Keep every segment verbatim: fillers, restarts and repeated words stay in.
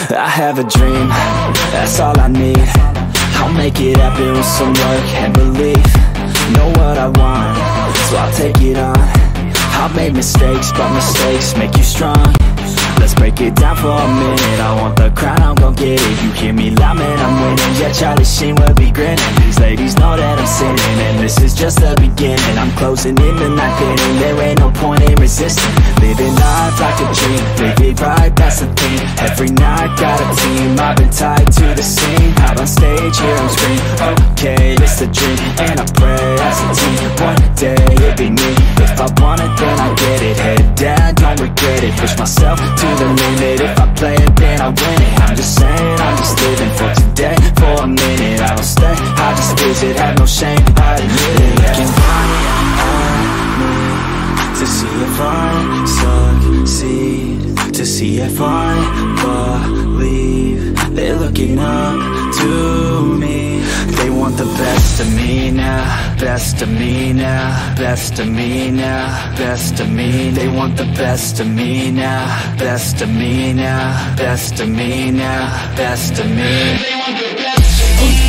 I have a dream, that's all I need. I'll make it happen with some work and belief. Know what I want, so I'll take it on. I've made mistakes, but mistakes make you strong. Let's break it down for a minute. I want the crown, I'm gon' get it. You hear me loud, man, I'm winning. Yeah, Charlie Sheen will be grinning. These ladies know that I'm sinning, and this is just the beginning. I'm closing in the night inning. There ain't no point in resisting. Living life like a dream, live it right, that's the thing. Every night got a team, I've been tied to the scene. Out on stage, here I'm scream. Okay, this a dream, and I pray as a team. One day it'll be me. If I want it, then I get it. Head down, don't regret it. Push myself to the limit. If I play it, then I win it. I'm just saying, I'm just living for today. For a minute, I don't stay, I just visit. Have no shame, I admit it. Looking right at me to see if I succeed, to see if I believe. They're looking up to me. They want the best of me now, best of me now, best of me now, best of me. They want the best of me now, best of me now, best of me now, best of me. They want the best of me.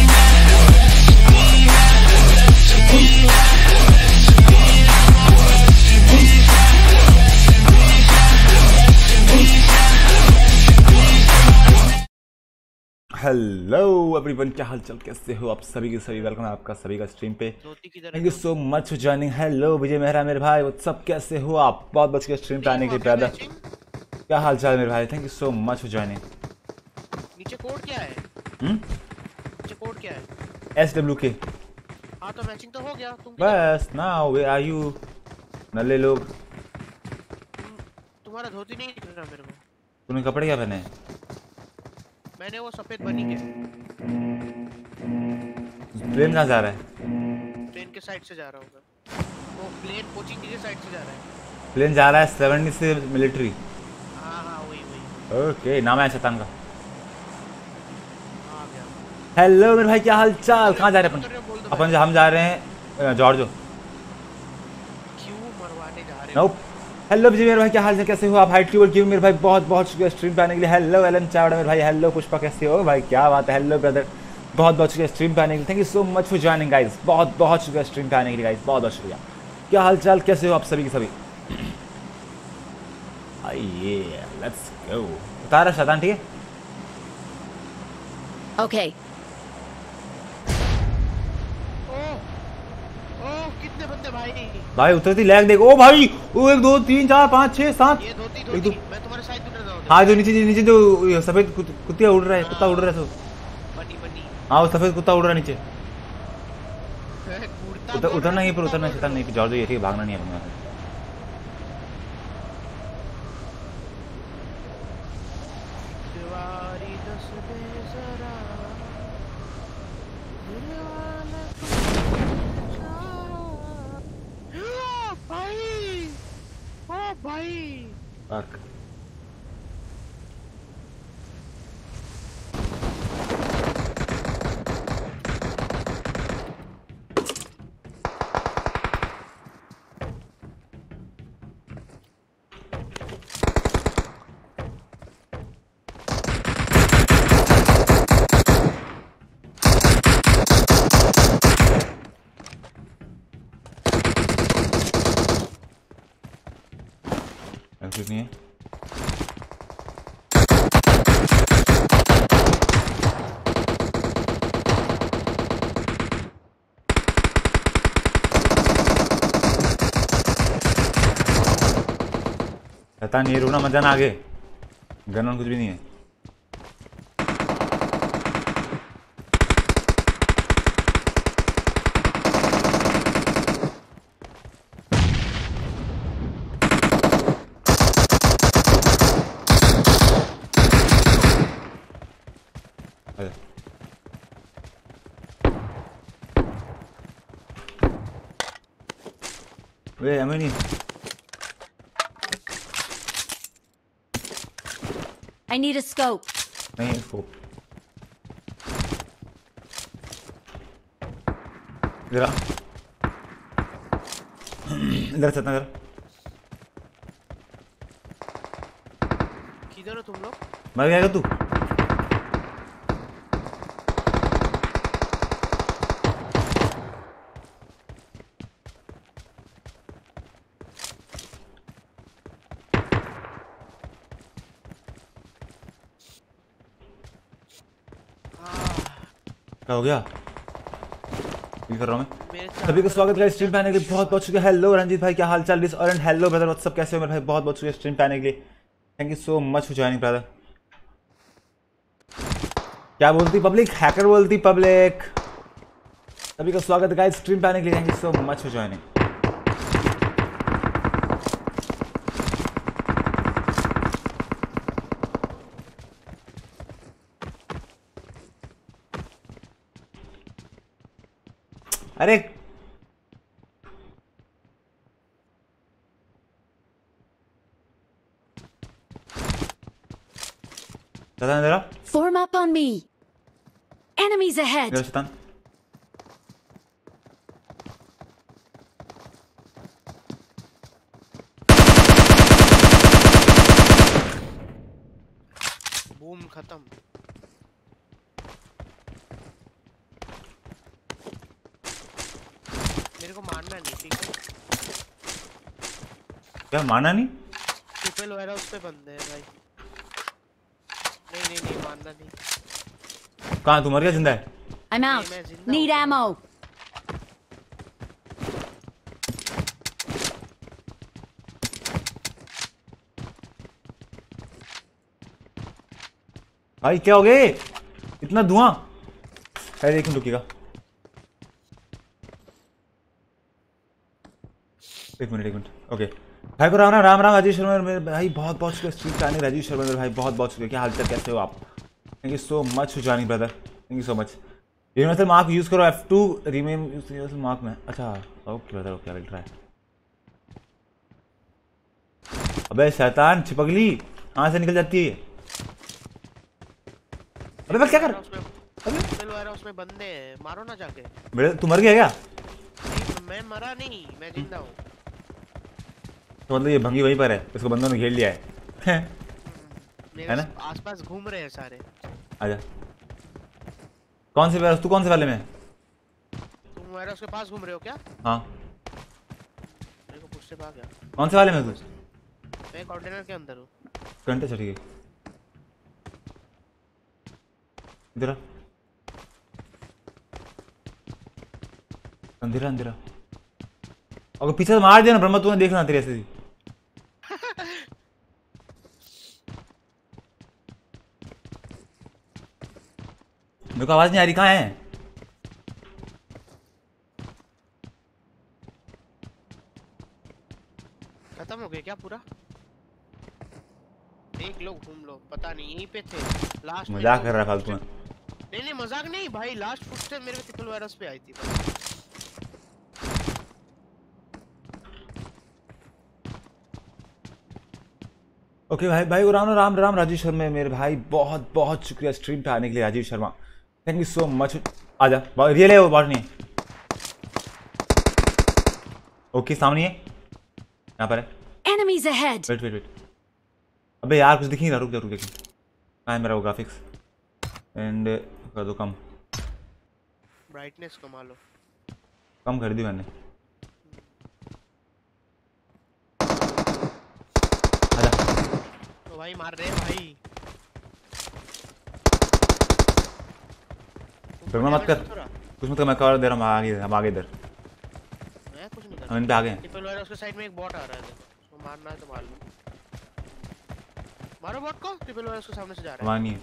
Hello everyone, क्या हाल चाल, कैसे हो आप सभी के सभी। Welcome है आपका सभी का स्ट्रीम पे। Thank you so much for joining. Hello Vijay Mehra मेरे भाई, व्हाट्सअप, कैसे हो आप। बहुत बच के स्ट्रीम पे आने के लिए ब्रदर, क्या हाल चाल मेरे भाई। Thank you so much for joining. नीचे कोड क्या है? हम्म नीचे कोड क्या है? एस डब्ल्यू के। हां तो मैचिंग तो हो गया। तुम बस नाउ वे आर यू नल्ले लोग। तुम्हारा धोती नहीं दिख रहा मेरे को। तूने कपड़े क्या पहने हैं? मैंने वो सफेद बनी के। प्लेन कहाँ जा रहा है? ट्रेन के साइड से जा रहा होगा। वो प्लेन कोचिंग के साइड से जा रहा है। प्लेन जा रहा है सेवेंटी से मिलिट्री। हाँ हाँ वही वही। ओके, नाम है शैतान का। आ गया। हेलो मेरे भाई, क्या हाल चाल। कहाँ जा रहे हैं अपन? अपन हम जा रहे हैं जॉर्जो। क्यों मरवाने जा रहे हो? नोप। हेलो विजय मेरे भाई, क्या हाल है, कैसे हो आप। हाइट की गिव मेरे भाई, बहुत बहुत शुक्रिया स्ट्रीम पे आने के लिए। हेलो एलन चावड़ा मेरे भाई। हेलो पुष्पा, कैसे हो भाई, क्या बात है। हेलो ब्रदर, बहुत बहुत शुक्रिया स्ट्रीम पे आने के लिए। Thank you so much for joining guys. बहुत बहुत शुक्रिया स्ट्रीम पे आने के लिए गाइस, बहुत बहुत शुक्रिया। क्या हाल चाल, कैसे हो आप सभी के सभी। आइए लेट्स गो। बता रहा शैतान, ठीक है ओके। कितने बंदे भाई? भाई उतरती लैग देखो। ओ भाई, वो एक दो तीन चार पाँच छः सात। ये धोती धोती मैं तुम्हारे साइड उतर रहा हूं। हाँ जो नीचे नीचे जो सफेद कुत्ता उड़ रहा है, कुत्ता उड़ रहा है तो बनी बनी। हाँ वो सफेद कुत्ता उड़ रहा है नीचे। उतर, उतरना ही पर उतरना शैतान नहीं, जॉर्जो ये ठीक, भागना नहीं है अपना। भाई Fuck. कुछ नहीं है। पता नहीं, रुकना मत जाना आगे। गन कुछ भी नहीं है। वे हमें नहीं। I need a scope. नहीं स्कोप। इधर इधर चलना इधर। किधर हो तुम लोग? मर गया तू? क्या हो गया? फील कर रहा हूँ मैं। मेरे सभी का स्वागत है स्ट्रीम पे आने के लिए, बहुत बहुत शुक्रिया। हेलो रंजीत भाई, क्या हाल चाल? दिस और हेलो ब्रदर, व्हाट्सअप, कैसे हो मेरे भाई? बहुत बहुत शुक्रिया स्ट्रीम पे आने के लिए। Thank you so much for joining brother. क्या बोलती पब्लिक? हैकर बोलती पब्लिक। सभी का स्वागत है गाइस स्ट्रीम पे आने के लिए, thank you so much for joining. अरे शैतान तेरा, Form up on me. Enemies ahead. तेरा शैतान। बूम खत्म। मेरे को मारना नहीं, ठीक है? क्या माना नहीं? ट्रिपल वेयर हाउस पे बंदे हैं भाई। नहीं नहीं नहीं मारना नहीं। कहाँ तू मर गया? जिंदा है? I'm नहीं, out. मैं जिंदा Need हूँ। ammo. भाई क्या हो गए? इतना धुआं। अरे एक मिनट रुकिएगा, एक मिनट एक मिनट। ओके भाई को राम राम राम राम। राजीव शर्मा मेरे भाई, बहुत बहुत शुक्रिया स्ट्रीम पे आने। राजीव शर्मा मेरे भाई, बहुत बहुत शुक्रिया। क्या हाल चाल, कैसे हो आप? Thank you so much for joining brother, thank you so much. Universal mark use करो, F two rename universal mark में। अच्छा okay brother, okay I will try. अबे शैतान छिपकली, कहाँ से निकल जाती है? अबे बस क्या कर? ट्रिपल वेयर हाउस में बंदे हैं, मारो ना जाके। मेरे तू मर गया क्या? नहीं मैं मरा नहीं, मैं जिंदा हूँ। तो मतलब ये भंगी वहीं पर है, इसको बंदों ने घेर लिया है। मेरे है ना? आसपास घूम रहे हैं सारे। आजा। कौन से वाले? तू कौन से वाले में है? तुम वेयर हाउस के पास घूम रहे हो क्या? हाँ, मेरे को पूछते भाग गया। कौन से वाले में तू? मैं कंटेनर के अंदर हूँ। घंटे चढ़ गए इधर। अंधेरा अंधेरा। अगर पीछे से मार दिया ना ब्रह्मा, तूने देखना तेरे ऐसे ही। मेरे को आवाज नहीं आ रही, कहाँ है? खत्म हो गए क्या पूरा? देख लो, घूम लो, पता नहीं यहीं पे थे लास्ट। मजाक कर रहा है फालतू में। नहीं नहीं मजाक नहीं भाई, लास्ट फुटस्टेप मेरे को ट्रिपल वेयर हाउस पे आई थी। ओके भाई भाई राम राम राम। राजीव शर्मा मेरे भाई, बहुत बहुत शुक्रिया स्ट्रीम पे आने के लिए Rajiv Sharma, thank you so much. आजा, रियल है वो, बात नहीं है। ओके सामने है, यहाँ पर है। Enemies ahead. Wait wait wait. अबे यार कुछ दिख नहीं रहा, रुक जा रुक जा। कहाँ है मेरा वो ग्राफिक्स? एंड कर दो कम, ब्राइटनेस कमा लो। कम कर दी मैंने। आजा। तो भाई मार रहे हैं भाई। फिल्म मत कर, कुछ मत कर, मैं कर दे रहा हूँ। आगे हम आगे इधर, मैं कुछ नहीं कर हम इन पे आगे हैं। ट्रिपल वेयर हाउस के साइड में एक बॉट आ रहा है, देखो उसको मारना है तो मार लो। मारो बॉट को, ट्रिपल वेयर हाउस के सामने से जा रहा है। हमारा नहीं है।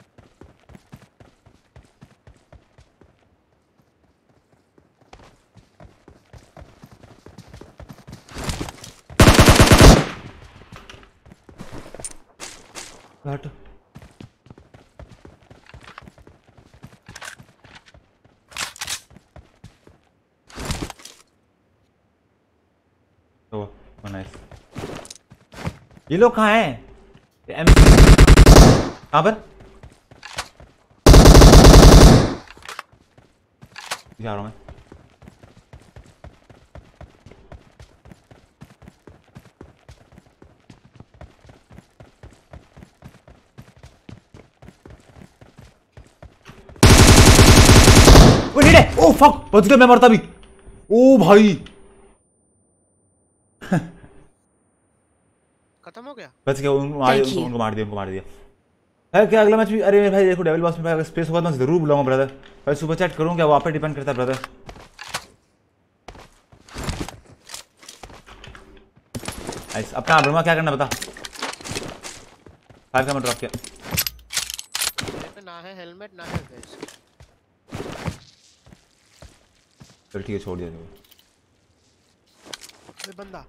हट। तो नाइस। ये लोग कहाँ हैं? एम कहाँ पर? जा रहा हूँ मैं। वो नीचे। ओह फक, बच गया मैं, मरता भी। ओ भाई खत्म हो गया। बच गया। उनको मार दिया, Thank you. उनको मार दिया, उनको मार दिया। है क्या अगला मैच भी? अरे मेरे भाई देखो डेविल बॉस में भाई अगर स्पेस होगा तो मैं जरूर बुलाऊंगा ब्रदर। भाई सुपर चैट करूँ क्या, वो आप पे डिपेंड करता है ब्रदर। अपना ब्रह्मा क्या करना बता। फाइव का मैं ड्रॉप किया। मेरे पे ना है हेलमेट ना है वेस्ट। चल ठीक है छोड़ दिया। ये बंदा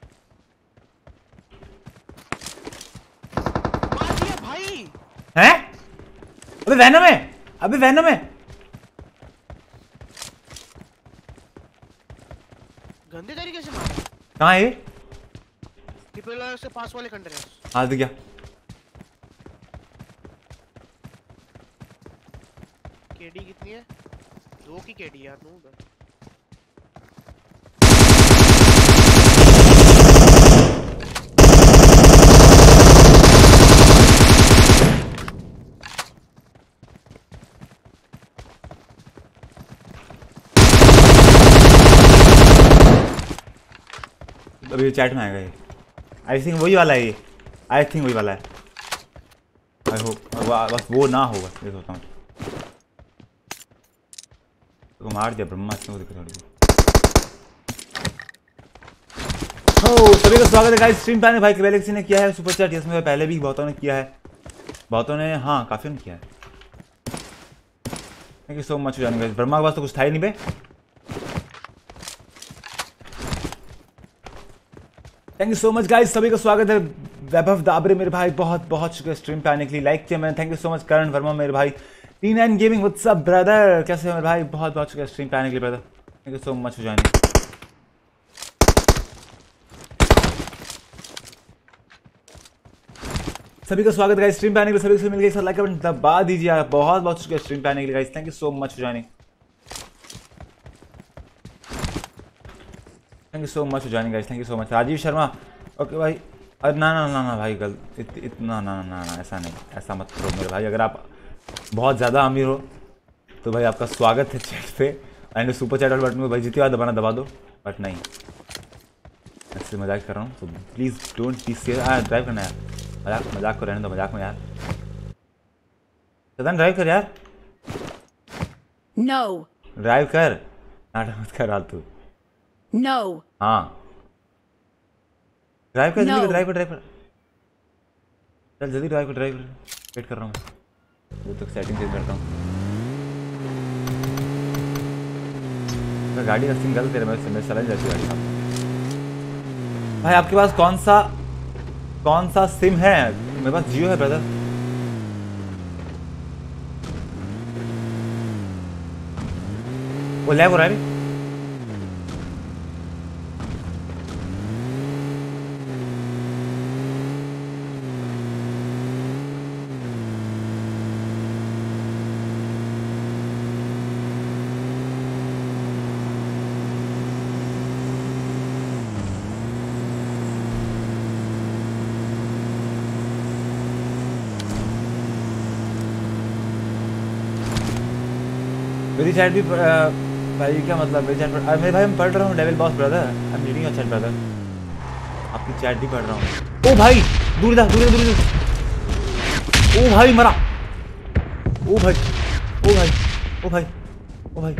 मार दिया भाई। हैं? अबे वैनम है, अबे वैनम है। गंदे तरीके से मारा। कहाँ है ये? ट्रिपल से पास वाले कंटेनर। हाँ दिख गया। केडी कितनी है? दो की केडी यार नूब। अभी चैट में आएगा ये। आई थिंक वही वाला है ये। आई थिंक वही वाला है। आई होप बस वो ना होगा ये सोचता हूँ। तो मार दिया ब्रह्मा क्यों दिक्कत थोड़ी। हो सभी का स्वागत है गाइस स्ट्रीम पे। भाई गैलेक्सी ने किया है सुपर चैट, इसमें पहले भी बहुतों ने किया है, बहुतों ने हाँ काफी ने किया है। थैंक यू सो मच जाने गाइस। ब्रह्मा के पास तो कुछ था ही नहीं बे। Thank you so much guys, सभी का स्वागत है। वैभव दाबरे मेरे भाई बहुत बहुत शुक्रिया स्ट्रीम पे आने के लिए, लाइक किया मैंने। Thank you so much Karan Verma मेरे भाई। T nine gaming what's up brother, कैसे हो मेरे भाई? बहुत बहुत शुक्रिया स्ट्रीम पे आने के लिए brother. Thank you so much for joining. सभी का स्वागत गाइस स्ट्रीम पे आने के लिए। सभी से मिलकर एक साथ लाइक बटन दबा दीजिए आप। बहुत बहुत शुक्रिया स्ट्रीम पे आने के लिए guys. Thank you so much for joining. Thank you so much for joining guys. Thank you so much. Rajiv Sharma okay भाई। अरे ना ना ना ना भाई गलत इत, इतना ना ना ना ऐसा नहीं, ऐसा मत करो मेरे भाई। अगर आप बहुत ज़्यादा अमीर हो तो भाई आपका स्वागत है चैट पे एंड सुपर चैट वाले बटन में भाई जितनी बार दबाना दबा दो, बट नहीं ऐसे मजाक कर रहा हूँ तो please don't T C. Drive करना यार, मजाक मजाक को रहने दो मजाक में यार। सदन ड्राइव कर यार। No. ड्राइव कर, नाटक मत कर तू। No. हाँ ड्राइव कर जल्दी No. कर, ड्राइव कर ड्राइव कर चल जल्दी ड्राइव कर ड्राइव कर। वेट कर रहा हूँ मैं, वो तक सेटिंग चेंज करता हूँ। गाड़ी का सिम गलत तेरे में चल जाती है गाड़ी का। भाई आपके पास कौन सा कौन सा सिम है? मेरे पास जियो है ब्रदर। वो लैग हो रहा है। मेरी चैट भी भाई क्या मतलब मेरी चैट पर मेरे भाई मैं पढ़ रहा हूँ devil boss brother. I am reading your chat brother. आपकी चैट भी पढ़ रहा हूँ। ओ भाई दूर जा दूर दूर। ओ भाई मरा। ओ भाई ओ भाई ओ भाई ओ भाई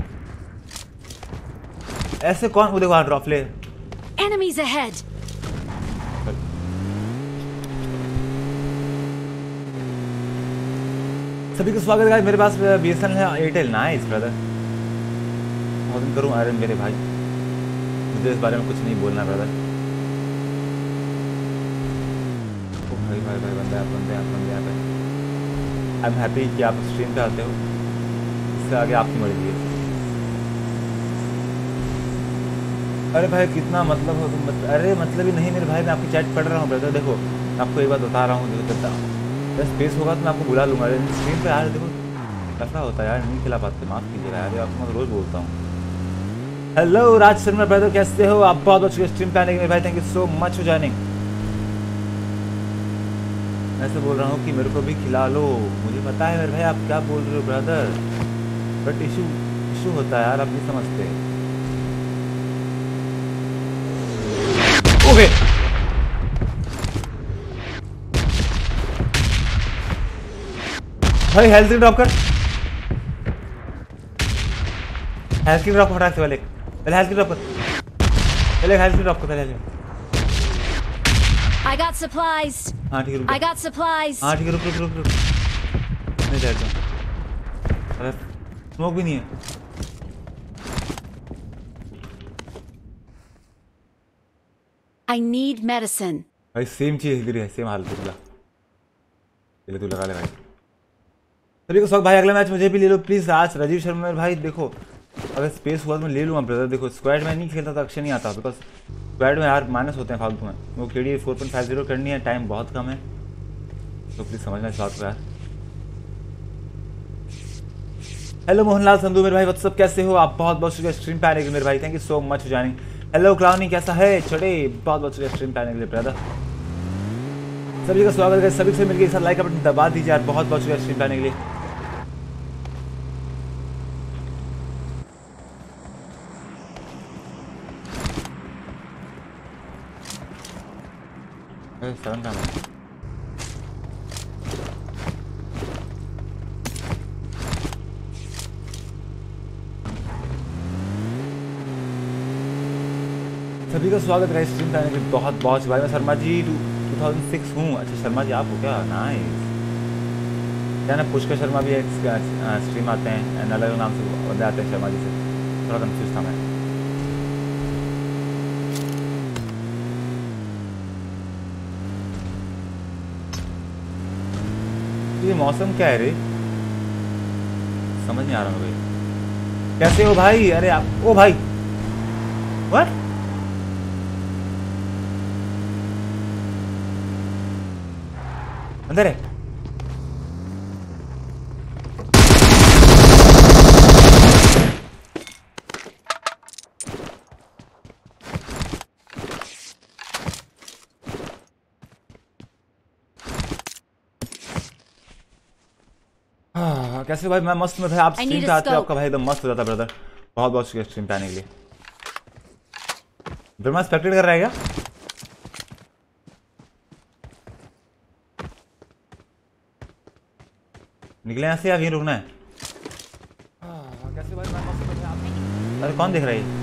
ऐसे कौन? वो देखो ड्रॉप ले। Enemies ahead. सभी को स्वागत है। मेरे पास बीएसएनएल है, एयरटेल। Nice brother. बहुत दिन करूँ। अरे मेरे भाई मुझे इस बारे में कुछ नहीं बोलना ब्रदर। ओ भाई भाई भाई बंदे आप बंदे आप बंदे आप आई एम हैप्पी कि आप स्ट्रीम पे आते हो। इससे आगे आपकी मर्जी है। अरे भाई कितना मतलब हो तुम मत, अरे मतलब ही नहीं मेरे भाई। मैं आपकी चैट पढ़ रहा हूँ ब्रदर। देखो मैं आपको एक बात बता रहा हूँ, देखो बस स्पेस होगा तो मैं आपको बुला लूँगा। स्क्रीन पे यार देखो कैसा होता है यार, नहीं खिला पाते। माफ़ कीजिएगा यार, आपको मैं रोज़ बोलता हूँ। हेलो राज शर्मा ब्रदर, कैसे हो आप? बहुत बहुत स्ट्रीम पे आने के भाई। Thank you so much for joining. मैं ऐसे बोल रहा हूँ कि मेरे को भी खिला लो। मुझे पता है मेरे भाई आप क्या बोल रहे हो ब्रदर, बट इशू इशू होता है यार, आप नहीं समझते। ओके भाई हेल्थ की ड्रॉप कर, हेल्थ की ड्रॉप हटा से वाले, पहले हेल्थ की ड्रॉप कर, पहले हेल्थ की ड्रॉप कर, पहले I got supplies. हाँ ठीक है रुक, I got supplies. हाँ ठीक है रुक रुक रुक रुक नहीं जाएगा, अरे स्मोक भी नहीं है। I need medicine. भाई सेम चीज इधर है, सेम हालत है, ले तू लगा ले भाई। सभी को स्वागत भाई, अगला मैच मुझे भी ले लो प्लीज आज। राजीव शर्मा मेरे भाई देखो अगर स्पेस हुआ तो मैं ले लूँगा ब्रदर। देखो स्क्वाड में नहीं खेलता तो अक्षय नहीं आता, बिकॉज स्क्वाड में यार माइनस होते हैं फालतू में। वो KD four point five zero करनी है, टाइम बहुत कम है, तो प्लीज समझना इस बात को यार। हेलो मोहनलाल संधू मेरे भाई, व्हाट्सअप कैसे हो आप? बहुत बहुत शुक्रिया स्ट्रीम पे आने के लिए मेरे भाई, thank you so much for joining. Hello clowny कैसा है? छोटे बहुत बहुत शुक्रिया स्ट्रीम पे आने के लिए ब्रदर। सभी का स्वागत है, सभी से मिलकर एक साथ लाइक का बटन दबा दीजिए यार, बहुत बहुत शुक्रिया स्ट्रीम पे आने के लिए। सेवन का है सभी का स्वागत है स्ट्रीम पे आने के लिए, बहुत बहुत भाई। मैं Sharma ji two thousand six हूँ। अच्छा शर्मा जी आप हो क्या? नाइस। क्या ना पुष्कर शर्मा भी एक स्ट्रीम आते हैं एंड अलग नाम से बंदे आते हैं शर्मा जी से, थोड़ा कंफ्यूज था मैं। ये मौसम क्या है रे, समझ नहीं आ रहा भाई। कैसे हो भाई? अरे आप ओ भाई व्हाट अंदर है? कैसे भाई? मैं मस्त में भाई, आप स्ट्रीम पे आते हो आपका भाई एकदम मस्त हो जाता ब्रदर। बहुत बहुत शुक्रिया स्ट्रीम पे आने के लिए। ब्रह्मा स्पेक्टेट कर रहा है क्या? निकले यहाँ से या यहीं रुकना है? कैसे भाई? मैं मस्त में आप, अरे कौन देख रहा है?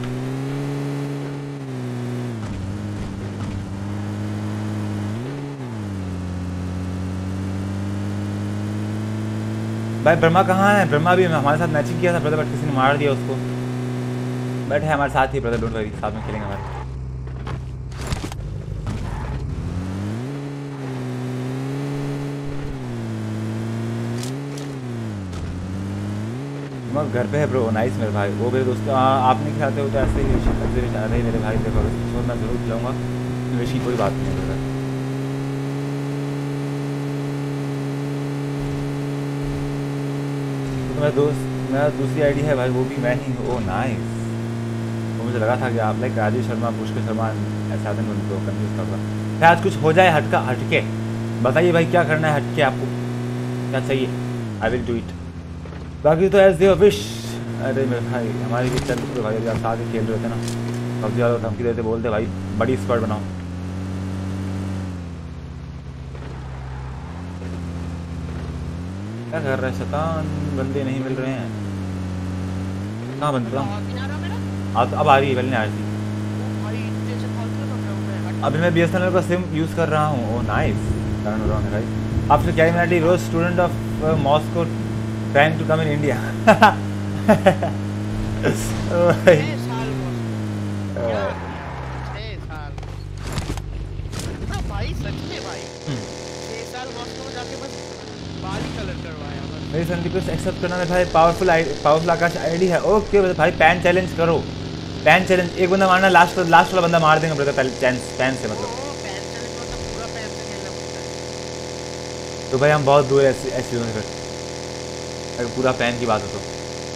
भाई ब्रह्मा कहाँ है? ब्रह्मा भी हमारे साथ मैचिंग किया था ब्रदर, बट किसी ने मार दिया उसको। बैठे है हमारे साथ ही ब्रदर, डोंट वरी, साथ में खेलेंगे हमारे। मैं घर पे है ब्रो, नाइस मेरे भाई। वो मेरे दोस्त आप नहीं खिलाते हो तो ऐसे ही रही मेरे भाई, देखो मैं जरूर खिलाऊंगा, वैसी कोई बात नहीं है ब्रदर। मेरा दोस्त मेरा दूसरी आईडी है भाई, वो भी मैं ही हूँ। Oh nice. वो मुझे लगा था कि आप लाइक राजीव शर्मा पुष्कर शर्मा ऐसा आदमी उनको कंफ्यूज कर रहा है। आज कुछ हो जाए हटका हटके, बताइए भाई क्या करना है हटके, आपको क्या चाहिए? I will do it. बाकी तो एज दे विश। अरे मेरे भाई हमारी भी चल तो भाई आप साथ ही खेल रहे थे ना, पबजी वालों धमकी देते बोलते भाई बड़ी स्क्वाड बनाओ। क्या कर रहा है शैतान? बंदे नहीं मिल रहे हैं, कहाँ बंद रहा हूँ? अब आ रही है, पहले नहीं आ रही थी। अभी मैं बी एस एन एल का सिम यूज़ कर रहा हूँ। Oh nice. करण रहा है भाई। आपसे क्या minty rose student of Moscow trying to come in India. मेरी फ्रेंड रिक्वेस्ट एक्सेप्ट करना है भाई। पावरफुल पावरफुल आकाश आईडी है। ओके भाई पैन चैलेंज करो, पैन चैलेंज। एक बंदा मारना, लास्ट लास्ट वाला बंदा मार देंगे ब्रदर पहले पैन पैन से मतलब। तो भाई हम बहुत दूर है ऐसी चीज़ों से, अगर पूरा पैन की बात हो तो।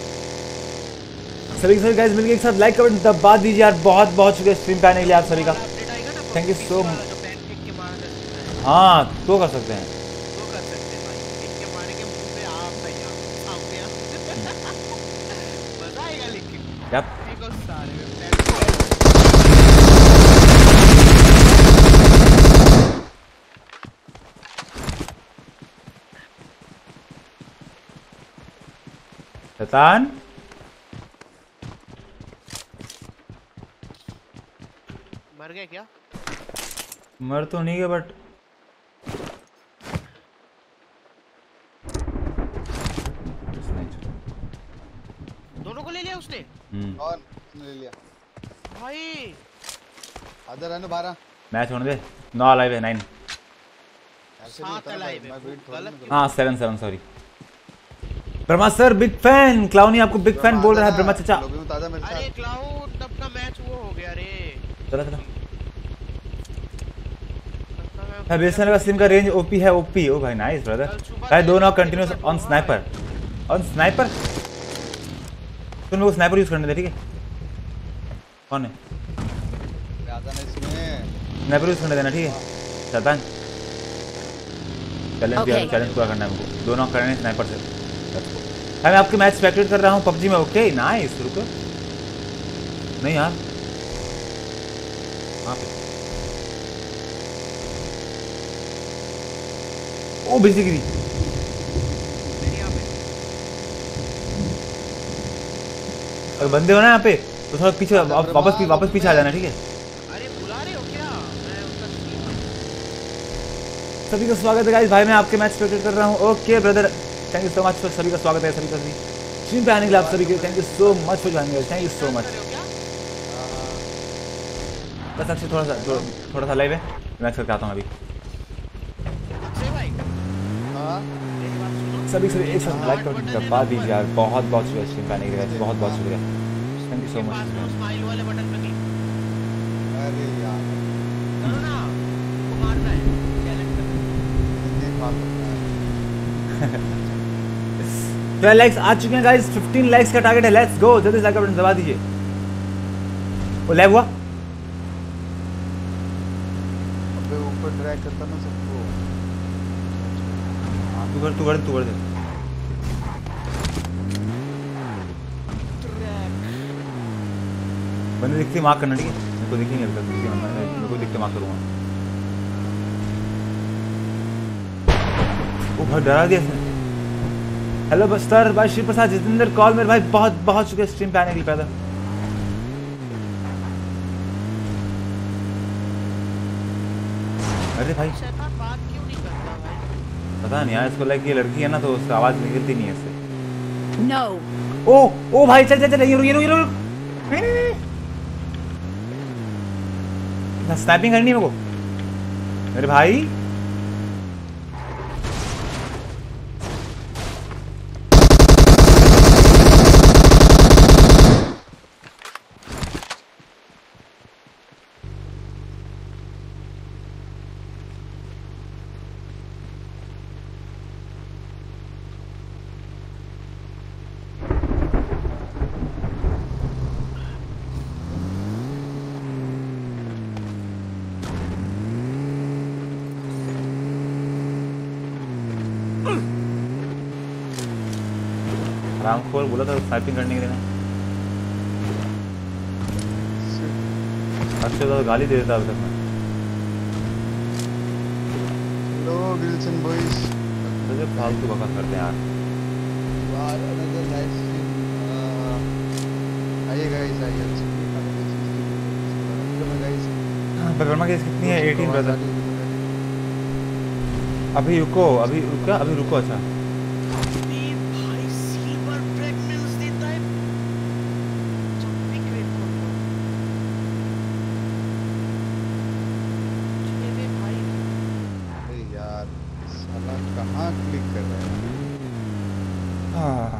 सभी सभी गाइस मिलके एक साथ लाइक कमेंट दबा दीजिए यार, बहुत बहुत शुक्रिया स्ट्रीम पे आने के लिए आप सभी का, थैंक यू सो मच। हाँ तो कर सकते हैं, Yep. शैतान मर गए क्या? मर तो नहीं गया बट दोनों को ले लिया उसने। कौन ले लिया भाई? आधा रहने बारह मैच होने दे। नौ लाइव है नाइन सात लाइव है। हाँ seven seven sorry. Brahma sir big fan. Clowny आपको बिग फैन बोल रहा है ब्रह्मा चाचा। अरे क्लाउड तब का मैच वो हो गया रे। चला चला है बेसन का सिम का रेंज ओपी है ओपी। ओ भाई नाइस ब्रदर। भाई दोनों continuous on sniper on sniper. तुम लोग स्नाइपर यूज करने दे ठीक है। कौन है स्नाइपर यूज करने देना ठीक है। शैतान चैलेंज दिया चैलेंज पूरा करना है मुझे। दोनों करने स्नाइपर से। मैं आपके मैच स्पेक्टेट कर रहा हूँ पबजी में। Okay nice. रुको नहीं यार वहाँ पे ओ बिजली गिरी। अगर बंदे हो ना यहाँ पे तो थोड़ा पीछे वापस वापस पीछे आ जाना ठीक है। अरे बुला रहे हो क्या? मैं उसका सभी का स्वागत है गाइस। भाई मैं आपके मैच स्पेक्टेट कर रहा हूँ। Okay brother thank you so much. सभी का स्वागत है सभी का स्ट्रीम पे आने के लिए आप सभी के thank you so much for joining. Thank you so much. बस अच्छे थोड़ा सा थोड़ा सा लाइव है मैच करके आता हूँ अभी। सभी सभी एक साथ लाइक करवा दीजिए यार। बहुत बहुत शुक्रिया स्ट्रीम पे आने के लिए। बहुत बहुत शुक्रिया thank you so much. Smile वाले बटन पे क्लिक। अरे यार करो ना वो मारना है चैलेंज पे। ट्वेल्व लाइक्स आ चुके हैं गाइस। फिफ्टीन लाइक्स का टारगेट है। लेट्स गो जल्दी से लाइक बटन दबा दीजिए। वो लैग हुआ अबे ऊपर ड्रैग करता ना सबको। हां तू कर तू कर तू कर दे। बंदे दिखते मार्क करना ठीक है। मेरे को दिखेंगे अभी तक दिखेंगे मैं मेरे को दिखते मार्क करूंगा। ओ भाई डरा दिया इसने। हेलो बस्तर भाई शिव प्रसाद जितेंद्र कॉल मेरे भाई बहुत बहुत शुक्रिया स्ट्रीम पे आने के लिए। पैदा अरे भाई शैतान बात क्यों नहीं करता भाई? पता नहीं यार इसको लाइक ये लड़की है ना तो उसका आवाज निकलती नहीं है इससे। No. ओ ओ भाई चल चल चल ये ये ये ना स्नैपिंग करनी है मेरे को मेरे भाई। रामखोर बोला था स्नाइपिंग करने के लिए। अच्छे तो गाली दे देता अभी तक मैं। Hello Wilson boys. मुझे फालतू बकवास करते हैं यार। यार अनदर नाइस स्ट्रीम। आइए गाइस आइए। तो गाइस बर्मा की कितनी है? अठारह ब्रदर। अभी रुको अभी रुको अभी रुको। अच्छा कहाँ क्लिक कर रहे हैं? हाँ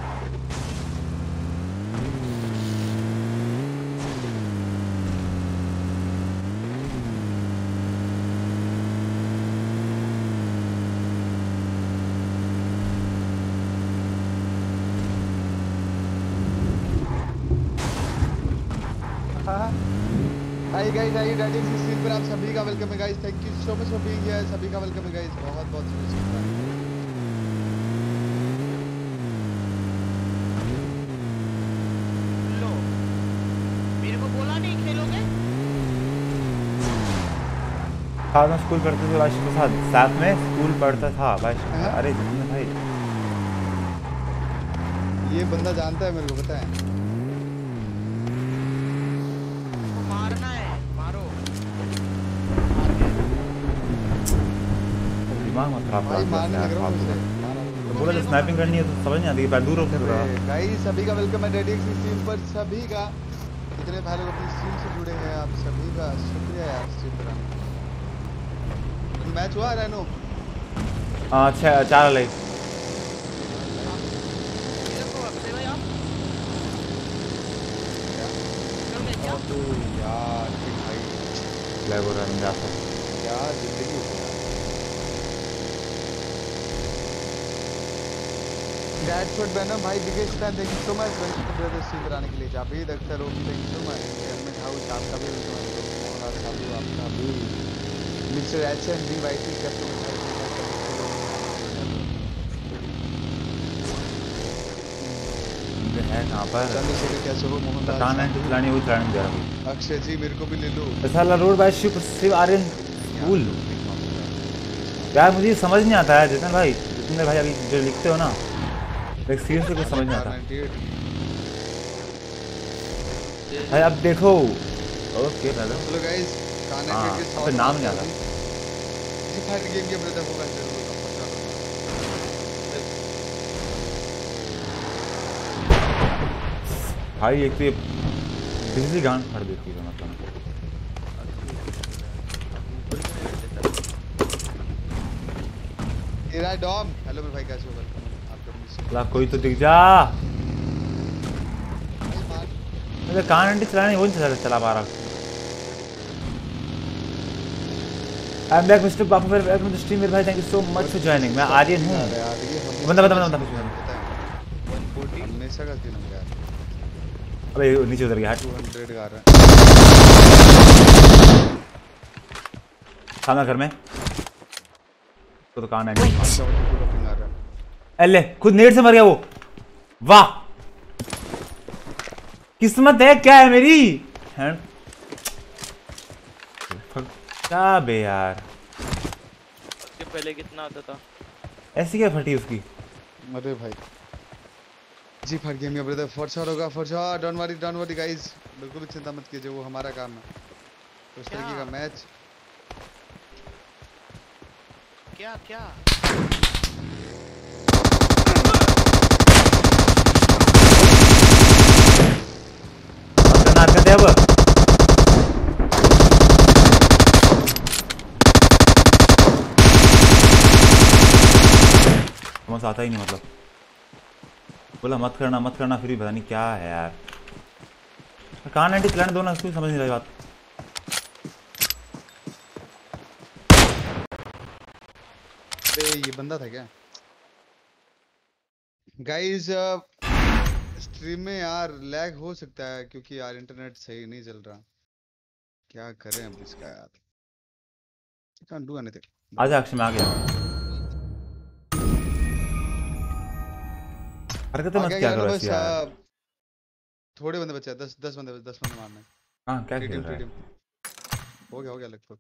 हाय गाइस आइए गाइस इस स्ट्रीम पर आप सभी का वेलकम है guys. Thank you so much for being here. सभी का वेलकम है गाइस। बहुत बहुत शुक्रिया। लो मेरे को बोला नहीं खेलोगे? साथ में स्कूल पढ़ते थे भाई के साथ साथ में स्कूल पढ़ता था भाई। अरे जितने भाई ये बंदा जानता है मेरे को, पता है। तो मारना है, मारो। दिमाग मत खराब भाई कर मारने लग रहा हूँ यार। उसे, मारा तो बोला तो स्नाइपिंग करनी है तो समझ नहीं आती, दूर होकर रहा। गाइस सभी का वेलकम है रेडियस की स्ट्रीम पर। सभी का इतने भाई लोग अपनी स्ट्रीम से जुड़े हैं, आप सभी का शुक्रिया यार स्ट्रीम पर आने। मैच हुआ रेनो? हाँ छः चार लाइक। तो यार भाई लाइव हो रहा है मेरा तो। क्या जिंदगी हो यार। डैड शॉट बैनर भाई biggest fan, thank you so much brother stream पर आने के लिए। Javed Akhtar OP thank you so much. Admin house आपका भी वेलकम है, साबू आपका भी। Mister HN D YT captain है कहाँ पर? चंद्रशेखर कैसे हो? मोहन पता नहीं खिलानी हुई खिलानी दे रहा। अक्षय जी मेरे को भी ले लो। साला road by Shiv Shiv Aryan school. यार मुझे समझ नहीं आता है जितने भाई जितने भाई अभी जो लिखते हो ना, एक सीरियसली कुछ समझ नहीं आता भाई। अब देखो okay brother. Hello guys Kanha हाँ, के अब साथ नाम नहीं आता। इसी फाइट गेम के ब्रदर होगा जरूर। भाई एक तो बिजली गांड फट देती है मतलब। तेरा डॉम हेलो मेरे भाई कैसे हो? वेलकम आपका। कोई तो दिख जा। मेरे कान आंटी चलाने वो नहीं चला चला पा रहा। I am back mister Bapu मेरे वेलकम टू स्ट्रीम मेरे भाई, thank you so much for joining. मैं आर्यन हूं। बंदा बंदा बंदा बंदा हमेशा का सीन हो गया। अबे नीचे उतर गया। दो सौ का रहा है खाना घर में तो तो कान है। पिंग आ रहा है। अल्ले खुद नेट से मर गया वो। वाह किस्मत है क्या है मेरी हैं? क्या बे यार, उसके पहले कितना आता था? ऐसी क्या फटी उसकी? अरे भाई जी फट गया मेरा ब्रदर। फॉर होगा for sure. Don't worry don't worry guys, बिल्कुल भी चिंता मत कीजिए, वो हमारा काम है। उस तरीके का मैच क्या क्या खतरनाक है अब। समझ आता ही नहीं मतलब। बोला मत करना मत करना फिर भी पता नहीं क्या है यार। कान एंटी क्लैंड दोनों उसको समझ नहीं रही बात। अबे ये बंदा था क्या? गाइस स्ट्रीम में यार लैग हो सकता है क्योंकि यार इंटरनेट सही नहीं चल रहा। क्या करें अब इसका यार। can't do anything। आजा अक्षय में आ गया। हरकतें मत क्या करो ऐसी यार। थोड़े बंदे बचे हैं, दस दस बंदे दस बंदे मारने। हाँ क्या खेल रहा है? हो गया हो गया लगभग।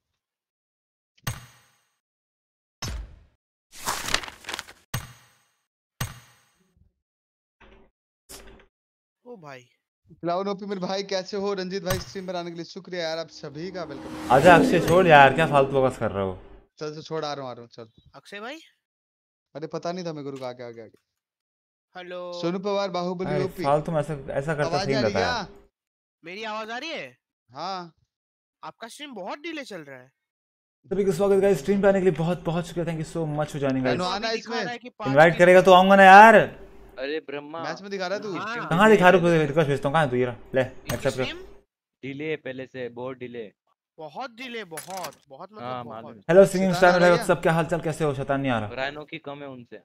ओ भाई क्लाउड ओपी मेरे भाई कैसे हो? रंजीत भाई स्ट्रीम पर आने के लिए शुक्रिया यार, आप सभी का वेलकम। आजा अक्षय छोड़ यार, क्या फालतू बकवास कर रहे हो? चल चल छोड़, आ रहा हूं आ रहा हूं चल। अक्षय भाई अरे पता नहीं था मेरे को, आगे आगे आगे। Hello Sonu Pawar Baahubali OP. फालतू में ऐसा ऐसा करता सही रहता है। मेरी आवाज आ रही है? हाँ आपका स्ट्रीम बहुत डिले चल रहा है। सभी को स्वागत गाइस, स्ट्रीम पे आने के लिए बहुत बहुत शुक्रिया, thank you so much for joining guys. आना इसमें इनवाइट करेगा तो आऊंगा ना यार। अरे ब्रह्मा मैच में दिखा रहा है तू? हाँ। कहां दिखा रहा हूं? रिक्वेस्ट भेजता हूं, कहां है तू? ये रहा, ले एक्सेप्ट कर। डिले पहले से बहुत डिले, बहुत डिले, बहुत बहुत हाँ, मतलब मालूम। बहुत। हेलो सिंगिंग शैतान स्टार आ में गया? सब क्या हालचाल, कैसे हो? शैतान नहीं आ रहा, राइनो की कम है उनसे,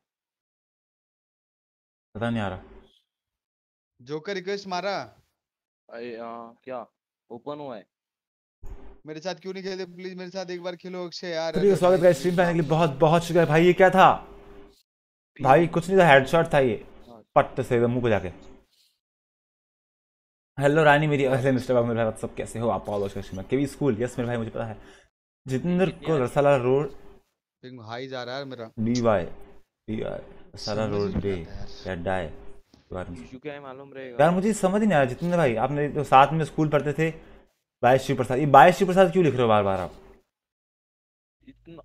पता नहीं आ रहा। जोकर रिक्वेस्ट मारा। अरे आ, क्या ओपन हुआ है? मेरे साथ क्यों नहीं खेलते? प्लीज मेरे साथ एक बार खेलो अक्षय यार। सभी को स्वागत गाइस, स्ट्रीम पे आने के लिए बहुत बहुत शुक्रिया। भाई ये क्या था? भाई कुछ नहीं था, हेडशॉट था ये, पट से मुंह को जाके। हेलो रानी मेरी, अरे मिस्टर बाबू मेरे भाई सब कैसे हो आप? ऑल ओवर में केवी स्कूल, यस मेरे भाई मुझे पता है। जितेंद्र को रसाला रोड पिंग हाई जा रहा है मेरा। D Y D Y Rasala road डे या डाई। बारे में इशू क्या है मालूम रहेगा यार मुझे समझ ही नहीं आ रहा। जितने भाई आपने तो साथ में स्कूल पढ़ते थे बाईस शिव प्रसाद, ये बाईस शिव प्रसाद क्यों लिख रहे हो बार बार आप? इतना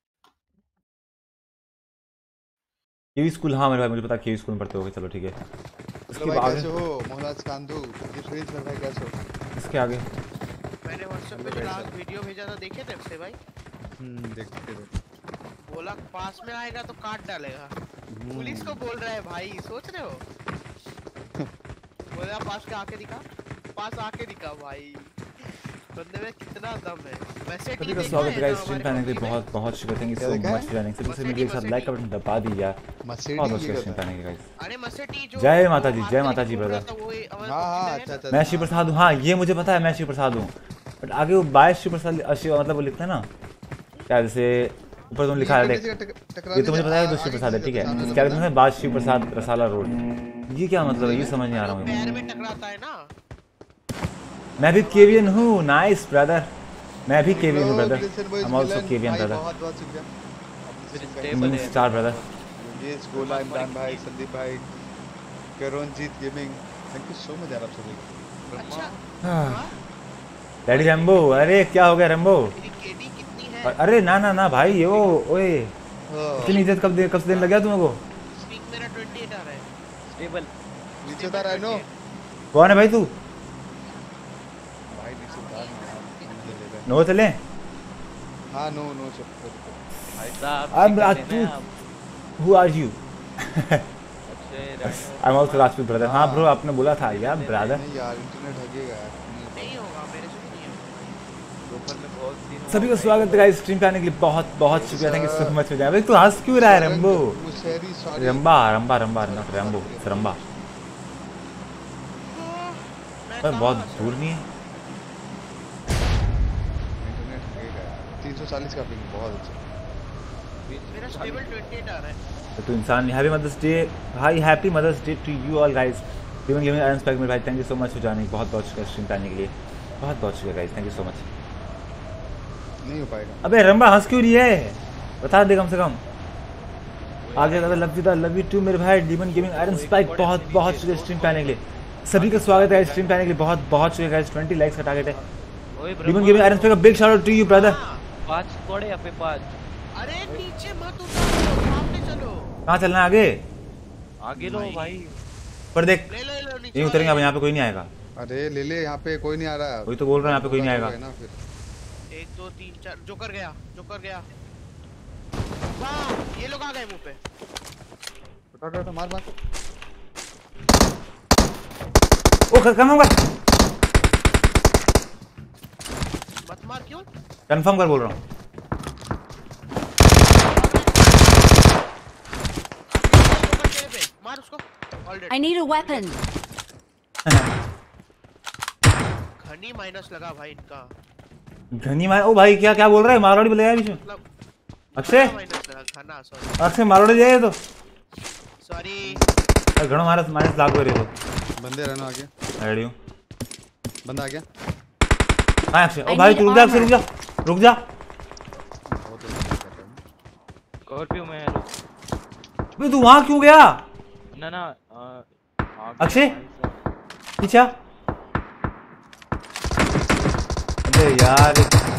केवी स्कूल, हाँ मेरे भाई मुझे पता केवी स्कूल में पढ़ते होगे, चलो ठीक है। हेलो इसके भाई, आगे कैसे हो मोहम्मद कांदू? ये फ्रीज में भाई कैसे हो? इसके आगे मैंने व्हाट्सएप पे जो लास्ट वीडियो भेजा था देखे थे उससे भाई? हम्म देखते थे। बोला पास में आएगा तो काट डालेगा। पुलिस को बोल रहा है भाई, सोच रहे हो? बोला पास के आके दिखा, पास आके दिखा भाई। बंदे में कितना दम है। वैसे सभी का स्वागत है गाइस स्ट्रीम पे आने के लिए बहुत बहुत शुक्रिया, thank you so much for joining. सभी से मेरे साथ लाइक का बटन दबा दीजिए यार, बहुत बहुत शुक्रिया स्ट्रीम पे आने के लिए गाइस। अरे मसेटी जो जय माता जी, जय माता जी ब्रदर। हां हां अच्छा अच्छा। मैं शिव प्रसाद हूँ, हाँ ये मुझे पता है मैं शिव प्रसाद हूँ, बट आगे वो बाईस शिव प्रसाद शिव मतलब वो लिखता है ना क्या, जैसे ऊपर तुम लिखा है देख, ये तो मुझे पता है दो शिव प्रसाद है ठीक है, इसके आगे तुमने बाईस शिव प्रसाद रसाला रोड, ये क्या मतलब है ये समझ नहीं आ रहा मुझे। पैर में टकराता है ना। मैं भी केवियन हूँ, नाइस ब्रदर, मैं भी केवियन हूँ brother, I am also Kevian brother. बहुत बहुत शुक्रिया स्टेबल है स्टार ब्रदर, ये गोला इमरान भाई, संदीप भाई, Karanjit gaming, thank you so much यार आप सभी। अच्छा डैडी रैम्बो, अरे क्या हो गया रैम्बो? तेरी केडी कितनी है? अरे ना ना ना भाई ये वो ओए इतनी इज्जत कब दे कब से देने लग गया तुमको? स्पीक मेरा अट्ठाईस आ रहा है। स्टेबल नीचे उतार है नो कौन है भाई तू? भाई नीचे उतार नो चले हां नो नो सब भाई साहब I'm Rajput. Who are you? अच्छे I'm also Rajput brother. हाँ ब्रो आपने बोला था यार ब्रदर। नहीं यार इंटरनेट हगेगा यार। नहीं होगा, मेरे से नहीं होगा। दोपहर में बहुत दिन सभी को स्वागत है गाइस स्ट्रीम पे आने के लिए, बहुत बहुत शुक्रिया, थैंक यू सो मच हो जाए। भाई तू हंस क्यों रहा है रंबो? वो शहरी सॉरी रंबा रंबा रंबा नॉट रंबो, रंबा। मैं बहुत दूर नहीं है। इंटरनेट हगेगा यार। तीन सौ चालीस का पिंग बहुत अच्छा। मेरा स्टेबल अट्ठाईस आ रहा है। तो तू इंसान नहीं। हैप्पी मदर्स डे भाई, happy mother's day to you all guys. Given given iron spike मेरे भाई, thank you so much for joining, बहुत बहुत शुक्रिया स्ट्रीम पे आने के लिए, बहुत बहुत शुक्रिया guys, thank you so much. नहीं हो पाएगा। अबे रंबा हंस क्यों रही है बता दे कम से कम। आगे ज्यादा लव यू दा लव यू टू मेरे भाई। डीमन गेमिंग आयरन स्पाइक बहुत बहुत शुक्रिया स्ट्रीम पे आने के लिए। सभी का स्वागत है स्ट्रीम पे आने के लिए, बहुत बहुत शुक्रिया गाइस। ट्वेंटी लाइक्स का टारगेट है। ओए डीमन गेमिंग आयरन स्पाइक का big shout out to you brother. पांच पड़े यहाँ पे पांच। अरे नीचे मत उतारो, सामने चलो। कहाँ चलना है आगे? आगे लो भाई। पर देख ले लो लो नीचे। ये उतरेंगे अब, यहाँ पे कोई नहीं आएगा। अरे ले ले, यहाँ पे कोई नहीं आ रहा। वही तो बोल रहा हूँ यहाँ पे कोई नहीं आएगा। ना फिर एक दो तीन चार, जोकर गया, जोकर गया। वाह ये लोग आ गए मुंह पे। उठा उठा मार मार। ओ कंफर्म कर, मत मार क्यों? कंफर्म कर बोल रहा हूँ। मार उसको। I need a weapon. घनी माइनस लगा भाई इनका। घनी मार, ओ भाई क्या क्या बोल रहा है? मारवाड़ी बोलेगा बीच में। मतलब अक्षय माइनस लगा, घना सॉरी अक्षय मारवाड़ी जाए तो सॉरी। घणो मारस माइनस लागू रे तो बंदे रहना आगे। रेडी हूँ। बंदा आ गया। हाँ अक्षय, ओ भाई तू रुक जा अक्षय, रुक जा रुक जा। स्कॉर्पियो में है लोग। अबे तू वहाँ क्यों गया? ना ना अक्षय पीछा। अबे यार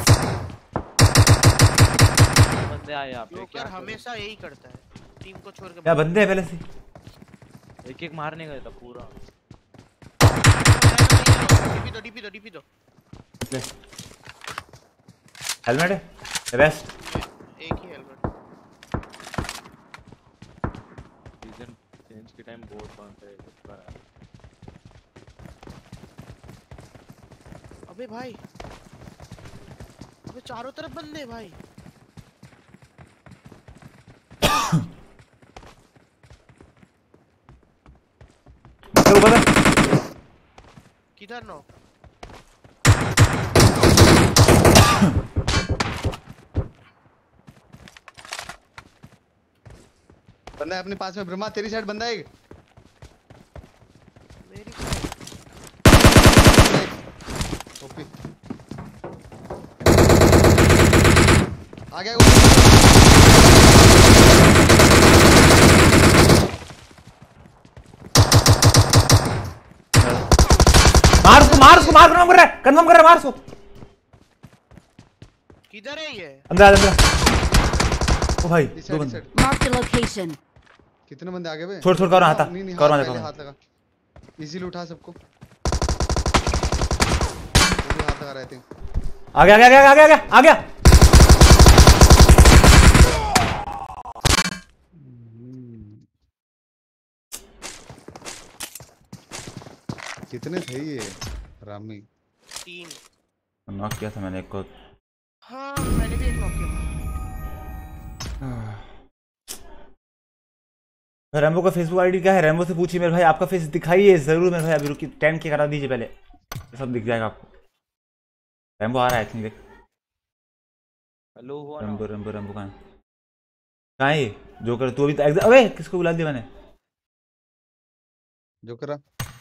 बंदे आए यहाँ पे। जोकर हमेशा यही करता है, टीम को छोड़ के। क्या बंदे हैं पहले से? एक एक मारने गया था पूरा। डीपी दो डीपी दो डीपी दो। हेलमेट है वेस्ट। एक ही हेलमेट। सीजन चेंज के टाइम बहुत बनता है इस बार। अबे भाई, अबे चारों तरफ बंदे हैं भाई। किधर नो? बंदा है अपने पास में। ब्रह्मा तेरी साइड बंदा है। मेरी ओपी आ गया। मार उसको, मार, कंफर्म कर रहा है, कंफर्म कर रहा है, मार उसको। किधर है ये? अंदर आ, अंदर ओ भाई दो बंदे। Marked a location. कितने बंदे आगे बे? छोड़ छोड़ कर हाथ नहीं नहीं कर हाथ रहा पहले है। हाथ लगा, इजीली उठा सबको। वो भी हाथ लगा रहे थे। आ गया, आ गया, आ गया, आ गया, आ गया। कितने थे ये रामी? तीन। नॉक किया था मैंने एक को। हाँ मैंने भी एक नॉक किया। रैम्बो का फेसबुक आईडी क्या है? रैम्बो से पूछिए मेरे भाई, आपका फेस दिखाइए जरूर मेरे भाई। अभी रुकी, टेन के करा दीजिए पहले, सब दिख जाएगा आपको। रैम्बो आ रहा है, आई थिंक। हेलो हुआ ना? रैम्बो रैम्बो रैम्बो कहाँ है? कहाँ है ये जोकर? तू अभी तो एग्जाम, अबे किसको बुला दिया मैंने? जोकर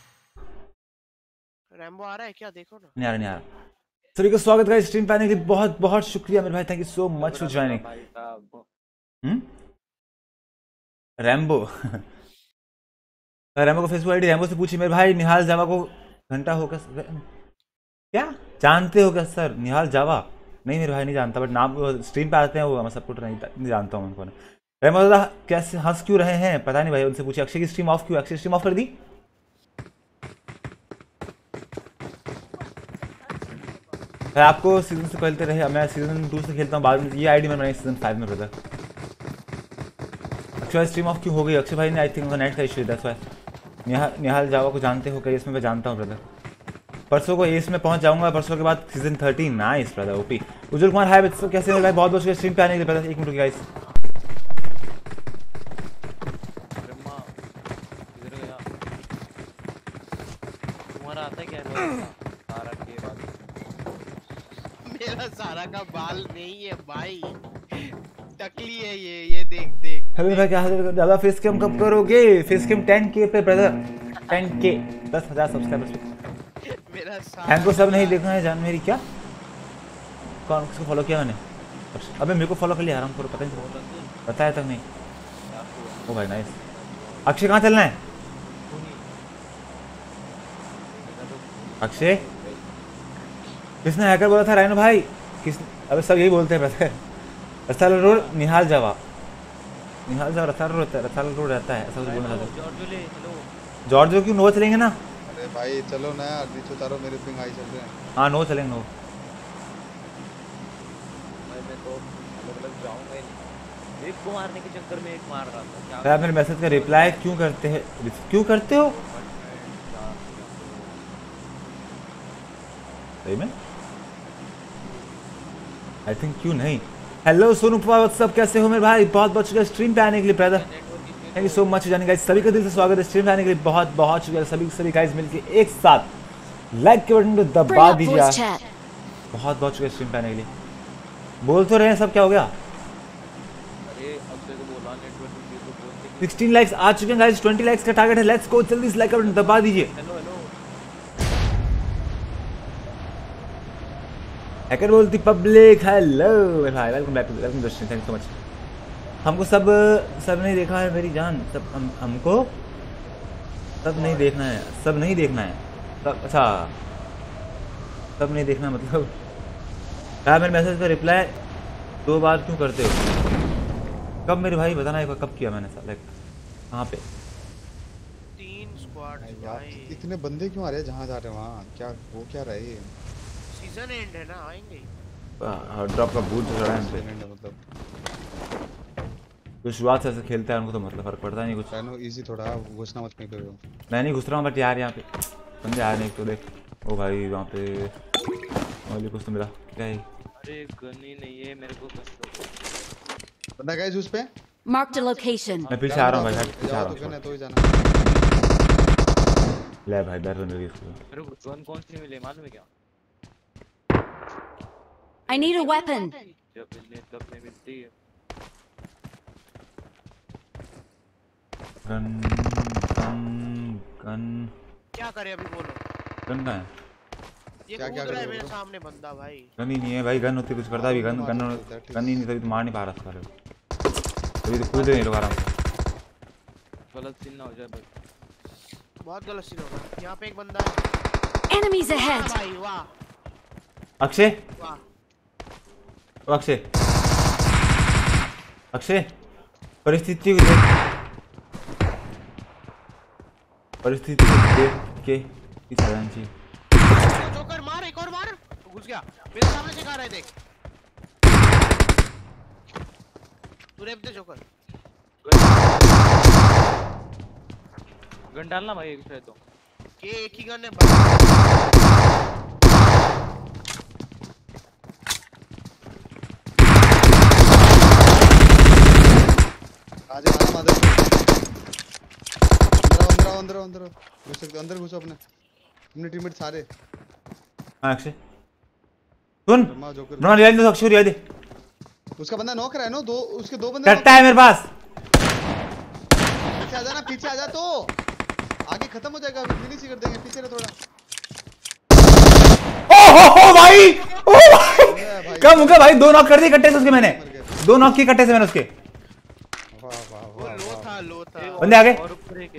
रैम्बो आ रहा है क्या? देखो ना। नहीं आ रहा, नहीं आ रहा। सभी को स्वागत है स्ट्रीम पे आने के लिए, बहुत बहुत शुक्रिया मेरे भाई, thank you so much for joining. Hmm Rambo Rambo का फेसबुक आईडी रैम्बो से पूछिए मेरे भाई। निहाल जावा को घंटा होगा क्या? जानते हो क्या सर निहाल जावा? नहीं मेरे भाई नहीं जानता, बट नाम स्ट्रीम पे आते हैं वो, मैं सपोर्ट नहीं, नहीं जानता हूँ उनको। रैम्बो दादा कैसे हंस क्यों रहे हैं पता नहीं भाई, उनसे पूछिए। अक्षय की स्ट्रीम ऑफ क्यों? अक्षय स्ट्रीम ऑफ कर दी? आपको सीजन से खेलते रहे, मैं सीजन टू से खेलता हूँ बाद में। ये आईडी मैंने बनाई सीजन फाइव में ब्रदर। अक्षय भाई स्ट्रीम ऑफ क्यों हो गई? अक्षय भाई ने आई थिंक उनका नेट का इशू है, that's why. Nihal Nihal Java को जानते हो क्या? इसमें मैं जानता हूँ ब्रदर। परसों को एस में पहुंच जाऊंगा, परसों के बाद season thirteen. Nice brother OP. Ujjwal Kumar hi बच्चों, कैसे हो भाई? बहुत बहुत शुक्रिया स्ट्रीम पे आने के लिए ब्रदर। एक मिनट गाइस, तुम्हारा आता है क्या? सारा के बाद मेरा सारा का बाल नहीं है भाई, टकली है ये। ये देख देख। हेलो भाई क्या हाल है? दादा फेस कैम कब करोगे? फेस कैम टेन के पे ब्रदर, टेन के दस हजार सब्सक्राइबर्स पे। मेरा सारा हैंग को सब नहीं देखना है जान मेरी। क्या कौन किसको फॉलो किया मैंने? अबे मेरे को फॉलो कर लिया आराम करो, पता नहीं बताया तक नहीं। ओ भाई नाइस। अक्षय कहाँ चलना है? अक्षय किसने हैकर बोला था? रायनो भाई किस? अबे सब यही बोलते हैं brother. Rasal road Nihal Java, Nihal Java Rasal road रहता है, रसाल रोड रहता है, ऐसा कुछ बोलना चाहते हैं। जॉर्जो क्यों? नो चलेंगे ना? अरे भाई चलो ना यार, नीचे उतारो, मेरे पिंग आई चल रहे हैं। हाँ नो चलेंगे, नो। भाई मैं तो अलग अलग जाऊंगा ही नहीं, एक को मारने के चक्कर में एक मार रहा था। क्या आप मेरे मैसेज का रिप्लाई क्यों करते हैं? क्यों करते हो सही में? आई थिंक क्यों नहीं। हेलो सोनू व्हाट्सअप, कैसे हो मेरे भाई? बहुत बहुत शुक्रिया स्ट्रीम पे आने के लिए brother, thank you so much जाने गाइस। सभी का दिल से स्वागत है स्ट्रीम पे आने के लिए, बहुत बहुत शुक्रिया सभी सभी गाइस मिलके एक साथ लाइक के बटन को दबा दीजिए। बहुत बहुत शुक्रिया स्ट्रीम पे आने के लिए। बोल तो रहे हैं सब, क्या हो गया? अरे अक्षय को बोला नेटवर्क तो बोलते सिक्सटीन लाइक्स आ चुके हैं गाइस, ट्वेंटी लाइक्स का टारगेट है। लेट्स गो, जल्दी से लाइक का बटन दबा दीजिए। हेलो हेलो हैकर बोलती पब्लिक हेलो भाई, welcome back, welcome Darshan, thank you so much. हमको सब सब नहीं देखा है मेरी जान, सब हम हमको सब नहीं देखना है, सब नहीं देखना है सब। अच्छा सब नहीं देखना मतलब क्या? मेरे मैसेज पे रिप्लाई दो बार क्यों करते हो? कब मेरे भाई बताना एक बार, कब किया मैंने? लाइक कहाँ पे? तीन स्क्वाड यार भाई। इतने बंदे क्यों आ रहे हैं? जहाँ जा रहे हैं वहाँ क्या वो क्या रहे? सीजन एंड है ना, आएंगे। ड्रॉप का बूट चढ़ा है इनपे। मतलब तो शुरुआत से ऐसे खेलते हैं उनको तो मतलब फर्क पड़ता नहीं कुछ। चैनो इजी थोड़ा, घुसना मत कहीं करो। मैं नहीं घुस रहा हूँ बट यार यहाँ पे बंदे आ रहे हैं। तो देख ओ भाई वहाँ पे वाली कुछ तो मिला क्या है? अरे गन ही नहीं है मेरे को। बंदा गाइस उस पे Marked a location. मैं पीछे आ रहा हूँ भाई, हट पीछे आ जाओ रहा तो कहना हूँ। तो ही जाना। ले भाई डर बन रही इसको। मेरे को गन कौन सी मिले मालूम है क्या? I need a weapon. जब मिलने तब नहीं मिलती है। गन गन गन क्या करे अभी बोलो? गन कहाँ है? ये क्या- कूद क्या रहा है करे मेरे बोलो? सामने बंदा भाई। गन ही नहीं है भाई, गन होती कुछ करता भी। गन गन गन ही नहीं, तभी तो मार नहीं पा रहा था। तभी तो कूद नहीं रहा आराम से। गलत सीन ना हो जाए बस। बहुत गलत सीन होगा। यहाँ पे एक बंदा है। Enemies ahead! भाई वाह अक्षय वाह ओ अक्षय अक्षय परिस्थिति को देख परिस्थिति को देख के इस तरह जी जोकर मार एक और मार घुस गया मेरे सामने से आ रहा है देख तू रेप दे जोकर गन डालना भाई एक से तो के एक ही गन है आजा आजा मदर अंदर अंदर अंदर घुस सकते अंदर घुसो अपने अपने टीममेट सारे हां अक्षय सुन ब्रह्मा जोकर ब्रह्मा रिवाइव दे अक्षय रिवाइव दे उसका बंदा नॉक रहा है ना दो उसके दो बंदे कट्टा है मेरे पास पीछे आजा ना पीछे आजा तो आगे खत्म हो जाएगा फिनिश ही कर देंगे पीछे रह थोड़ा ओ हो हो भाई ओ भाई भाई कम हो गया भाई दो नॉक कर दिए कट्टे से उसके मैंने दो नॉक किए कट्टे से मैंने उसके वाह वाह वो लो था लो था बंदे आ गए और ऊपर एक है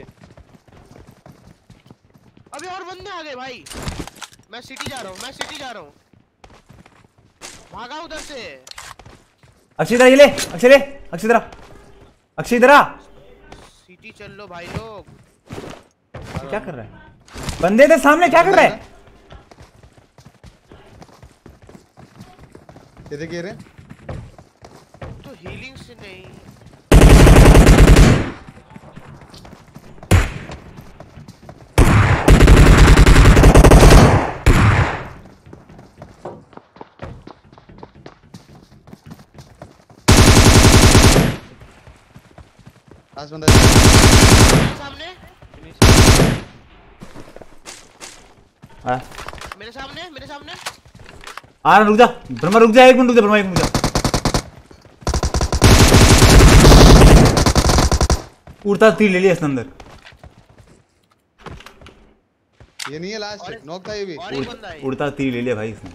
अभी और बंदे आ गए भाई मैं सिटी जा रहा हूँ मैं सिटी जा रहा हूँ भागा उधर से अक्षय इधर ये ले अक्षय ले अक्षय इधर आ अक्षय इधर आ सिटी चल लो भाई लोग क्या कर रहा है बंदे इधर सामने क्या कर रहा है ये देखिए रे तो हीलिंग से नहीं लास्ट बंदा सामने हाँ मेरे सामने मेरे सामने आ रहा रुक जा ब्रह्मा रुक जा एक मिनट रुक जा ब्रह्मा एक मिनट रुक जा उड़ता तीर ले लिया इसने अंदर ये नहीं है लास्ट नॉक था ये भी और एक बंदा है उड़ता तीर ले लिया भाई इसने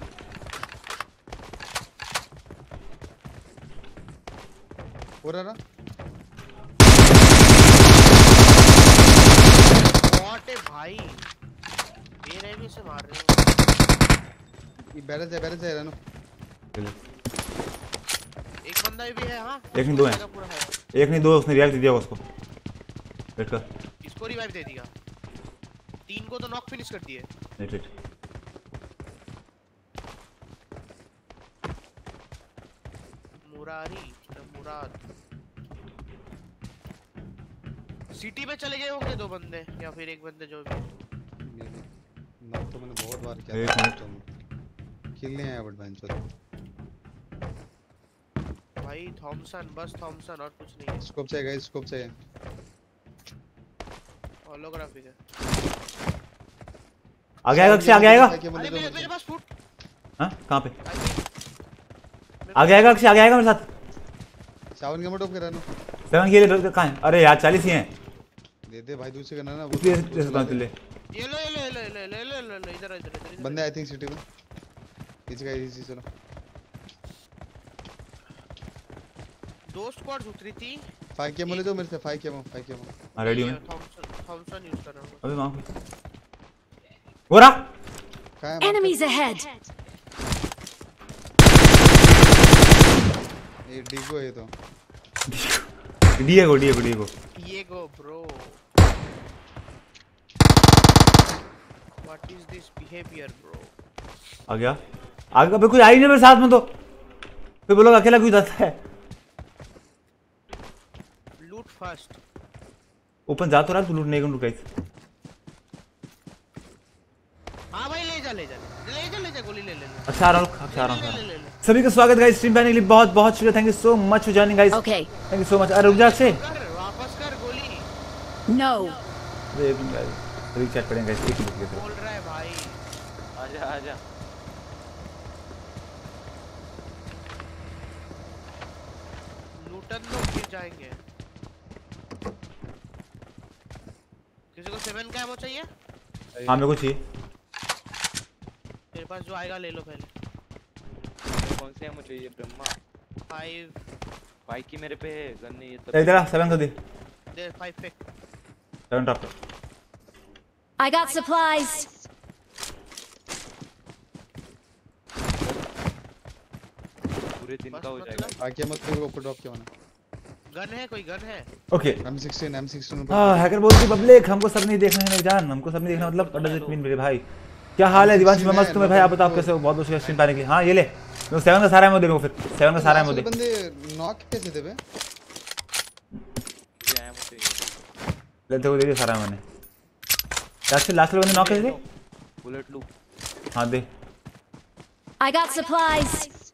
हो रहा ना बॉट है भाई ये रेमी से मार रहे हो ये बैलेंस है बैलेंस है रहनो एक बंदा भी है हां एक नहीं दो हैं पूरा है एक नहीं दो उसने रिवाइव दे दिया उसको वेट कर इसको रिवाइव दे दिया तीन को तो नॉक फिनिश कर दिए wait wait Murari Murad city में चले गए होंगे दो बंदे या फिर एक बंदे जो भी नॉक तो मैंने बहुत बार किया एक मिनट किल नहीं आया बट बेंच पर भाई थॉमसन बस थॉमसन और कुछ नहीं है स्कोप चाहिए गाइस स्कोप चाहिए होलोग्राफी है आगे आएगा अक्षय आगे आएगा अरे मेरे मेरे पास फुट हाँ कहाँ पे आगे आएगा अक्षय आगे आएगा मेरे साथ सावन का मोटो करा ना सेवन ये ले कहाँ है अरे यार चालीस ही हैं दे दे भाई दूसरे करना ना वो उसके जैसे कहाँ ले ये लो ये लो ये लो ये लो ये लो ये लो इधर इधर इधर बंदे आई थिंक सिटी में पीछे का इजी चलो दो स्क्वाड्स उतरी थी फाइव के मोले जो मेरे से फाइव के मो फाइव के मो हाँ रेडी हूँ थॉमसन थॉमसन यूज कर रहा हूं अबे वहाँ पे हो रहा कहां है Enemies ahead! ये डीगो है तो डिएगो डिएगो डिएगो ये go bro what is this behavior bro आ गया आगे कभी कोई आई नहीं मेरे साथ में तो फिर बोलोगे अकेला क्यों जाता है लूट फर्स्ट ओपन जा तो रहा तू लूटने को रुका इस हां भाई ले जा ले जा ले जा ले जा गोली ले ले ले अच्छा आ रहा हूँ अच्छा आ रहा ले हूँ ले ले सभी का स्वागत गाइस स्ट्रीम करने के लिए बहुत बहुत शुक्रिया thank you so much for joining guys Okay. Thank you so much अरे रुक जा अक्षय कर वापस कर गोली No! अरे एक मिनट गाइस रीचैट करेंगे गाइस एक मिनट के बोल रहा है भाई आजा आजा लूटन दो फिर जाएंगे किसी को सेवन का एमो चाहिए हाँ मेरे को चाहिए तेरे पास जो आएगा ले लो पहले कौन से एमो चाहिए ब्रह्मा फाइव भाई की मेरे पे है गन नहीं है तब इधर आ सेवन कर दे दे फाइव पे सेवन ड्रॉप कर I got supplies! पूरे दिन बस का हो मतलब- जाएगा। आके मत फिर ऊपर ड्रॉप किया मैंने। गन है, कोई गन है? Okay M sixteen M sixteen हाँ हैकर बोलती पब्लिक हमको सब नहीं देखना है मेरी जान, हमको सब नहीं देखना मतलब व्हाट डज इट मीन मेरे भाई। क्या हाल है दिवांश में? मस्त तुम्हें भाई, आप बताओ कैसे हो? बहुत बहुत स्ट्रीम पाने के लिए। हाँ ये ले मैं सेवन का सारा है, मैं देखो फिर सेवन का सारा है मुझे। बंदे नॉक कैसे थे बे? मुझे आया मुझे ले देखो दे दिया सारा मैंने। लास्ट लास्ट बंदे नॉक कैसे थे? Bullet loop. हाँ दे। I got supplies.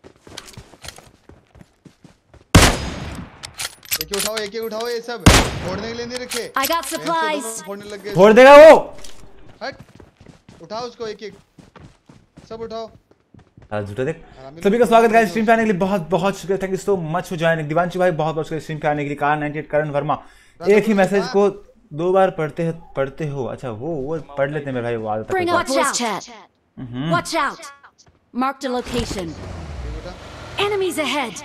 एक एक उठाओ एक एक उठाओ, ये सब फोड़ने के लिए नहीं रखे। I got supplies. फोड़ने लग गए। फोड़ देगा वो। हट उठाओ उसको एक एक, सब उठाओ। हाँ झूठा देख। सभी का स्वागत है स्ट्रीम पे आने के लिए, बहुत बहुत शुक्रिया, thank you so much for joining. Divyanshu भाई बहुत बहुत शुक्रिया स्ट्रीम पे आने के लिए। Car ninety eight Karan Verma, एक ही मैसेज को दो बार पढ़ते पढ़ते हो? अच्छा वो वो पढ़ लेते हैं मेरे भाई, वो आदत Bring है। up voice chat. Watch out. Marked a location. Enemies ahead.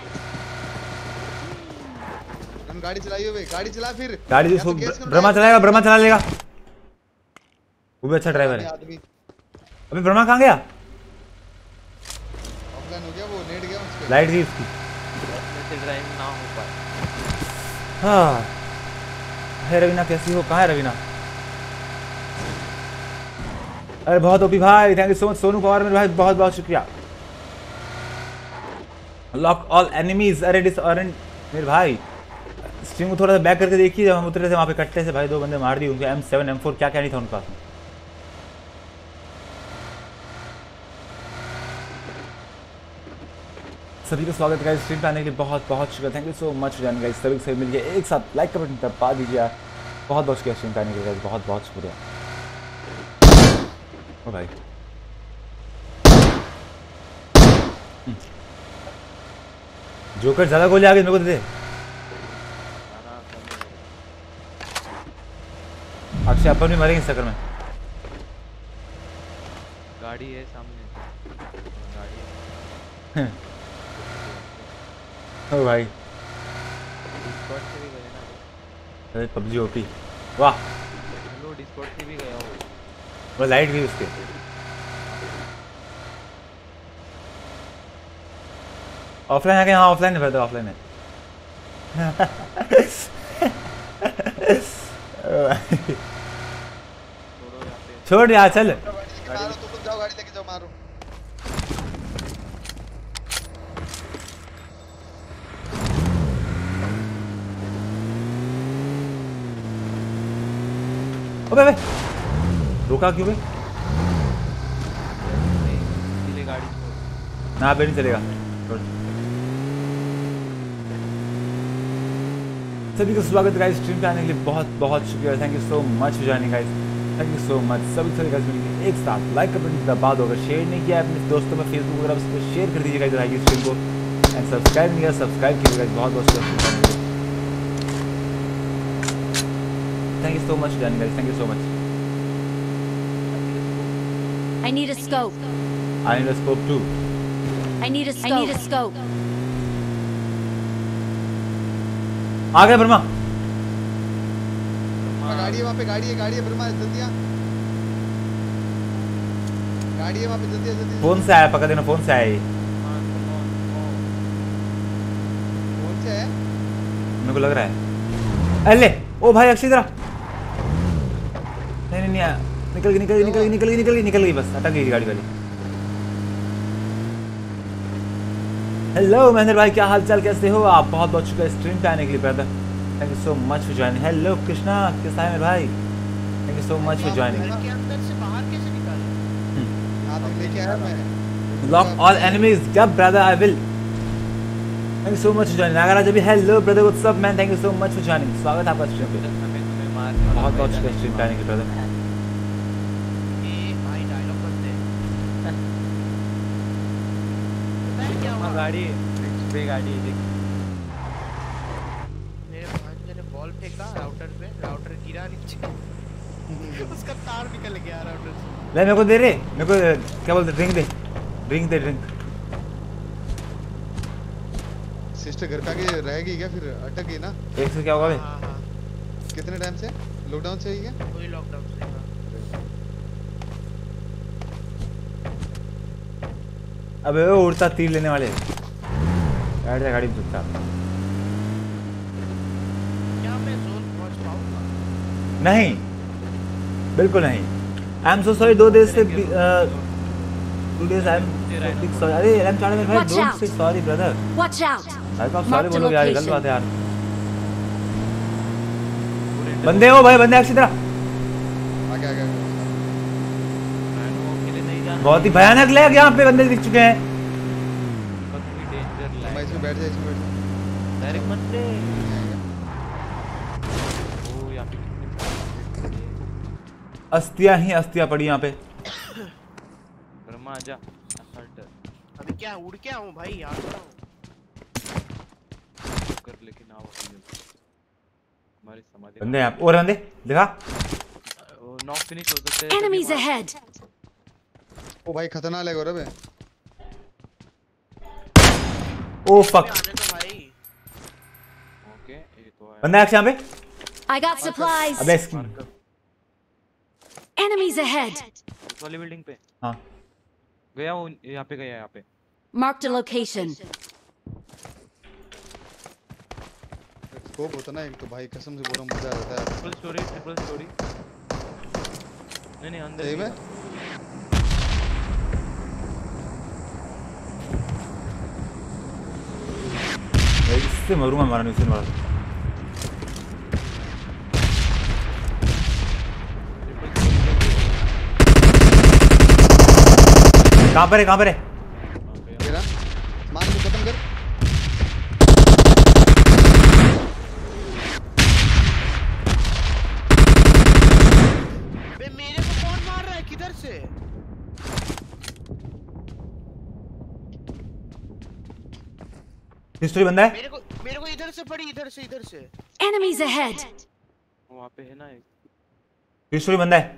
हम गाड़ी चलाइए बे, गाड़ी चला फिर। गाड़ी या जो तो गैस करो, ब्रह्मा चलाएगा, ब्रह्मा चला लेगा, वो भी अच्छा ड्राइवर है। आदमी अबे ब्रह्मा कहाँ गया? ऑफलाइन हो गया, वो नेट गया उसके। लाइट थी उसकी। से ड्राइव ना हो पाए। हाँ है रवीना, कैसी हो? कहाँ है रवीना? अरे बहुत ओपी भाई, thank you so much Sonu Pawar मेरे भाई, बहुत बहुत शुक्रिया। लॉक ऑल एनिमीज, अरे डिस ऑरेंज मेरे भाई स्ट्रीम को थोड़ा सा बैक करके देखिए, जब हम उतरे थे वहाँ पे कट्टे से भाई दो बंदे मार दिए उनके, एम सेवन एम फोर क्या क्या नहीं था उनके पास। सभी को स्वागत है स्ट्रीम पे आने के लिए, बहुत बहुत शुक्रिया, thank you so much for joining guys. सभी से मिल गए एक साथ लाइक का बटन दबा दीजिए यार, बहुत बहुत शुक्रिया स्ट्रीम पे आने के लिए, बहुत बहुत शुक्रिया। ओ भाई जोकर ज्यादा गोली आ गई मेरे को दे दे। अक्षय अपन भी मरेंगे इस चक्कर में। गाड़ी है सामने, गाड़ी है। ओ भाई डिस्कॉर्ड से भी गए ना। अरे पबजी ओपी, वाह हेलो डिस्कॉर्ड से भी गया हो। वो लाइट भी उसके। ऑफलाइन है क्या? हाँ ऑफलाइन है, तो ऑफलाइन है। छोड़ यार चल। मारो तुम लोग, जाओ गाड़ी लेके जाओ, मारो। अबे अबे रुका क्यों बे? इसलिए गाड़ी छोड़। ना बे नहीं चलेगा। सभी को स्वागत है स्ट्रीम पे आने के लिए, बहुत बहुत शुक्रिया, thank you so much for joining guys, thank you so much. सभी सभी गाइस मिलकर एक साथ लाइक का बटन दबा दो, अगर शेयर नहीं किया अपने दोस्तों में फेसबुक वगैरह उस पर शेयर कर दीजिएगा इधर आइए स्ट्रीम को, एंड सब्सक्राइब नहीं किया सब्सक्राइब कीजिएगा, बहुत बहुत शुक्रिया। Thank you so much joining guys, thank you so much. I need a scope. I need a scope too. I need a scope. I need a scope. आ गए ब्रह्मा। गाड़ी है वहाँ पे, गाड़ी है गाड़ी है ब्रह्मा, जल्दी आ। गाड़ी है वहाँ पे, जल्दी आ जल्दी। फोन से आया, पकड़ देना, फोन से आया ये। कौन से है? मेरे को लग रहा है। अरे ओ भाई अक्षय इधर नहीं नहीं नहीं आया। निकल गई निकल गई निकल गई निकल गई निकल गई निकल गई बस, अटक गई गाड़ी वाली। हेलो महेंद्र भाई, क्या हाल चाल, कैसे हो आप? बहुत बहुत शुक्रिया स्ट्रीम पे आने के लिए brother, thank you so much for joining. Hello Krishna, कैसा है मेरे भाई? Thank you so much for joining. के अंदर से बाहर कैसे निकाले? यहाँ तक लेके आया मैं। लॉक ऑल एनिमीज, जब brother I will. Thank you so much for joining. Nagraj अभी hello brother, what's up man, thank you so much for joining, स्वागत है आपका स्ट्रीम पे, हमें तुम्हें मार बहुत बहुत शुक्रिया स्ट्रीम पे आने के लिए ब्रदर। ये भाई डायलॉग करते हैं। पता है क्या हुआ? गाड़ी पे गाड़ी देख। मेरे भांजे ने बॉल फेंका राउटर पे, राउटर गिरा नीचे। उसका तार निकल गया राउटर से। ले मेरे को दे रे, मेरे को क्या बोलते, ड्रिंक दे, ड्रिंक दे ड्रिंक। सिस्टर घर पे आके रहेगी क्या फिर? अटक गई ना? एक से क्या होगा बे? हाँ हाँ कितने टाइम से? लॉकडाउन से ही क्या? वही लॉकडाउन से। हाँ। अबे वो उड़ता तीर लेने वाले। बैठ जा गाड़ी में चुपचाप। क्या मैं जोन पहुंच पाऊंगा? नहीं, बिल्कुल नहीं। आई एम सो सॉरी, दो देर से two days I am sorry. अरे एलएम चाड़ में भाई, Watch डोंट out. से सॉरी ब्रदर। Watch out! भाई आप सॉरी Mark the बोलो यार, गलत location. बात है यार। बंदे हो भाई, बंदे अच्छी तरह। आगे आगे आगे। के लिए नहीं जाना। बहुत ही भयानक लैग यहाँ पे बंदे दिख चुके हैं। बहुत ही डेंजर मैं लाइक। इसमें बैठ जा, इसमें बैठ जा। डायरेक्ट मत ले। ओ यहाँ पे कितने अस्थियां ही अस्थियां पड़ी यहाँ पे। ब्रह्मा आजा। असल्ट अभी क्या उड़ के आऊं भाई, यहाँ खड़ा हूं। कर लेकिन आओ हमारी समाधि। बंदे यहाँ पे, और बंदे दिखा। वो नॉक फिनिश हो सकते हैं। Enemies ahead! ओ भाई खतरनाक लग रहा है बे। ओ फक, आने दो भाई। ओके ये तो है। बंदा है यहाँ पे। I got supplies! अबे इसकी मार्कर Enemies ahead! उस वाली बिल्डिंग पे हाँ गया वो, यहाँ पे गया यहाँ पे। Marked a location. स्कोप होता ना एक तो भाई, कसम से बोल रहा हूँ मजा आ जाता है। Triple storey triple storey. नहीं नहीं अंदर सही भी में? था। भाई, इससे मरूंगा, मारा नहीं, इससे मारा। कहाँ पर है, कहाँ पर है? तेरा मान को खत्म कर। बे मेरे को कौन मार रहा है, किधर से? हिस्ट्री बंदा है। मेरे को मेरे को इधर से पड़ी, इधर से इधर से। Enemies ahead! वहाँ पे है ना एक। हिस्ट्री बंदा है।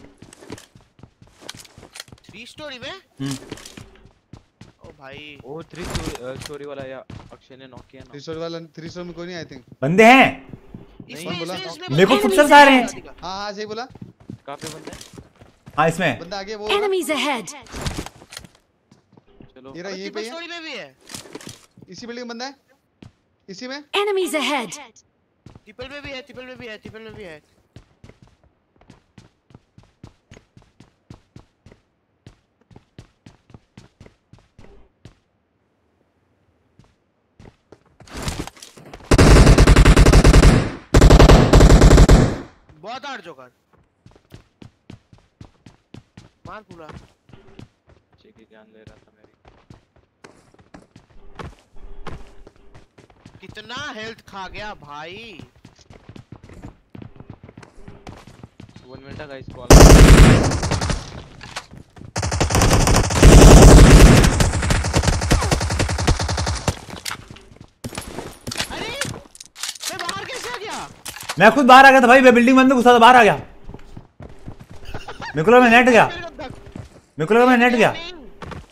थ्री स्टोरी में? हम्म। ओ भाई वो थ्री स्टोरी स्टोरी वाला या अक्षय ने नॉक किया ना। थ्री स्टोर वाला, थ्री स्टोर में कोई नहीं आई थिंक। बंदे हैं। इसमें बोला? इसमें इसमें मेरे को बंदा- फुटसल्स आ रहे हैं। हाँ हाँ सही बोला। कहाँ पे बंदा है? हाँ इसमें बंदा आगे वो Enemies ahead! चलो ये रहा, यहीं पे ट्रिपल ही है। स्टोरी में भी है। इसी बिल्डिंग में बंदा है, इसी में। Enemies ahead! ट्रिपल में भी है, ट्रिपल में भी है, ट्रिपल में भी है। बहुत हार्ड जोकर मार पूरा। ठीक है, जान ले रहा था मेरी। कितना हेल्थ खा गया भाई। One minute guys call. अरे मैं बाहर कैसे आ गया? मैं खुद बाहर आ गया था भाई, मैं बिल्डिंग में अंदर घुसा था, बाहर आ गया। मेरे को लगा मैं नेट गया, मेरे को धक- मेरे को लगा मैं नेट गया। नहीं।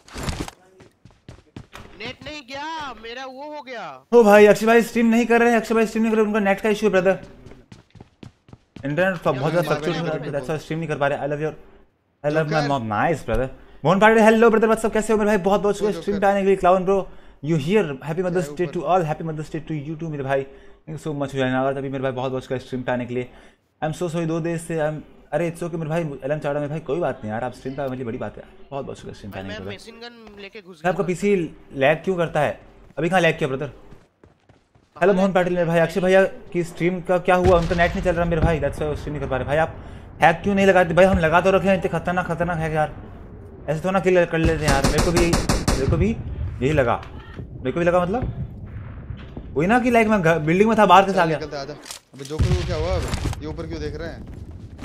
नेट नहीं गया, मेरा वो हो गया। ओ भाई अक्षय भाई स्ट्रीम नहीं कर रहे हैं, अक्षय भाई स्ट्रीम नहीं कर रहे, उनका नेट का इशू है ब्रदर। इंटरनेट बहुत ज्यादा फ्लक्चुएट हो रहा है, दैट्स व्हाई स्ट्रीम नहीं कर पा रहे। I love your I love my mom. Nice brother. Mohan Pandey hello brother, what's up, कैसे हो मेरे भाई? बहुत बहुत शुक्रिया स्ट्रीम पे आने के लिए। Clown bro you here, happy mother's day to all, happy mother's day to you too मेरे भाई। Thank you so much for joining अभी मेरे भाई, बहुत बहुत शुक्रिया स्ट्रीम पे आने के लिए। आई एम सो सॉरी दो देर से आई एम अरे इट्स ओके मेरे भाई। एलन चाड़ा मेरे भाई, कोई बात नहीं यार, आप स्ट्रीम पे आने वाली बड़ी बात है। बहुत बहुत शुक्रिया स्ट्रीम पे आने मैं के लिए। मशीन गन लेके घुस आपका पीसी लैग क्यों करता है? अभी कहाँ लैग किया ब्रदर? हेलो मोहन पाटिल मेरे भाई। अक्षय भैया की स्ट्रीम का क्या हुआ? उनका नेट नहीं चल रहा मेरे भाई, दैट्स व्हाई स्ट्रीम नहीं कर पा रहे भाई। आप हैक क्यों नहीं लगाते भाई? हम लगा तो रखे हैं, इतने खतरनाक खतरनाक है यार, ऐसे तो ना किल कर लेते हैं यार। मेरे को भी मेरे को भी यही लगा, मेरे को भी लगा मतलब वही ना कि लाइक मैं बिल्डिंग में था, बाहर कैसे आ गया? निकलते आजा। अबे जोकर को क्या हुआ? अब ये ऊपर क्यों देख रहे हैं?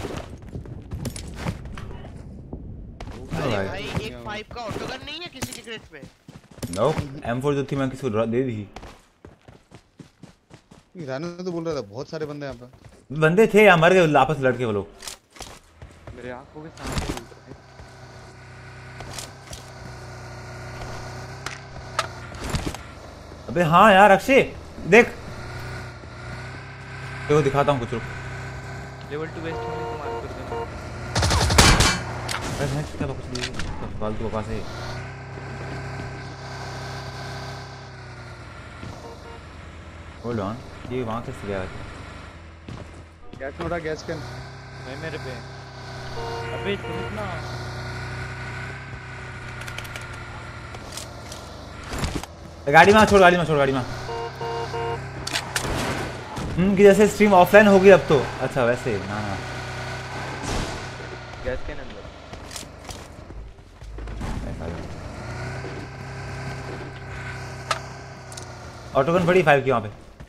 अरे भाई एक फाइव का ऑटोगन नहीं है किसी के क्रेट पे? नो एम फोर जो थी मैं किसी को दे दी। रानू तो बोल रहा था बहुत सारे बंदे यहाँ पे। बंदे थे यार, मर गए आपस लड़के वो लोग। मेरे आंखों के सामने बोल रहे हैं। अबे हाँ यार अक्षय देख, देखो दिखाता हूँ कुछ रुक। लेवल टू वेस्ट होने को मार कर देना। अरे मैं क्या कुछ नहीं, फालतू बकवास है। होल्ड ऑन, ये वहां कैसे गया? गैस में उठा, गैस कैन मैं मेरे पे। अबे तुम ना गाड़ी में छोड़, गाड़ी में छोड़, गाड़ी में। हम्म कि जैसे स्ट्रीम ऑफलाइन होगी अब तो। अच्छा वैसे ना ना गैस के अंदर ऑटोगन बड़ी फाइव की वहाँ पे।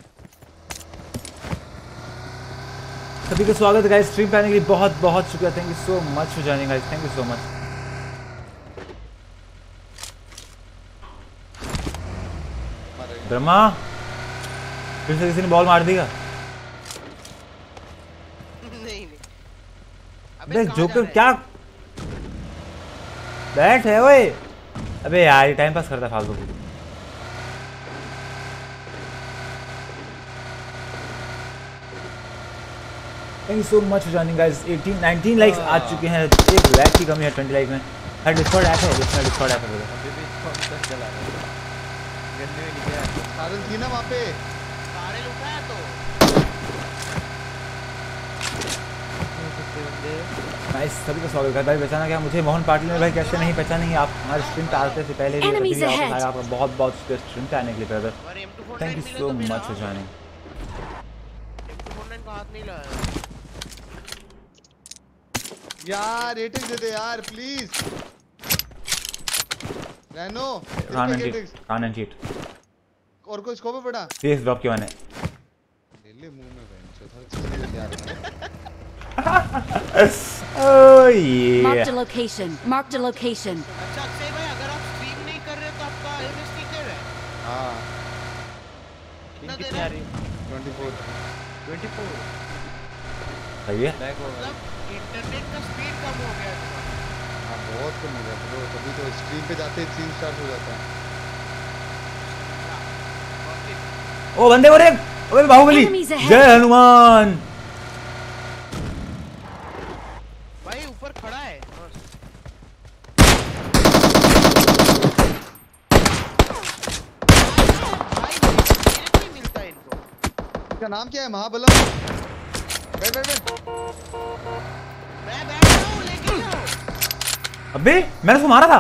सभी का स्वागत है गाइस स्ट्रीम पे आने के लिए, बहुत बहुत शुक्रिया। Thank you so much for joining guys, thank you so much. Brahma फिर से किसी ने बॉल मार दिया। नहीं नहीं अबे जोकर क्या बैठ है ओए। अबे यार ये टाइम पास करता है फालतू की। Thank you so much for joining guys. अठारह उन्नीस लाइक्स आ चुके हैं, एक लाइक की कमी है बीस लाइक में। हर डिस्कॉर्ड ऐप है जिसमें डिस्कॉर्ड ऐप है। अभी भी कौन सा चला रहा है? गन्ने में लिखा है सारल थी ना वहाँ पे। सारे उठाया तो नाइस, सभी का स्वागत है भाई। पहचाना क्या मुझे? मोहन पाटिल ने भाई कैसे नहीं पहचानेंगे आप? हमारे स्ट्रीम पे आते से पहले भी Enemies आपको ahead. भाई आपका बहुत बहुत शुक्रिया स्ट्रीम पे आने के लिए ब्रदर। और M two four thank you nine so मिले तो much for joining. M two four nine का हाथ नहीं लगाया यार एटेक्स दे दे यार प्लीज। रैनो run and cheat, run and cheat. और कोई स्कोप है बड़ा? फेस ड्रॉप किया मैंने। ले ले मुंह में बेंच हर चीज ले यार। ओह ये Marked a location. Marked a location. अच्छा अक्षय भाई अगर आप स्ट्रीम नहीं कर रहे तो आपका एमएसटी क्या है? हां कितना दे कितनी रहा आ है? रही है? चौबीस चौबीस सही है। बैक हो गया। मतलब इंटरनेट का स्पीड कम हो गया है तुम्हारा। हां बहुत कम हो गया ब्रो, तभी तो स्ट्रीम पे जाते ही सीन स्टार्ट हो जाता है। ओ बंदे हो रहे हैं। ओए बाहुबली, Enemies ahead. जय हनुमान। भाई ऊपर खड़ा है भाई मेरे को ही मिलता है इनको। इसका नाम क्या है? महाबलम। बैठ बैठ बैठ। मैं बैठ रहा हूँ लेके जाओ। अबे मैंने उसको मारा था।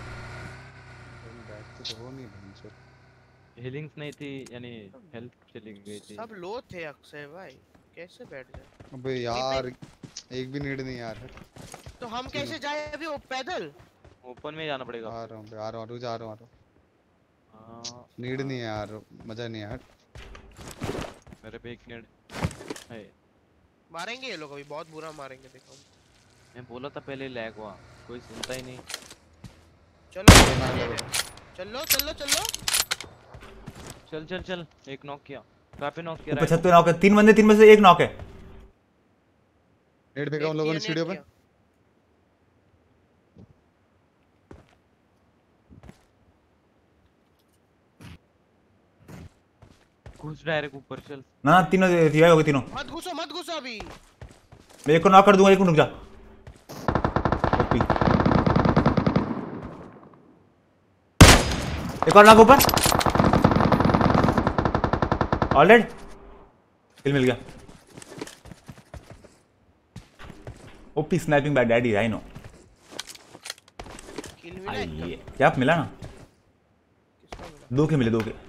बैठते तो हो नहीं बेंच। हीलिंग्स नहीं थी यानी हेल्थ चली गई थी। सब लो थे अक्षय भाई, कैसे बैठ जाए? अबे यार एक भी नीड नहीं यार। तो हम कैसे जाए अभी वो पैदल? ओपन में जाना पड़ेगा। आ रहा हूं आ रहा हूं रुक जा रहा हूं। हाँ नीड नहीं है यार, मजा नहीं है। मेरे पे एक नीड है। मारेंगे ये लोग अभी, बहुत बुरा मारेंगे देखो। मैं बोला था पहले लैग हुआ, कोई सुनता ही नहीं। चलो चलो चलो चलो चल चल चल। एक नॉक किया। कहाँ पे नॉक किया? ऊपर छत पे नॉक है। तीन बंदे, तीन में से एक नॉक है। नेट फेंका उन लोगों ने स्टूडियो पे। घुस डायरेक्ट ऊपर चल। ना ना तीनों रिवाइव हो गए तीनों। मत घुसो मत घुसो अभी। मैं एक को नॉक कर दूंगा, एक को रुक जा। ओपी। एक और नॉक ऊपर। ऑलरेडी किल मिल गया। OP sniping by daddy I know. Kill मिला एक ये क्या मिला ना? किसका मिला? दो के मिले, दो के।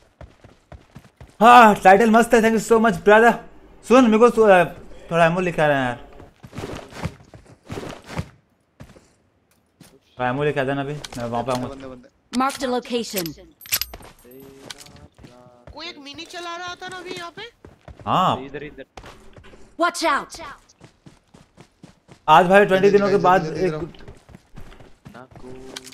हाँ टाइटल मस्त है, thank you so much brother. सुन मेरे को थोड़ा एमो लिखा रहा है यार। थोड़ा एमो लिखा देना अभी, मैं वहाँ पे आऊँगा। बंदे बंदे Marked a location. कोई एक मिनी चला रहा था ना अभी यहाँ पे। हाँ इधर इधर। Watch out. आज भाई ट्वेंटी दिनों के बाद जल्दी एक जल्दी नाकू।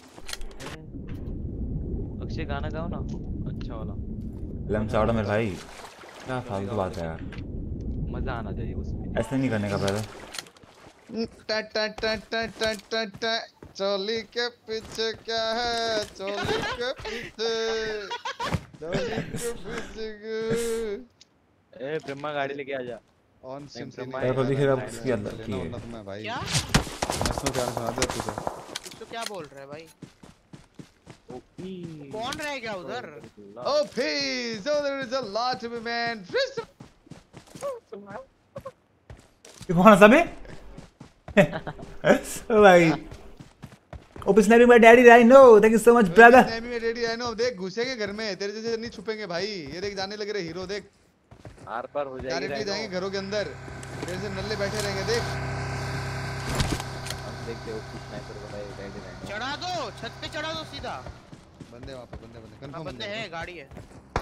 अक्षय गाना गाओ ना अच्छा वाला। लम चावड़ा मेरे भाई, क्या फालतू बात है यार। मजा आना चाहिए उसमें। ऐसे नहीं करने का ब्रदर। टा टा टा टा टा टा टा चोली के पीछे क्या है? चोली के पीछे चोली के पीछे ए ब्रह्मा गाड़ी लेके आ जा। ऑन सिम से ब्रह्मा नहीं यार, पब्लिक है, है, लाइन इसकी में अंदर की लेना है। होना तो मैं भाई क्या मैं इसमें क्या सुना दे तुझे। इसको क्या बोल रहा है भाई? कौन रह गया उधर? Oh please, oh there is a lot to be man. ये कौन सा बे? ओ भाई open sniping by daddy I know thank you so much brother. Sniping by daddy I know. देख घुसेंगे घर में, तेरे जैसे नहीं छुपेंगे भाई। ये देख जाने लग रहे हीरो, देख आर पार हो जाएगी। डायरेक्टली जाएंगे घरों के अंदर, तेरे से नल्ले बैठे रहेंगे। देख हम देखते हो कुछ स्नाइपर बनाए डैडी ने। चढ़ा दो, छत पे चढ़ा दो सीधा। बंदे वहां पे, बंदे बंदे हाँ, कंफर्म बंदे हैं, गाड़ी है।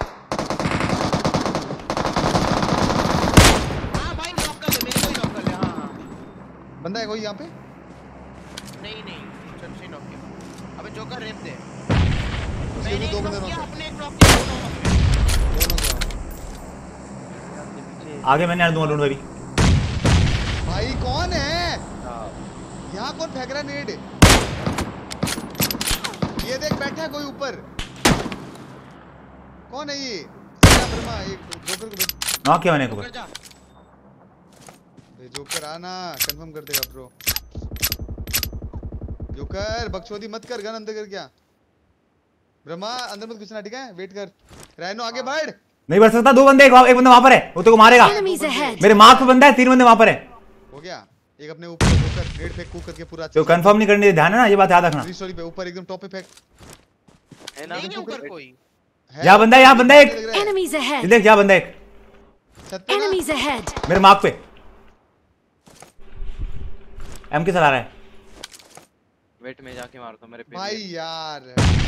हाँ भाई नॉक कर ले, मेरे को ही नॉक कर ले। हाँ हाँ बंदा है कोई यहाँ पे? नहीं नहीं चल से नॉक किया। अबे जोकर रेप दे। उसके भी मैंने दो एक बंदे नॉक नॉक किया, है। अपने एक नॉक किया, दोनों नॉक किए। दोनों को। आगे मैंने यार दूंगा लूंगा अभी। भाई कौन है हां यहाँ? कौन फेंक रहा नेड? ये देख बैठा है कोई ऊपर। कौन है ये? ब्रह्मा, एक जोकर को भेज। नॉक किया मैंने एक जोकर ऊपर। जा। बे जोकर आना, कंफर्म कर देगा ब्रो। जोकर बकचोदी मत कर, गन अंदर कर। क्या ब्रह्मा अंदर मत घुसना, ठीक है? वेट कर। रैनो आगे बढ़। नहीं बढ़ सकता, दो बंदे, एक, एक बंदा वहां पर है, वो तो को मारेगा। Enemies ahead. मेरे मार्क पे बंदा है, तीन बंदे वहां पर है। हो गया एक अपने ऊपर जोकर नेड फेंक कूद करके पूरा। तो कंफर्म नहीं करने, ध्यान है ना, ये बात याद रखना। थ्री स्टोरी पे ऊपर एकदम टॉप पे फेंक। है ना? नहीं है ऊपर कोई। है? यहाँ बंदा है, यहाँ बंदा है एक। Enemies ये ahead. देख यहाँ बंदा है एक, छत पे ना? Enemies ahead. मेरे मार्क पे एम के चला रहा है। वेट में जाके मारता हूं मेरे पे। भाई यार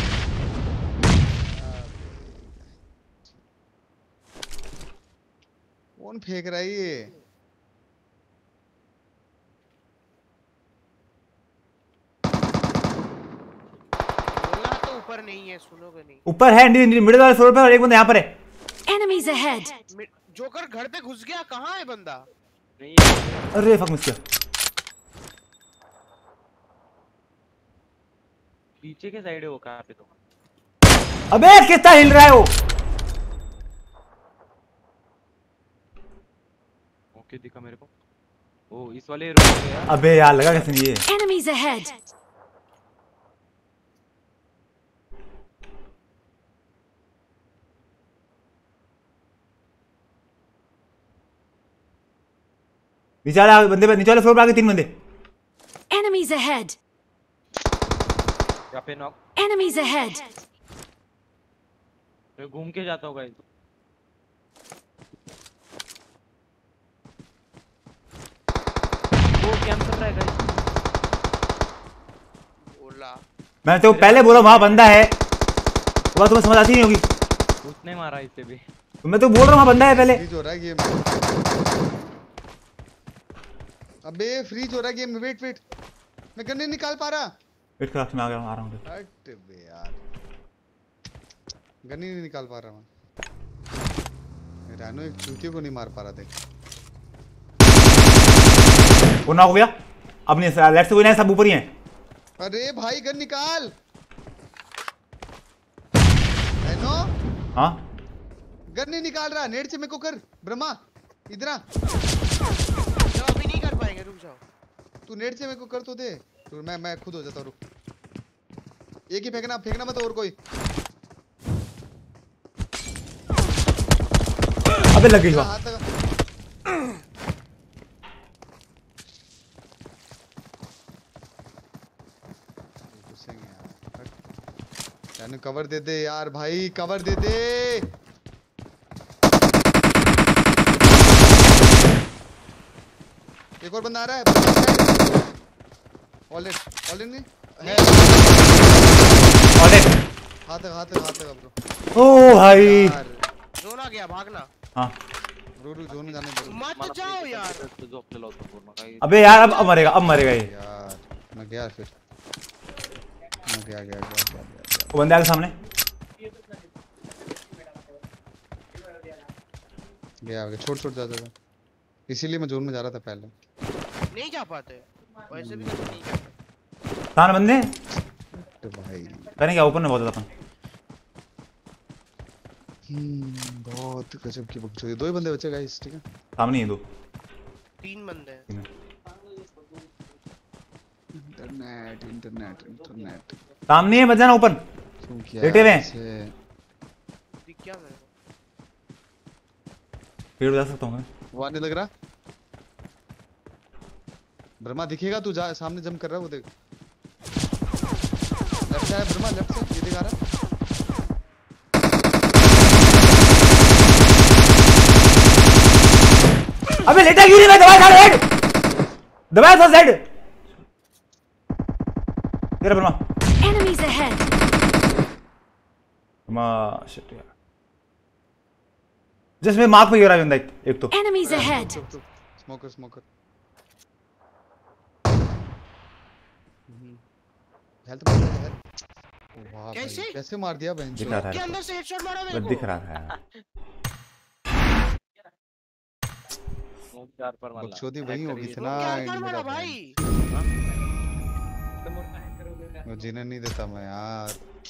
कौन फेंक रहा है ये? बोला तो ऊपर नहीं है, सुनोगे नहीं। ऊपर है मिडिल वाले फ्लोर पे, और एक बंदा यहाँ पर है। Enemies ahead. मि- जोकर घर पे घुस गया, कहाँ है बंदा? नहीं है। अरे फक मिस किया। पीछे के साइड है वो, कहां पे? तो अबे कितना हिल रहा है वो। ओके दिखा मेरे को। ओ इस वाले रूम में गया। अबे यार लगा कैसे नहीं ये। Enemies ahead. नीचे वाले बंदे पे, नीचे वाले फ्लोर पे आगे तीन बंदे। Enemies ahead. यहाँ पे नॉक। Enemies ahead. मैं घूम के जाता हूँ गाइस। वो कैंप कर रहा है गाइस। बोला मैं तो पहले बोला वहां बंदा है, वो बात तुम्हें समझ आती नहीं होगी। उसने मारा इसे भी। तो मैं तो बोल रहा हूँ वहां बंदा है पहले। फ्रीज हो रहा है गेम। अबे फ्रीज हो रहा है गेम। वेट वेट, मैं गन नहीं निकाल पा रहा। वेट कर, मैं आ गया, आ रहा हूँ। हट बे यार, गन ही नहीं निकाल पा रहा मैं। रैनो एक चूतियों को नहीं मार पा रहा। देख वो नॉक हो गया। अब नहीं, लेफ्ट से कोई नहीं, सब ऊपर ही हैं। अरे भाई गन निकाल। रैनो हाँ गन नहीं निकाल रहा। नेट से मेरे को कर। ब्रह्मा इधर आ। तो अभी नहीं कर पाएंगे, रुक जाओ। तू नेट से मेरे को कर तो दे। तो मैं मैं खुद हो जाता हूँ। रुक, एक ही फेंकना, फेंकना मत और कोई। अबे लग गई। हाथ लगा। घुसेंगे यार। हट। यानी कवर दे दे यार भाई, कवर दे दे। एक और बंदा आ रहा है। ऑलरेडी ऑलरेडी नहीं है। ऑलरेडी हाथ लगा, हाथ लगा, हाथ लगा ब्रो। ओ भाई। यार जोन आ गया, भागना हाँ रो रो जोन में जाने दो मत जाओ यार। तो जो अपने लॉस पूर्ण गाइस। अबे यार अब अब मरेगा, अब मरेगा ये। यार। मैं गया फिर, मैं गया गया गया गया गया वो बंदे आगे सामने। गया गया छोड़ छोड़ जाता था, इसीलिए मैं जोन में जा रहा था पहले। नहीं जा पाते वैसे भी, तो नहीं करते। सामने बंदे तो भाई करें क्या, ओपन में बहुत अपन। हम्म बहुत गजब की बकचोदी। दो ही बंदे बचे गाइस, ठीक है? सामने ही दो तीन बंदे हैं। Internet internet internet. सामने है, बच जाना ओपन। लेटे हुए दिख क्या मेरे को? पेड़ उड़ा सकता हूँ मैं। वहाँ नहीं लग रहा। ब्रह्मा दिखेगा तू जा सामने जंप कर रहा है वो देख। लेफ्ट से ब्रह्मा लेफ्ट से ये दिखा रहा है। अबे लेटा क्यों नहीं मैं दबाया था हेड दबाया था हेड तेरा Brahma Enemies ahead. Brahma shit यार जस्ट मैं मार्क पे गिरा बंदा एक, एक तो Enemies ahead. Smoker smoker health बढ़ रहा है। वाह कैसे? भाई कैसे मार दिया बहन दिख रहा था के अंदर से हेडशॉट मारा मेरे को। दिख रहा था चार पर मारा बकचोदी वही होगी थी ना क्या कर मारा भाई? वो जीने नहीं देता मैं यार।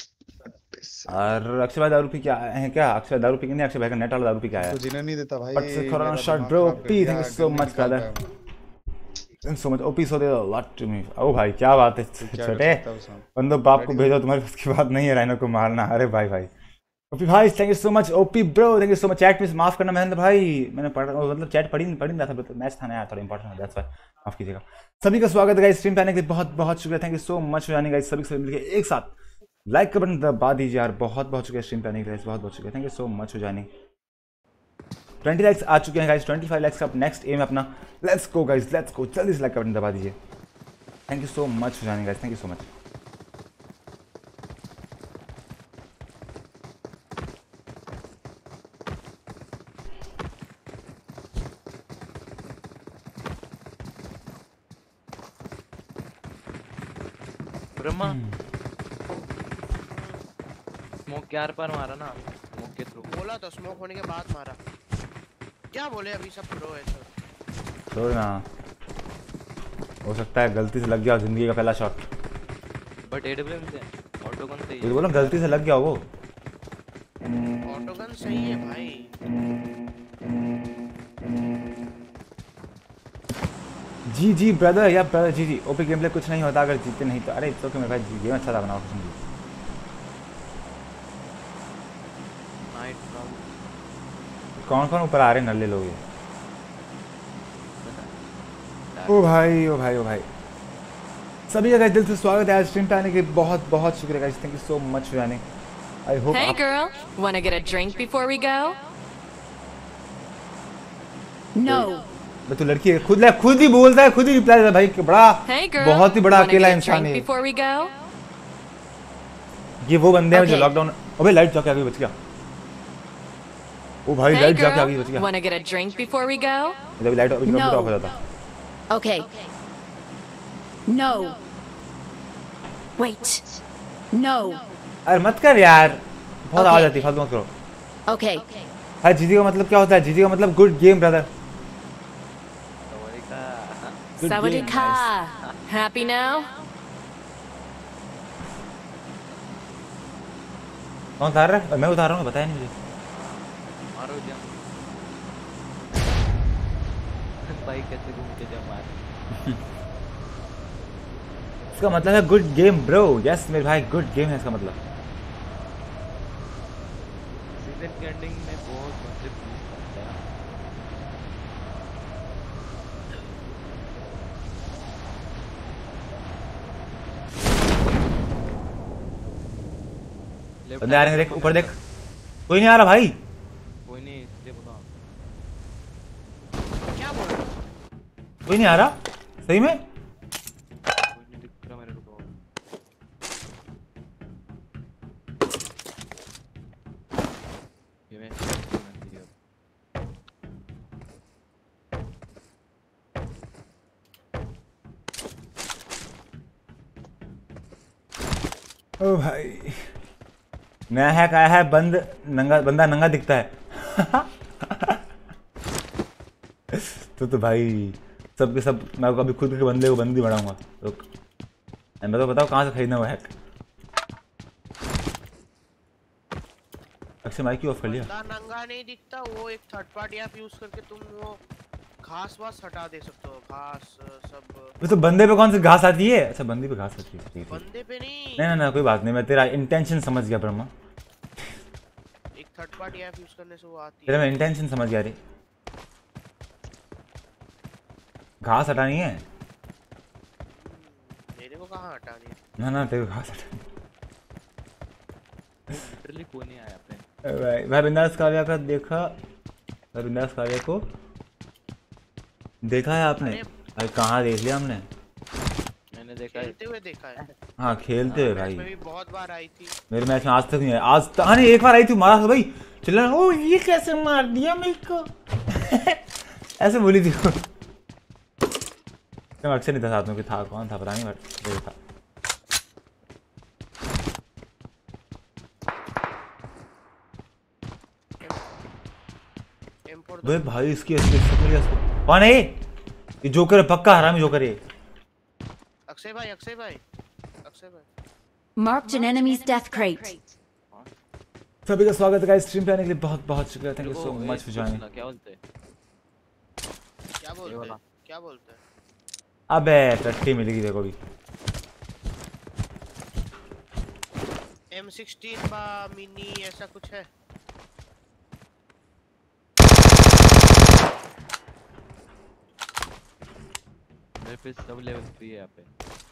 और अक्षय भाई दारू पी क्या है क्या अक्षय दारू पी के नहीं अक्षय भाई का नेट वाला दारू पी क्या है तो जीने नहीं देता भाई। बट से कोरोना शॉट ब्रो पी thank you so much brother thank so much OP so the lot to me ओ भाई क्या बात है छोटे बंदो बाप को भेजो तुम्हारे पास की बात नहीं है राइनो को मारना अरे भाई भाई ओपी भाई thank you so much OP bro thank you so much chat में माफ करना महेंद्र भाई मैंने पढ़ा मतलब चैट पढ़ी नहीं पढ़ी नहीं था मैच था ना यार थोड़ा इंपॉर्टेंट दैट्स व्हाई माफ कीजिएगा सभी का स्वागत है गाइस स्ट्रीम पे आने के लिए बहुत बहुत शुक्रिया thank you so much for joining guys सभी सभी मिलके एक साथ लाइक का बटन दबा दीजिए यार बहुत बहुत शुक्रिया स्ट्रीम पे आने के लिए बहुत बहुत शुक्रिया thank you so much for joining twenty likes आ चुके हैं गाइस ट्वेंटी फाइव लाइक्स का नेक्स्ट एम है अपना let's go guys let's go जल्दी से लाइक का बटन दबा दीजिए thank you so much for joining guys thank you so much Brahma smoke के आर पार मारा ना स्मोक के थ्रू बोला तो स्मोक होने के बाद मारा। क्या बोले अभी सब प्रो है सर। छोड़ ना हो सकता है गलती से लग गया जिंदगी का पहला शॉट बट एडब्ल्यूएम से ऑटो गन से ये बोलो गलती से लग गया वो ऑटोगन सही है भाई। जी जी ब्रदर या brother G G OP game play कुछ नहीं होता अगर जीते नहीं तो अरे तो क्यों मेरे भाई गेम अच्छा था बनाओ कुछ नहीं नाइट राउंड कौन कौन ऊपर आ रहे नल्ले लोग ये ओ भाई ओ भाई ओ भाई सभी का दिल से स्वागत है आज स्ट्रीम पे आने के बहुत बहुत शुक्रिया guys thank you so much for आने I hope Hey girl, wanna get a drink before we go? No. मैं तो लड़की है खुद ले खुद ही बोलता है खुद ही रिप्लाई देता है भाई बड़ा Hey girl, बहुत ही बड़ा wanna अकेला get a इंसान drink है before we go? ये वो बंदे हैं जो Okay. लॉकडाउन अबे लाइट जाके आगे बच गया ओ भाई Hey लाइट जाके girl, आगे बच गया wanna get a drink before we go? जब लाइट अभी No. कंप्यूटर ऑफ हो जाता Okay. No. Wait. No. अरे मत कर यार बहुत Okay. आवाज आती है फालतू मत करो Okay. हाँ जीजी का मतलब क्या होता है जीजी का मतलब good game brother Good Sawadee game, ka. Happy now? कौन उतार रहा है मैं उतार रहा हूँ बताया नहीं मुझे मारो जा भाई कैसे घूम के जा मार इसका मतलब है गुड गेम ब्रो यस मेरे भाई गुड गेम है इसका मतलब सीजन के एंडिंग में बहुत मजे पूछ सकता है बंदे आ रहे हैं देख ऊपर देख कोई नहीं आ रहा भाई कोई नहीं इसलिए बोला क्या बोल रहे हो? कोई नहीं आ रहा सही में कोई नहीं दिख रहा मेरे को ये मैं ओ भाई नया हैक आया है बंद नंगा बंदा नंगा दिखता है तो तो भाई सब के सब मैं कभी खुद के बंदे को बंदी बनाऊंगा रुक मैं तो बताओ कहाँ से खरीदना वो हैक अक्षय माइक क्यों ऑफ कर लिया बंदा नंगा नहीं दिखता वो एक थर्ड पार्टी ऐप यूज करके तुम वो घास वास हटा दे सकते हो, घास सब। वो तो बंदे पे कौन सी घास आती है? अच्छा बंदे पे घास आती है, ठीक है। बंदे पे नहीं। नहीं ना ना कोई बात नहीं, मैं तेरा इंटेंशन समझ गया ब्रह्मा। एक थर्ड पार्टी ऐप यूज करने से वो आती है। तेरा मैं इंटेंशन समझ गया रे। घास हटानी है? मेरे को कहाँ हटानी है? ना ना तेरे को घास हटानी लिटरली कोई नहीं आया पे। भाई भाई बिंदास काव्या का देखा, भाई बिंदास काव्या को देखा है आपने? भाई कहाँ देख लिया हमने? मैंने देखा है, खेलते हुए देखा है। हाँ खेलते हुए भाई। मैं भी बहुत बार आई थी मेरे मैच में आज तक नहीं आई। आज तक हाँ नहीं एक बार आई थी, मारा था भाई। चला ओ ये कैसे मार दिया मेरे को ऐसे बोली थी। मैं अक्सर नहीं था साथ में, कोई था, कौन था पता नहीं, बट वो था। वे भाई इसकी असली इसको कौन है? ये जोकर है पक्का, हरामी जोकर है। अक्षय भाई, अक्षय भाई, अक्षय भाई। Marked an enemy's death crate. सभी का स्वागत है गाइस, स्ट्रीम पे आने के लिए बहुत बहुत शुक्रिया। Thank you so much for joining. क्या बोलते हैं? क्या बोलते हैं? क्या बोलते हैं? अबे टट्टी मिलेगी देखो अभी। एम सिक्सटीन बा मिनी ऐसा कुछ है? मेरे पे सब लेवल थ्री है यहाँ पे।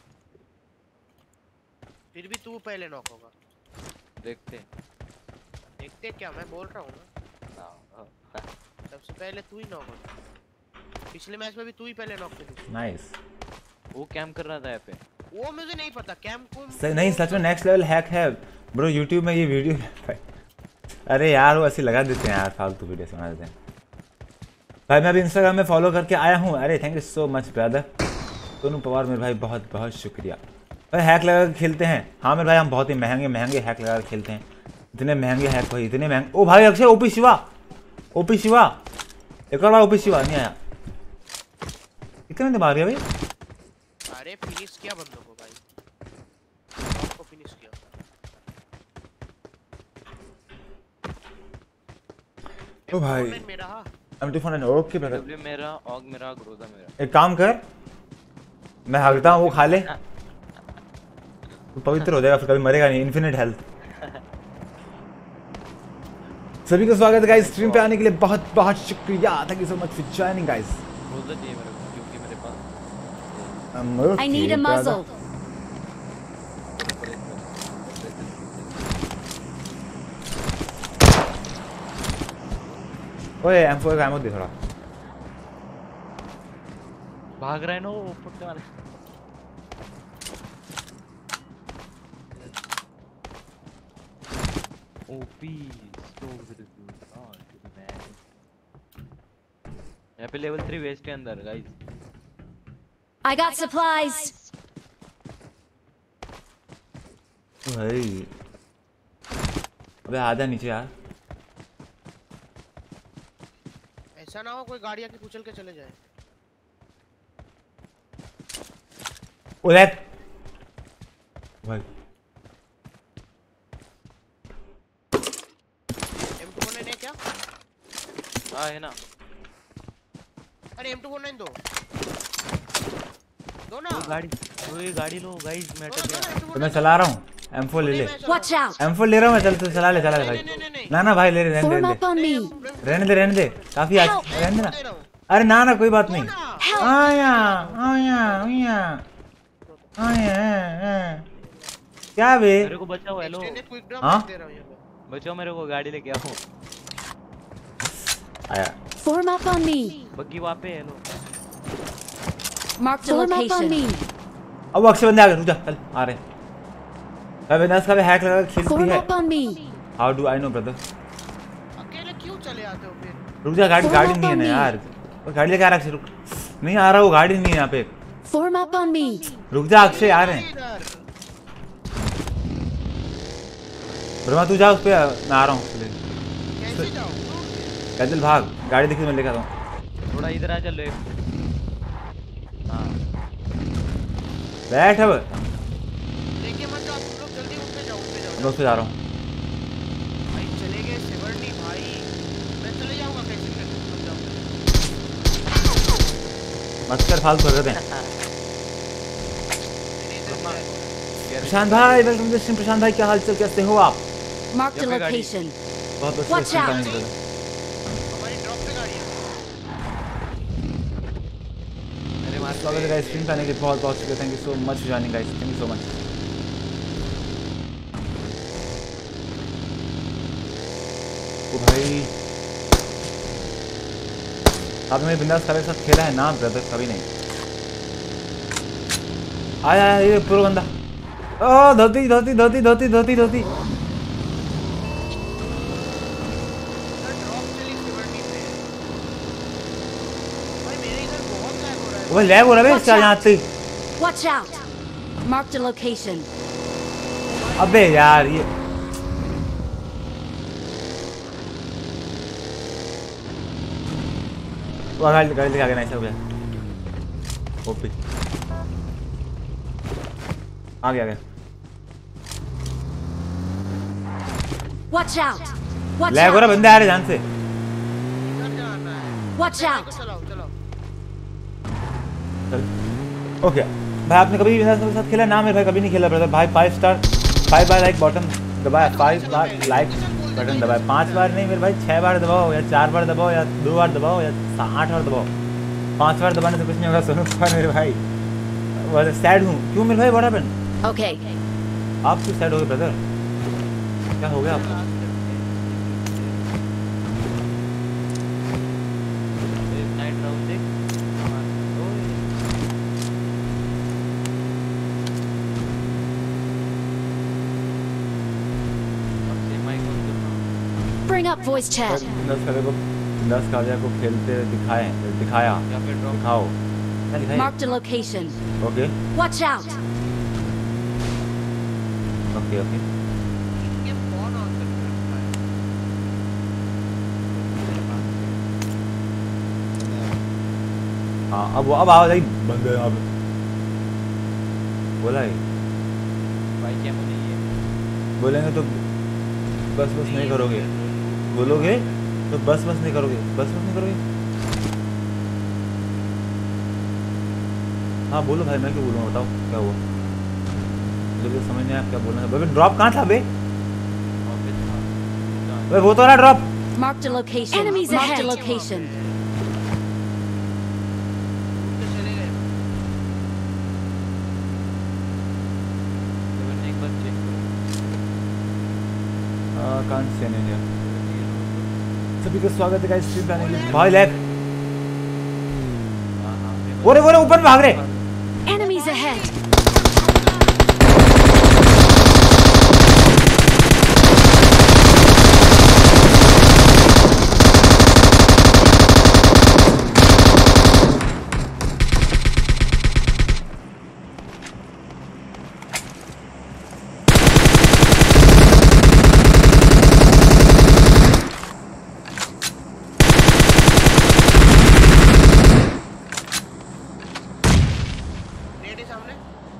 फिर भी तू पहले नॉक होगा। देखते देखते क्या, मैं बोल रहा हूँ ना। सबसे पहले तू ही नॉक होगा। पिछले मैच में भी तू ही पहले नॉक किया। नाइस। वो कैम कर रहा था यहाँ पे। वो मुझे नहीं पता कैम को। नहीं सच में नेक्स्ट लेवल हैक है ब्रो। यूट्यूब में ये वीडियो अरे यार वो ऐसे लगा देते हैं यार, फालतू वीडियो बना देते हैं भाई। मैं अभी इंस्टाग्राम में फॉलो करके आया हूँ। अरे thank you so much brother Sonu Pawar मेरे भाई, बहुत बहुत शुक्रिया भाई। हैक लगा कर खेलते हैं? हाँ मेरे भाई हम बहुत ही महंगे महंगे हैक लगा कर खेलते हैं। इतने महंगे हैक भाई, इतने महंगे। ओ भाई अक्षय ओपी शिवा, ओपी शिवा एक और बार ओपी शिवा नहीं आया। कितने मार गया भाई? अरे फिनिश किया बंदों को भाई, को फिनिश किया। ओ भाई मेरा M two four nine okay brother. W मेरा, ऑग मेरा, ग्रोजा मेरा। एक काम कर, मैं हगता हूँ वो खा ले, तो पवित्र हो जाएगा, फिर कभी मरेगा नहीं। Infinite health. सभी का स्वागत है गाइस, स्ट्रीम पे आने के लिए बहुत बहुत शुक्रिया। Thank you so much for joining guys. Groza चाहिए मेरे को क्योंकि मेरे पास I need a muzzle. ओए एम फोर का एमो दे थोड़ा। भाग रहा है ना वो फुटने वाला। ओपी स्टोव विद हां मैन। यहाँ पे लेवल थ्री वेस्ट के अंदर गाइस। I got supplies. भाई अबे आजा नीचे यार। ऐसा ना हो कोई गाड़ी आके कुचल के चले जाए। ओले भाई एम टू फोर नाइन है क्या? हाँ है ना। अरे एम टू फोर नाइन दो दो ना। वो गाड़ी, वो ये गाड़ी लो गाइस। मैं तो मैं चला रहा हूँ, एम फोर ले ले। Watch out. एम फोर ले रहा हूँ मैं, चल तो चला ले चला ले भाई। ना ना भाई ले ले, रहने Form they up on me. रहने दे रहने दे, काफी आज रहने दे ना। अरे ना ना कोई बात नहीं। आया आया आया आया क्या बे? मेरे को बचाओ। हेलो हाँ बचाओ मेरे को, गाड़ी लेके आओ। आया Form up on me. Buggy वहाँ पे। Hello Marked a location. अब अक्षय बंदे आ गए, रुक जा चल आ रहे। भाई विनाश का भी हैक लगा के खेलती Form है। up on me. How do I know brother? अकेले क्यों चले आते हो फिर? रुक जा, गाड़ी गाड़ी नहीं है ना यार। वो गाड़ी लेके आ रहा अक्षय, रुक। नहीं आ रहा वो, गाड़ी नहीं है यहाँ पे। Form up on me. रुक जा अक्षय आ रहे हैं। ब्रह्मा तू जा उस पे, मैं आ रहा हूँ। कैसे जाओ? पैदल भाग, गाड़ी देखी मैं लेकर आता हूँ। थोड़ा इधर आ चल ले। हाँ बैठ अब। लेके मत जाओ तुम लोग, जल्दी उठ पे जाओ, उठ पे जाओ। मैं उस पे जा रहा हूँ। भाई चले गए सेवर्नी भाई, मैं चले जाऊंगा कैसे करके तुम जाओ। मत कर फालतू हरकतें। प्रशांत भाई वेलकम टू स्ट्रीम। प्रशांत भाई क्या हाल चाल, कैसे हो आप? Marked a location. बहुत बहुत Watch शुक्रिया out. करने के लिए। हमारी ड्रॉप पे गाड़ी है। मेरे मार स्वागत है गाइस स्ट्रीम पे आने के लिए, बहुत बहुत शुक्रिया। Thank you so much for joining guys, thank you so much. ओ भाई आपने मेरे बिंदास के साथ खेला है ना ब्रदर? कभी नहीं। आया आया ये प्रो बंदा। ओ धोती धोती धोती धोती धोती धोती। ड्रॉप चली सिवर्नी पे। भाई मेरे इधर बहुत लैग हो रहा है। वो लैग हो रहा है Watch क्या यहाँ out. से? Watch out. Marked a location. अबे यार ये वो गाड़ी गाड़ी लेके आ गया ना, ऐसा हो गया। ओपी आ गया आ गया। Watch out. Watch लैग हो रहा, out. बंदे आ रहे ध्यान से। इधर जाना है। Watch out. चलाओ चलाओ। चल ओके भाई, आपने कभी विनाश के साथ खेला ना? मेरे भाई कभी नहीं खेला ब्रदर। भाई फाइव स्टार फाइव बार लाइक बटन दबाया, फाइव बार लाइक बटन दबाया, पांच बार नहीं मेरे भाई, छह बार दबाओ या चार बार दबाओ या दो बार दबाओ या आठ बार दबाओ। पांच बार दबाने से कुछ नहीं होगा सोनू कुमार मेरे भाई। वैसे सैड हूँ क्यों मेरे भाई? बड़ा बन Okay. आप क्यों सैड हो गए ब्रदर? क्या हो गया आपको? नाइट राउंड देख। Bring up voice chat. बिंदास काव्या को बिंदास काव्या को खेलते दिखाए दिखाया या फिर ड्रॉप दिखाओ क्या दिखाए? Marked a location. Okay Watch out. Okay okay ये फोन ऑन करके रखा है। हाँ अब वो अब आवाज आई बंद है अब बोला है। भाई क्या मुझे ये बोलेंगे तो बस बस नहीं करोगे, बोलोगे तो बस बस नहीं करोगे, बस बस नहीं करोगे। हाँ बोलो भाई, मैं क्यों बोलूँगा बताओ क्या हुआ? मुझे तो समझ नहीं आया क्या बोलना है। ड्रॉप कहाँ था बे? अबे वो तो रहा drop. Marked a location. Enemies ahead. Marked a location. चले गए। एक बार चेक करो। कांट से नहीं है। सभी का स्वागत है गाइस स्ट्रीम पे आने के लिए। भाई लैग हाँ हाँ वो रे वो रे ऊपर भाग रहे। Enemies ahead. रेडी सामने।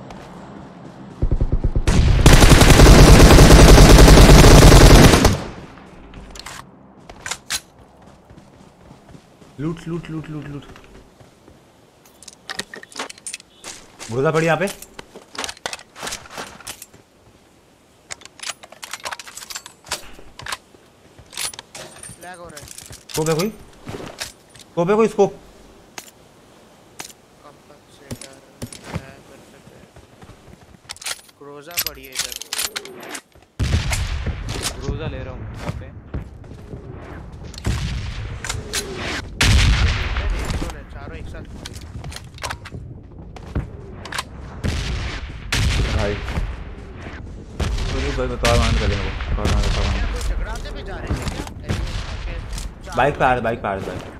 लूट लूट लूट लूट लूट गोदा पड़ी यहाँ पे। लैग हो रहा है। स्कोप है कोई? स्कोप है कोई? स्कोप कंपनसेटर है परफेक्ट है। क्रोजा पड़ी है इधर। रोजा ले रहा हूँ यहाँ पे। इधर एक चारों एक साथ। भाई भाई बता मान कर लेंगे वो मान कर मान कोई झगड़ाते भी जा रहे हैं क्या? बाइक पे आ रहा बाइक पे आ रहा बाइक।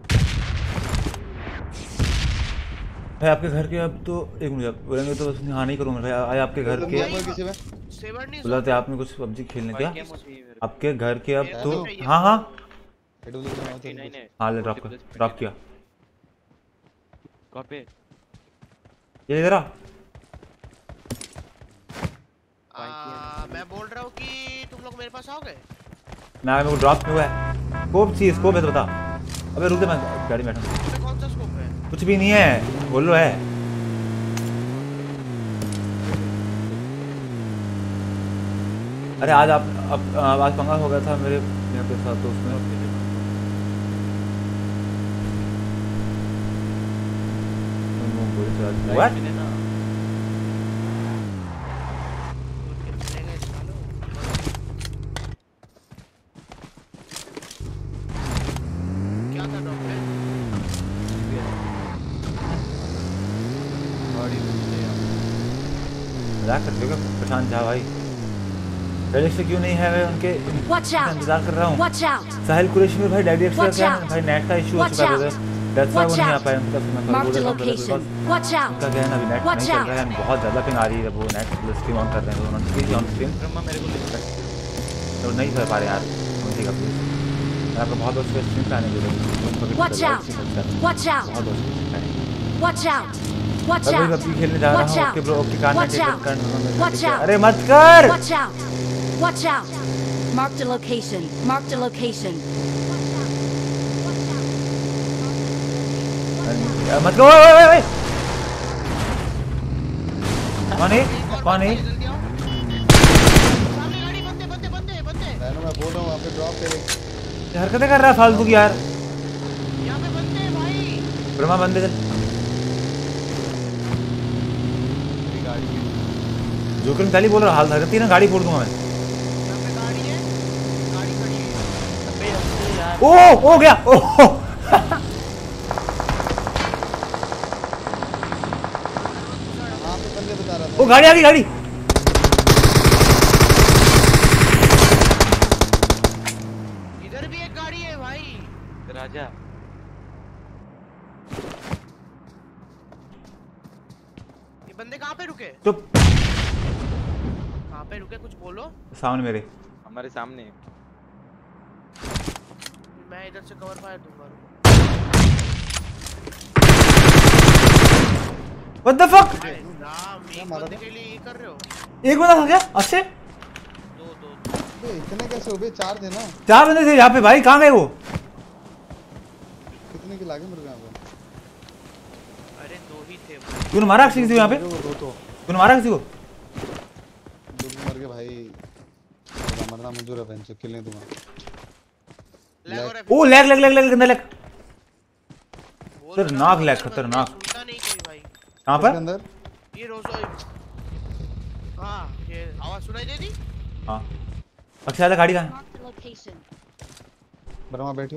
भाई आपके घर के अब तो एक मिनट बोलेंगे तो हाँ नहीं करूँगा भाई। आए आपके घर के बुलाते आपने कुछ पबजी खेलने क्या? आपके घर के अब तो हाँ हाँ हाँ ले ड्रॉप कर ड्रॉप किया। कहाँ पे? ये इधर आ। आ, मैं बोल रहा हूँ कि तुम लोग मेरे पास आओगे? मैं मेरे को ड्रॉप हुआ है। स्कोप चाहिए, स्कोप है तो बता। अबे रुक जा मैं गाड़ी में बैठा हूँ। कौन सा स्कोप है? कुछ भी नहीं है, बोलो है। अरे आज आप अब आज पंगा हो गया था मेरे यहाँ के साथ, तो उसमें What? क्या था डॉक्टर? मजाक कर रहे हो क्या प्रशांत झा भाई? फेलिक्स से क्यों नहीं है वे उनके इंतजार कर रहा हूँ। साहिल कुरैशी में भाई डैडी एक्सट्रा क्या भाई नेट का इशू हो चुका है, दैट्स व्हाई वो नहीं आ पाए। उनका Marked a location. Watch out. उनका क्या है ना, अभी नेट नहीं चल रहा है, बहुत ज़्यादा पिंग आ रही है, वो नेट स्ट्रीम ऑन कर रहे हैं तो उन्होंने प्लीज ऑन स्ट्रीम मेरे को तो नहीं कर पा रहे यार, उनकी का प्लीज मैं आपको बहुत दोस्त स्ट्रीम पे आने के लिए Watch out. Watch out. बहुत दोस्त Watch out. Watch अभी out. अभी खेलने जा रहा Watch हूँ, out. ओके ब्रो, ओके कान में Watch टिकट out. कर Watch out. अरे मत कर। Watch out. Watch out. Marked a location. Marked a location. मत करो। ओए ओए ओए कौन है कौन है? जल्दी आओ। सामने गाड़ी, बंदे बंदे बंदे बंदे। मैं मैं बोल रहा हूँ वहाँ पे ड्रॉप पे हरकतें कर रहा है फालतू की यार। यहाँ पे बंदे हैं भाई। ब्रह्मा बंदे चल जो कि पहले बोल रहा हाल हरकती ना गाड़ी फोड़ दूंगा मैं। यहाँ पे गाड़ी है, गाड़ी खड़ी है। ओ हो गया ओ वो गाड़ी आ गई गाड़ी। इधर भी एक गाड़ी है भाई। राजा ये बंदे कहाँ पे रुके? चुप। कहाँ पे रुके कुछ बोलो। सामने मेरे हमारे सामने। मैं इधर से कवर फायर दूंगा। What the fuck? राम एक बंदे के लिए ये कर रहे हो? एक बंदा था क्या? अच्छे दो दो बे इतने कैसे हो बे? चार थे ना? चार बंदे थे यहाँ पे भाई, कहाँ गए वो? कितने के लागे मेरे को यहाँ पे? अरे दो ही थे। तूने मारा किसी को यहाँ पे? दो तो तूने मारा किसी को? दो मर गए भाई। मरना मंजूर है बहन, किल नहीं दूंगा। ओ लैग लैग लैग लैग गंदा लैग, खतरनाक लैग, खतरनाक। सुनता नहीं कोई भाई। कहाँ पर? अंदर ये रोज़ हाँ ये आवाज सुनाई दे दी। हाँ अक्षय आजा, गाड़ी कहाँ है? Marked a location. Brahma बैठियो।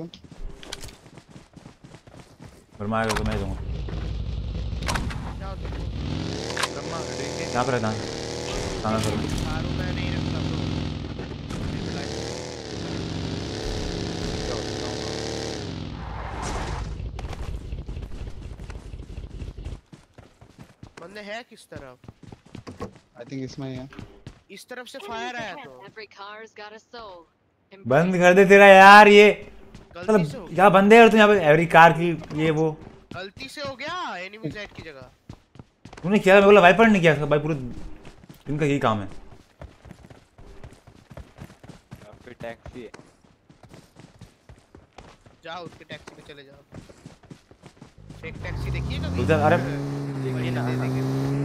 Brahma आएगा तो मैं दूंगा। जाओ तुम। ब्रह्मा देखे यहाँ पर रहता है खाना करो। सारू मैं नहीं रखता तो। बंदे है किस तरफ? आई थिंक इसमें ही है। इस तरफ से फायर आया तो। Every car's got a soul. बंद कर दे तेरा यार ये, गलती से हो मतलब क्या बंदे और तू यहाँ पे एवरी कार की ये वो गलती से हो गया एनिमी साइड की जगह। तूने किया, मैं बोला वाइपर नहीं किया भाई, पूरे दिन का यही काम है। आपके टैक्सी है। जाओ उसके टैक्सी में चले जाओ। एक टैक्सी देखिए कभी? उधर अरे देखिए ना, दे देंगे।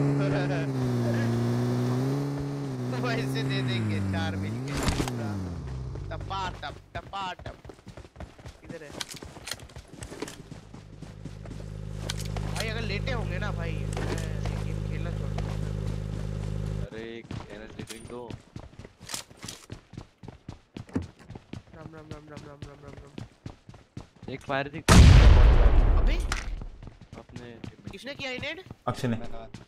वैसे दे देंगे चार मिलके पूरा टपा टप टपा टप। इधर है भाई, अगर लेटे होंगे ना भाई गेम खेलना छोड़ दो। अरे एक एनर्जी ड्रिंक दो। राम राम राम राम राम राम राम राम। एक फायर थी अबे अपने किसने किया इनेड? अक्षय ने।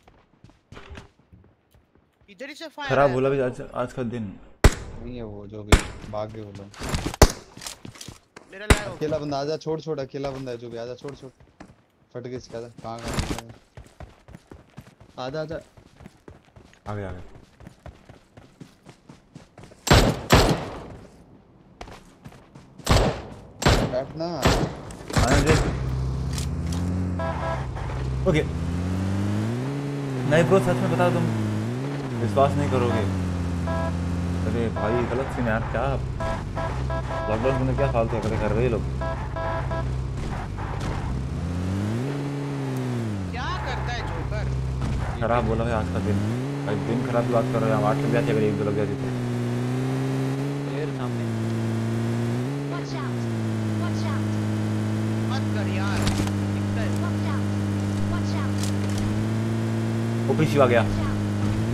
इधर ही से फायर खराब बोला भी आज आज का दिन नहीं है वो, जो भी भाग गए वो लोग। मेरा लाया हो अकेला बंदा आजा, छोड़ छोड़ अकेला बंदा है जो भी, आजा छोड़ छोड़ फट गई इसका। कहां कहां आजा आजा आ गया आ गया। बैठना। आने दे। ओके नहीं ब्रो, सच में बता, तुम विश्वास नहीं करोगे। अरे भाई गलत सीन यार, क्या लॉकडाउन में क्या फालतू हरकतें कर रहे हैं लोग। खराब बोला भाई आज का दिन भाई दिन खराब की बात कर रहे हो आठ लग जाती अगर एक दो लग जाती तो फिर सामने Watch out! Watch out! मत कर यार दिखता है Watch out! Watch out! OP Shiva गया Watch out!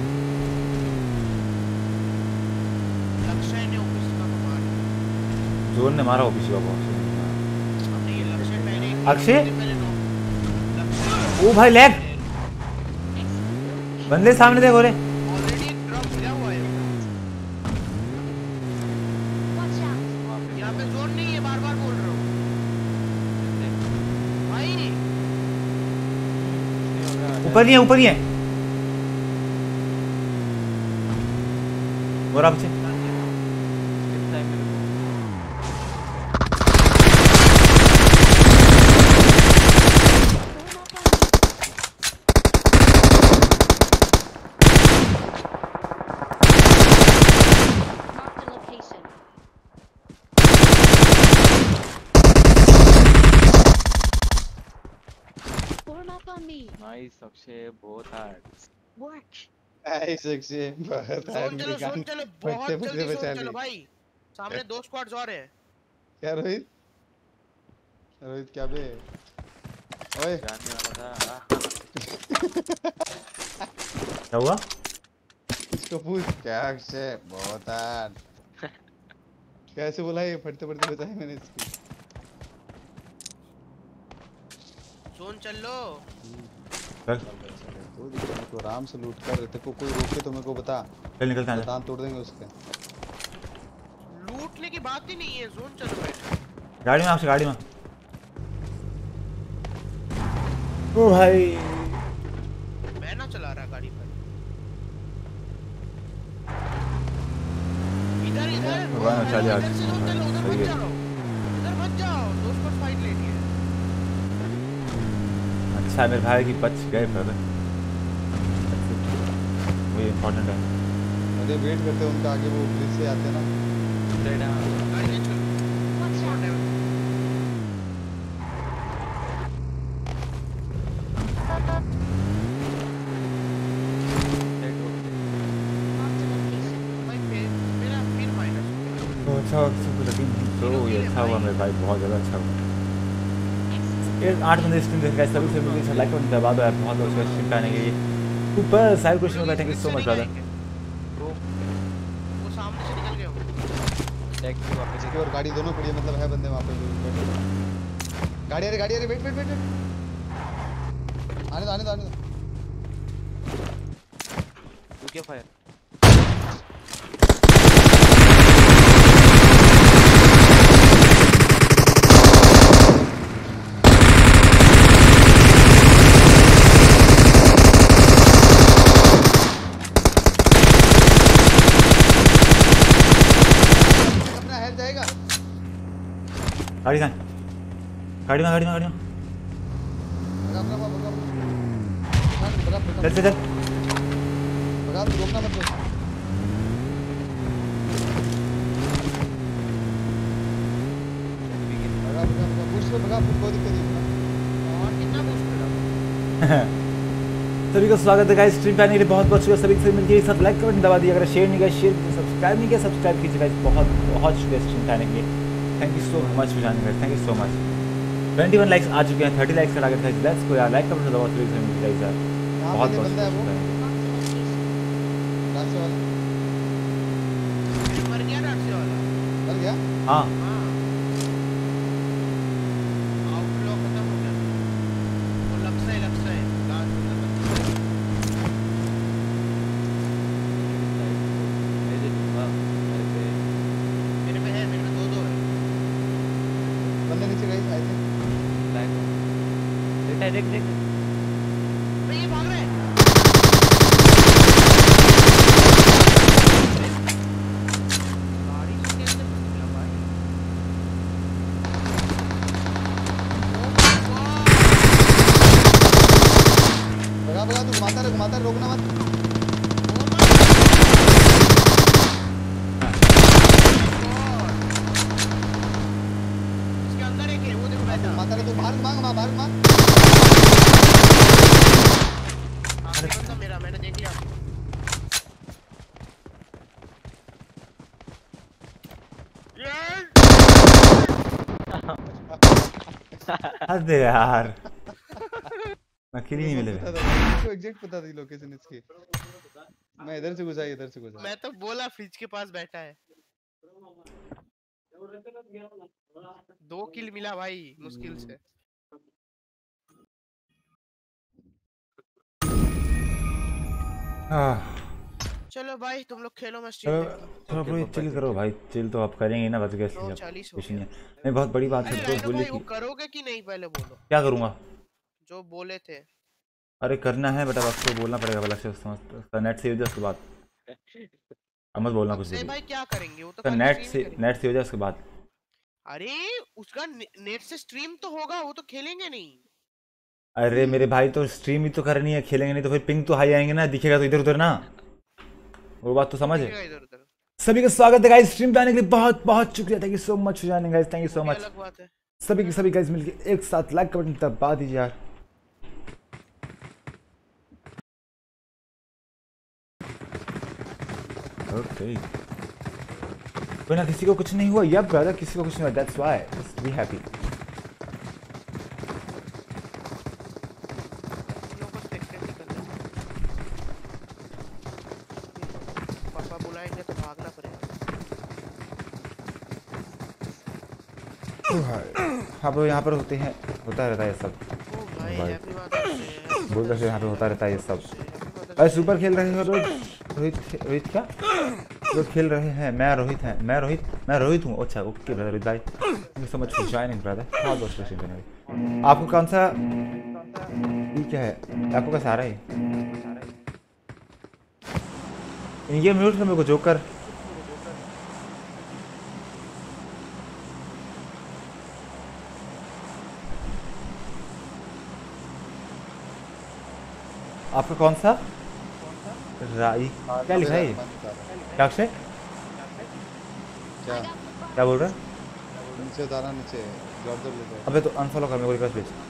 लक्ष्य ने ऑफिस का मार जोन ने मारा ओपी शिवा को हमने ये लक्ष्य मैंने अक्षय? पहले नो लक्ष्य ओ भाई लैग बंदे सामने देखो रे ऑलरेडी ड्रॉप गिरा हुआ है Watch out! यहाँ पे जोन नहीं है बार-बार बोल रहा हूँ भाई ऊपर ही है ऊपर ही है और आप से कितना है मेरे को Marked a location. Form up on me. Nice Akshay बहुत हार्ड Work. ऐसे से बहुत जोन चलो जोन चलो बहुत फटते जल्दी फटते बचा जोन चलो ली भाई सामने दो स्क्वाड्स और हैं क्या रोहित रोहित क्या बे ओए जानने वाला था क्या हुआ इसको पूछ क्या से बहुत हार्ड कैसे बोला ये फटते फटते बचाए मैंने इसकी जोन चल लो चल तो दिक्कत को आराम से लूट कर तेरे को कोई रोके तो मेरे को बता चल निकलते हैं दांत तोड़ देंगे उसके लूटने की बात ही नहीं है जोन चलो भाई गाड़ी में आपसे गाड़ी में ओ भाई मैं ना चला रहा गाड़ी पर इधर इधर भगवान अच्छा जी, इधर से जोन चलो उधर सही मत है। जाओ इधर मत जाओ दो स्क्वाड फाइट लेनी है अच्छा मेरे भाई की बच गए फिर वो इम्पोर्टेंट है अरे वेट करते हैं उनका आगे वो ब्रिज से आते हैं ना गाड़ी में चलो Watch out! Marked a location. भाई फिर मेरा फिर माइनस तो अच्छा सब लेकिन तो ये अच्छा हुआ मेरे भाई बहुत ज़्यादा अच्छा हुआ ये आठ बंदे स्ट्रीम देख रहे हैं सभी से मुझे अच्छा लाइक और दबा दो यार बहुत लोग स्ट्रीम पे आने के लिए ऊपर साइड क्वेश्चन में बैठेंगे सो मच ज़्यादा वो सामने से निकल गए हो टैक्सी वापस इसकी और गाड़ी दोनों खड़ी है मतलब है बंदे वहाँ पे जो बैठे गाड़ी अरे गाड़ी अरे वेट वेट वेट आने दो आने दो आने दो रुकिए फायर अपना हेल्थ जाएगा गाड़ी कहाँ है? गाड़ी में गाड़ी में गाड़ी में भगा भगा भगा भगा भगा चल चल चल भगा रोकना मत रोक भगा भगा भगा पुश पे भगा कोई दिक्कत नहीं और कितना बूस्ट मिला सभी को स्वागत है गाइस स्ट्रीम पे आने के लिए बहुत बहुत शुक्रिया सभी से मिलकर एक साथ लाइक कमेंट दबा दिया अगर शेयर नहीं किया शेयर कीजिए सब्सक्राइब नहीं किया सब्सक्राइब कीजिए गाइस बहुत बहुत शुक्रिया स्ट्रीम पे आने के लिए thank you so much for joining guys thank you so much इक्कीस लाइक्स आ चुके हैं तीस लाइक्स का टारगेट है लेट्स गो यार लाइक कमेंट दबाओ सभी से मिलकर गाइस यार बहुत बहुत बंदा है वो शुक्रिया Marked a location. रास्ते वाला मर गया ना से वाला चल गया हाँ हाँ आउटफ्लो खत्म हो गया वो लक्ष्य है लक्ष्य है लास्ट में लक्ष्य मेरे दूंगा मेरे पे मेरे पे है मेरे पे दो दो है बंदे नीचे गए आए थे ब्लैक देखा देख देख अबे ये भाग रहे हैं गाड़ी से कैसे फंस गया भाई भगा भगा तू घुमाता रहे घुमाता रहे रोकना मत इसके अंदर एक है वो देखो बैठा घुमाता रहे तू बाहर मांग बाहर मांग ये बंदा मेरा, मैंने देख लिया। हद यार, अकेले नहीं मिले। इसको एग्जैक्ट पता थी लोकेशन इसकी। मैं इधर से घुसा, इधर से घुसा। मैं तो बोला फ्रिज के पास बैठा है। दो किल मिला भाई मुश्किल से। चलो भाई तुम लोग खेलो, मैं स्ट्रीम देखता हूं। चलो ब्रो चिल करो भाई, चिल तो आप करेंगे ना, बस कैसे कुछ नहीं है। नहीं बहुत बड़ी बात है तो बोलिए कि करोगे कि नहीं पहले बोलो। क्या करूंगा जो बोले थे। अरे करना है बेटा, वक्त तो बोलना पड़ेगा अलग से, समझ नेट से हो जाए उसके बाद अब मत बोलना कुछ भी भाई। क्या करेंगे वो तो नेट से नेट से हो जाए उसके बाद। अरे उसका नेट से स्ट्रीम तो होगा, वो तो खेलेंगे नहीं। अरे मेरे भाई तो स्ट्रीम ही तो करनी है, खेलेंगे नहीं तो फिर पिंग तो हाई आएंगे ना, दिखेगा तो इधर उधर ना, वो बात तो समझ है। सभी का स्वागत है गाइस स्ट्रीम पे आने के लिए, बहुत बहुत शुक्रिया, thank you so much for joining guys, thank you so much. सभी के सभी गाइस मिलके एक साथ लाइक का बटन दबा दीजिए यार। ओके कोई ना, किसी को कुछ नहीं हुआ या ब्रदर, किसी को कुछ नहीं हुआ, that's why just be happy. पापा बुलाएंगे तो भागना पड़ेगा। हाँ ब्रो यहाँ पर होते हैं, होता रहता है ये सब। ओ भाई हैप्पी बर्थडे बोल रहे यहाँ पे होता रहता है ये सब। अरे सुपर खेल रहे हो रोहित, रोहित रोहित क्या लोग खेल रहे हैं? मैं रोहित है, मैं रोहित मैं रोहित हूँ। अच्छा ओके ब्रदर रोहित भाई, thank you so much for joining brother, बहुत बहुत शुक्रिया। आपको कौन सा ये क्या है, आपको कैसा आ रहा है ये म्यूट कर मेरे को जोकर। आपका कौन सा राई क्या लिखा है? क्या अक्षय क्या क्या बोल रहा है? नीचे उतारा, नीचे जॉब जॉब लेते हैं। अबे तो अनफॉलो कर, मेरे को रिक्वेस्ट भेज।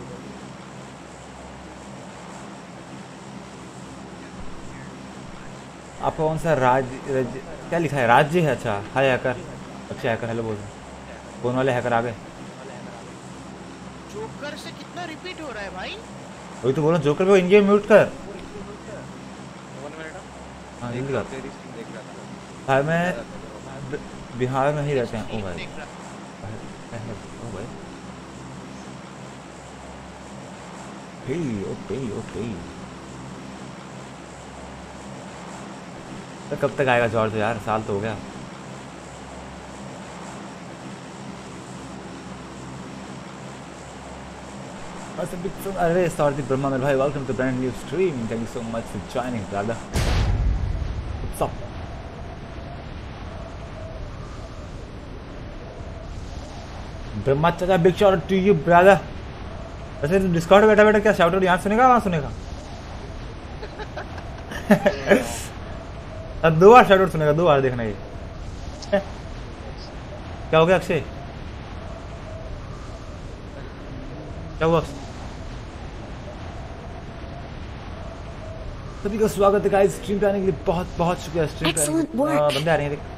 आपका कौन सा राज, राज क्या लिखा है? राज्य है। अच्छा hi hacker, Akshay hacker hello बोल रहे हैं, फोन वाले हैकर आ गए। जोकर से कितना रिपीट हो रहा है भाई? वही तो बोल रहा हूँ, जोकर पे इन गेम म्यूट कर। हाँ जल्दी कर भाई, मैं बिहार में ही रहते हैं। ओ भाई ओ भाई ओके ओके तो कब तक आएगा जॉर्ज यार? साल तो हो गया। अरे सॉरी ब्रह्मा मेरे भाई, welcome to brand new stream, thank you so much for joining brother. What's up? Brahma चाचा big shout out to you brother. वैसे तो डिस्कॉर्ड बैठा बैठा क्या शाउट आउट यहाँ सुनेगा वहाँ सुनेगा? अब दो बार शाउट आउट सुनेगा, दो बार देखना ये। क्या हो गया अक्षय, क्या हुआ? सभी का स्वागत है गाइस स्ट्रीम पे आने के लिए, बहुत बहुत शुक्रिया स्ट्रीम पे आने के लिए। बंदे आ रहे हैं देख।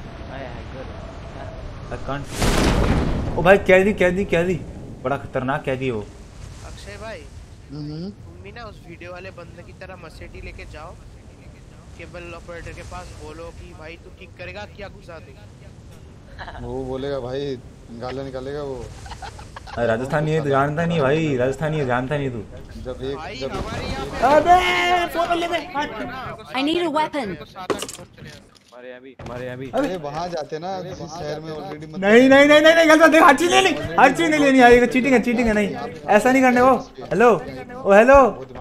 I can't. ओ भाई कैदी कैदी कैदी बड़ा खतरनाक कैदी हो। अक्षय भाई तुम भी ना उस वीडियो वाले बंदे की तरह मसेटी लेके जाओ केबल ऑपरेटर के पास, बोलो कि भाई तू ठीक करेगा क्या घुसा दे। वो बोलेगा भाई गाला निकालेगा वो। अरे राजस्थानी है तो जानता नहीं भाई, राजस्थानी है जानता नहीं तू। जब एक जब अबे फोन ले ले। I need a weapon. हमारे अभी हमारे अभी अरे वहां जाते ना जिस शहर में ऑलरेडी। नहीं नहीं नहीं नहीं गलत देख, हर चीज ले ली, हर चीज नहीं लेनी आएगी, चीटिंग है चीटिंग है, नहीं ऐसा नहीं करने। वो हेलो ओ हेलो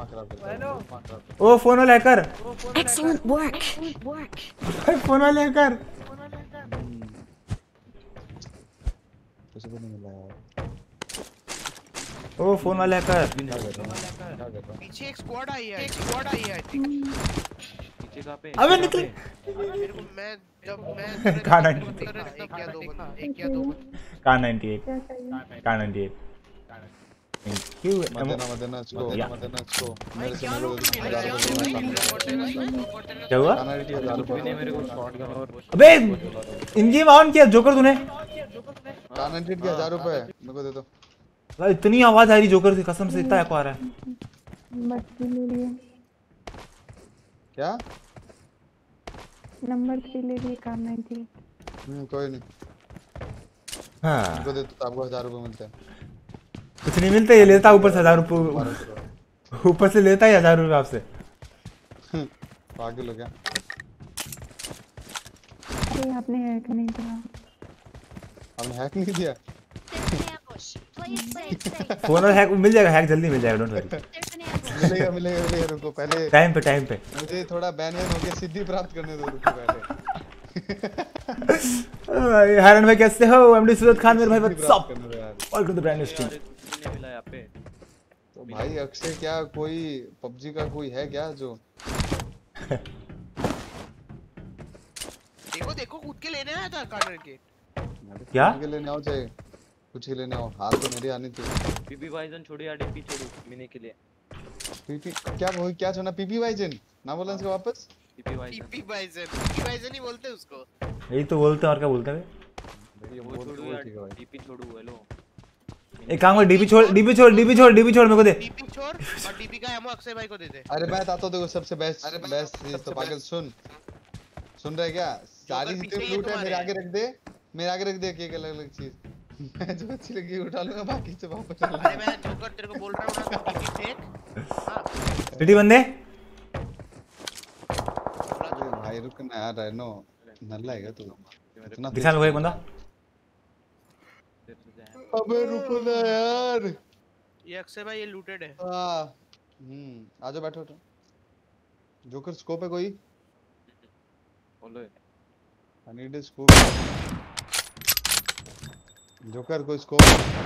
ओ फोन वाला हैकर। Excellent work. फोन वाला हैकर कुछ भी नहीं मिला यार। ओ फोन वाला हैकर। पीछे एक स्क्वाड आई है, एक स्क्वाड आई है आई थिंक। पीछे कहां पे? अबे निकल। मेरे को मैं जब मैं कहां नाइंटी एक या दो बंदे, एक या दो बंदे। कहां नाइंटी एट कहां नाइंटी एट थैंक यू मत देना मत देना इसको मत देना इसको मेरे से मेरे को क्या हुआ? मेरे को शॉटगन और अबे इनकी ऑन किया जोकर तूने? कानन के हजार रुपए मेरे को दे दो भाई इतनी आवाज आ रही जोकर की कसम से, इतना एको आ रहा है। बच्ची ले लिए क्या नंबर थ्री ले लिए कार नाइनटी। हम्म कोई नहीं हाँ मेरे को दे दो, आपको हजार रुपए मिलते हैं। कुछ नहीं मिलता, ये लेता ऊपर से हजार रुपये, ऊपर से लेता है हजार रुपये आपसे। पागल हो क्या? अरे आपने हैक नहीं किया। हमने हैक नहीं किया। फोन और हैक मिल जाएगा, हैक जल्दी मिल जाएगा, डोंट वरी। मिलेगा मिलेगा मिलेगा रुको पहले टाइम पे टाइम पे मुझे थोड़ा बैनियन हो गया, सिद्धि प्राप्त करने दो रुको पहले। हारन भाई कैसे हो? एमडी सूरत खान मेरे भाई what's up, welcome to the brand new stream. नहीं मिला यहाँ पे तो भाई अक्षय क्या कोई पबजी का कोई है क्या जो देखो देखो खुद के लेने आया था कार्नर के क्या के लेने आओ चाहे कुछ ही लेने आओ, हाथ तो मेरी आनी थी। पीपी वाइजन छोड़ी आरडीपी छोड़ू मिनी के लिए। पीपी क्या वो क्या सुना? पीपी वाइजन ना बोला इसको वापस। PP Bizon PP Bizon PP Bizon ही बोलते हैं उसको। यही तो बोलते हैं और क्या बोलते हैं? वो छोड़ू यार, डीपी छोड़ू। हेलो एक काम कर, डीपी छोड़ डीपी छोड़ डीपी छोड़ डीपी छोड़ मेरे को दे। डीपी छोड़ और डीपी का एमो अक्षय भाई को दे दे। अरे मैं बताता हूं देखो सबसे बेस्ट बेस्ट चीज तो पागल सुन सुन रहे क्या? सारी जितनी लूट है मेरे आगे रख दे, मेरे आगे रख दे एक अलग अलग चीज। मैं जो अच्छी लगी उठा लूंगा, बाकी से वापस चला। अरे मैं जोकर तेरे को बोल रहा हूं ना, डीपी फेंक। हां सिटी बंदे अरे भाई रुक ना यार, रहनो नल्ला है तू इतना दिखा मेरे को एक बंदा। अबे रुको ना यार, ये अक्षय भाई ये लूटेड है। हां हम्म आ जाओ बैठो तो। जोकर स्कोप है कोई? बोलो I need a scope. Joker कोई स्कोप?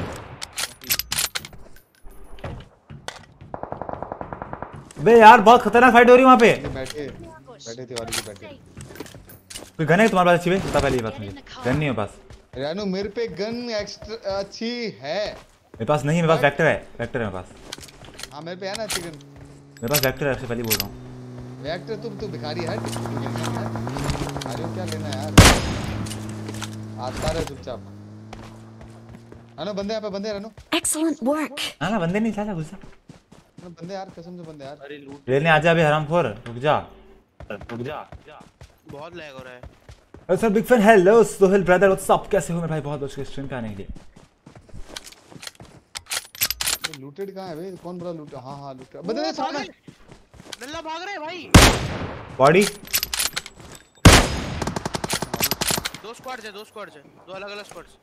बे यार बहुत खतरनाक फाइट हो रही है वहां पे। बैठे बैठे तिवारी जी बैठे। कोई गन है तुम्हारे पास अच्छी? बे बता पहले ये बात मुझे। गन नहीं है पास? रानू मेरे पे गन एक्स्ट्रा अच्छी है। मेरे पास नहीं, मेरे पास वेक्टर है, वेक्टर है मेरे पास। हां मेरे पे है ना अच्छी गन। मेरे पास वेक्टर है, पहले बोल रहा हूं। वेक्टर तुम तो भिखारी है, अरे क्या लेना है यार? आता रहे चुपचाप। रानू बंदे यहाँ पे बंदे। Ranu Excellent work. ना ना बंदे नहीं, चला घुसा। बंदे यार कसम से बंदे यार। अरे लूट लेने आजा अभी हरामखोर, रुक जा रुक जा। बहुत लैग हो रहा है। अरे sir big fan, hello Sohail brother what's up, कैसे हो मेरे भाई? बहुत बहुत शुक्रिया स्ट्रीम पे आने के लिए। लूटेड कहां है बे? कौन बड़ा लूट? हां हां लूट बंदे सामने। नल्ला भाग रहा है भाई। बॉडी दो स्क्वाड्स है, दो स्क्वाड्स है, दो अलग अलग स्क्वाड्स।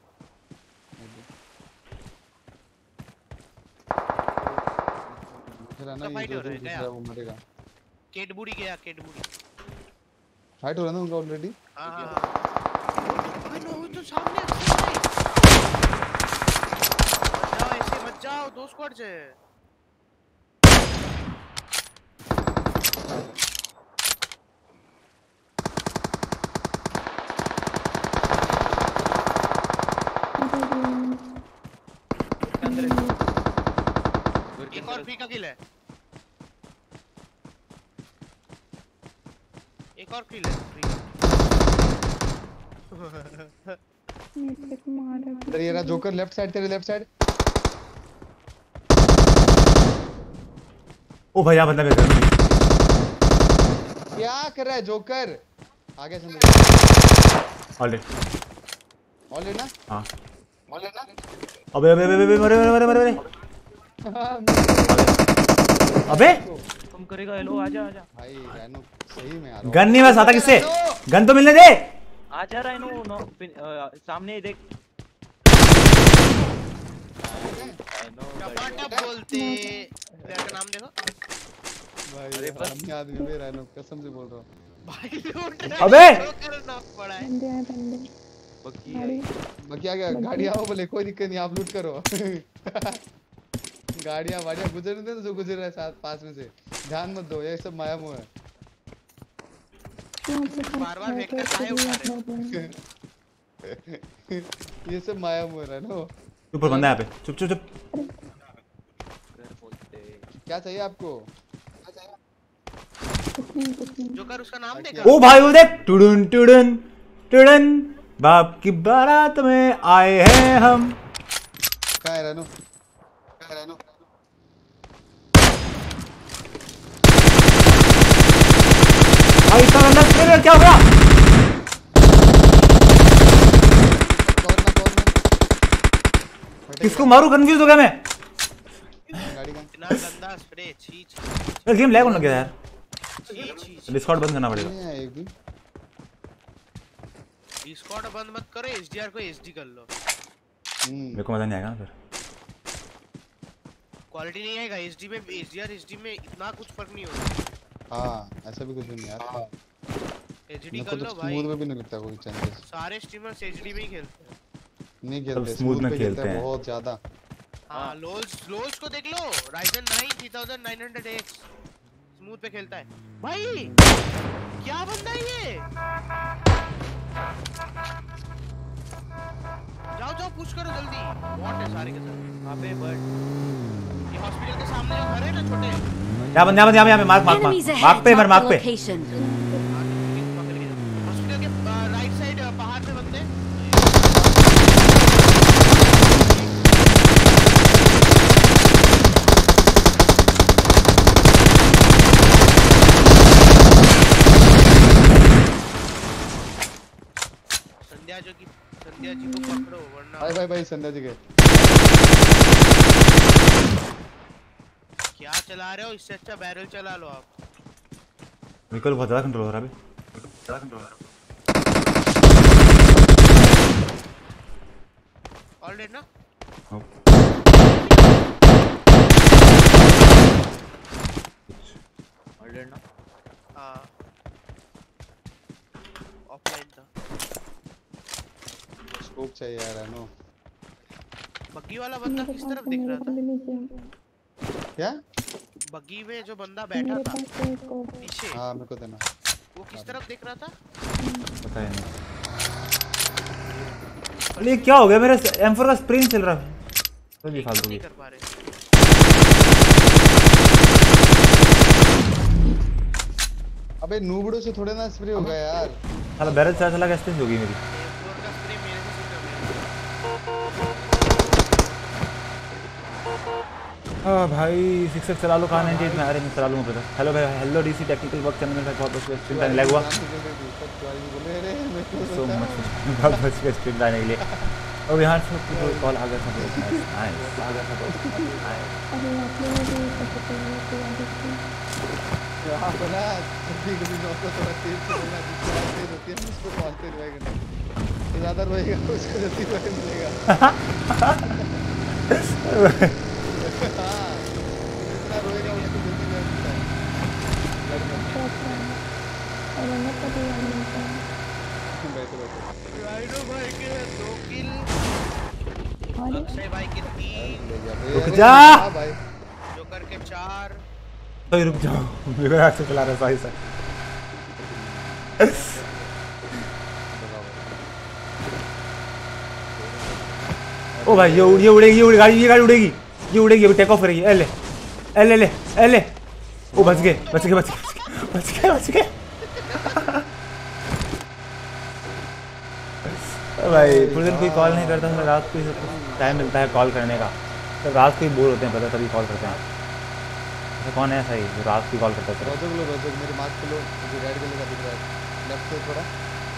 ना फाइट हो रहा है क्या? वो मरेगा। केट बूढ़ी गया, केट बूढ़ी फाइट हो रहा है ना उनका ऑलरेडी। हां हां अबे नो तो सामने अक्षय भाई। जाओ ऐसे मत जाओ, दो स्क्वाड्स है। एक और फ्री का किल है, एक और किल है फ्री। मेरे को मारा। इधर ये ना जोकर लेफ्ट साइड, तेरे लेफ्ट साइड। ओ भैया बंदा मेरे घर में। क्या कर रहा है जोकर? आगे से ऑलरेडी ऑलरेडी ना। हां ऑलरेडी ना। अबे अबे अबे मरे मरे मरे मरे अबे कम करेगा। हेलो आजा आजा भाई रानू सही में आ रहा। गन नहीं, बस आता किससे? गन तो मिलने दे। आजा राइनो नो सामने देख। टमाटर बोलते तेरा नाम देखो भाई। अरे बस आदमी में रानू कसम से बोल रहा हूं भाई। लूट अबे करना पड़ा है। बंदे हैं बंदे। बक्की है बाकी आ गया। गाड़ी आओ बोले कोई दिक्कत नहीं, आप लूट करो। गाड़ियां वाड़ियां गुजरने दे, तो जो गुजर रहा है साथ पास में से ध्यान मत दो, ये सब माया मोह है। बार बार वेक्टर काहे उठा रहे? ये सब माया मोह है ना। ऊपर बंदा है पे, चुप चुप चुप। क्या चाहिए आपको? जोकर उसका नाम देखा? ओ भाई वो देख, टुडुन टुडुन टुडुन, बाप की बारात में आए हैं हम। कहाँ है रानू? कहाँ है रानू? भाई इतना गंदा स्प्रे क्या हो गया? कौन ना कौन ना? किसको मारूं, कंफ्यूज हो गया मैं। गाड़ी का इतना गंदा स्प्रे, छी छी यार गेम लैग होने लग गया यार, छी छी। डिस्कॉर्ड बंद करना पड़ेगा। नहीं है एक भी। डिस्कॉर्ड बंद मत करो, एचडीआर को एचडी कर लो। मेरे को मजा नहीं आएगा ना फिर, क्वालिटी नहीं आएगा एचडी में। एचडीआर एचडी में इतना कुछ फर्क नहीं होता। हाँ ऐसा भी कुछ नहीं यार। एचडी कर मेरे को लो तो भाई। स्मूथ में भी नहीं लगता कोई चांसेस। सारे स्ट्रीमर्स एचडी में ही खेलते हैं। नहीं खेलते, स्मूथ में पे खेलते हैं बहुत ज्यादा। हाँ लोल्स लोल्स को देख लो, Ryzen nine three thousand nine hundred X smooth पे खेलता है भाई। क्या बंदा है ये? जाओ जाओ पुश करो जल्दी, बॉट है सारे के सारे। वहाँ पे बट ये हॉस्पिटल के सामने जो घर है ना छोटे, यहाँ बंद यहाँ बंद यहाँ पे mark mark Enemies mark ahead. Mark पे, मेरे Mark मार्क the पे। location. हॉस्पिटल के राइट साइड पहाड़ पे बंदे। संध्या जो की संध्या जी को पकड़ो वरना। भाई भाई भाई संध्या जी के क्या चला रहे हो? इससे अच्छा बैरल चला लो आप। व्हीकल बहुत ज़्यादा कंट्रोल हो रहा है अभी, ज़्यादा कंट्रोल हो रहा है। ऑल डेड ना? हाँ। ऑलरेडी ना हाँ ऑफलाइन था। स्कोप चाहिए यार रानू। बग्गी वाला बंदा किस तरफ दिख रहा था? क्या? बग्गी में जो बंदा बैठा था पीछे, हाँ मेरे को देना। वो किस तरफ दिख रहा था? पता ही नहीं। अरे क्या हो गया, मेरा एम फोर का स्प्रिंग चल रहा है तो भी फालतू की। नहीं कर पा रहे। अबे नूबड़ो से थोड़े ना स्प्रे होगा यार। साला बैरल चला चला कैसे होगी मेरी। फ्लोर का स्प्रे मेरे से सीधा मेरे। हाँ भाई सिक्स एक्स चला लो, कहाँ नाइनटी एट में। अरे मैं चला लूँगा ब्रदर। हेलो भाई, hello DC technical work channel में बहुत बहुत स्ट्रीम टाइम लगा हुआ। सो मच बहुत बहुत स्ट्रीम लाने के लिए। और यहाँ से कॉल आ गया था, बहुत नाइस नाइस आ गया था, बहुत नाइस। यहाँ पे ना कभी कभी नौकर थोड़ा तेज चलेगा, जिसकी आवाज़ तेज होती है ना उसको मारते रहेगा। तो ज़्यादा रोएगा उसको जल्दी रोए मिलेगा। हाँ जितना रोएगा उसको जल्दी रोए मिलता है। बैठो बैठो। राइडो भाई के दो किल, अक्षय भाई के तीन, रुक जा भाई। जोकर के चार। भाई रुक जाओ, मेरे को आगे चला रहा है सही सर। ओ भाई ये उड़ ये उड़ेगी, ये उड़ गाड़ी, ये गाड़ी उड़ेगी, ये उड़ेगी अभी, टेक ऑफ करेगी। एले एले एले एले। ओ बच गए बच गए बच गए बच गए बच गए। भाई पूरे दिन कोई कॉल नहीं करता, तो रात को टाइम मिलता है कॉल करने का, तो रात को ही बोर होते हैं पता, तभी कॉल करते हैं। ऐसा कौन है ऐसा ही जो रात को कॉल करता है? रोजक लो रोजक, मेरे मार्क पे लो, जो रेड कलर का दिख रहा है लेफ्ट से थोड़ा।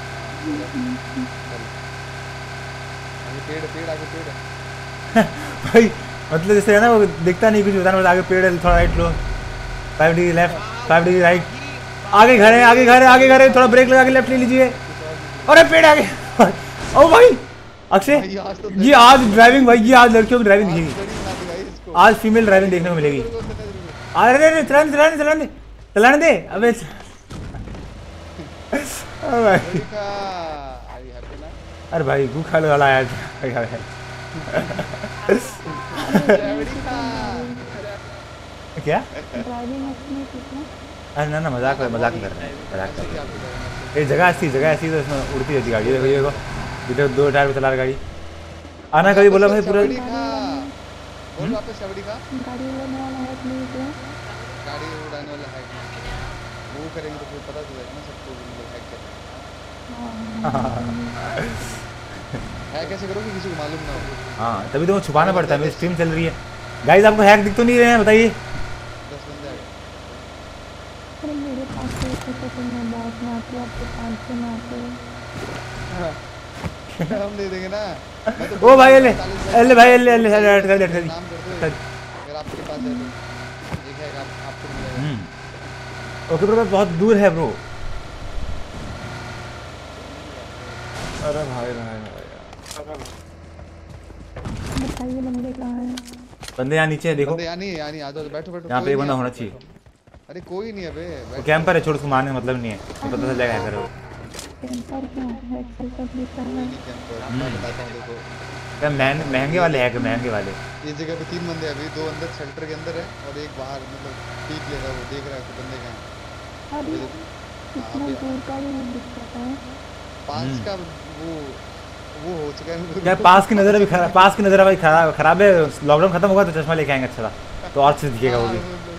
आगे पेड़ पेड़ आगे पेड़ है। भाई मतलब जैसे है ना, वो दिखता नहीं कुछ, बताना आगे पेड़ है, थोड़ा राइट लो, five degree left, five degree right, आगे घर है, आगे घर है, आगे घर है, थोड़ा ब्रेक लगा के लेफ्ट ले लीजिए। अरे पेड़ आगे। ओ भाई अक्षय, ये आज ड्राइविंग भाई, ये आज लड़कियों की ड्राइविंग दिखेगी, आज फीमेल ड्राइविंग देखने को मिलेगी। अरे अरे चलाने चलाने चलाने चलाने दे अबे। भाई अरे भाई गु खा वाला यार। क्या? अरे ना ना मजाक मजाक कर रहे हैं, मजाक कर रहे हैं। ये जगह ऐसी जगह ऐसी तो इसमें उड़ती रहती गाड़ी। देखो देखो इधर दो टायर पे चला रहा गाड़ी। आना कभी बोला भाई पूरा और वापस सवड़ी का गाड़ी उड़ाने वाला है नहीं क्या? गाड़ी उड़ाने वाला है वो करेंगे तो फिर पता चलेगा ना सबको मतलब हैक कर हैक कैसे करोगे किसी को मालूम ना हो। हाँ तभी तो वो छुपाना पड़ता है, मेरी स्ट्रीम चल रही है। गाइस आपको हैक दिख तो नहीं रहे हैं बताइए? दस बंदे आ गए। अरे मेरे पास तो एक तो तुम मैं बहुत मारती हूँ, आपके पाँच से मारते हो। हम दे देंगे ना। ओ भाई ले ले भाई ले ले रेड कर रेड कर नाम कर दो अगर आपके पास है तो एक है आप आपको मिलेगा। हम्म ओके ब्रो बहुत दूर है ब्रो। अरे भाई भाई बताइए बंदे कहाँ हैं? बंदे यहाँ नीचे है देखो। बंदे यहाँ नहीं यहाँ नहीं आ जाओ बैठो बैठो। यहाँ पे एक बंदा होना चाहिए। अरे कोई नहीं है बे। वो कैंपर है, छोड़ उसको मारने का मतलब नहीं है, पता चल जाएगा हैकर है वो। कैंपर क्या है? एक्सेल का भी करना है। बताता हूँ देखो क्या महंगे वाले हैकर महंगे वाले। ये जगह पे तीन बंदे अभी, दो अंदर शेल्टर के अंदर है और एक बाहर मतलब ठीक ले रहा है वो देख रहा है कि बंदे कहाँ हैं। अरे इतना दूर का भी नहीं दिखता है। पास का वो वो हो चुका है। क्या पास की नजर अभी खराब, पास की नजर भाई खराब खराब है। लॉकडाउन खत्म होगा तो चश्मा लेके आएंगे अच्छा था तो और चीज दिखेगा वो भी।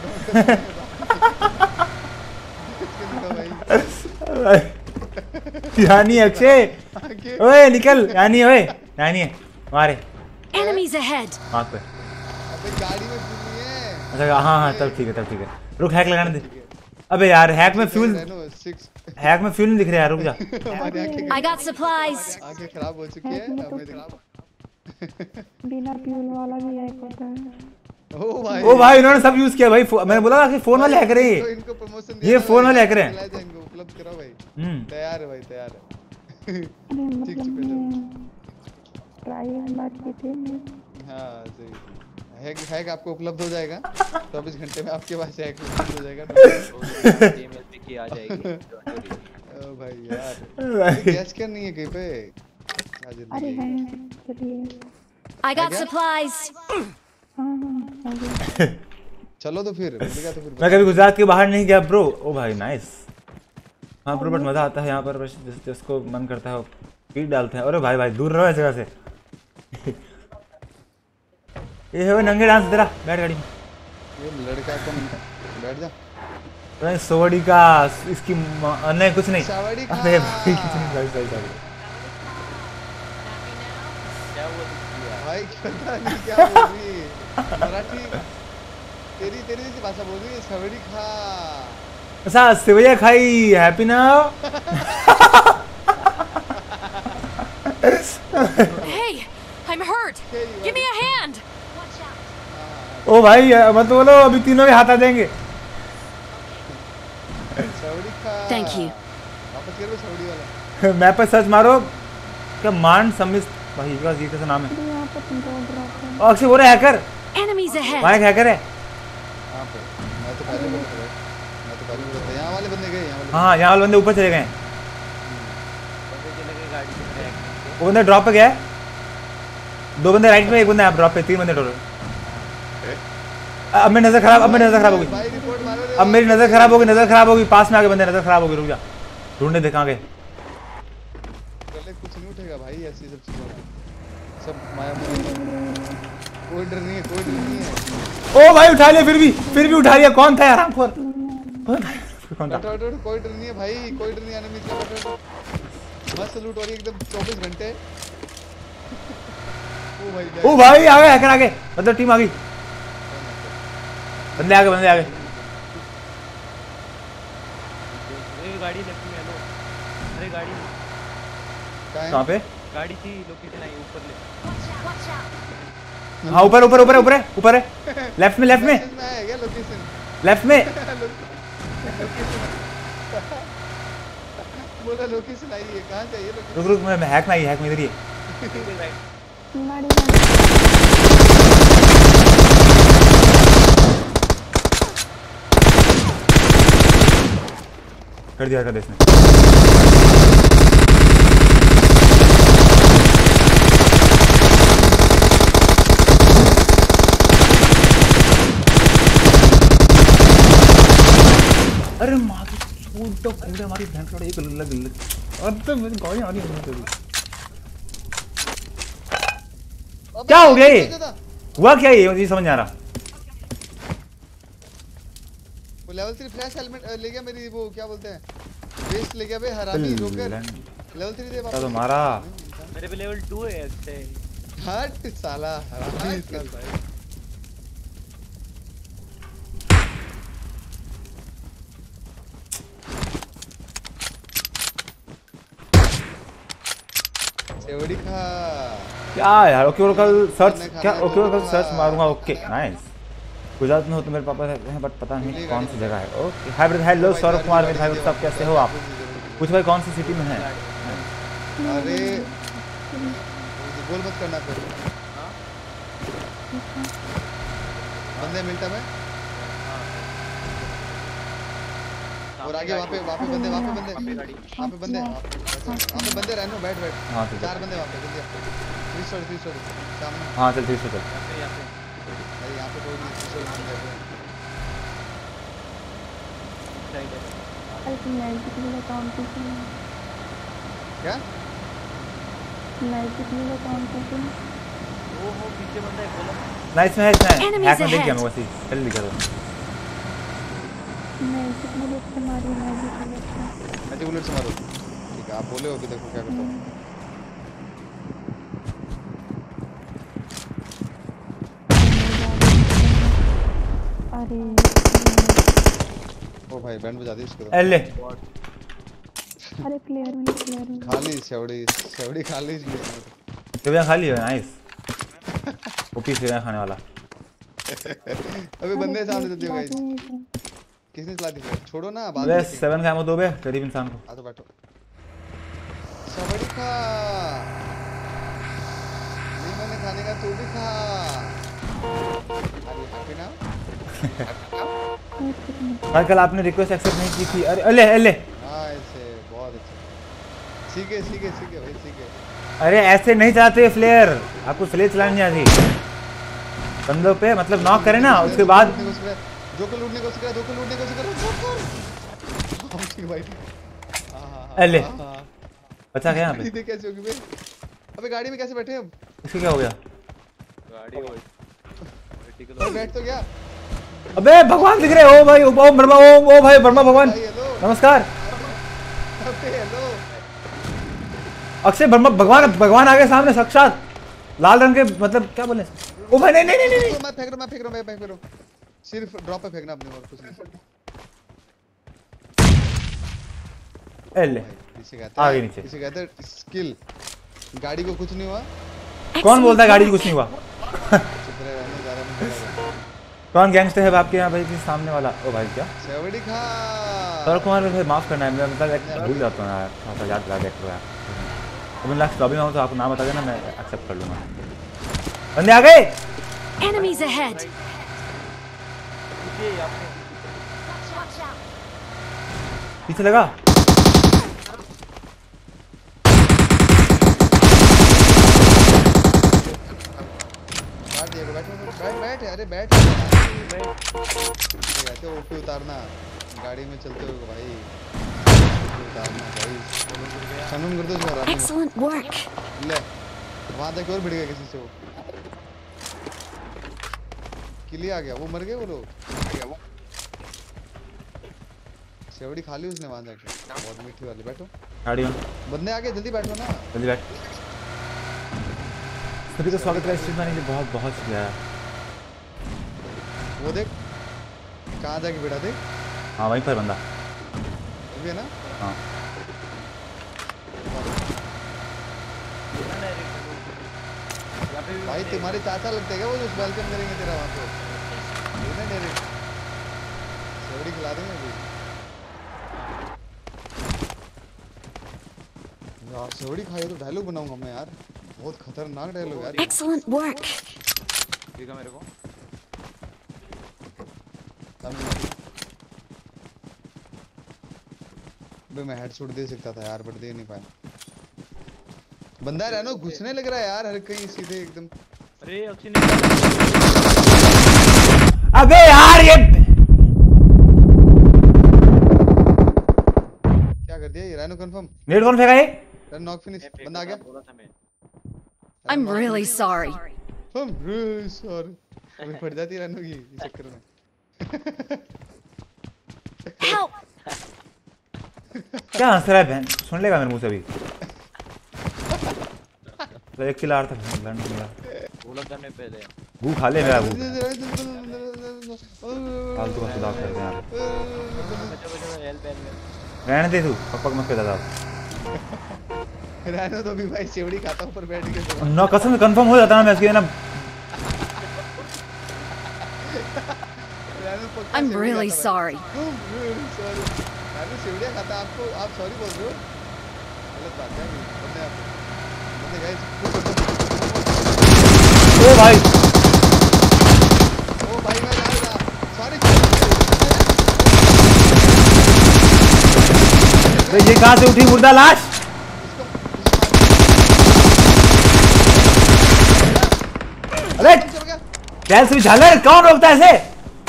यहाँ नहीं है अक्षय, ओए निकल। यहाँ नहीं है, ओए यहाँ नहीं है, मारे Enemies ahead. वहाँ पे। अबे गाड़ी में क्यों नहीं है? अच्छा हाँ हाँ तब ठीक है तब ठीक है। रुक हैक लगाने दे। अबे यार हैक में फ्यूल हैक में फ्यूल नहीं दिख रहा यार, रुक जा। I got supplies. आंखें खराब हो चुकी है हमें खराब। बिना फ्यूल वाला भी हैक होता है। ओ भाई ओ भाई इन्होंने सब यूज किया भाई। मैंने बोला कि फोन वाले हैकर है ये। इनको प्रमोशन ये फोन वाले हैकर हैं। उपलब्ध कराओ भाई। हम्म तैयार है भाई तैयार है। अरे मतलब ट्राई बात की थी। हाँ सही हैक हैक आपको उपलब्ध हो जाएगा चौबीस घंटे में आपके पास हैक उपलब्ध हो जाएगा। ईमेल पे की आ जाएगी। ओ भाई यार गैस क्या नहीं है कहीं पे। अरे है चलिए। I got supplies. हाँ हाँ चलो तो फिर तो फिर मैं कभी गुजरात के बाहर नहीं गया ब्रो। ओ भाई नाइस। हाँ ब्रो बट मजा आता है यहाँ पर, बस जिस जिसको मन करता है वो पीट डालते हैं। अरे भाई भाई दूर रहो इस जगह से। ये है वो नंगे डांस तेरा, बैठ गाड़ी में। ये लड़का कम बैठ जा। नहीं सोवड़ी का इसकी नहीं कुछ नहीं। सावड़ी का अबे भाई कुछ नहीं भाई सही सही। क्या हुआ भाई पता नहीं क्या बोल रही है मराठी तेरी तेरी जैसी भाषा बोल रही है। सवड़ी खा अच्छा सेवैया खाई happy now. Hey, I'm hurt. Give me a hand. ओ भाई मत बोलो अभी तीनों के हाथ आ जाएंगे। सवड़ी खा Thank you. वापस कर सवड़ी वाला। मैप पर सर्च मारो क्या मान समिस भाई इसका जी कैसा नाम है। यहाँ पर तुम रोड रखो। और अक्षय बोल रहा है हैकर। Enemies ahead. भाई हैकर है। कहाँ पे? मैं तो पहले बोल रहा था मैं तो पहले बोल रहा था यहाँ वाले बंदे गए यहाँ वाले। हाँ यहाँ वाले बंदे ऊपर चले गए। बंदे चले गए गाड़ी में हैक। वो बंदा ड्रॉप पे गया है। दो बंदे राइट में, एक बंदा ड्रॉप पे, तीन बंदे टोटल। अब मेरी नजर खराब अब मेरी नजर खराब होगी। भाई रिपोर्ट मारो रे। अब मेरी नजर खराब होगी नजर खराब होगी पास में आगे बंदे नजर खराब होगी। रुक जा ढूंढने देखा गए। पहले कुछ नहीं उठेगा भाई ऐसी सब चीजों में सब माया मोह। कोई डर नहीं है कोई डर नहीं है। ओ भाई उठा लिया फिर भी फिर भी उठा लिया। कौन था हरामखोर? कौन था? कौन था? बैठो बैठो कोई डर नहीं है भाई कोई डर नहीं आने में इसका बैठो बैठो। मस्त लूट हो रही है एकदम चौबीस घंटे। ओ भाई ओ भाई आ गए हैकर आ गए, मतलब टीम आ गई। बंदे आ गए बंदे आ गए। ये गाड़ी लेफ्ट में लो। अरे गाड़ी कहाँ पे? गाड़ी थी लोकेशन आई ऊपर ले। हाँ ऊपर ऊपर ऊपर ऊपर है ऊपर है लेफ्ट में लेफ्ट में है क्या लोकेशन लेफ्ट में। बोला लोकेशन आई है कहाँ चाहिए लोकेशन। रुक रुक मैं हैक में आई हैक में इधर ही है। गाड़ी कर दिया कर दिया इसने। अरे माँ की छूट तो कूड़े हमारी भैंस का एक लग लग अब तो मेरी गाड़ी आ रही है। क्या हो गया ये? हुआ क्या ये मुझे समझ नहीं आ रहा। वो लेवल थ्री फ्लैश हेलमेट ले गया मेरी, वो क्या बोलते हैं वेस्ट ले गया बे हरामी जोकर। लेवल थ्री दे वापस। तो मारा मेरे पे लेवल टू है अच्छे। हट साला हरामी भाई। सेवड़ी खा क्या यार। ओके ओके कल सर्च क्या ओके ओके कल सर्च मारूंगा। Okay nice. गुजरात में हो तो मेरे पापा रहते हैं बट पता नहीं कौन सी जगह है। Okay hi brother hello Saurabh Kumar मेरे भाई सब कैसे हो आप? कुछ भाई कौन सी सिटी में है? अरे बोल मत करना फिर। बंदे मिलता है और आगे वहाँ पे वहाँ पे बंदे वहाँ पे बंदे वहाँ पे बंदे वहाँ पे बंदे रहने बैठ बैठ। हाँ चार बंदे वहाँ पे जल्दी थ्री स्टोरी थ्री स्टोरी सामने। हाँ चल ठीक है चल। अरे यहाँ पे कोई नहीं थ्री स्टोरी बंदे हैं। अरे लाइट कितने का कंपटीशन है? क्या लाइट कितने का कंपटीशन? वो हो पीछे बंदा है बोला। नाइस में है इसमें Enemies हैक में देख गया ahead. मैं वैसे जल्दी करो। मैं कितने लोग से मारी मैजिक बुलेट से। मैजिक बुलेट से मारो। ठीक है आप बोले हो कि देखो क्या करता हूँ। अरे ओ भाई बैंड बजा दी इसको। एले अरे प्लेयर में प्लेयर में खाली सेवड़ी सेवड़ी खाली इसलिए। सेवियां खाली है नाइस। ओपी सेवियां खाने वाला। अबे बंदे सामने देते हो गाइस। किसने चला दी? छोड़ो ना बात। अबे सेवन का एमो दो बे गरीब इंसान को। आ तो बैठो। सेवड़ी खा। नहीं मैंने खाने का तू भी खा। अरे हैप्पी ना? भाई कल आपने रिक्वेस्ट एक्सेप्ट नहीं की थी। अरे अले अले हाँ ऐसे बहुत अच्छा। सीखे सीखे सीखे भाई सीखे। अरे ऐसे नहीं चाहते फ्लेयर। आपको फ्लेयर चलानी नहीं आती। बंदों पे मतलब नॉक करे ना उसके बाद जो को लूटने को सीख रहा जो को लूटने को सीख रहा जोकर। ठीक भाई। हां हां अले बचा गया यहाँ पे। गाड़ी कैसे होगी बे? अबे गाड़ी में कैसे बैठे अब? इसका क्या हो गया? गाड़ी हो भाई बैठ तो गया। अबे भगवान दिख रहे हो भाई। ओ ब्रह्मा ओ ओ भाई ब्रह्मा भगवान नमस्कार। अबे हेलो अक्षय ब्रह्मा भगवान भगवान आ गए सामने साक्षात लाल रंग के मतलब क्या बोले। ओ भाई नहीं नहीं नहीं नहीं मैं फेंक रहा मैं फेंक रहा मैं फेंक रहा हूं। सिर्फ ड्रॉप पे फेंकना अपने और कुछ नहीं। एले इसे कहते आगे हैं नीचे। इसे कहते हैं स्किल। गाड़ी को कुछ नहीं हुआ। कौन बोलता है गाड़ी को कुछ नहीं हुआ? चुप रहे रहने ज्यादा नहीं बोला। कौन गैंगस्टर है आपके यहाँ भाई? सामने वाला ओ भाई क्या सेवड़ी खा। सौरभ कुमार भाई माफ करना है मैं मतलब भूल जाता हूँ यार। थोड़ा याद दिला देख लो यार। तो मैं लास्ट लॉबी में हूँ तो आपको नाम बता देना मैं एक्सेप्ट कर लूँगा। बंदे आ गए। Enemies ahead. पीछे लगा। बैठ दिया बैठ बैठ बैठ अरे बैठ ऐसे ओपी उतारना गाड़ी में चलते हुए भाई। उतारना भाई सनम कर दो जरा। Excellent work. ले वहां तक और भिड़ गया किसी से। वो किली आ गया। वो मर गए वो लोग। सेवड़ी खाली उसने वहां जाके। बहुत मीठी वाली। बैठो गाड़ी में बंदे आ गए जल्दी बैठो ना। जल्दी बैठ। सभी का स्वागत है स्ट्रीम में। बहुत बहुत शुक्रिया। वो देख कहाँ जाके बैठा देख। हाँ वहीं पर बंदा अभी है ना। हाँ भाई तुम्हारे चाचा लगते हैं वो जो वेलकम करेंगे तेरा वहाँ पे। देखना डायरेक्ट सेवड़ी खिला देंगे अभी। यार सेवड़ी खाई तो डायलॉग बनाऊंगा मैं यार। बहुत खतरनाक डायलॉग यार। Excellent work. ठीक है मेरे को। बे मैं हेडशॉट दे सकता था यार बट दे नहीं पाया। बंदा रहनो घुसने लग रहा है यार हर कहीं सीधे एकदम। अरे अक्षय ने अबे यार ये क्या कर दिया ये? Rhino confirm. नेट कौन फेंका ये? Run knock finish. बंदा आ गया। बोला था मैं। I'm really sorry. हम रे सॉरी अभी फट जाती रहने की इस चक्कर में। क्या हंस रहा है बहन, सुन लेगा मेरे मुंह से अभी। तो एक चिल्ला रहा था लड़ने मेरा गोला करने पहले भूख खा ले मेरा भूख फालतू का सुधार कर दे यार। बचा बचा हेल्प हेल्प रहने दे तू पक मत कर दादा। रहने दो भी भाई, सेवड़ी खाता ऊपर बैठ के ना कसम से कंफर्म हो जाता ना मैं इसके ना। I'm really sorry. सॉरी मैं सेवड़िया खाता, आपको आप सॉरी बोल रहे हो, गलत बात है। बंदे आप बंदे गाइस ओ भाई ओ भाई मैं जा रहा सॉरी। तो ये कहां से उठी मुर्दा लाश? अरे कैल से झालर कौन रोकता है ऐसे?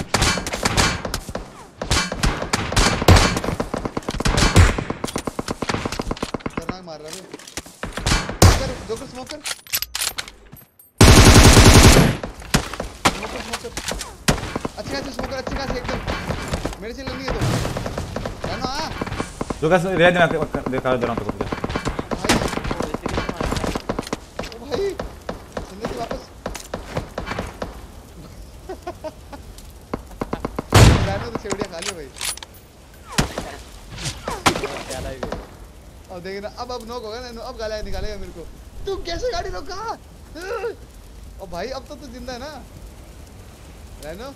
मार रहा है जोकर स्मोकर स्मोकर स्मोकर अच्छी खासी स्मोकर अच्छी खासी एकदम मेरे से लगी है तो है ना। जो का रेड में देखा दे रहा हूं तो ओ भाई सुनने की वापस जानो तो सेवड़िया खा लियो भाई। क्या लाइव है अब देखिए ना, अब अब नॉक होगा ना, अब गालियां निकालेगा मेरे को। तू कैसे गाड़ी रोका? ओ भाई अब तो तू जिंदा है ना रैनो।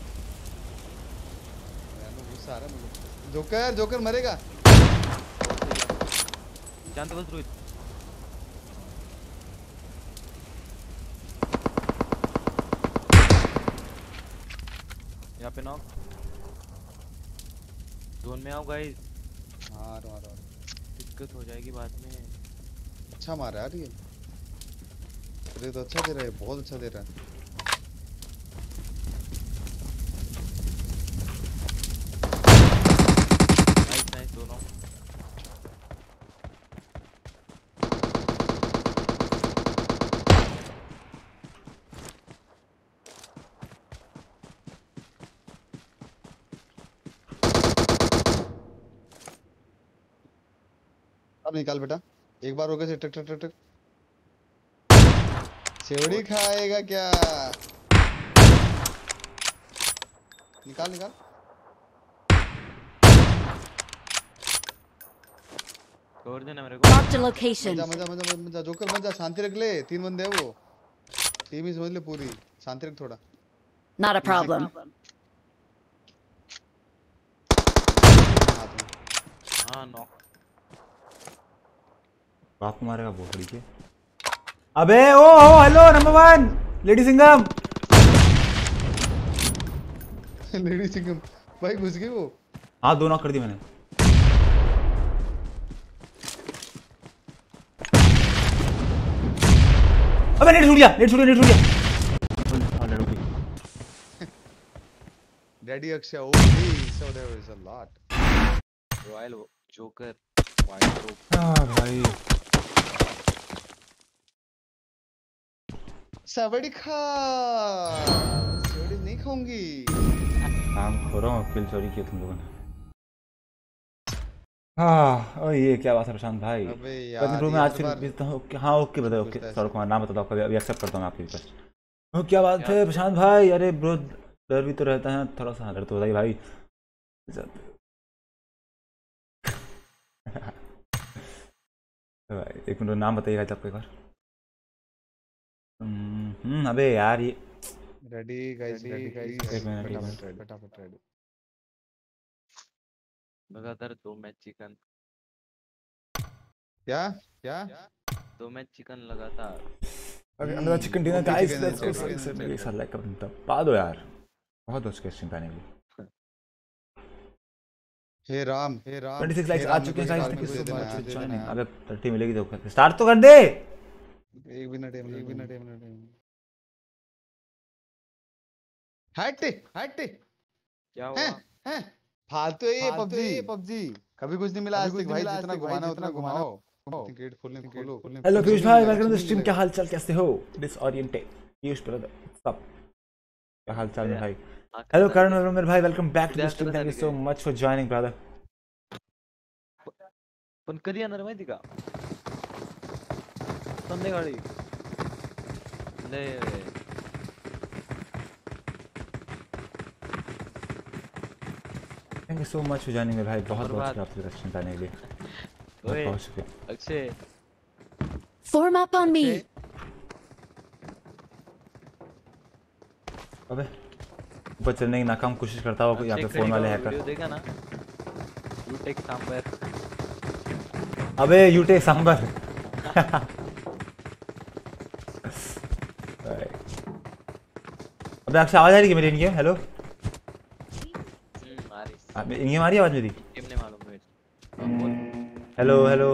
रैनो गुस्सा आ रहा है मुझे। जोकर जोकर मरेगा जानते बस रोहित यहाँ पे नॉक जोन में आओ गाइस। हाँ रो रो दिक्कत हो जाएगी बाद में। अच्छा मार रहा है यार ये, अरे तो अच्छा दे रहा है, बहुत अच्छा दे रहा है। नाइस नाइस दोनों। अब निकाल बेटा, एक बार हो गए टक टक टक टक। सेवड़ी खाएगा क्या? निकाल निकाल छोड़ देना मेरे को। Marked a location. मजा मजा मजा मजा जोकर मजा, शांति रख ले। तीन बंदे हैं वो, टीम ही समझ ले पूरी। शांति रख थोड़ा। Not a problem. हाँ नॉक बाप को मारेगा वो खड़ी के। अबे ओ हो hello number one lady Singham. Lady Singham भाई घुस गई वो। हाँ दो नॉक कर दी मैंने। अबे नेट छूट गया नेट छूट गया नेट छूट गया। हाँ नेट छूट गई। Daddy Akshay okay so there is a lot. Royal joker white rope. हाँ भाई सेवड़ी खा, सेवड़ी नहीं खाऊंगी। काम खो रहा हूँ, किल चोरी किया तुम लोगों ने। हाँ ओ ये क्या बात है प्रशांत भाई। अबे यार कल में आज फिर भेजता हूँ। हाँ ओके बताओ ओके सर को नाम बता दो आपका, अभी एक्सेप्ट करता हूँ आपकी रिक्वेस्ट। ओ क्या बात है प्रशांत भाई। अरे ब्रो डर भी तो रहता है थोड़ा सा, डर तो होता ही भाई। भाई एक मिनट नाम बताइएगा आपको एक बार। हम्म अबे यार ये रेडी गाइस रेडी गाइस फटाफट फटाफट रेडी। लगातार दो मैच चिकन। क्या क्या दो मैच चिकन लगातार। अभी अंदर chicken dinner guys let's go sir sir मेरे साथ लाइक कर दो पा दो यार। बहुत अच्छे स्ट्रीम पाने के लिए। हे राम हे राम छब्बीस लाइक्स आ चुके हैं guys. Thank you so much for joining. अबे तीस मिलेगी तो स्टार्ट तो कर दे। एक मिनट एक मिनट एक मिनट हट हट क्या हुआ? हैं फालतू है ये पबजी पबजी कभी कुछ नहीं मिला आज तक भाई। जितना घुमाना उतना घुमाओ। क्रिकेट खोलने खोलो। हेलो पीयूष भाई वेलकम टू स्ट्रीम। क्या हाल चाल कैसे हो? डिसओरिएंटेड पीयूष ब्रदर सब क्या हाल चाल है भाई? हेलो करण वर्मा मेरे भाई, welcome back to the stream, thank you so much for joining brother. पण कधी येणार माहिती का? संध्याकाळी लय thank you so much for joining मेरे भाई, बहुत बहुत शुक्रिया आपके दर्शन करने के लिए, बहुत बहुत शुक्रिया. Akshay Form up on me. अबे ऊपर चलने की नाकाम कोशिश करता हुआ यहाँ पे फोन वाले हैकर. वीडियो देखा ना? You take sambar. अबे यू टेक सांबर. अबे अक्षय आवाज आ रही है मेरी इनकी? हेलो इनकी हमारी आवाज मेरी? नहीं मालूम मुझे. Hello hello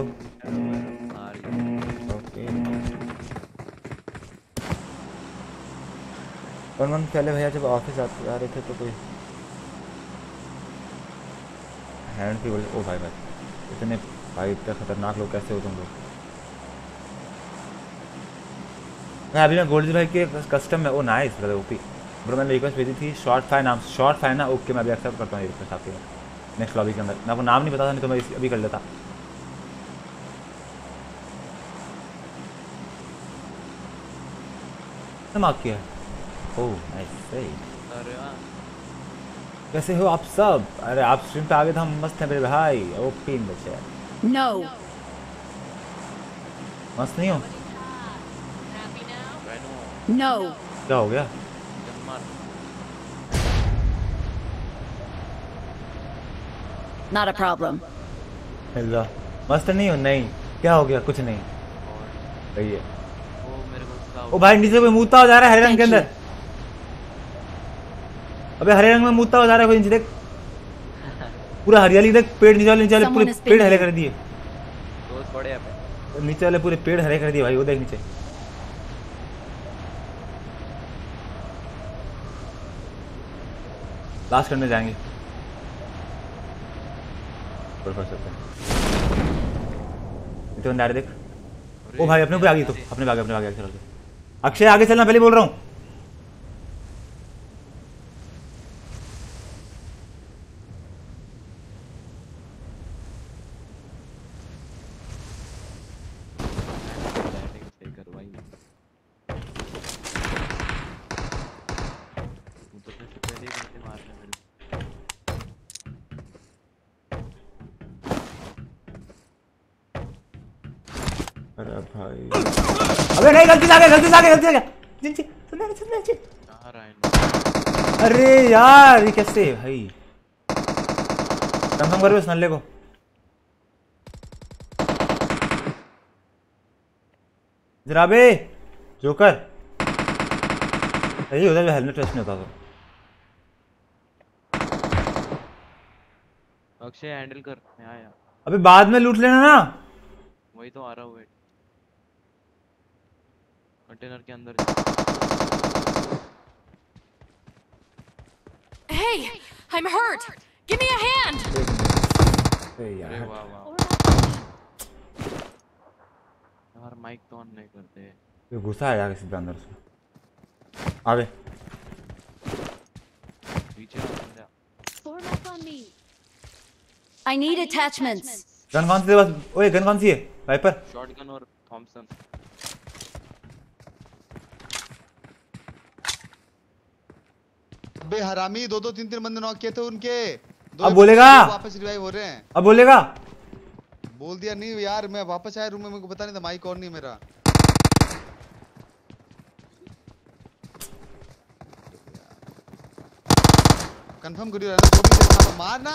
okay. One month पहले भैया जब ऑफिस आते आ रहे थे तो कोई हैंड पे बोले ओ भाई भाई इतने भाई इतने खतरनाक लोग कैसे हो तुम लोग? मैं अभी मैं गोल्डी भाई के कस्टम में ओ नाइस ब्रदर ओपी ब्रो मैंने रिक्वेस्ट भेजी थी शॉर्ट फायर नाम शॉर्ट फायर ना ओके मैं अभी एक्सेप्ट करता हूँ ये रिक्वेस्ट आपकी नेक्स्ट लॉबी के अंदर. मैं आपको नाम नहीं पता था नहीं तो मैं अभी कर लेता. मार्क किया है. ओह नाइस सही. अरे वाह कैसे हो आप सब? अरे आप स्ट्रीम पे आ गए तो हम मस्त हैं मेरे भाई. ओपी इन बच्चे No. मस्त नहीं हो? No. क्या हो गया? Not a problem. मिल मस्त नहीं हो? नहीं क्या हो गया? कुछ नहीं सही है. वो मेरे को ओ भाई नीचे कोई मुद्दा हो जा रहा है हरे रंग के अंदर. अबे हरे रंग में मुद्दा हो जा रहा है कोई नीचे देख. पूरा हरियाली देख. पेड़ नीचे वाले नीचे वाले पूरे पेड़ हरे कर दिए. दोस्त बड़े हैं नीचे वाले पूरे पेड़ हरे कर दिए भाई. वो देख नीचे. लास्ट करने जाएंगे तो डायरेक्ट देख. ओ भाई अपने पे आ गई तो अपने पे आ गया अपने पे आ गया. चलो अक्षय आगे चलना पहले बोल रहा हूँ. अरे भाई अबे नहीं गलती से आ गया गलती से आ गया गलती से आ गया. नीचे सुनना सुनना नीचे. अरे यार ये कैसे भाई? कंफर्म करो इस नल्ले को. जरा बे जोकर यही होता है हेलमेट टेस्ट नहीं होता तो. अक्षय हैंडल कर. मैं आया. अबे बाद में लूट लेना ना. वही तो आ रहा हूँ. वेट कंटेनर के अंदर. Hey, I'm hurt. Give me a hand. अरे वाह वाह यार माइक तो ऑन नहीं करते. ये घुसा है यार सीधा अंदर से. आगे पीछे आ जा. Form up on me. I need attachments. Gun कौन सी है? बस ओए गन कौन सी है? वाइपर शॉटगन और थॉमसन. बे हरामी दो दो तीन तीन बंदे नॉक किए थे उनके. अब बोलेगा वापस रिवाइव हो रहे हैं. अब बोलेगा. बोल दिया नहीं यार. मैं वापस आया रूम में मेरे को पता नहीं था माइक ऑन नहीं मेरा. कंफर्म करियो ना वो भी मारना.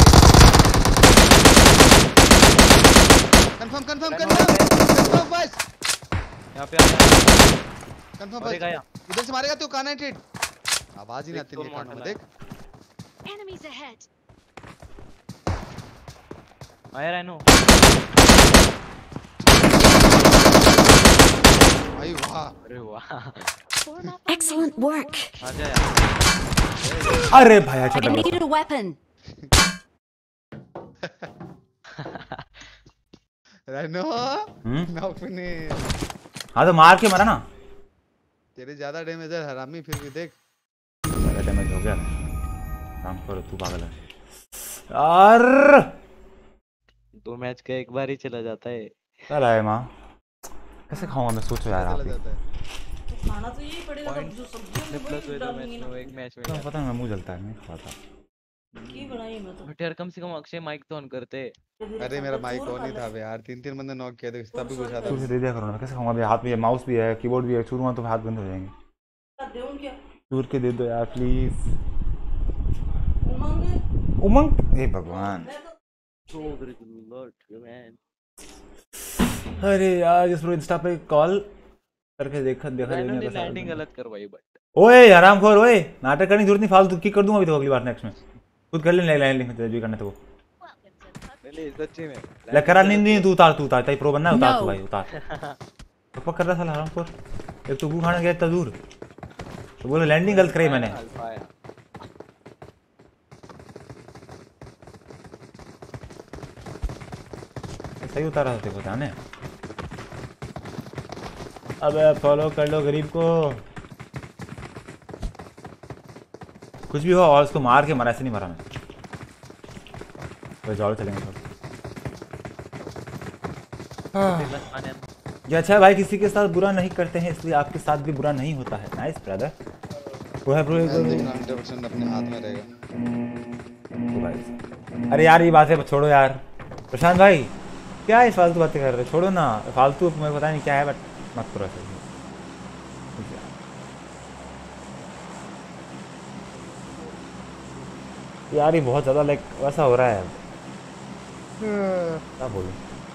कंफर्म कंफर्म कंफर्म कंफर्म बस. यहां पे आ गया. कंफर्म बस. इधर से मारेगा तो काना ट्रेड. आवाज ही नहीं आती है कान में. देख Enemies ahead. आया राइनो. भाई वाह. अरे वाह Excellent work. आ जा यार. अरे भाई छोटा I need a weapon. Rhino hmm knock finish. हाँ तो मार के मारा ना. तेरे ज्यादा डैमेज है हरामी, फिर भी देख मेरा डैमेज हो गया। काम करो, तू पागल है यार। दो मैच का एक बार ही चला जाता है। चल आए माँ, कैसे खाऊंगा मैं, सोचो यार आप चला ही। जाता है। खाना तो यही पड़ेगा जो सब्जी प्लस हुए दो मैच में, एक मैच में तो यार। पता है मैं मुंह जलता है, नहीं खाता। की बनाई मैं तो। बट यार कम से कम अक्षय माइक तो ऑन करते। अरे मेरा माइक ऑन ही था बे यार, तीन तीन बंदे नॉक किए थे तब भी घुसा था। चूर से दे दिया करो ना, कैसे खाऊंगा अभी, हाथ में माउस भी है, कीबोर्ड भी है, चूरूंगा तो हाथ बंद हो जाएंगे। दे उन क्या चूर के दे दो यार प्लीज। उमंग उमंग, हे भगवान। So great man. अरे यार जिस इंस्टा पे कॉल करके देखा देखा मैंने लैंडिंग गलत करवाई बट। ओए हरामखोर, ओए नाटक करने की जरूरत नहीं, फालतू किक कर दूंगा अभी तो, अगली बार नेक्स्ट में खुद कर ले लैंडिंग में, जो करना था वो। नहीं सच्ची में ले करा नहीं नहीं, तू उतार, तू उतार, ताई प्रो बनना है, उतार तू भाई उतार। तो पक कर रहा साला हरामखोर, एक तो गू खाने गया इतना दूर, तो बोले लैंडिंग गलत करी मैंने। सही उतारा था तेरे को ध्यान है। अबे फॉलो कर लो गरीब को, कुछ भी हो और उसको मार के मारा, ऐसे नहीं मारा मैं। तो जाओ चलेंगे थोड़ा। ये अच्छा है भाई, किसी के साथ बुरा नहीं करते हैं इसलिए आपके साथ भी बुरा नहीं होता है। Nice brother. वो है ब्रो हंड्रेड परसेंट अपने हाथ में रहेगा तो भाई। अरे यार ये बातें छोड़ो यार, प्रशांत भाई क्या है फालतू बातें कर रहे हो, छोड़ो ना फालतू, मेरे को पता नहीं क्या है बट मत करो ऐसे। यार ये बहुत ज़्यादा लाइक वैसा हो रहा है, क्या बोलूं।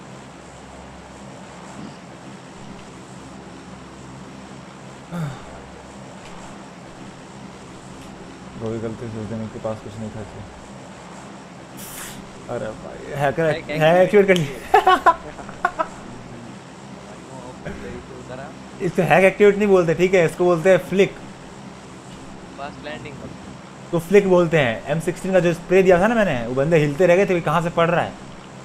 वो भी गलती से देने के पास कुछ नहीं था इसलिए। अरे भाई हैकर है, एक्टिवेट कर लिया। इसको हैक एक्टिवेट नहीं बोलते, ठीक है, इसको बोलते हैं फ्लिक। फास्ट लैंडिंग तो फ्लिक बोलते हैं। एम सिक्सटीन का जो स्प्रे दिया था ना मैंने, वो बंदे हिलते रह गए थे, कहाँ से पड़ रहा है।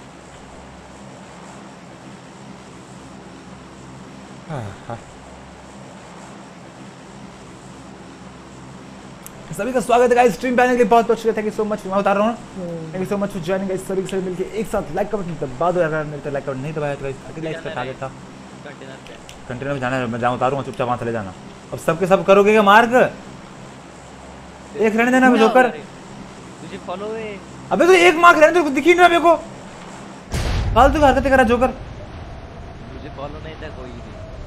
सभी का स्वागत है गाइस, स्ट्रीम पे आने के लिए बहुत बहुत शुक्रिया, थैंक यू सो मच। मैं बता रहा हूँ, thank you so much for joining guys. सभी के सभी मिलके एक साथ लाइक का बटन दबा दो यार, मेरे तो लाइक बटन नहीं दबाया तो गाइस आगे लाइक का टारगेट था। कंटेनर पे कंटेनर में जाना है, मैं जाऊँ उतारूंगा, चुपचाप वहाँ चले जाना। अब सबके सब करोगे क्या मार्क, एक रहने देना मैं जोकर। तुझे फॉलो है। अबे तो एक मार्क रहने दे, दिखी ना मेरे को, फालतू की हरकतें कर रहा जोकर। मुझे फॉलो नहीं था कोई भी,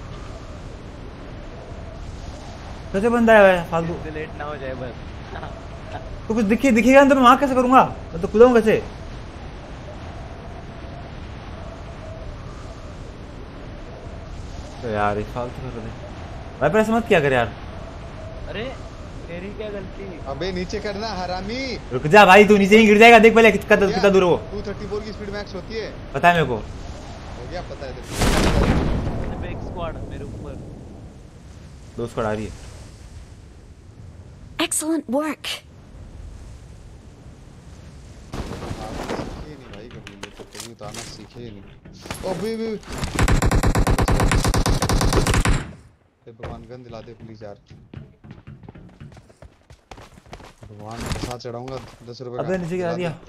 कैसे बंदा है फालतू, लेट ना हो जाए बस। तो कुछ दिखे दिखेगा तो मैं मार्क कैसे करूंगा, मैं तो कूदाऊं कैसे। तो यार ये फालतू कर रहे भाई, पर ऐसा मत किया कर यार। अरे मेरी क्या गलती। अबे नीचे करना हरामी। रुक जा भाई, तू नीचे ही गिर जाएगा, देख पहले कितना कितना दूर है वो। टू थर्टी फोर की स्पीड मैक्स होती है, पता है मेरे को। हो गया पता है तेरे को। एक स्क्वाड मेरे ऊपर, दो स्क्वाड आ रही है। Excellent work. सीखे नहीं भाई, कभी ये तो कभी उतारना सीखे ही नहीं। अबे बे भगवान गन दिला दे प्लीज यार, भगवान के साथ चढ़ाऊंगा दस रुपए। अबे नीचे गिरा दिया।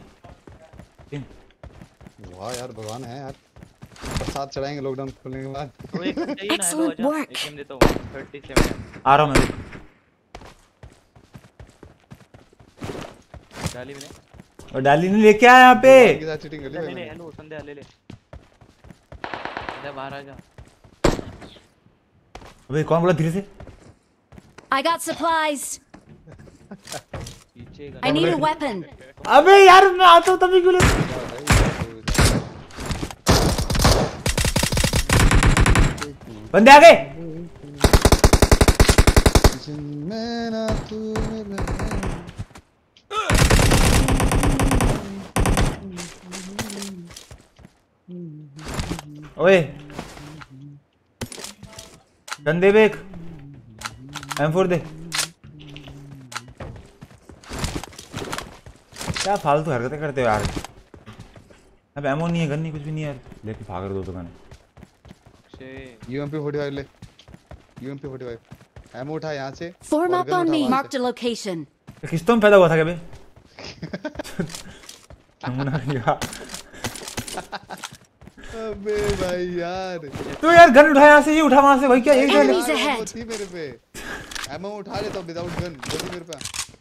वाह यार भगवान है यार, प्रसाद चढ़ाएंगे लॉकडाउन खुलने के बाद। Excellent work. एक देता हूं सैंतीस आ रहा हूं मैं। डाली मैंने, और डाली नहीं लेके आया यहाँ पे। के साथ चीटिंग कर ली ले भाई ले। मैंने। हेलो संध्या ले ले, संध्या बाहर आ जा। अबे कौन बोला धीरे से। I got supplies. पीछे I need a weapon. अबे यार मैं आता हूँ तभी क्यों ले। बंदे आ गए। ओए गन दे, बेक एम फोर दे। क्या फालतू हरकतें करते हो यार। अब एमो नहीं है, गन नहीं, कुछ भी नहीं है, लेके भाग रहे दो दुकान। यूएमपी फोर्टी फाइव ले, यूएमपी फोर्टी फाइव। एमो उठा यहाँ से Form और up गन on उठा me. वहाँ Marked a location. किस्तों में पैदा हुआ था क्या बे? नमूना क्या? अबे भाई यार तो यार गन उठा यहाँ से, ये उठा वहाँ से भाई, क्या एक गन Enemies ahead. थी मेरे पे। एमो उठा लेता हूँ विदाउट गन, जल्दी मेरे पे।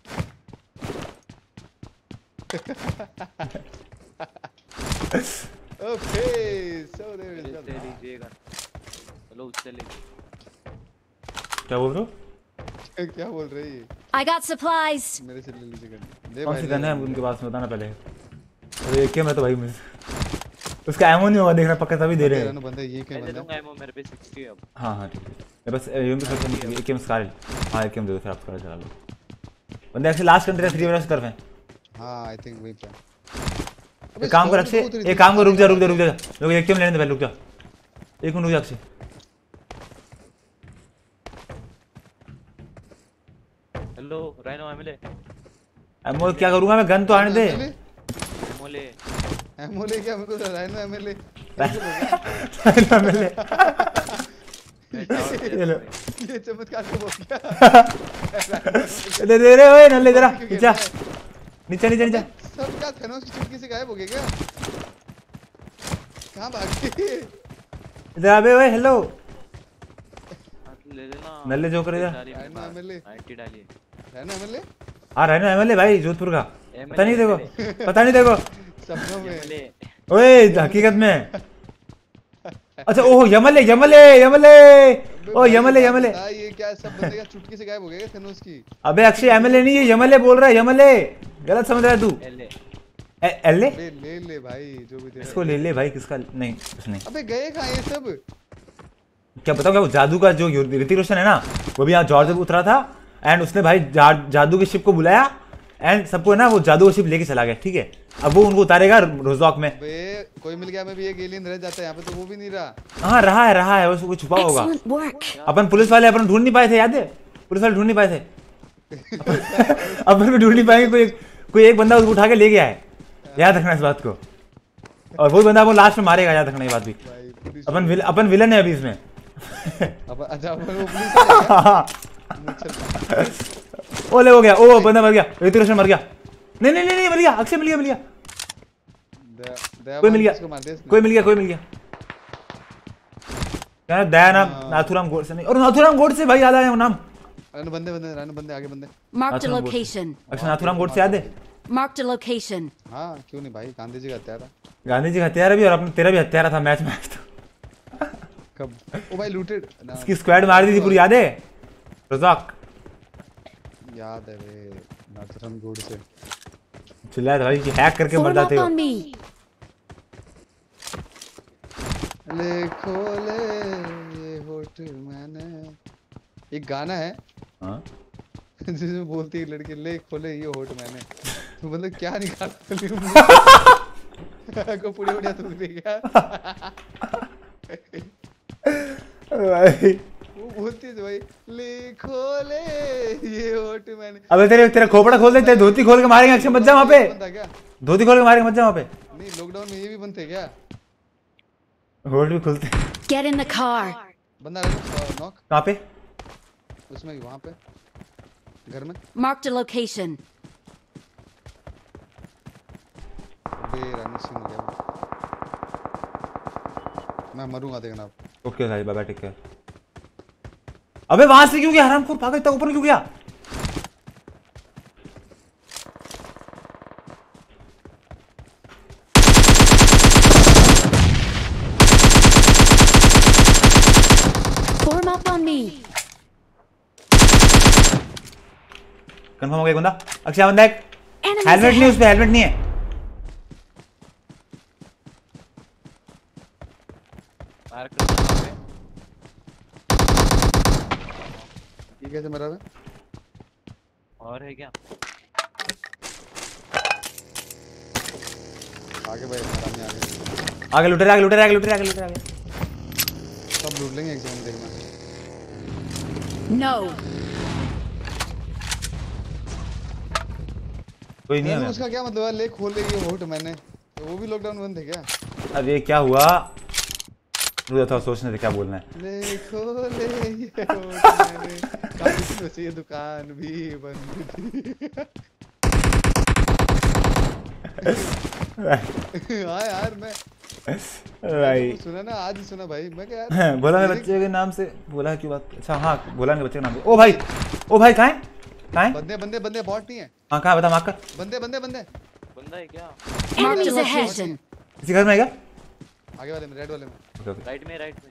ओके सो देयर इज इससे लीजिएगा, चलो उससे ले। क्या बोल रहे हो? क्या बोल रही है? I got supplies. मेरे से ले लीजिए गन। दे कौन भाई सी दे गन है भाई। उनके पास, बताना पहले। अरे एक में तो भाई मिस उसका एमो नहीं होगा, देखना पक्का तभी दे रहे हैं। रहने बंदा ये क्या मैं दे बंदा? दूंगा एमो, मेरे पे सिक्सटी है अब। हाँ हाँ ठीक है, ये बस ये भी खत्म नहीं, एक में स्कार। हाँ एक में दे दो फिर आप थोड़ा चला लो। बंदे एक्चुअली लास्ट कंट्री थ्री वाला तरफ है। हाँ आई थिंक वही पे। एक काम कर अक्षय, एक काम कर, रुक जा रुक जा रुक जा रुक, एक में लेने दे पहले, रुक जा एक मिनट, रुक जा Akshay. Hello rhino MLA, ammo क्या करूंगा मैं, गन तो आने दे। एमओले एमओले क्या, मेरे को रहना एमएलए। एमएलए ये चमत्कार कब हो गया? दे दे रे ओए नल्ले जरा नीचे नीचे नीचे नीचे। सब क्या थेनोस की चुटकी से गायब हो गए क्या? कहाँ भाग गए? इधर आ बे ओए, हेलो ले लेना। नल्ले जो करे इधर। रहना एमएलए, आईटी डालिए। रहना एमएलए। हाँ रहना एमएलए भाई जोधपुर का, पता नहीं देखो पता नहीं देखो सपनों में। ओए हकीकत में। अच्छा ओह यमले यमले यमले ओ यमले यमले। ये क्या सब बंदे क्या चुटकी से गायब हो गए क्या थेनोस की? अबे अक्षय एमएलए नहीं, ये यमले बोल रहा है, यमले गलत समझ रहा है तू। एलए एलए ले ले ले भाई जो भी दे। इसको ले ले भाई, किसका नहीं कुछ नहीं। अबे गए कहाँ ये सब? क्या बताऊँ क्या, वो जादू का जो ऋतिक रोशन है ना, वो भी यहाँ जॉर्ज पे उतरा था एंड उसने भाई जा, जादू के शिप को बुलाया एंड सबको है ना वो जादू का शिप लेके चला गया, ठीक है। अब वो उनको उतारेगा रोजॉक में। बे कोई मिल गया, मैं भी एक एलियन रह जाता है यहाँ पे, तो वो भी नहीं रहा। हाँ रहा है रहा है, वो छुपा होगा। Excellent work. अपन पुलिस वाले अपन ढूंढ नहीं पाए थे, याद है? पुलिस वाले ढूंढ नहीं पाए थे। अपन भी ढूंढ नहीं पाएंगे, कोई कोई एक बंदा उसको उठा के ले गया है, याद रखना इस बात को। और वो बंदा वो लास्ट में मारेगा, याद रखना ये बात भी। अपन विल, अपन विलन है अभी इसमें। अब अच्छा अपन वो पुलिस वाला है। ओ ले हो गया, ओ बंदा मर गया, ऋतिक रोशन मर गया। नहीं नहीं नहीं मर गया, अक्षय मिल गया मिल गया कोई मिल गया कोई मिल गया कोई मिल गया क्या दया नाम, नाथुराम गोडसे नहीं, और नाथुराम गोडसे भाई याद आया वो नाम। रहने बंदे बंदे रहने बंदे आगे बंदे। Marked a location. Akshay Nathuram Godse याद है? Marked a location. हाँ क्यों नहीं भाई, गांधी जी का हत्यारा। गांधी जी का हत्यारा भी, और अपना तेरा भी हत्यारा था मैच में। कब? ओ भाई लूटेड। इसकी स्क्वाड मार दी थी पूरी, याद है? रज़ाक याद है वे, नाथुराम गोडसे चिल्लाया था भाई कि हैक करके मर Form जाते up हो। on me. ले खोले ये होठ मैंने, एक गाना है हाँ जिसमें बोलती है लड़की, ले खोले ये होठ मैंने। तो मतलब क्या निकाल को पूरी बढ़िया तुम दे क्या? भाई वो बोलती है भाई, ले खोले ये होठ मैंने। अबे तेरे तेरा खोपड़ा खोल दे, तेरे धोती खोल के मारेंगे अक्षय, मत जा वहाँ पे। बंदा क्या? धोती खोल के मारेंगे, मत जा वहाँ पे। नहीं लॉकडाउन में ये भी बनते क्या? होल्ड भी खुलते। Get in the car. बंदा रहना नॉक कहाँ पे? उसमें वहाँ पे घर में। Marked a location. बे रानी सिंह हो गया। मैं मरूंगा देखना आप। ओके भाई बाय बाय, टेक केयर। अबे वहां से क्यों गया हरामखोर, पागल, तक ऊपर क्यों गया? Form up on me. Confirm हो गया बंदा, अक्षय बंदा एक। Enemies हेलमेट नहीं, ahead. उस पे हेलमेट नहीं है। मार कर पे ये कैसे मरा है? और है क्या? आगे भाई हरामी आगे। आगे लुटेरा, आगे लुटेरा, आगे लुटेरा, आगे लुटेरा, आगे। सब लूट लेंगे एक सेकंड देखना। No. कोई नहीं यार है। उसका क्या मतलब है, ले खोल ले ये होठ मैंने, तो वो भी लॉकडाउन बंद है क्या? अब ये क्या हुआ? रुको थोड़ा सोचने दे क्या बोलना है। ले खोले ये होठ मैंने काफी से ये दुकान भी बंद थी। हाँ यार मैं भाई सुना ना, आज ही सुना भाई मैं क्या यार। बोला मैं बच्चे के नाम से बोला क्यों बात। अच्छा हाँ बोला नहीं बच्चे के नाम से। ओ भाई ओ भाई कहाँ है कहाँ है? बंदे बंदे बंदे बॉट नहीं है। हाँ कहाँ बता मार्क कर। बंदे बंदे बंदे बंदा है क्या? Enemies ahead. इसी घर में है क्या? आगे वाले में, रेड वाले में। ओके ओके राइट में राइट में।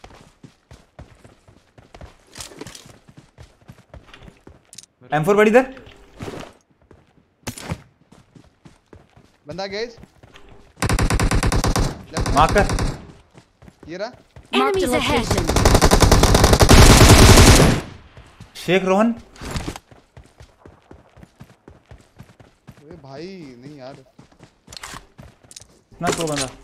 एम फोर बड़ी इधर। बंदा गेज मार्क कर। ये रहा। Enemies ahead. शेख रोहन। अरे भाई नहीं यार ना तो बंदा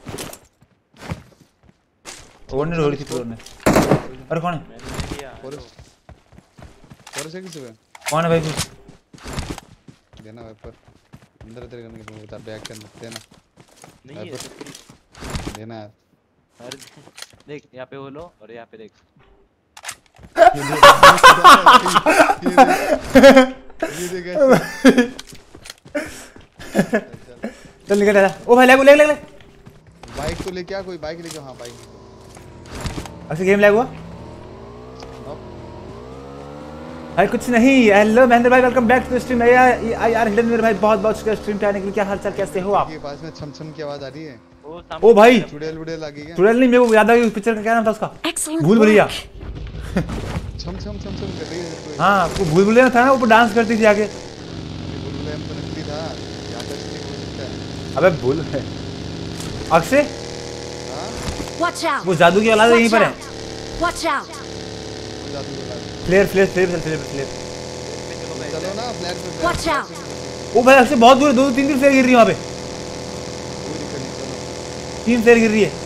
और नहीं रोड़ी थी तो ने। अरे कौन है? मैंने नहीं दिया। और और से किसी पे कौन है भाई तू? देना वेपर अंदर तेरे करने के बता बैक कर देना। नहीं है तो देना यार। अरे देख यहाँ पे बोलो और यहाँ पे देख। ये देख ऐसे। चल निकल जा। ओ भाई लैग लैग लैग। बाइक तो लेके आ, कोई बाइक लेके। हाँ बाइक। अच्छा गेम लैग हुआ भाई? कुछ नहीं। हेलो महेंद्र भाई वेलकम बैक टू स्ट्रीम। यार यार हिडन मेरे भाई बहुत बहुत शुक्रिया स्ट्रीम पे आने के लिए। क्या हालचाल कैसे हो आप? के पास में छम छम की आवाज आ रही है। ओ भाई चुड़ैल उड़ेल आ गई है। चुड़ैल नहीं मेरे को याद आ गई उस पिक्चर का क्या नाम था उसका? Excellent भूल भुलैया। छम छम छम छम कर रही है। हाँ वो भूल भुलैया था ना, ऊपर डांस करती थी आगे। भूल भुलैया में तो नकली था, यहाँ तक नहीं हो सकता है। अबे भूल अक्षय Watch out. वो जादू की औलाद यहीं पर है। Watch out. Flare flare flare flare flare. चलो ना फ्लैट पे। Watch out. ओ भाई अक्षय बहुत दूर है, दो तीन तीन फ्लेयर गिर रही है वहाँ पे। तीन फ्लेयर गिर रही है।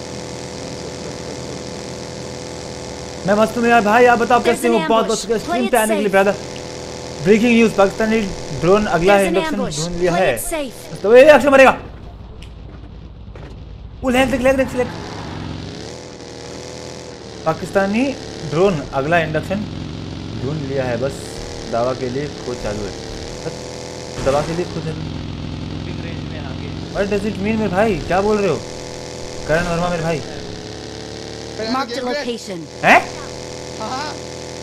मैं मस्त हूँ यार भाई, आप बताओ कैसे हो? बहुत बहुत शुक्रिया स्ट्रीम पे आने के लिए brother. Breaking news, Pakistani drone अगला इंडक्शन ढूंढ लिया है। तो ये अक्षय मरेगा। वो लैग देख लैग देख लैग। पाकिस्तानी ड्रोन अगला इंडक्शन ढूंढ लिया है, बस दवा के लिए खोज चालू है। दवा के लिए खोज चालू। रेंज में आगे। व्हाट डज इट मीन मेरे भाई? क्या बोल रहे हो करण वर्मा मेरे भाई? Marked a location. हैं? हाँ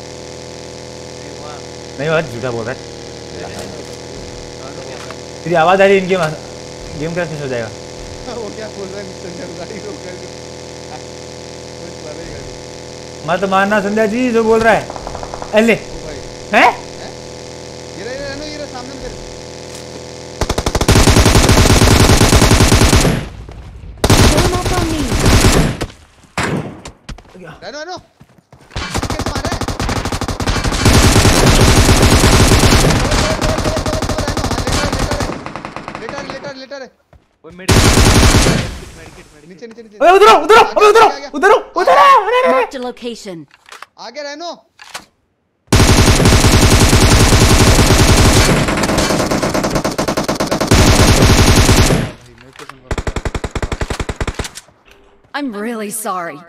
नहीं बात झूठा बोल रहा है। तेरी आवाज आ रही है इनके गेम गेम कैसे हो जाएगा? वो क्या बोल रहा है संजय? गाड़ी रोक कर कुछ मरेगा। मत मानना संजय जी जो बोल रहा है। अले भाई हैं? ये रहा ये रहा ये रहा सामने तेरे। Form up on me. रहनो रहनो कैसे मार रहा है? लेटर लेटर लेटर है। वो मेडिकेट मेडिकेट नीचे नीचे नीचे। ओए उधर आओ, उधर आओ, अबे उधर आओ, उधर आओ, उधर आओ। अरे अरे Marked a location. आगे रहनो। I'm really sorry.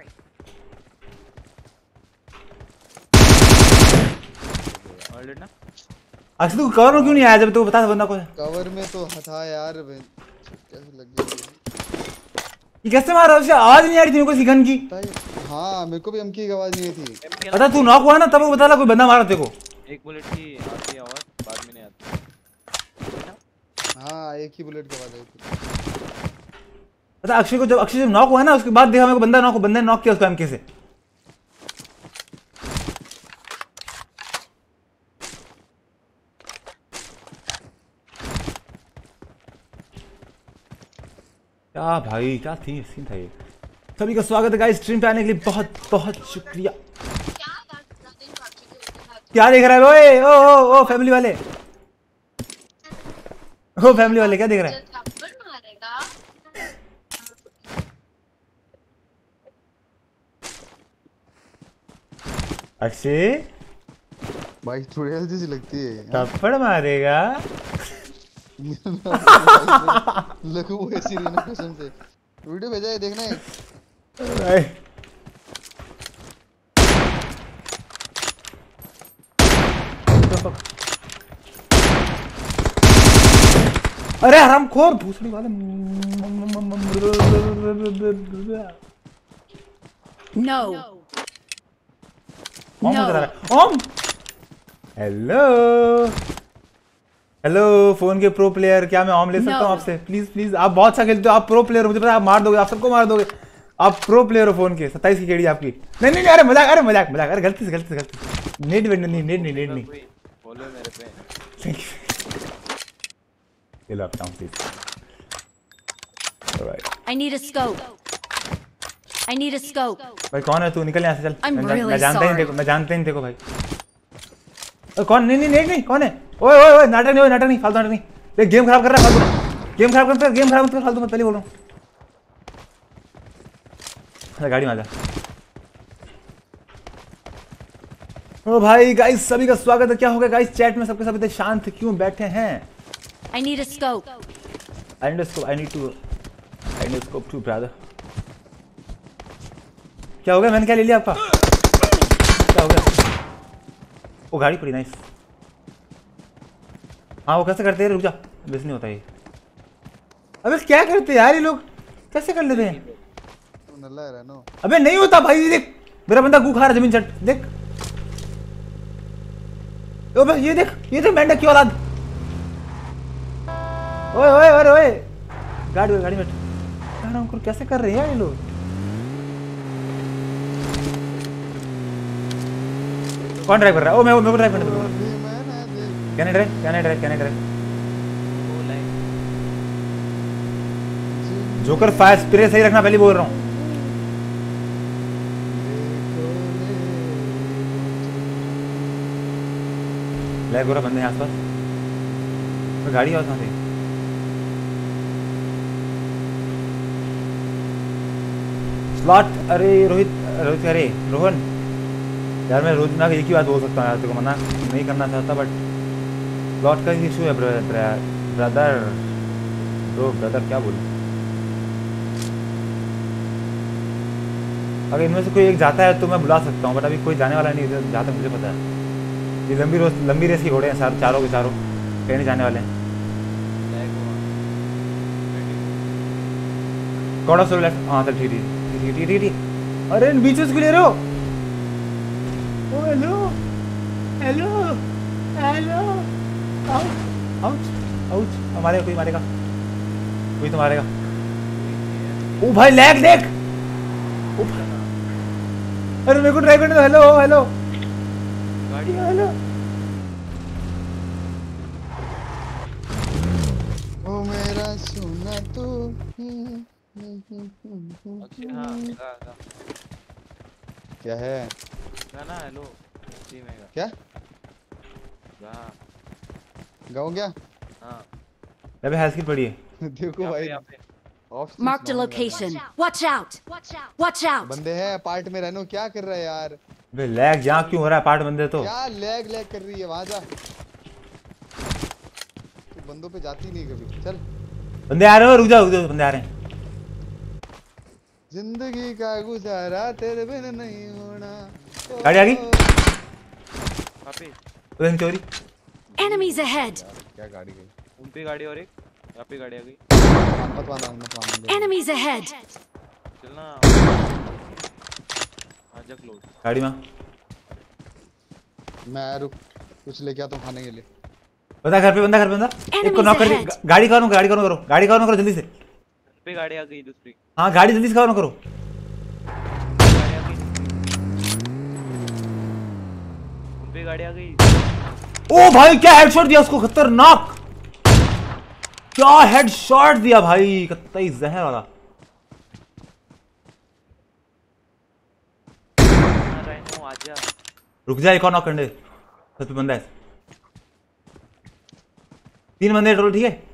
ऑलरेडी ना। अक्सर तू कवर में क्यों नहीं आया जब तू बता बंदा को? कवर में तो था यार, कैसे लग गई ये कैसे मारा उसे? आवाज नहीं आ रही थी मेरे को गन की। हाँ मेरे को भी एम की आवाज नहीं थी। अच्छा तू नॉक हुआ ना तब वो बता ला कोई बंदा मारा तेरे को। एक बुलेट की आती है आवाज, बाद में नहीं आती। हाँ एक ही बुलेट की आवाज आई थी। अच्छा अक्षय को जब अक्षय जब नॉक हुआ ना उसके बाद देखा मेरे को बंदा नॉक बंदे ने नॉक किया उसको एमके से। क्या भाई क्या थी सीन था ये। सभी का स्वागत है गाइस स्ट्रीम पे आने के लिए, बहुत बहुत शुक्रिया। क्या देख रहा है ओए? ओ ओ ओ फैमिली वाले, ओ फैमिली वाले क्या देख रहा है? अक्षय भाई चुड़ैल जैसी लगती है। थप्पड़ मारेगा। लगू ऐसी रही ना कसम से। वीडियो भेजा है देखना है। अरे हरामखोर भूसड़ी वाले। No. ओम No. उधर आ रहा है। ओम हेलो हेलो फोन के प्रो प्लेयर, क्या मैं ओम ले सकता हूँ No. आपसे? प्लीज प्लीज, आप बहुत अच्छा खेलते हो, आप प्रो प्लेयर हो, मुझे पता है आप मार दोगे, आप सबको मार दोगे, आप प्रो प्लेयर हो फोन के। सत्ताईस की केड़ी आपकी। नहीं नहीं अरे मजाक, अरे मजाक मजाक, अरे गलती से गलती से गलती। नेट वेट नहीं, नेट नहीं, नेट नहीं। बोलो मेरे पे। Thank you. ये लो आपका please. Alright. I need a scope. I need a scope. भाई कौन है तू? निकल यहाँ से चल। I'm मैं, really मैं जानता ही नहीं sorry. देखो, मैं जानता ही नहीं देखो भाई। ओ, कौन? नहीं नहीं नहीं नहीं कौन है? ओए ओए ओए नाटक नहीं, ओए नाटक नहीं, फालतू नाटक नहीं। देख गेम खराब कर रहा है फालतू। गेम खराब कर, गेम खराब कर फालतू मत, पहले बोल रहा हूँ। अरे गाड़ी में आ जा। ओ भाई गाइस सभी का स्वागत है। क्या हो गया गाइस चैट में सबके सब इतने शांत क्यों बैठे हैं? I need a scope. I need a scope. I need to. I need a scope too, brother. क्या हो गया? मैंने क्या ले लिया आपका? क्या हो गया? वो गाड़ी पड़ी, नाइस। हाँ वो कैसे करते हैं? रुक जा, बस नहीं होता ये। अबे क्या करते हैं यार ये लोग? कैसे कर लेते हैं? नल्ला है नो। अबे नहीं होता भाई, देख मेरा बंदा गू खा रहा जमीन चट, देख। अबे ये देख, ये देख मेंढक की औलाद। ओए ओए ओए ओए गाड़ी में, गाड़ी में यार हमको कैसे कर रहे हैं यार ये लोग? कौन ड्राइव कर रहा है? ओ मैं मेरे को ड्राइव करने दो। Can I drive? Can I drive? Can I drive? Joker fire spray सही रखना, पहले बोल रहा हूँ। लैग हो रहा, बंदे हैं आसपास। तो गाड़ी है उसमें से। स्लॉट, अरे रोहित, रोहित अरे रोहन यार, मैं रोज ना एक ही बात बोल सकता हूँ यार, तेरे को मना नहीं करना चाहता, बट स्लॉट का इशू है ब्रदर। ब्रो ब्रदर क्या बोलूँ? अगर इनमें से कोई एक जाता है तो मैं बुला सकता हूँ, बट अभी कोई जाने वाला नहीं है जहाँ तक मुझे पता है। ये लंबी रोज लंबी रेस की घोड़े हैं सार, चारों के चारों कहीं नहीं जाने वाले हैं। कौन सा लेफ्ट? हाँ चल ठीक ठीक ठीक ठीक ठीक। अरे बीच में से क्यों ले रहे हो? Oh hello hello hello. Ouch ouch ouch, हमारे कोई मारेगा, कोई तो मारेगा। ओ भाई लैग देख। ओ भाई अरे मेरे को ड्राइव करने दो। Hello hello hello. ओ मेरा सोना तू। क्या है? गाना हेलो जी में क्या गा गाऊं क्या? हाँ अबे हेल्थ किट पड़ी है। देखो भाई Marked a location. Watch out! Watch out! बंदे हैं पार्ट में, रहनो क्या कर रहा है यार? बे लैग यहाँ क्यों हो रहा है? पार्ट बंदे तो क्या लैग लैग कर रही है? वहां जा, तू बंदों पे जाती नहीं कभी। चल बंदे आ रहे हो, रुक जाओ रुक जाओ, बंदे आ रहे हैं। जिंदगी का गुजारा तेरे बिन नहीं होना। गाड़ी आ गई। पापी उधर चोरी। Enemies ahead! क्या गाड़ी गई? उन पे गाड़ी और एक यहाँ पे गाड़ी आ गई। मत वाला मत वाला। Enemies ahead! चलना आजा क्लोज। गाड़ी में मैं रुक, कुछ लेके आता हूँ खाने के लिए। बंदा घर पे, बंदा घर पे, बंदा एक को नॉक कर। गाड़ी कवर गाड़ी कवर करो, गाड़ी कवर करो जल्दी से। पे गाड़ी आ गई दूसरी। हाँ गाड़ी जल्दी से कवर करो। गाड़ी आ गई, उन पे गाड़ी आ गई। ओ भाई क्या हेडशॉट दिया उसको, खतरनाक। क्या हेडशॉट दिया भाई, कतई जहर वाला। आजा रुक जा, एक और नॉक करने दे। पे बंदा है, तीन बंदे टोटल, ठीक है।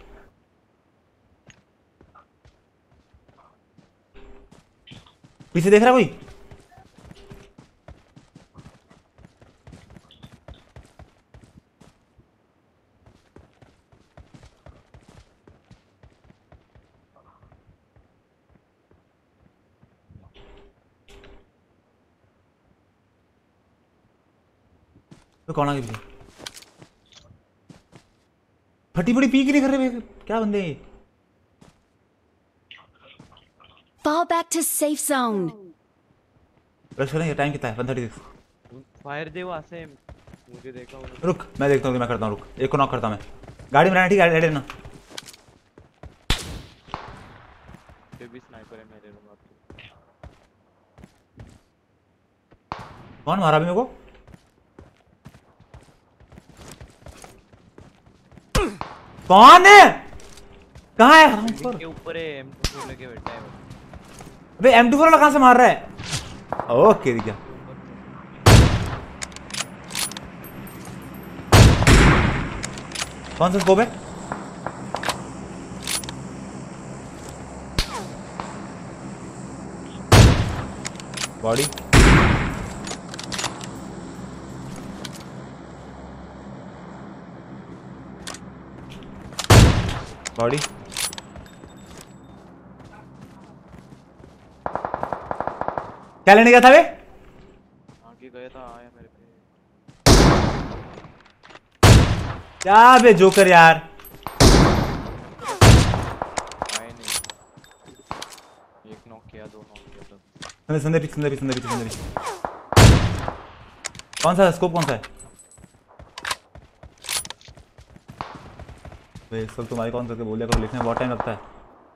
पीछे देख रहा कोई? तो कौन आ गया? फटी फटी पी के नहीं कर रहे क्या बंदे हैं? Fall back to safe zone. Rush करेंगे टाइम कितना है वन थर्टी सिक्स फायर दे वहां से मुझे देखा उन्होंने रुक मैं देखता हूँ मैं करता हूँ रुक एक को नॉक करता हूँ मैं गाड़ी में रहना ठीक है रेडी रहना ये भी स्नाइपर है मेरे रूम में कौन मारा अभी मेरे को कौन है कहाँ है बिल्डिंग के ऊपर है एम टू फोर लेके बैठा है वो अबे एम टू फोर वाला कहाँ से मार रहा है ओके दिख गया कौन सा स्कोप है बॉडी बॉडी क्या लेने गया था वे आगे गया था आया मेरे पे क्या बे जोकर यार आए नहीं एक नॉक किया दो नॉक किया था संदे संदे पीछे संदे पीछे संदे पीछे संदे पीछे कौन सा स्कोप कौन सा है वे सब तुम्हारी कौन करके बोलिया करो लिखने में बहुत टाइम लगता है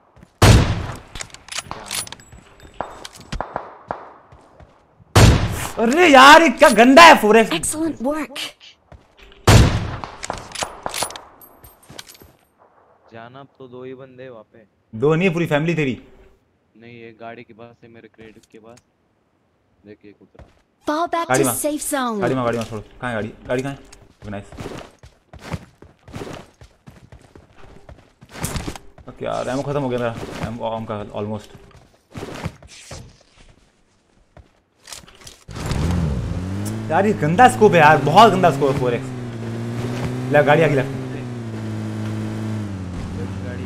अरे यार ये क्या गंदा है फोर एक्स Excellent work. जाना तो दो ही बंदे हैं वहाँ पे दो नहीं पूरी फैमिली तेरी नहीं एक गाड़ी के पास है मेरे क्रेडिट के पास देखिए उतरा Fall back गाड़ी to में safe zone. गाड़ी में गाड़ी में छोड़ो कहाँ है गाड़ी गाड़ी कहाँ है नाइस ओके यार एमो खत्म हो गया मेरा एमो आम का ऑलमोस्ट यार ये गंदा स्कोप है यार बहुत गंदा स्कोप है फोर एक्स ले गाड़ी आगे लेफ्ट गाड़ी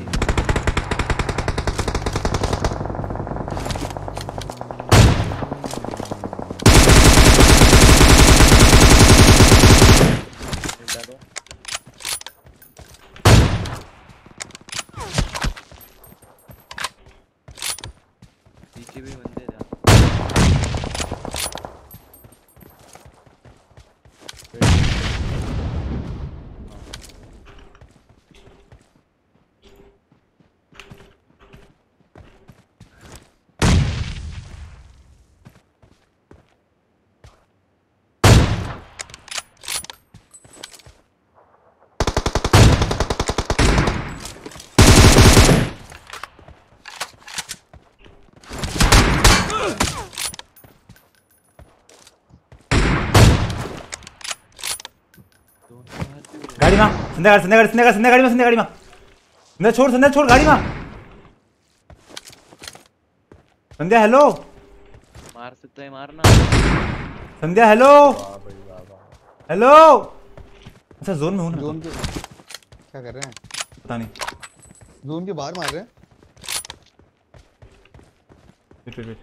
पीछे भी बंदे जा गाड़ी में संध्या गाड़ी संध्या गाड़ी संध्या संध्या गाड़ी में संध्या गाड़ी में संध्या छोड़ संध्या छोड़ गाड़ी में संध्या हेलो मार सकता है मारना संध्या हेलो हेलो अच्छा जोन में हूँ ना जोन के क्या कर रहे हैं पता नहीं जोन के बाहर मार रहे हैं वेट वेट वेट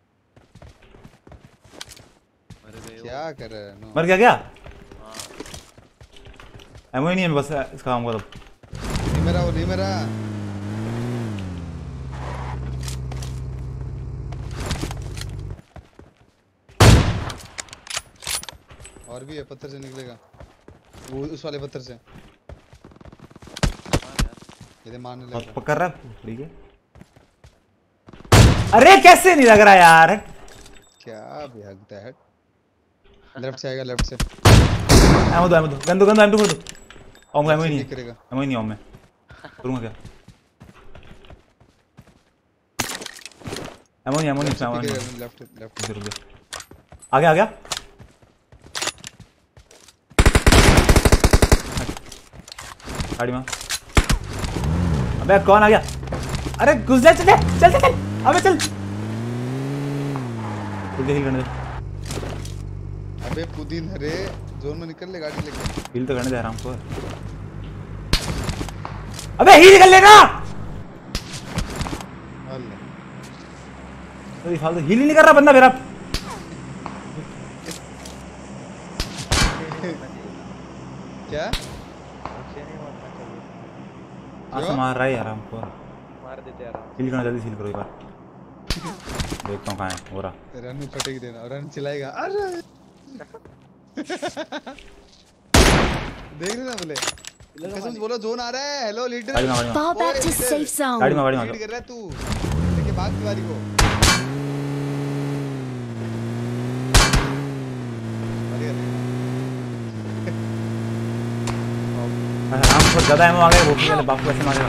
मर गए वो। क्या कर रहे हैं नो मर गया क्या हाँ एमओ ही नहीं है बस इसका काम का तो नहीं मेरा वो नहीं मेरा और भी है पत्थर से निकलेगा वो उस वाले पत्थर से ये मारने लगा पकड़ रहा है ठीक है अरे कैसे नहीं लग रहा यार क्या भागता है लेफ्ट से आएगा लेफ्ट से एमओ दो एमओ दो गंदो गंदो एम टू दो ओम एमओ ही नहीं करेगा एमओ ही नहीं ओम में करूंगा क्या एमओ नहीं एमओ नहीं एमओ नहीं लेफ्ट लेफ्ट रुक जा आ गया आ गया गाड़ी में अबे कौन आ गया अरे घुस जा चल चल चल चल अबे चल तू क्या करने दे अबे पुदीन हरे जोन में निकल ले गाड़ी लेके हिल तो करने दे आराम को अबे ही निकल लेना अल्लाह तो फालतू हिल ही नहीं कर रहा बंदा मेरा क्या आसा मार रहा है यार हमको। मार देते यार। हिल करना जल्दी हिल करो एक बार। देखता हूँ कहाँ है हो रहा। रन में फटेगी देना रन चिल्लाएगा अरे देख रहे ना बोले कसम से बोलो जोन आ रहा है। Hello leader Fall back to safe zone. गाड़ी में गाड़ी में लीड कर रहा है तू लेके भाग दीवारी को। हम बहुत ज्यादा एमो आ गए वो पहले बाप को ऐसे मारेगा।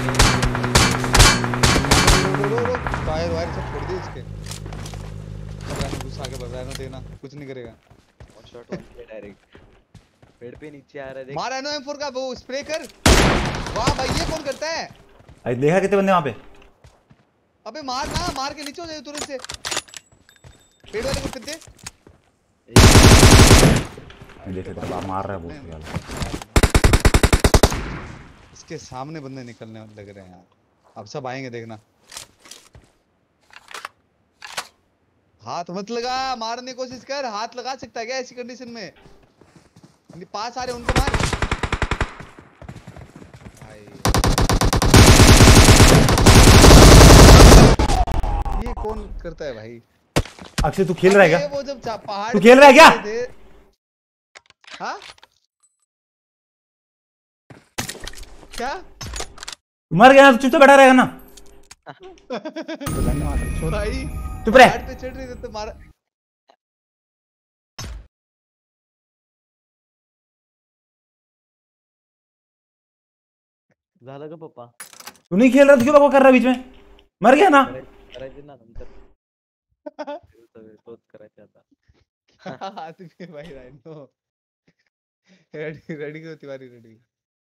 फायर वायर सब छोड़ दे इसके। सब रन घुसा के बढ़ रहा है ना देना कुछ नहीं करेगा। One shot one kill direct पेड़ पे नीचे आ रहा है देख। मार एनो एम फोर का वो स्प्रे कर। वाह भाई ये कौन करता है? अरे देखा कितने बंदे वहां पे। अबे मार ना मार के नीचे हो जाए तुरंत से। पेड़ वाले को कितने देखे तो बाप मार रहा है बहुत यार। इसके सामने बंदे निकलने लग रहे हैं यार। अब सब आएंगे देखना। हाथ मत लगा मारने की कोशिश कर। हाथ लगा सकता है क्या ऐसी कंडीशन में? पास आ रहे उनको मार भाई। ये कौन करता है भाई? अक्षय तू खेल रहा है क्या? वो जब पहाड़ तू खेल रहा है क्या? हाँ क्या मर गया तो चुपचाप बैठा रहेगा ना। भाई चुप रह। पहाड़ पे चढ़ रहे थे तो मारा। झालं का पप्पा? तू नहीं खेल रहा तो क्यों बकवास कर रहा है बीच में? मर गया ना। करायचे ना नंतर तोच करायचा आता। हाथ पे भाई राइनो रेडी रेडी करो तिवारी रेडी।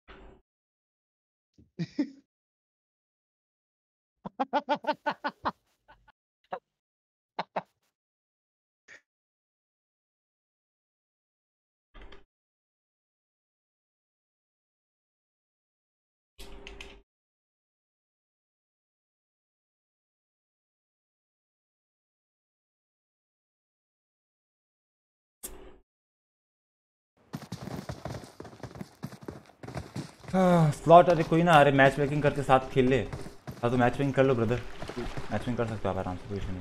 स्लॉट अरे कोई ना अरे मैच मेकिंग करके साथ खेल ले। हाँ तो मैच मेकिंग कर लो ब्रदर। मैच मेकिंग कर सकते हो आप आराम से कोई इशू नहीं।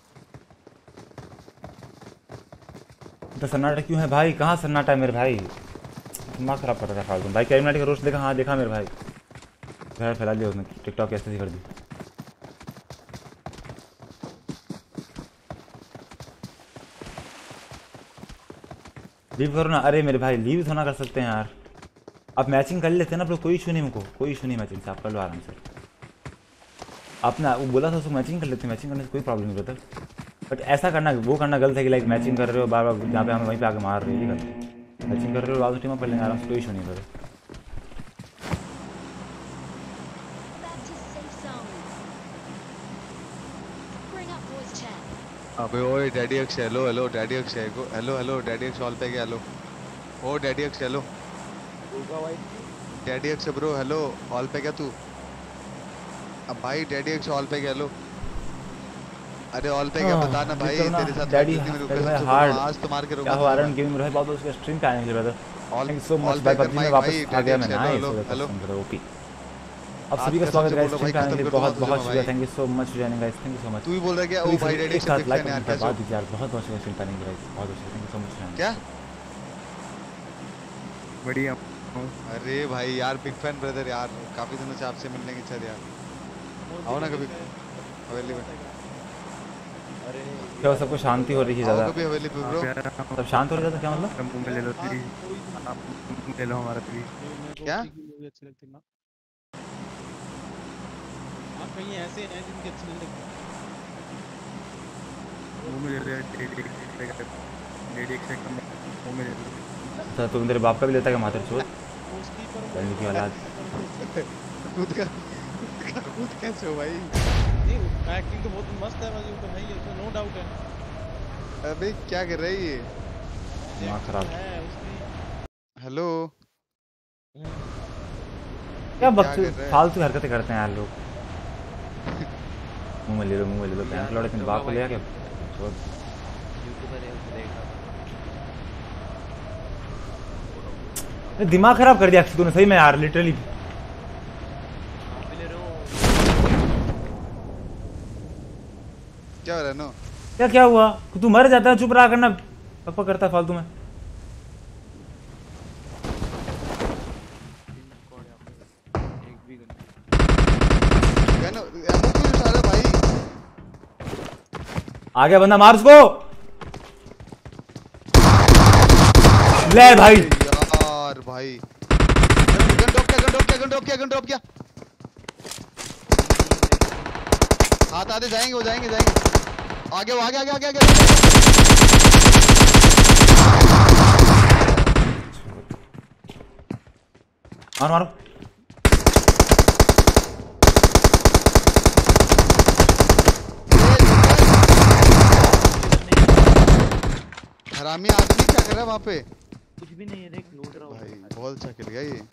तो सन्नाटा क्यों है भाई? कहाँ सन्नाटा है मेरे भाई? दिमाग खराब कर रहा था फालतू भाई। कैरिनाटी का रोस्ट देखा? हाँ देखा मेरे भाई। घर फैला दिया उसने टिकटॉक कैसे कर दी। लीव करो ना। अरे मेरे भाई लीव थोड़ा कर सकते हैं यार। आप मैचिंग कर लेते हैं ना आप लोग। कोई इशू नहीं मुझको कोई इशू नहीं मैचिंग से। आप कर लो आराम से। आपने वो बोला था उसको मैचिंग कर लेते हैं। मैचिंग करने से कोई प्रॉब्लम नहीं होता। बट ऐसा करना वो करना गलत है कि लाइक मैचिंग कर रहे हो बार बार जहाँ पे हमें वहीं पे आके मार रहे हो। ये गलत है। मैचिंग कर रहे हो बाद टीम कर लेंगे आराम से। कोई इशू नहीं होता। अबे ओए daddy Aksh hello hello daddy Aksh hello hello daddy Aksh all पे गया हेलो। ओ daddy Aksh hello daddy Aksh bro hello all पे क्या तू? अब भाई डैडी अक्ष ऑल पे गया हेलो। अरे ऑल पे क्या बता ना भाई तेरे साथ डैडी हार्ड आज तो मार के क्या हुआ आरन गेमिंग मेरे भाई बहुत उसके स्ट्रीम पे आने के लिए brother. Thank you so much भाई पबजी में वापस आ गया मैं। नाइस हेलो ओपी आप सभी का स्वागत है स्ट्रीम पे आने के लिए। बहुत बहुत शुक्रिया। Thank you so much for joining guys. Thank you so much. तू ही बोल रहा है क्या? ओ भाई डैडी एक साथ लाइक करने के बाद यार बहुत बहुत शुक्रिया स्ट्रीम पे आने के लिए गाइस। बहुत शुक्रिया। Thank you so much. क्या बढ़िया। अरे भाई यार बिग फैन ब्रदर यार काफी दिनों से आपसे मिलने की इच्छा थी यार। आओ ना कभी हवेली में। अरे क्या सबको शांति हो रही है ज़्यादा? कभी हवेली पे ब्रो सब शांत हो रहा था क्या मतलब? मुंह में ले लो प्लीज। आप ले लो हमारा प्लीज। क्या अच्छी लगती ना आप कहीं ऐसे हैं जिनकी अच्छी नहीं लगती। मुंह में ले ले डेढ़ एक सेकंड मुंह में ले लो। तो तुम मेरे बाप का भी लेता है मात्र चोट करने की औलाद। खुद का खुद कैसे हो भाई? नहीं एक्टिंग तो बहुत मस्त है भाई। तो भाई ये तो नो डाउट है। अबे क्या कर रही है? दिमाग खराब है उसकी। हेलो क्या बच्चे फालतू हरकतें करते हैं यार लोग। मुंह में ले लो मुंह में ले लो। बैंक लौटे तुम बाप को ले क्या छोड़। यूट्यूबर है उसे देखा दिमाग खराब कर दिया अक्षय तूने सही में यार लिटरली। रहे हो? क्या हो रहा है नो? क्या क्या हुआ? तू मर जाता है, चुप रहा करना, पक करता है फालतू में। आ गया बंदा, मार उसको। ले भाई यार भाई गन ड्रॉप किया, गन ड्रॉप किया, गन ड्रॉप किया, गन ड्रॉप किया। हाथ आते जाएंगे, वो जाएंगे जाएंगे आगे, वो आगे आगे आगे आगे। मारो मारो। हरामी आदमी क्या कर रहा है वहाँ पे? कुछ भी नहीं है, देख लूट रहा हूँ भाई। बहुत अच्छा खेल गया ये।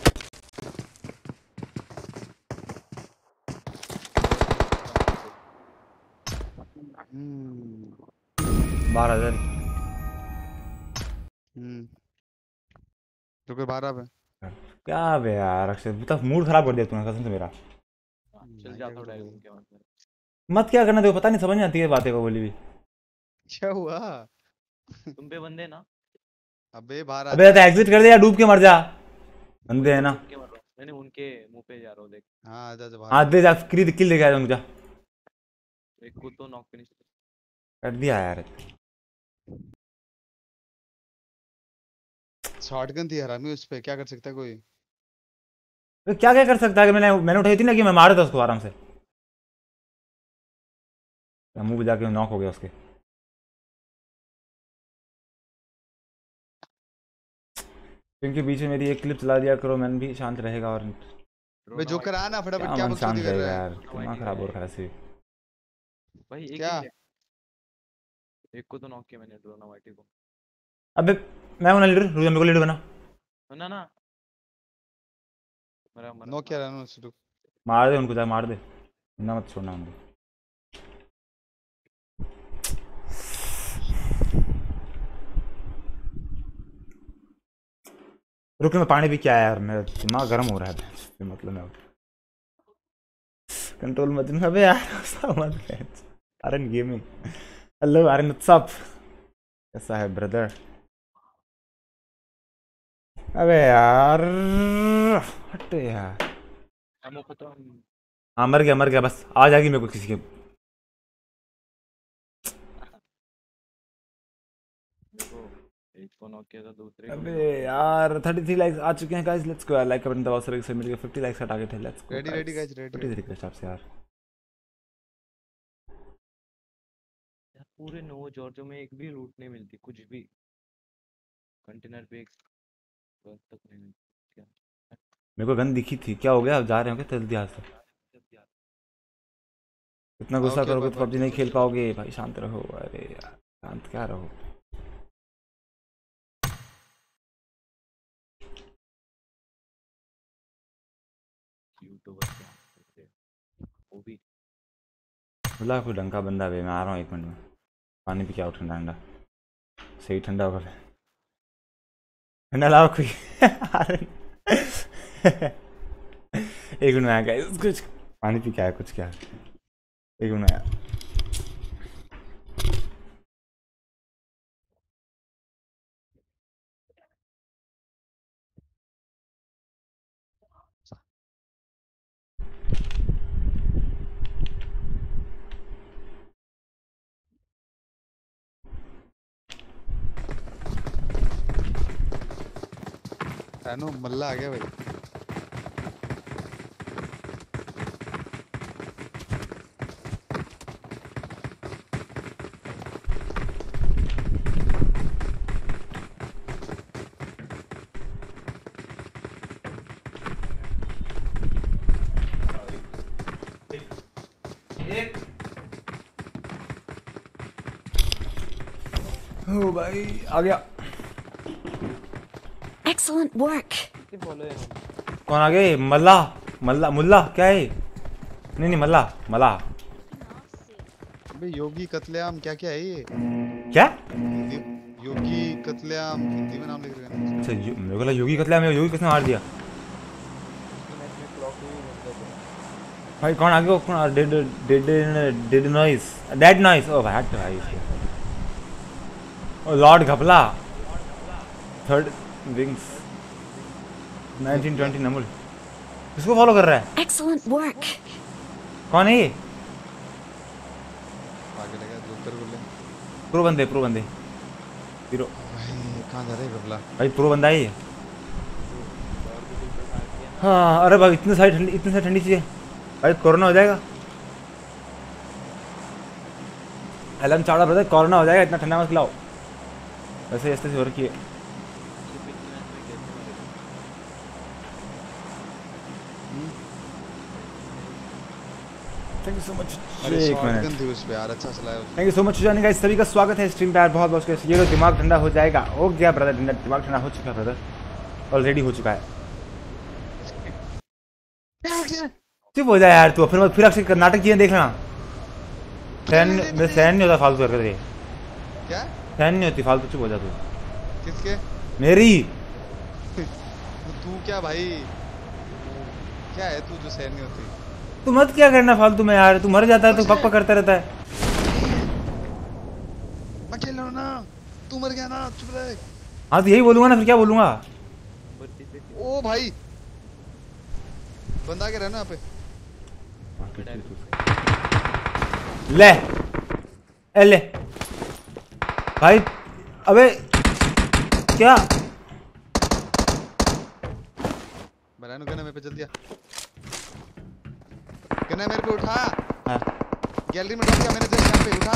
बारह हजार। हम्म तो कोई बारह पे क्या बे यार अक्षय, मतलब मूड खराब कर दिया तूने कसम से मेरा। चल जाता हूँ डायरेक्ट के बाद। मत क्या करना, देखो पता नहीं समझ नहीं आती है बातें को बोली भी। क्या हुआ? तुम पे बंदे ना? अबे बाहर अबे तो एग्जिट कर दे या डूब के मर जा। बंदे है ना? मैंने उनके मुंह पे जा रहा हूँ देख। हाँ आजा जा। हाँ दे जा, किल किल दे जा मुझे। एक को तो नॉक फिनिश कर दिया यार। शॉटगन थी हरामी, उस पे क्या कर सकता है कोई? तो क्या क्या कर सकता है कि मैंने मैंने उठाई थी ना कि मैं मारा था उसको आराम से। मुंह पे जाके नॉक हो गया उसके। क्योंकि बीच में मेरी एक क्लिप चला दिया करो, मैंने भी शांत रहेगा। और बे जोकर आ ना फटाफट, क्या बकचोदी शांत कर रहेगा रहा है यार, दिमाग खराब हो रहा है ऐसे। भाई एक क्या? एक को तो नॉक किया मैंने ड्रोना वाइटी को। अबे मैं हूं ना लीडर, रुक जा, मेरे को लीडर बना। ना ना मरा मरा नॉक क्या रहना शुरू। मार दे उनको, जा मार दे ना, मत छोड़ना उनको। रुक मैं पानी भी क्या है यार, मेरा दिमाग गर्म हो रहा है। मतलब मैं कंट्रोल मत ना बे यार, मत Aaran gaming. Hello Aaran, what's up, कैसा है ब्रदर? अबे यार हटे यार। हाँ मर गया मर गया, बस आ जाएगी मेरे को किसी के। एक को नॉक किया था, दूसरे अबे यार तैंतीस लाइक्स आ चुके हैं गाइस, लेट्स गो यार। लाइक का बटन दबाओ, सर से मिल गया पचास लाइक्स का टारगेट है। Let's go ready ready guys, ready ready request आपसे यार। यार पूरे नो जॉर्जो में एक भी लूट नहीं मिलती, कुछ भी कंटेनर पे एक बस तक नहीं मिलती। क्या मेरे को गन दिखी थी, क्या हो गया? अब जा रहे हो क्या जल्दी हाथ से? इतना गुस्सा करोगे तो पबजी नहीं खेल पाओगे भाई, शांत रहो। अरे यार शांत क्या रहो। यूट्यूबर क्या करते हैं वो भी। बोला कोई ढंग का बंदा भी, मैं आ रहा हूँ एक मिनट में। पानी पी के आओ ठंडा ठंडा, सही ठंडा होगा फिर। ठंडा लाओ कोई। एक मिनट में आया गाइस, कुछ पानी पी के आया कुछ। क्या एक मिनट में आया। रानू मल्ला आ गया भाई। ओ भाई आ गया। Excellent work. कौन आ गए? मल्ला मल्ला मुल्ला क्या है? नहीं नहीं मल्ला मल्ला। अबे योगी कत्लेआम क्या क्या है ये? क्या? योगी कत्लेआम हिंदी में नाम लिख रहे हैं। अच्छा मेरे को लगा योगी कत्लेआम, योगी किसने मार दिया? भाई कौन आगे वो कौन dead dead dead noise dead noise ओ भाई हट भाई ओ लॉर्ड घपला थर्ड विंग्स नाइनटीन ट्वेंटी नमुल किसको फॉलो कर रहा है? Excellent work. कौन है ये? आगे लगा जोकर बोले प्रो बंदे प्रो बंदे हीरो भाई कहां जा रहे हैं घपला भाई प्रो बंदा है ये। हाँ अरे भाई इतनी सारी ठंडी इतनी सारी ठंडी चीज़ें भाई कोरोना हो जाएगा। एलन चावड़ा ब्रदर कोरोना हो जाएगा इतना ठंडा मत खिलाओ। वैसे ऐसे हो रखी है। थैंक यू सो मच एक मिनट थी उस पे यार अच्छा चलाया थैंक यू सो मच जाने का सभी का स्वागत है स्ट्रीम पे यार बहुत बहुत ये तो दिमाग ठंडा हो जाएगा। हो गया ब्रदर दिमाग ठंडा हो चुका है ब्रदर ऑलरेडी हो चुका है। चुप हो जाए यार तू फिर फिर अक्सर नाटक चीजें देख लेना। सहन मेरे सहन नहीं होता फालतू हरकत रे क्या सहन नहीं होती फालतू चुप हो जा तू। किसके मेरी तू क्या भाई क्या है तू जो सहन नहीं होती तू मत क्या करना फालतू में यार तू मर जाता है तो पक पक करता रहता है। मैं खेल रहा हूं ना तू मर गया ना चुप रह। हाँ तो यही बोलूंगा ना फिर क्या बोलूंगा। ओ भाई बंदा के रहना यहाँ पे ले ए ले भाई अबे क्या बनानो कहना मेरे पे जल्दी आ कहना मेरे पे उठा हाँ गैलरी में ड्रॉप किया मैंने जस्ट यहाँ पे उठा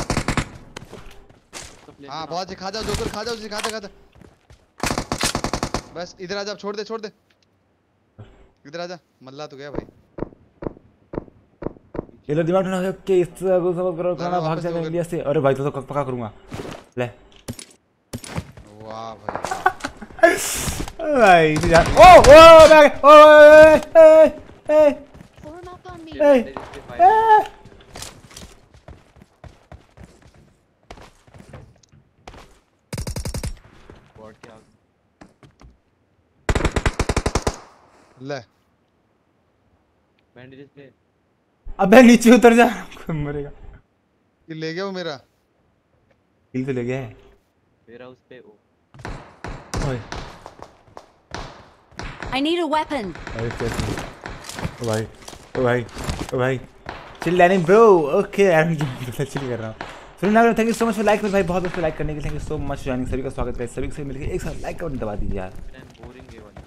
हाँ बहुत खा जाओ जोकर खा जाओ खा जा खा जा बस इधर आ जा छोड़ दे छोड़ दे इधर आ जा मल्ला तो गया भाई ये लो दिमाग ठंडा के इस को सब करो खाना भाग जाएगा इंडिया से। अरे भाई तो तो पक्का करूंगा ले वाह भाई भाई यार ओ ओ बैग ओ ए ए Form up on me. ए बॉट क्या ले बैंडेजेस ले अबे नीचे उतर जा मरेगा। ये ले गया वो मेरा किल तो ले गया है मेरा उस पे ओ ओए I need a weapon. अरे कैसे ओ भाई ओ भाई ओ भाई चिल लैनिंग bro okay I am chill कर रहा हूं। सुन ना thank you so much for like मेरे भाई बहुत बहुत लाइक करने के लिए thank you so much joining सभी का स्वागत है सभी से मिलकर एक साथ लाइक का बटन दबा दीजिए यार। बोरिंग है वाला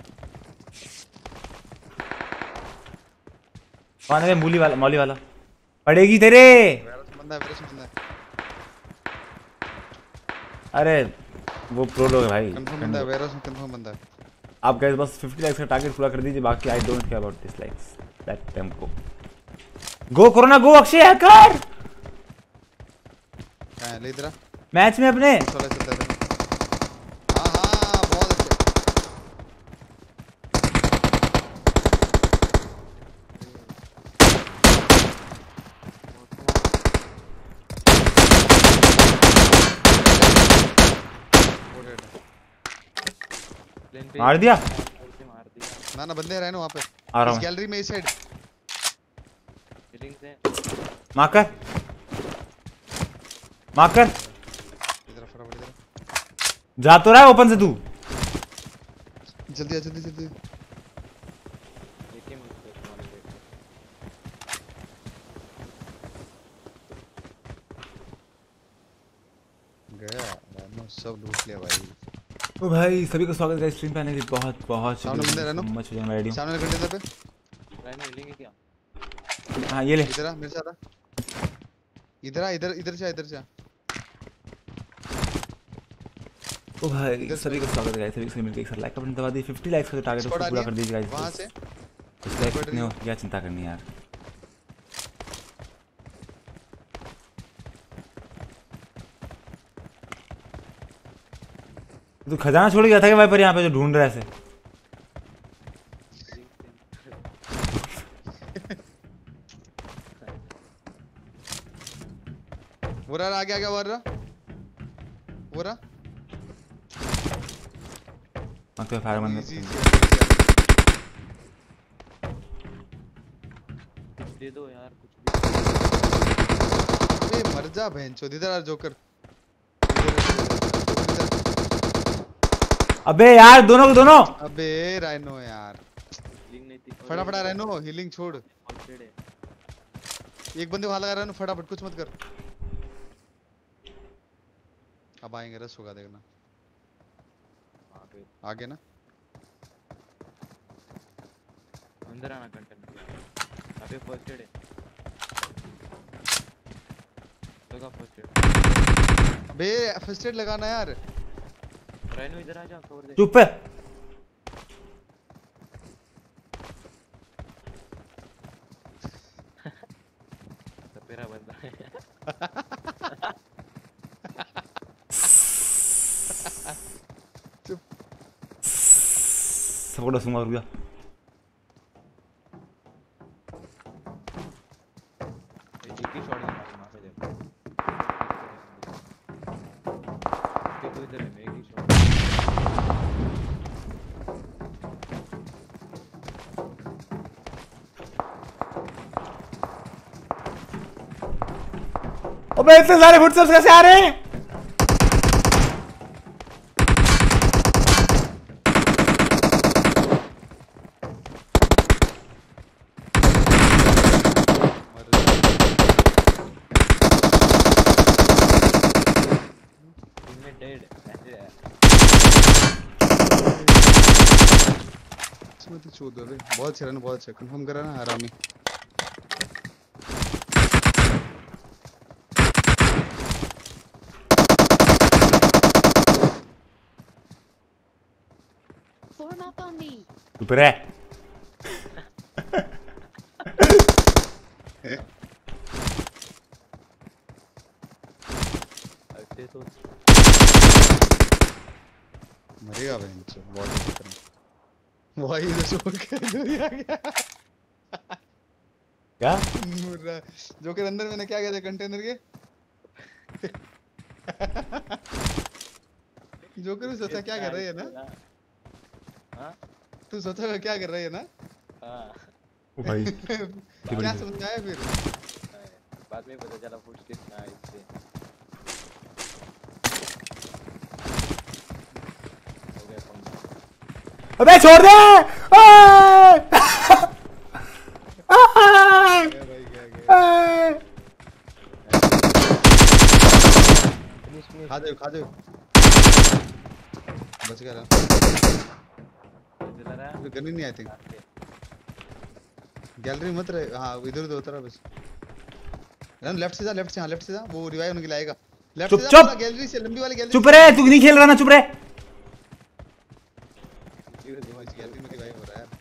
कौन है मूली वाला मौली वाला पड़ेगी तेरे बंदा वेरस बंदा अरे वो प्रो लोग है भाई कंफर्म बंदा है वेरस में कंफर्म बंदा है। आप गाइस बस फिफ्टी लाइक्स का टारगेट पूरा कर दीजिए बाकी I don't care about dislikes let them go go corona go Akshay hacker कहां है ले इधर मैच में अपने चलो चलते हैं हां हां बहुत अच्छे मार दिया ना ना बंदे रहे ना वहां पे आ रहा इस हूं गैलरी में इस साइड फीलिंग्स है माकर माकर इधर फटाफट इधर जा तो रहा है ओपन से तू जल्दी आ जल्दी जल्दी देखिए मुझे तुम्हारे पे गया मैंने सब लूट लिया भाई। ओ भाई सभी का स्वागत है स्ट्रीम पे आने के लिए बहुत बहुत सामने बंदे रहना मच हो जाए रेडी सामने कंटेनर पे रहने मिलेंगे क्या हां ये ले इधर आ मेरे साथ आ इधर आ इधर इधर जा इधर जा ओ भाई सभी का स्वागत है सभी से मिलकर एक साथ लाइक का बटन दबा दीजिए फिफ्टी लाइक्स का टारगेट उसको पूरा कर दीजिए गाइस वहां से लाइक कितने हो क्या चिंता करनी है यार। तू खजाना छोड़ गया था क्या भाई पर यहाँ पे जो ढूंढ रहा है ऐसे वो रहा आगे आगे वो रहा वो रहा मत कर फायर बंद दे दो यार कुछ भी। अबे मर जा बहनचोद, इधर आ जोकर। अबे यार दोनों को दोनों। अबे राइनो यार, फटाफट राइनो, हीलिंग छोड़। एक बंदे वहां लगा रहा है, फटाफट कुछ मत कर। अब आएंगे, रस होगा देखना। आगे ना अंदर आना कंटेनर। अबे फर्स्ट एड है, लगा फर्स्ट एड। अबे फर्स्ट एड लगाना यार। राइनो इधर आ जा, कवर दे। चुप है। मेरा बंदा है। चुप। सबको सुंगा रुक जा। एक ही शॉट मार वहां पे देखो। देखो इधर है, एक ही शॉट। अबे इतने सारे फुटस्टेप्स कैसे आ रहे हैं? इसमें तो चूत है, बहुत अच्छा रन, बहुत अच्छा कंफर्म करा ना हरामी। Form up on me. ऊपर है। मरेगा बेंच, बहुत अच्छा। भाई इधर छोड़ के इधर आ गया। क्या? जोकर अंदर मैंने क्या किया था कंटेनर के? जोकर तू सोचा क्या कर रही है ना? हाँ? तू सोचा क्या कर रही है ना? हाँ। भाई क्या समझाया फिर? बाद में पता चला फुटस्टेप्स ना इससे। हो गया कम। अबे छोड़ दे। खा दे खा दे। बच गया। गन ही नहीं आई थिंक। गैलरी मत रहे। हाँ इधर उधर उतरा बस। रन लेफ्ट से जा, लेफ्ट से। हाँ लेफ्ट से जा, वो रिवाइव होने के लिए आएगा। लेफ्ट से जा, गैलरी से, लंबी वाली गैलरी। चुप रहे, तू नहीं खेल रहा ना, चुप रहे। गैलरी में रिवाइव हो रहा है।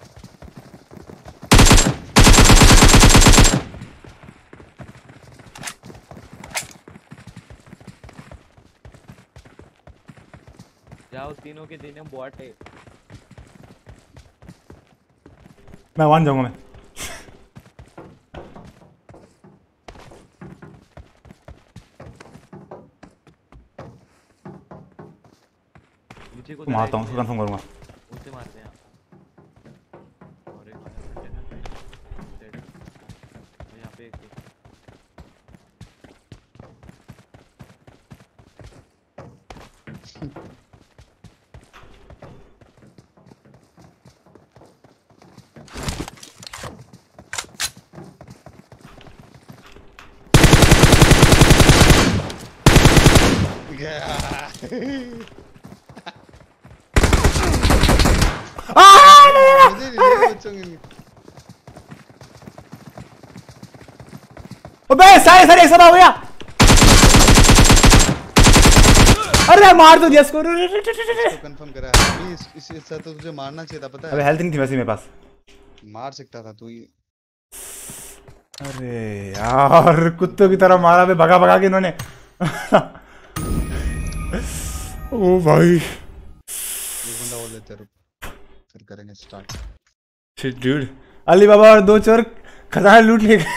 जाओ, तीनों के तीनों बॉट है। मैं वन जाऊंगा मैं। नीचे को मारता हूँ, कंफर्म करूंगा। उसे मारते हैं। और एक कंटेनर पे डेड। और यहाँ पे एक अबे सारे सारे एक साथ हो गया। अरे मार तो दिया इसको। कंफर्म करा अभी। इस इस से तो तुझे मारना चाहिए था, पता है। अबे हेल्थ नहीं थी वैसे मेरे पास। मार सकता था तू ये। अरे यार कुत्तों की तरह मारा बे, भगा भगा के इन्होंने। ओ भाई एक बंदा और लेते रुक, फिर करेंगे start. Shit dude, Ali Baba और दो चोर खजाना लूट ले गए।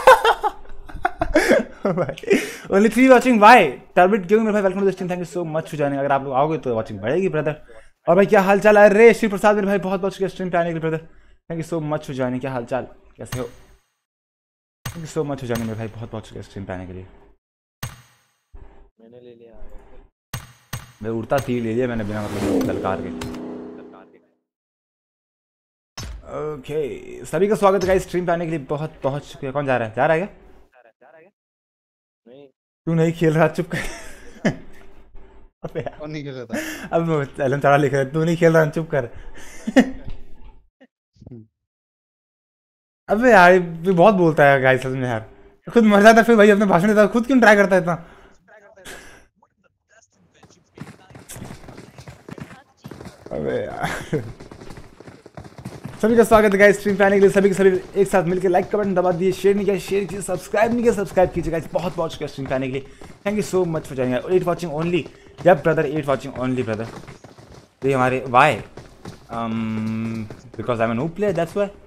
भाई ओनली थ्री वाचिंग। भाई टर्बिट गेमिंग मेरे भाई, welcome to the stream, thank you so much for joining. अगर आप लोग आओगे तो वाचिंग बढ़ेगी ब्रदर। और भाई क्या हाल चाल है? रे श्री प्रसाद मेरे भाई, बहुत बहुत शुक्रिया स्ट्रीम पे आने के लिए brother, thank you so much for joining. क्या हाल चाल, कैसे हो? थैंक यू सो मच हो जाने मेरे भाई, बहुत बहुत शुक्रिया स्ट्रीम पे आने के लिए। मैंने ले लिया मैं उड़ता तीर ले लिया मैंने बिना मतलब ललकार के। ओके सभी का स्वागत है गाइस स्ट्रीम पे आने के लिए, बहुत बहुत शुक्रिया। कौन जा रहा है? जा रहा है क्या? नहीं तू नहीं खेल रहा, चुप कर। अबे कौन नहीं खेल रहा था? अब एलन तारा लिख रहा है, तू नहीं खेल रहा, चुप कर। अबे यार ये बहुत बोलता है गाइस सच में यार, खुद मर जाता फिर भाई अपने भाषण देता, खुद क्यों ट्राई करता है इतना? अबे यार सभी का स्वागत है गाइस स्ट्रीम पे आने के लिए। सभी के सभी एक साथ मिलकर लाइक का बटन दबा दिए, शेयर नहीं किया शेयर कीजिए, सब्सक्राइब नहीं किया सब्सक्राइब कीजिए गाइस। बहुत बहुत शुक्रिया स्ट्रीम पे आने के लिए, thank you so much for joining. At watching only, yup brother at watching only brother. ये हमारे why because I am a new player that's why.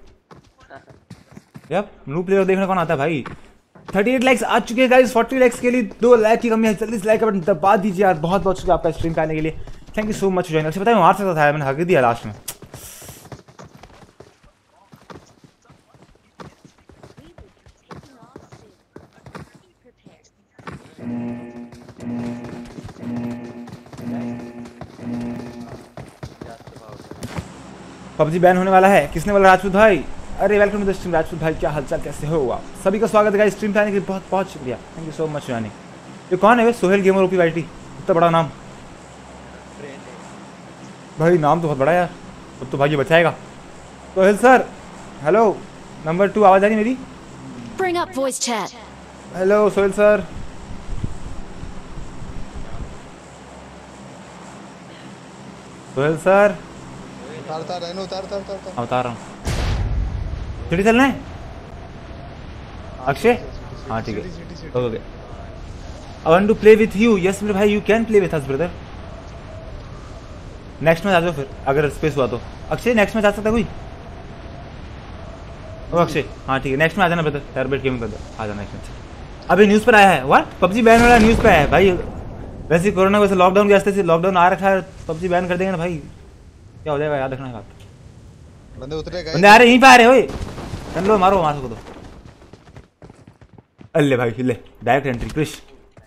Yup new player देखने कौन आता है भाई। अड़तीस लाइक्स आ चुके हैं गाइस, चालीस लाइक्स के लिए दो लाइक की कमी है, जल्दी से लाइक का बटन दबा दीजिए यार। बहुत बहुत शुक्रिया आपका स्ट्रीम पे आने के लिए, thank you so much for joining. पता है मार सकता था, मैंने हक दिया लास्ट में। पबजी बैन होने वाला है, किसने बोला? राजपूत भाई, अरे welcome to the stream Rajput भाई, क्या हालचाल, कैसे हो आप? सभी का स्वागत है गाइस स्ट्रीम पे आने के लिए, बहुत बहुत शुक्रिया, थैंक यू सो मच यानी। ये कौन है वे? सोहेल गेमर ओपी वाईटी, इतना बड़ा नाम भाई, नाम तो बहुत बड़ा यार, अब तो भाई ये बचाएगा। Sohail sir hello, number two आवाज आ रही मेरी? Bring up voice chat. Hello Sohail sir. Sohail sir उतार उतार रहने उतार उतार उतार उतार। उतार रहा हूँ। सिटी चलना है अक्षय? हाँ ठीक है okay. I want to play with you. Yes मेरे भाई, you can play with us brother. Next match आ जाओ फिर, अगर स्पेस हुआ तो। अक्षय नेक्स्ट मैच आ सकता है कोई? ओ अक्षय हाँ ठीक है, नेक्स्ट में आ जाना ब्रदर, टर्बेट गेमिंग ब्रदर आ जाना नेक्स्ट मैच। अभी न्यूज़ पर आया है, व्हाट पबजी बैन वाला न्यूज़ पे आया है भाई। वैसे कोरोना वैसे लॉकडाउन के रास्ते से लॉकडाउन आ रखा है, पबजी बैन कर देंगे ना भाई, क्या हो जाएगा याद रखना बात। बंदे उतरे गए, बंदे आ रहे यहीं पे आ रहे ओए, चल लो मारो मार सको तो। अल्ले भाई ले डायरेक्ट एंट्री क्रिश।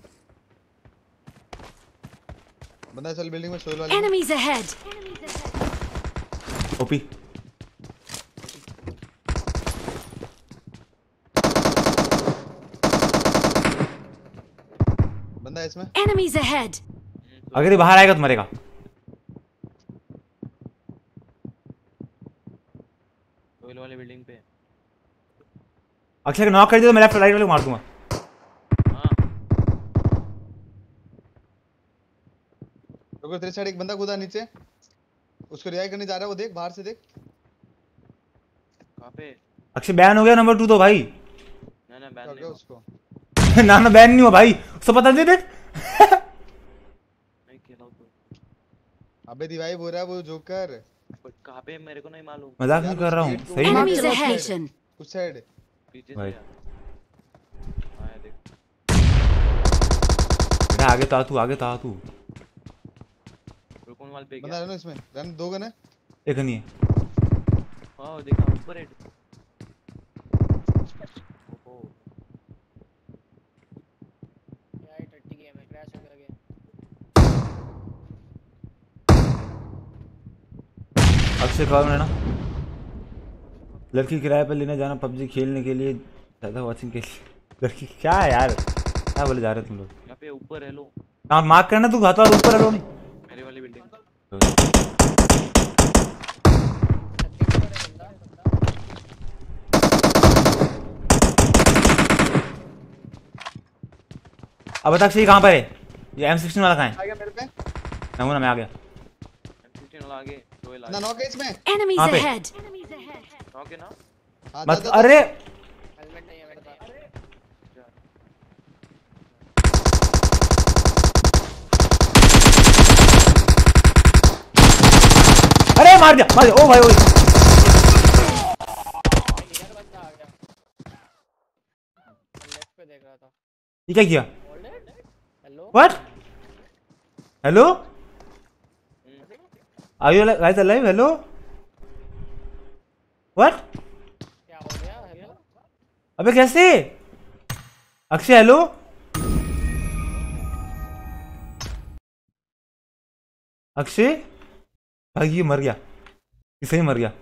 बंदा चल बिल्डिंग में सोल वाले। Enemies ahead. ओपी बंदा इसमें। Enemies ahead. अगर ये बाहर आएगा तो मरेगा। सोल वाले बिल्डिंग पे। अक्षय को नॉक कर दिया तो मैं लेफ्ट राइट वाले को मार दूंगा। रुको तेरे साइड एक बंदा कूदा नीचे, उसको रिवाइव करने जा रहा है, वो देख बाहर से देख। कहां पे? अक्षय बैन हो गया नंबर टू तो भाई। ना ना बैन नहीं उसको। ना ना बैन नहीं हुआ भाई, उसको पता नहीं देख। नहीं खेला तो। अबे रिवाइव हो रहा है वो जोकर। कहां पे मेरे को नहीं मालूम। मजाक नहीं कर रहा हूँ सही में। Enemies ahead. उस साइड पीछे भाई से आया देख। बेटा आगे तो आ तू, आगे तो आ तू। कौन वाल पे बंदा गया? रहना इसमें, रहना दो गन है। एक नहीं है। हां देखा ऊपर है। ओहो यार टट्टी गेम है, क्रैश हो गया। अक्षय कॉल में ना, लड़की किराए पर लेने जाना पबजी खेलने के लिए, ज़्यादा वॉचिंग के लिए। लड़की क्या है यार, क्या बोले जा रहे तुम लोग? यहां पे ऊपर है लो। हाँ मार्क करना तू, घाता और ऊपर है लो नहीं। मेरे वाली बिल्डिंग। अब बता अक्षय कहाँ पर है? ये एम सिक्सटीन वाला कहाँ है? आ गया मेरे पे। नमूना मैं आ गया। एम सिक्सटीन वाला आगे, रोयल ना नॉक है इसमें। Enemies कहाँ पे? ahead. नॉक है ना? हाँ, मत जा, जा, अरे हेलमेट नहीं है मेरे पास। अरे मार दिया मार दिया, ओ भाई ओ इधर बंदा आ गया, लेफ्ट पे देख रहा था। ये क्या किया? Hello what hello are you guys alive? Hello what? क्या हो गया? हेलो अबे कैसे? अक्षय हेलो। अक्षय भाई ये मर गया, इसे ही मर गया।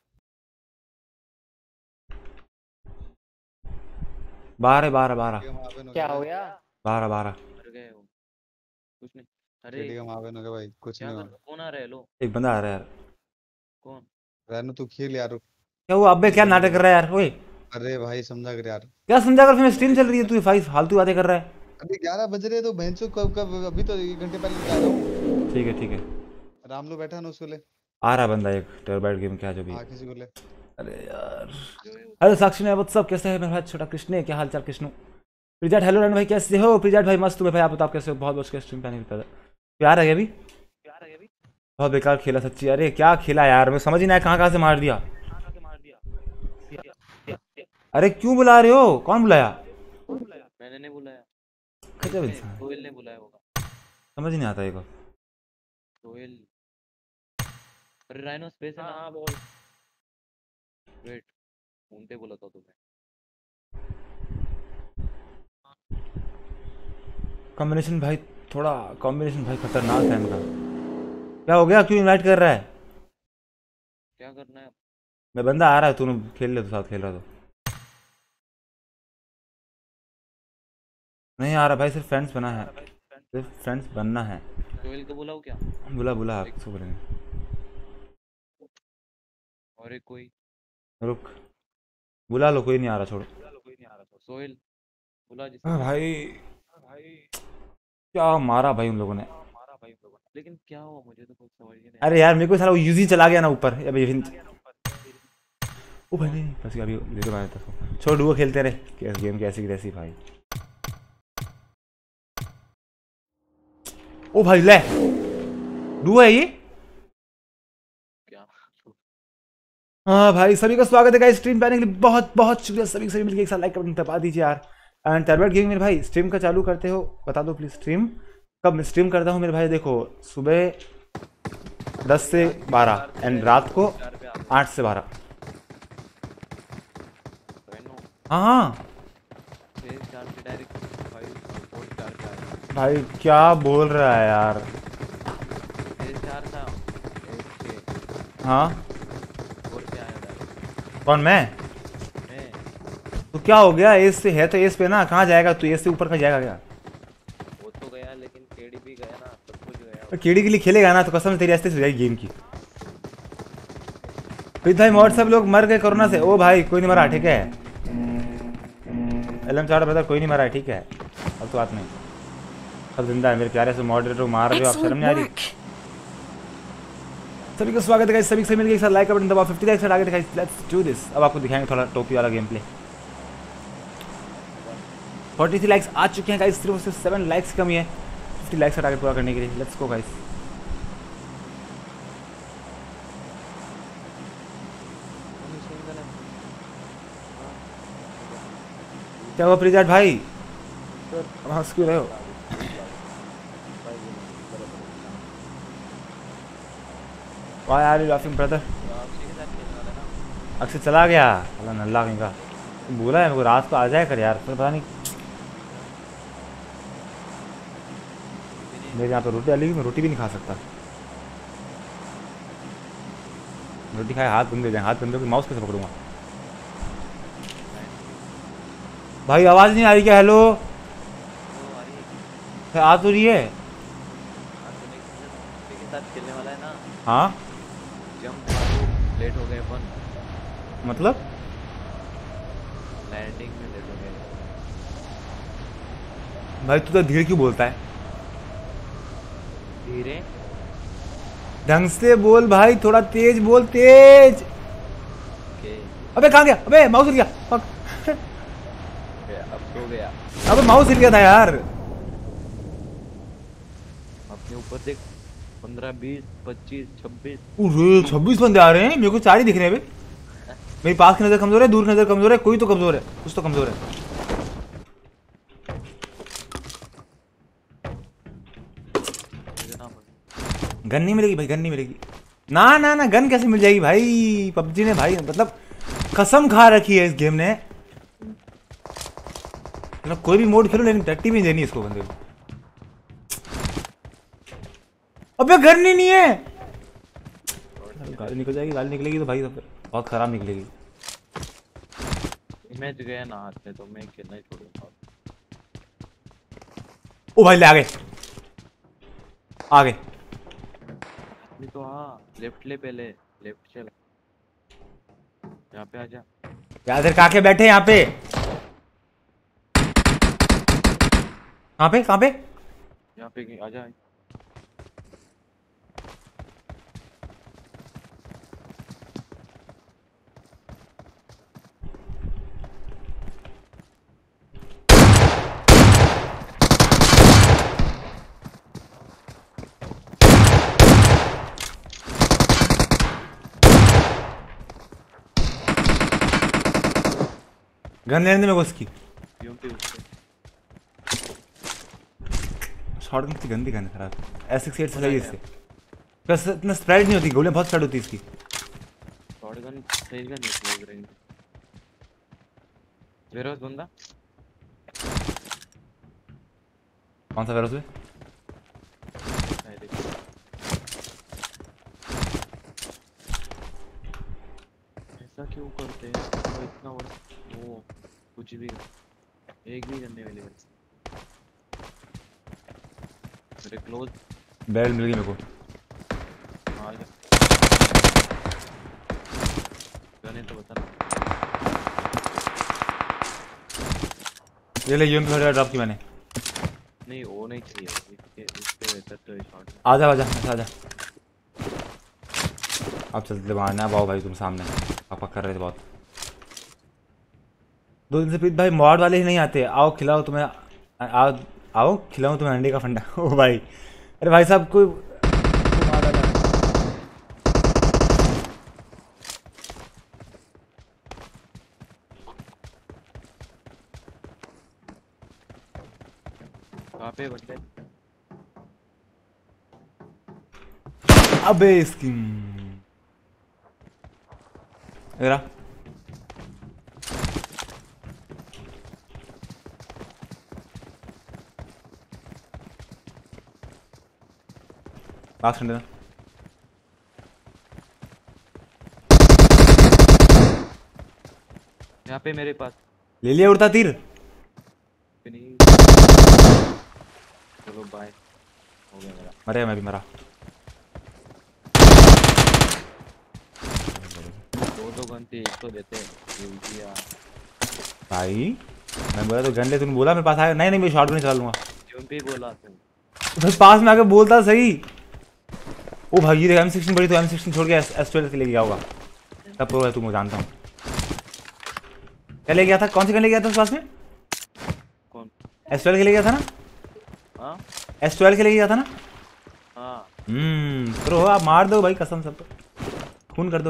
बारह बारह बारह क्या हो गया? बारह बारह मर गए हो। कुछ नहीं। अरे टेलीग्राम आवे ना भाई, कुछ क्या नहीं कर हुआ। कौन आ रहा है? लो एक बंदा आ रहा है यार। कौन? रहने तू खेल यार। क्या हुआ? अबे क्या नाटक कर रहा है यार? ओए अरे भाई समझा कर यार। क्या समझा कर? फिर स्ट्रीम चल रही है, तू फाइव फालतू बातें कर रहा है। अभी ग्यारह बज रहे हैं तो बहनचोद कब कब अभी तो एक घंटे पहले निकल रहा हूँ। ठीक है ठीक है, रामलो बैठा ना उसको ले। आ रहा बंदा एक टर्बाइट गेम क्या जो भी। हाँ किसी को ले। अरे यार हेलो साक्षी ने व्हाट्सअप कैसे है मेरा भाई छोटा कृष्ण? क्या हाल चाल कृष्ण? प्रिजाट हेलो रन भाई कैसे हो? प्रिजाट भाई मस्त हूँ भाई, आप बताओ कैसे हो? बहुत बहुत स्ट्रीम पे नहीं पता प्यार है अभी। बहुत बेकार खेला सच्ची। अरे क्या खेला यार, मैं समझ ही नहीं आया कहाँ कहाँ से मार दिया। अरे क्यों बुला रहे हो? कौन बुलाया? मैंने नहीं बुलाया, गजब इंसान, सोहेल ने बुलाया होगा। समझ ही नहीं आता एक। सोहेल। अरे राइनो स्पेस है ना? हाँ बोल। वेट फोन पे बोला था तुम्हें। कॉम्बिनेशन भाई थोड़ा, कॉम्बिनेशन भाई खतरनाक है इनका। क्या हो गया? क्यों इनवाइट कर रहा है? क्या करना है? मैं बंदा आ रहा है, तूने खेल ले तो साथ खेल रहा तो नहीं आ रहा भाई, सिर्फ फ्रेंड्स बना है, सिर्फ फ्रेंड्स बनना है। सोहेल को बुलाओ क्या? बुला बुला आप सो बोलेंगे। और एक कोई रुक बुला लो, कोई नहीं आ रहा, छोड़ो। सोहेल बुला जिसे। हाँ भाई क्या मारा भाई उन लोगों ने। लेकिन क्या हुआ मुझे तो कुछ समझ ही नहीं। अरे यार मेरे को साला वो यूजी चला गया ना ऊपर। अबे ओ भाई नहीं बस अभी ले तो मारा था। छोड़ डुओ खेलते रहे, कैस गेम कैसी की तैसी भाई। ओ भाई ले डुओ है ये क्या? हाँ भाई सभी का स्वागत है गाइस स्ट्रीम पे आने के लिए। बहुत बहुत शुक्रिया सभी सभी मिलकर एक साथ लाइक का बटन दबा दीजिए यार। एंड टर्बेट गेमिंग मेरे भाई स्ट्रीम का चालू करते हो बता दो प्लीज। स्ट्रीम कब मैं स्ट्रीम करता हूँ मेरे भाई? देखो सुबह दस से बारह एंड रात को आठ से बारह। हाँ हाँ भाई क्या बोल रहा है यार? हाँ कौन मैं? तो क्या हो गया? एस से है तो एस पे ना, कहाँ जाएगा तू? एस से ऊपर का जाएगा क्या? वो तो गया लेकिन केडी भी गया ना, सब कुछ गया। केडी के लिए खेलेगा ना तो कसम तेरी ऐसे हो जाएगी गेम की। प्रीत भाई मॉड सब लोग मर गए कोरोना से। ओ भाई कोई नहीं मरा, ठीक है। एलएम चार ब्रदर कोई नहीं मरा है, ठीक है। अब तो बात नहीं, सब जिंदा है मेरे प्यारे से मॉडरेटर को मार रहे हो आप, शर्म नहीं आ रही? सभी को स्वागत है सभी से मिलकर एक साथ लाइक का बटन दबाओ। फिफ्टी लाइक से आगे दिखाई। Let's do this. अब आपको दिखाएंगे थोड़ा टोपी वाला game play. Forty three likes आ चुके हैं गाइस, सिर्फ सिर्फ सेवन लाइक्स कमी है फिफ्टी लाइक्स का टारगेट पूरा करने के लिए। Let's go guys. क्या हुआ प्रिजाट भाई? हंस क्यों रहे हो? Why are you laughing brother? Akshay चला गया अल्लाह नल्ला कहीं का। बोला है मेरे को रात को आ जाए कर यार, पता नहीं मेरे यहाँ पे रोटी डाली, मैं रोटी भी नहीं खा सकता। रोटी खाए हाथ बंद हो जाए, हाथ बंद हो के माउस कैसे पकड़ूंगा? भाई आवाज़ नहीं आ रही क्या? हेलो आ तो रही है। खेलने वाला है ना? हाँ जंप लेट हो गए अपन, मतलब लैंडिंग में लेट हो गए। भाई तू तो धीरे क्यों बोलता है? धीरे ढंग से बोल भाई, थोड़ा तेज बोल, तेज। अबे कहाँ गया? अबे माउस हिल गया। अब तो गया। अबे माउस हिल गया था यार। अपने ऊपर देख, पंद्रह बीस पच्चीस छब्बीस। अरे छब्बीस बंदे आ रहे हैं, मेरे को चार ही दिख रहे हैं। मेरी पास की नजर कमजोर है, दूर की नजर कमजोर है, कोई तो कमजोर है, कुछ तो कमजोर है। गन नहीं मिलेगी भाई, गन नहीं मिलेगी। ना ना ना गन कैसे मिल जाएगी भाई? पबजी ने भाई मतलब कसम खा रखी है इस गेम ने। मतलब कोई भी मोड खेलो लेकिन टट्टी भी देनी इसको बंदे को। अबे घर नहीं, नहीं है। गाली निकल जाएगी, गाली निकलेगी तो भाई तो बहुत खराब निकलेगी। मैच गया ना हाथ में तो मैं खेलना ही छोड़ूंगा। ओ भाई ले आ गए, आ गए। नहीं तो हाँ लेफ्ट ले, पहले लेफ्ट चल, यहाँ पे आजा। यार इधर काके बैठे यहाँ पे, कहाँ पे कहाँ पे? यहाँ पे आजा। गन लेने दे मेरे को उसकी। शॉटगन की गंदी गन खराब। एस सिक्स एट से सही इससे, बस इतना स्प्रेड नहीं होती, गोलियां बहुत स्प्रेड होती इसकी। शॉटगन सही गन नहीं लग रही। वेरोस बंदा कौन सा वेरोस है? ऐसा क्यों करते हैं तो इतना और वो कुछ भी एक भी करने वाले मेरे क्लोज बैरल मिल गई मेरे को। हाँ गने तो बता ना। ये ले यूएमपी थोड़ा ड्रॉप की मैंने। नहीं वो नहीं चाहिए इसके इसके बेहतर तो शॉट। आजा आजा आजा, अब चलते मारना बाओ भाई तुम सामने पापा कर रहे थे बहुत। दो दिन से प्रीत भाई मॉड वाले ही नहीं आते, आओ खिलाओ तुम्हें, आओ आओ खिलाओ तुम्हें अंडे का फंडा। ओ भाई अरे भाई साहब कोई कहाँ पे बंदे? अबे इसकी मेरा पास खंडे यहाँ पे मेरे पास ले लिया उड़ता तीर। चलो बाय, हो गया मेरा। मरे मैं भी मरा। दो दो गन थे, एक तो देते दिया भाई। मैं बोला तो गन ले, तुमने बोला मेरे पास आया। नहीं नहीं मैं शॉट भी नहीं चला लूंगा। क्यों भी बोला तुम तो पास में आके बोलता सही। ओ भाई ये देख एम सिक्सटीन बड़ी, तो एम सिक्सटीन छोड़ के एस ट्वेल्व के ले गया होगा। तब प्रो है तुम, जानता हूँ। क्या ले गया था? कौन सी गन ले गया था उस पास में? कौन? एस ट्वेल्व के ले गया था ना? हाँ एस ट्वेल्व के ले गया था ना? हाँ हम्म प्रो आप मार दो भाई कसम सब, खून कर दो।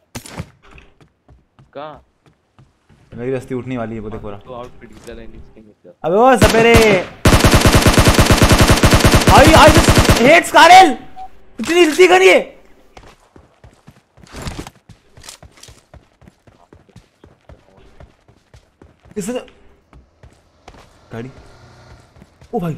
कहाँ? मेरी बस्ती उठने वाली है वो देखो। तो आउटफिट की तरह नहीं मिलता। अबे ओ सपेरे आई आई जस्ट हेट्स कारल, इतनी जल्दी गन ये। इससे गाड़ी। ओ भाई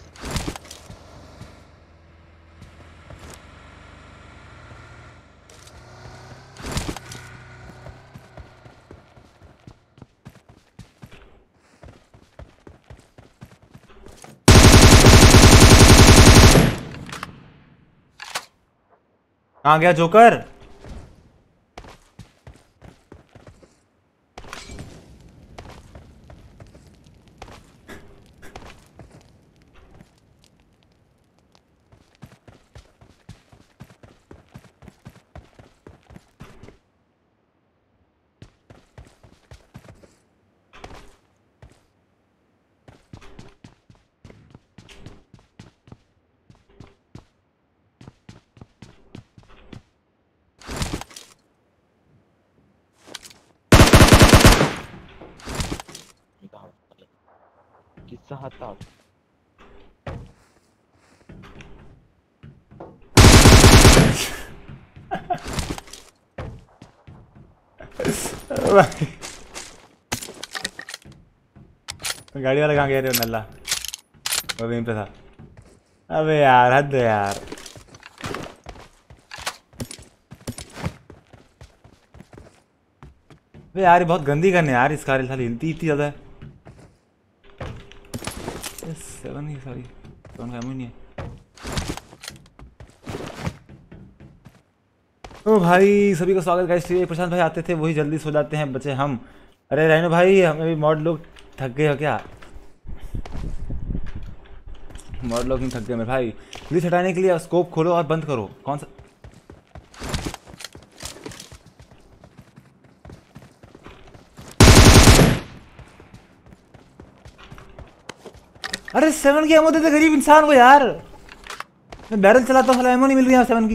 कहाँ गया जोकर? किस्सा हता गाड़ी वाला कहाँ गया रे नल्ला? वो वहीं पे था। अबे यार हद है यार। अबे यार ये बहुत गंदी करने यार, इस कार साली हिलती इतनी ज़्यादा है। सेवन ही सॉरी सेवन का एमो नहीं है। ओ भाई सभी का स्वागत गाइस। प्रशांत भाई आते थे वही जल्दी सो जाते हैं बच्चे हम। अरे राइनो भाई हमें भी मॉड लोग थक गए हो क्या? मॉड लोग नहीं थक गए मेरे भाई। पुलिस हटाने के लिए स्कोप खोलो और बंद करो। कौन सा? अरे सेवन की एमो देते गरीब इंसान को यार। मैं बैरल चलाता हूँ, एमो नहीं मिल रही है सेवन की।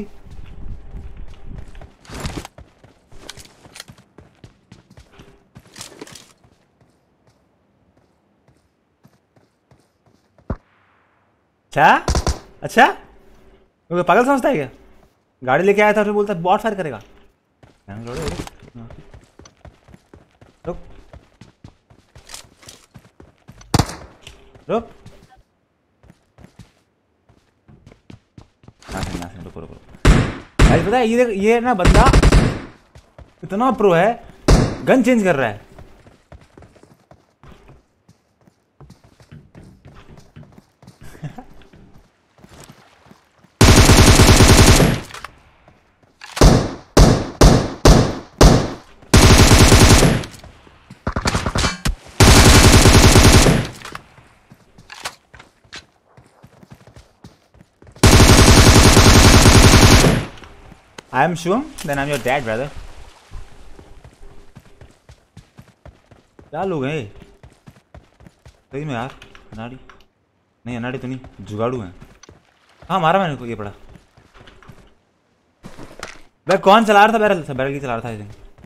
अच्छा अच्छा वो पागल समझता है क्या? गाड़ी लेके आया था फिर बोलता बॉट फायर करेगा। रुक रुक रुको रुको भाई। पता है ये ये ना बंदा इतना प्रो है, गन चेंज कर रहा है। I am Shivam, then I'm your dad, brother. क्या लोग हैं सही में यार? अनाड़ी नहीं, अनाड़ी तो नहीं, जुगाड़ू हैं। हाँ मारा मैंने को, ये पड़ा। भाई कौन चला रहा था? बैरल था, बैरल की चला रहा था।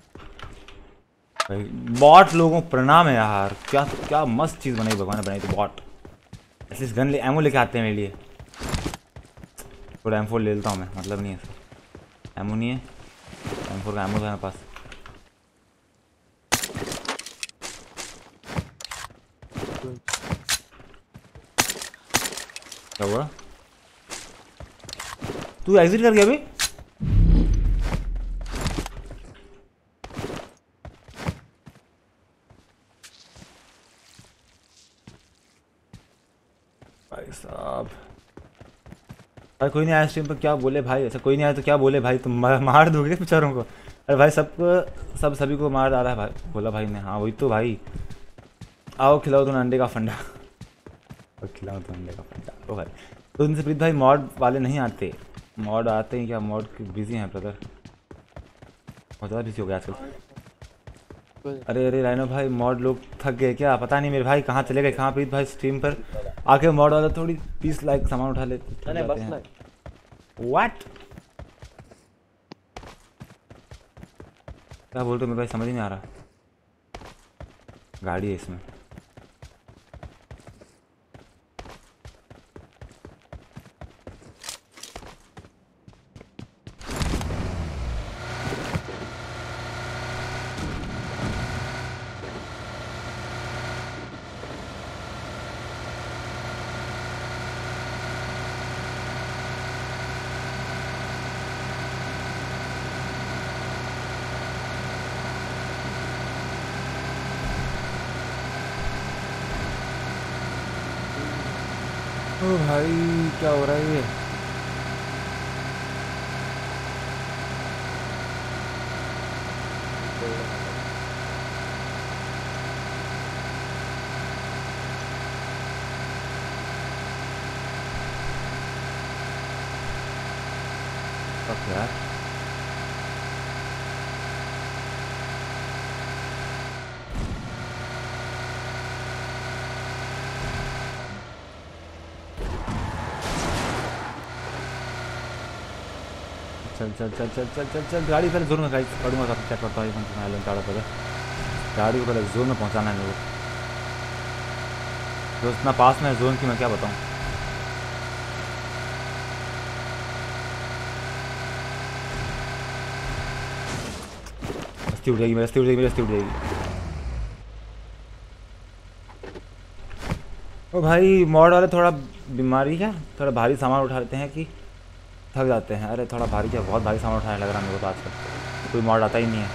भाई बॉट लोगों को प्रणाम है यार। क्या क्या मस्त चीज़ बनाई भगवान ने बनाई थी बॉट। एटलीस्ट गन ले एमो लेके आते हैं मेरे लिए। थोड़ा एम फोर ले लेता हूँ मैं, मतलब नहीं है एमो नहीं है। एम फोर का एमो था मेरे पास। क्या हुआ? तू एग्जिट कर गया अभी? भाई साहब भाई कोई नहीं आया स्ट्रीम पर, क्या बोले भाई? ऐसा कोई नहीं आया तो क्या बोले भाई? तुम मार दोगे बेचारों को? अरे भाई सबको सब सभी को मार डाला है भाई, बोला भाई ने। हाँ वही तो भाई। आओ खिलाओ तुम अंडे का फंडा। और खिलाओ तुम अंडे का फंडा। ओ भाई तो उनसे प्रीत भाई मॉड वाले नहीं आते। मॉड आते हैं क्या? मॉड बिजी हैं ब्रदर, बहुत ज़्यादा बिजी हो गया आजकल। अरे अरे राइनो भाई मॉड लोग थक गए क्या? पता नहीं मेरे भाई कहाँ चले गए। कहाँ प्रीत भाई स्ट्रीम पर आके मॉड वाला थोड़ी बीस लाइक सामान उठा लेते हैं। व्हाट क्या बोल रहे हो मेरे भाई? समझ ही नहीं आ रहा। गाड़ी है इसमें। ओ भाई क्या हो रहा है ये? Fuck यार। चल चल चल चल चल चल चल गाड़ी पहले जोन में गाड़ी पढ़ूंगा काफ़ी चेक करता हूँ। चाड़ा पहले गाड़ी को पहले जोन में पहुँचाना है मेरे को। तो इतना पास में जोन की मैं क्या बताऊँ। रस्ती उठ जाएगी मेरी, रस्ती उठ जाएगी मेरी, रस्ती उठ जाएगी। ओ भाई मॉड वाले थोड़ा बीमारी है, थोड़ा भारी सामान उठा लेते हैं कि थक जाते हैं। अरे थोड़ा भारी क्या, बहुत भारी सामान उठाने लग रहा है मेरे को तो आजकल, कोई मॉड आता ही नहीं है।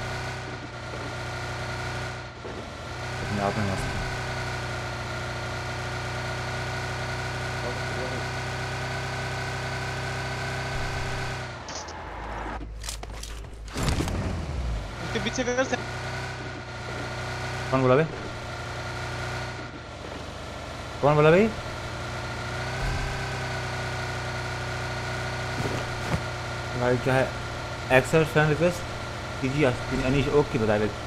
अपने आप में मस्त उसके पीछे कर से कौन बोला भाई, कौन बोला भाई? भाई क्या है, एक्सेप्ट फ्रेंड रिक्वेस्ट कीजिए अनीश। ओके बता रहे,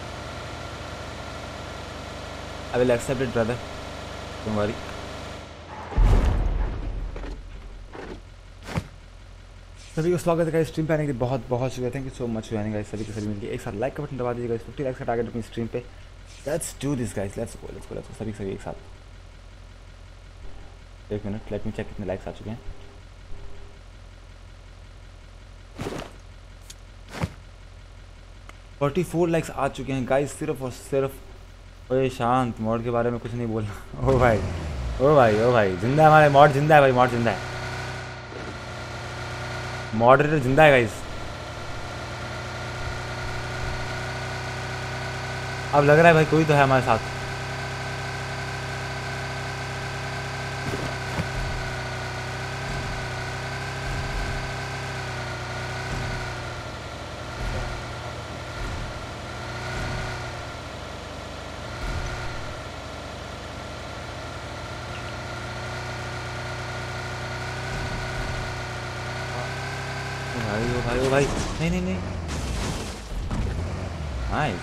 I will accept it brother, don't worry. सभी को स्वागत है स्ट्रीम पे आने के लिए, बहुत बहुत शुक्रिया, thank you so much for guys. सभी के सभी मिलके एक साथ लाइक का बटन दबा दीजिएगा, फिफ्टी लाइक्स का टारगेट अपनी स्ट्रीम पे। Let's do this guys, let's go let's go let's go सभी सभी एक साथ। एक मिनट, लेट मी चेक कितने लाइक्स आ चुके हैं। फोर्टी फोर लाइक्स आ चुके हैं गाइस, सिर्फ और सिर्फ। ओए शांत, मॉड के बारे में कुछ नहीं बोलना। ओ भाई ओ भाई ओ भाई जिंदा है हमारे मॉड, जिंदा है भाई, मॉड जिंदा है, मॉडरेटर जिंदा है गाइस। अब लग रहा है भाई कोई तो है हमारे साथ। भाई ओ भाई ओ भाई, नहीं नहीं नहीं, नाइस।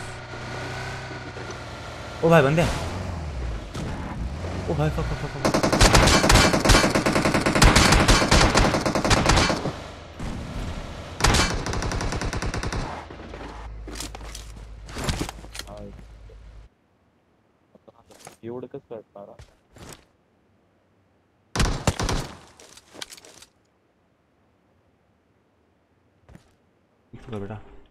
ओ भाई बंदे, ओ भाई फक फक फक। एवढं कसं कळणार? बेटा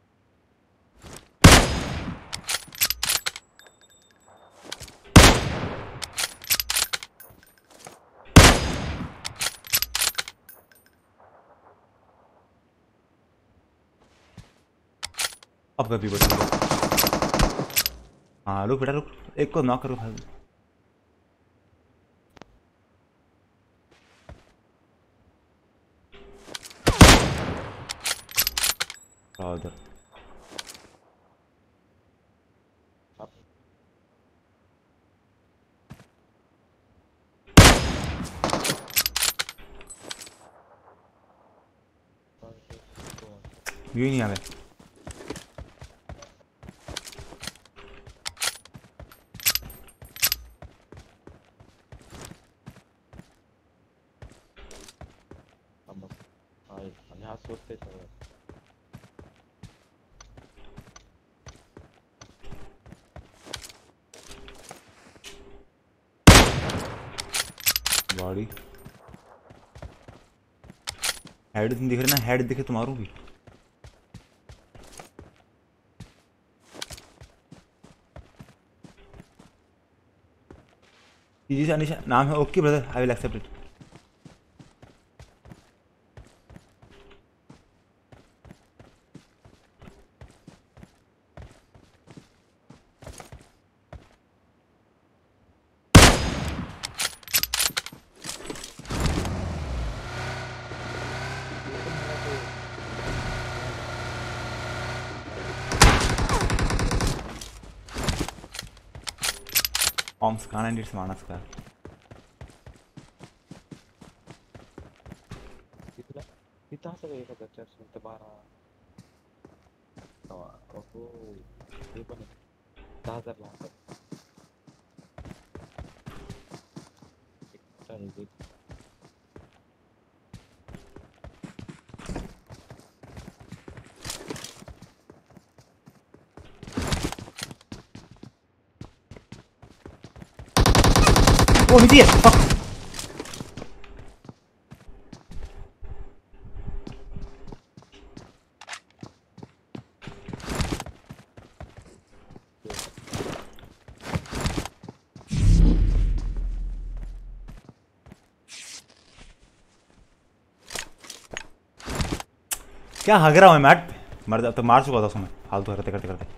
अब कभी बता, हाँ रुक बेटा रुक, एक को नॉक करो भाई। उधर ये नहीं आ रहा। यहाँ सोचते सर बॉडी हेड दिख रहे ना, हेड दिखे तुम्हारू भी। जी अनिशा नाम है, okay brother I will accept it. Om Skan and its Manaskar. कितना सा वेगा बच्चा सुनते बारा तो ओहो ये बने दस हजार लाख चलिए Oh, he's here! Fuck! क्या हग रहा हूँ मैं मैट मर जा तो मार चुका था उसको मैं फालतू करते करते करते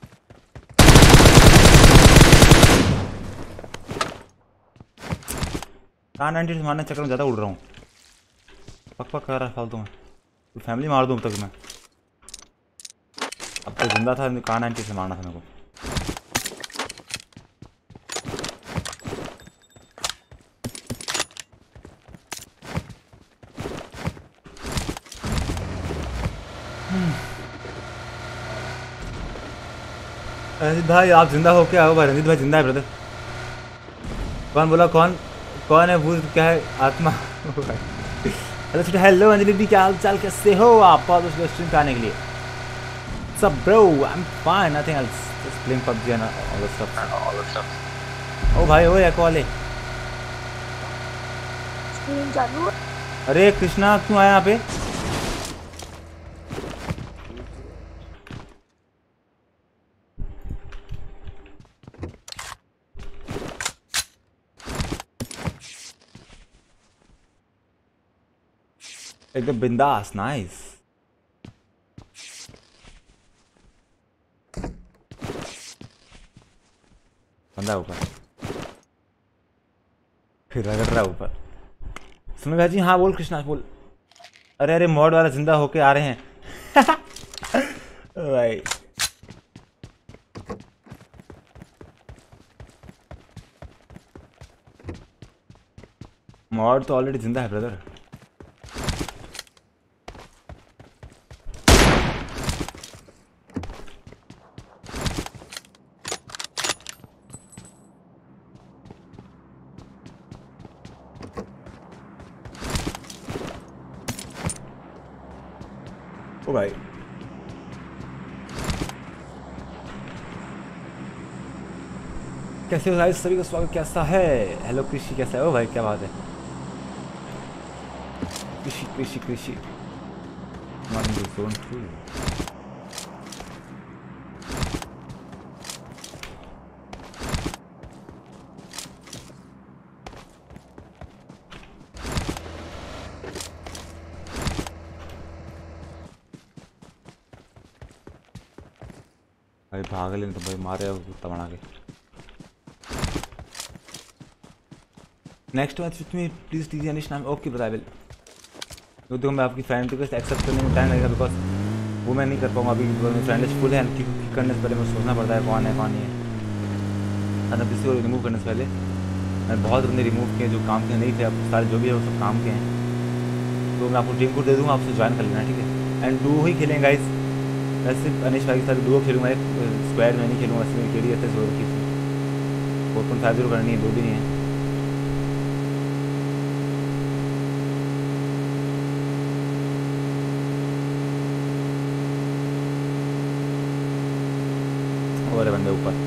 कान नाइनटी से मारने चक्कर में ज़्यादा उड़ रहा हूँ पक पक कर रहा है फालतू में तो फैमिली मार दूँ अब तक मैं अब तो जिंदा था कान नाइनटी से मारना था मेरे को रंजीत भाई आप जिंदा हो क्या हो भाई रंजीत भाई जिंदा है ब्रदर कौन बोला कौन कौन है भूत क्या है आत्मा हेलो छोटे हेलो अंजलि दी क्या हाल चाल कैसे हो आप बहुत उस स्ट्रीम पे आने के लिए सब bro I am fine nothing else just playing PUBG and all the stuff all the stuff ओ भाई ओ या कॉल है स्ट्रीम चालू अरे कृष्णा क्यों आया यहाँ पे एकदम बिंदास नाइस बंदा ऊपर फिर रगड़ रहा ऊपर सुनो भाई जी हाँ बोल कृष्णा बोल अरे अरे मॉड वाला जिंदा होके आ रहे हैं भाई मॉड तो ऑलरेडी जिंदा है ब्रदर ओ भाई कैसे हो गाइस सभी का स्वागत कैसा है हेलो कृषि कैसा है ओ भाई क्या बात है कृषि कृषि कृषि भाई भाग ले तो भाई मारे कुत्ता बना के next match with me please TG Anish नाम ओके ब्राइवल तो देखो मैं आपकी फ्रेंड रिक्वेस्ट एक्सेप्ट करने में टाइम लगेगा बिकॉज वो मैं नहीं कर पाऊँगा अभी मेरी फ्रेंड लिस्ट फुल है किक करने से पहले मुझे सोचना पड़ता है कौन है कौन नहीं है अगर किसी को रिमूव करने से पहले मैं बहुत बंदे रिमूव किए जो काम के नहीं थे अब सारे जो भी है वो सब काम के हैं तो मैं आपको टीम कोड दे दूँगा आपसे ज्वाइन कर लेना ठीक है एंड डू ही खेलेंगे गाइस वैसे अनिश भाई के साथ डुओ खेलूँगा एक स्क्वाड में नहीं खेलूँगा वैसे मेरी केडी ऐसे जोर की थी फोर पॉइंट फाइव जीरो करनी है दो भी नहीं है और बंदे ऊपर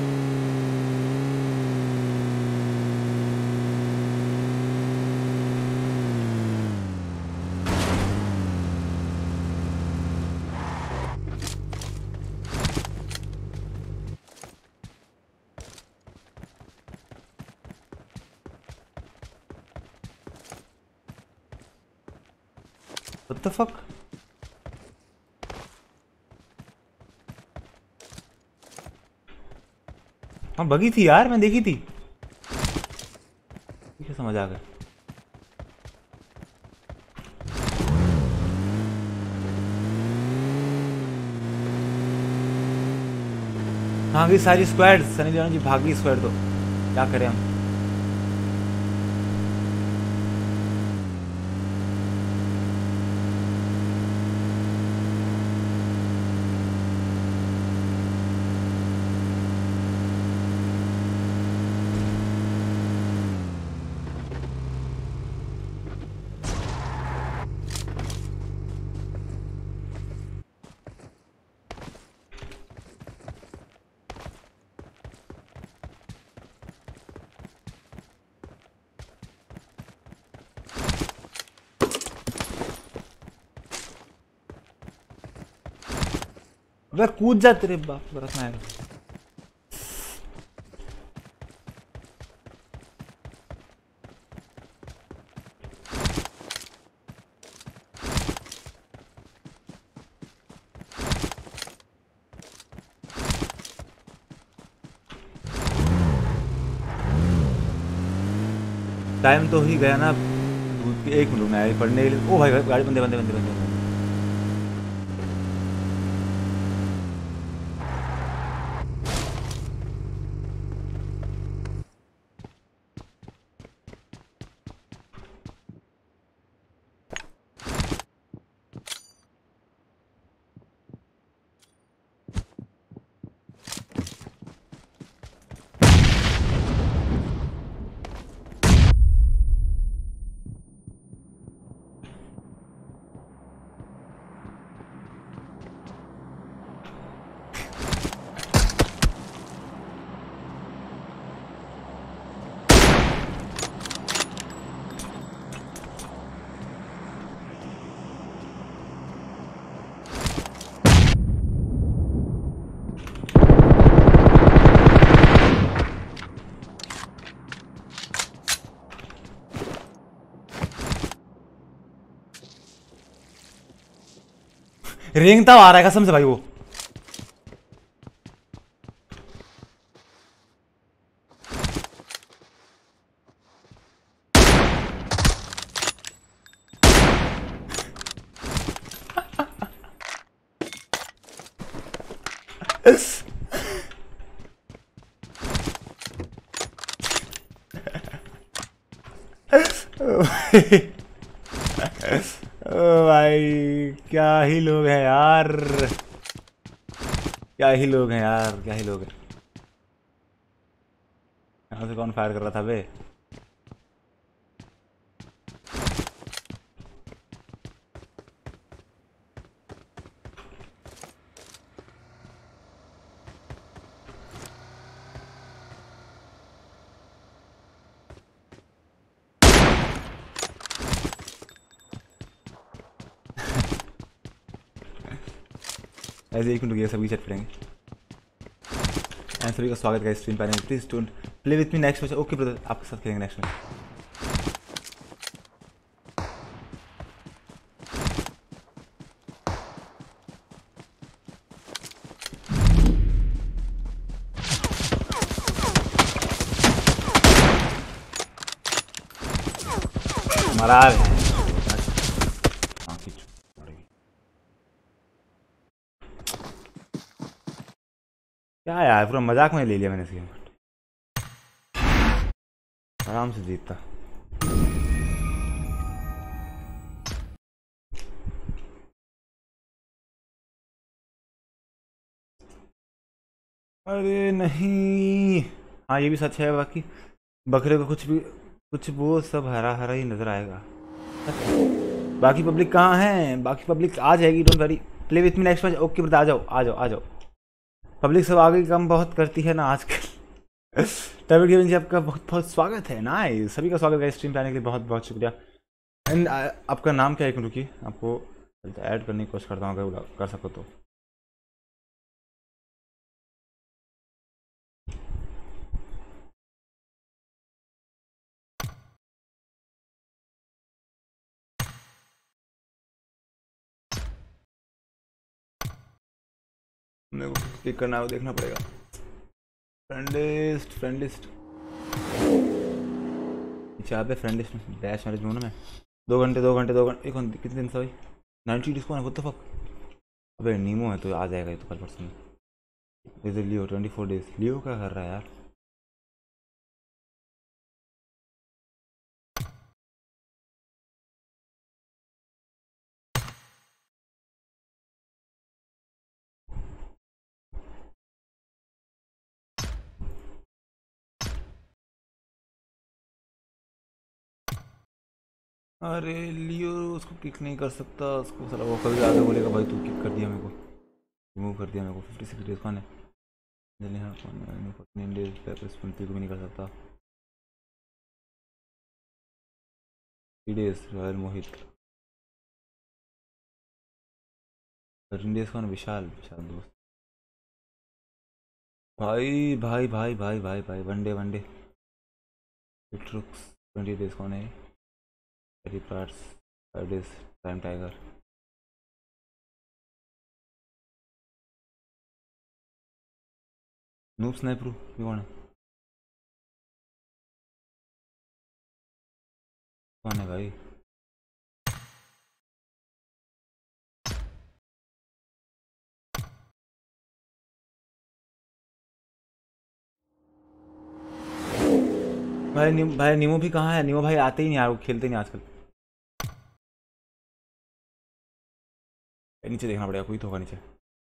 What the fuck? हाँ बगी थी यार मैं देखी थी ठीक है समझ आ गया हाँ गई सारी स्क्वाड सनी लियोन जी भागी स्क्वाड तो क्या करें हम अबे कूद जा तेरे बाप रखना है टाइम तो ही गया ना दूध के। एक मिनट में आया पढ़ने के लिए। ओ भाई भाई गाड़ी बंदे बंदे बंदे बंदे बंदे। रेंगता आ रहा है कसम से भाई वो। ओ भाई क्या ही लोग हैं यार, क्या ही लोग हैं यार, क्या ही लोग हैं। यहाँ से कौन फायर कर रहा था बे? ऐसे एक मिनट रुकिए, सभी चैट करेंगे। एंड सभी का स्वागत है स्ट्रीम पर। Please don't play with me next match. Okay brother, आपके साथ खेलेंगे नेक्स्ट मैच। मरा है। क्या यार, पूरा मजाक में ले लिया मैंने इस गेम को। आराम से जीतता। अरे नहीं, हाँ ये भी सच है। बाकी बकरे को कुछ भी कुछ वो सब हरा हरा ही नजर आएगा। बाकी पब्लिक कहाँ है? बाकी पब्लिक आ जाएगी, don't worry. Play with me next match. Okay brother, आ जाओ आ जाओ आ जाओ। पब्लिक सब आगे कम बहुत करती है ना आजकल। टैबलेट गेमिंग जी आपका बहुत बहुत स्वागत है। ना सभी का स्वागत है स्ट्रीम पे आने के लिए, बहुत बहुत शुक्रिया। एंड आपका नाम क्या है? एक मिनट रुकिए, आपको ऐड करने की कोशिश करता हूँ अगर कर सको तो। मेरे को क्लिक करना है, वो देखना पड़ेगा। फ्रेंड लिस्ट, फ्रेंड लिस्ट यहाँ पे फ्रेंड लिस्ट में डैश मैरिज में ना मैं। दो घंटे दो घंटे दो घंटे एक घंटे कितने दिन से भाई? नाइनटी डिस्को है, व्हाट द फक। अबे नीमो है तो आ जाएगा ये तो कल परसों में। Is Leo twenty four days. Leo क्या कर रहा है यार? अरे लियो उसको किक नहीं कर सकता उसको, साला वो कभी आगे बोलेगा भाई तू किक कर दिया मेरे को, रिमूव कर दिया मेरे को। फिफ्टी सिक्स डेज कौन है? हाँ फोर्टीन डेज रिस्पॉन्सिबिलिटी को भी नहीं कर सकता। Three days royal Mohit. Thirteen days कौन? विशाल, विशाल दोस्त। भाई भाई भाई भाई भाई भाई वनडे वनडे ट्वेंटी डेज कौन है? Thirty parts five days time tiger. Noob sniper ये कौन है? कौन है भाई? भाई नीमो भाई नीमो भी कहाँ है? नीमो भाई आते ही नहीं यार, वो खेलते नहीं आजकल। नीचे देखना पड़ेगा, कोई तो होगा नीचे।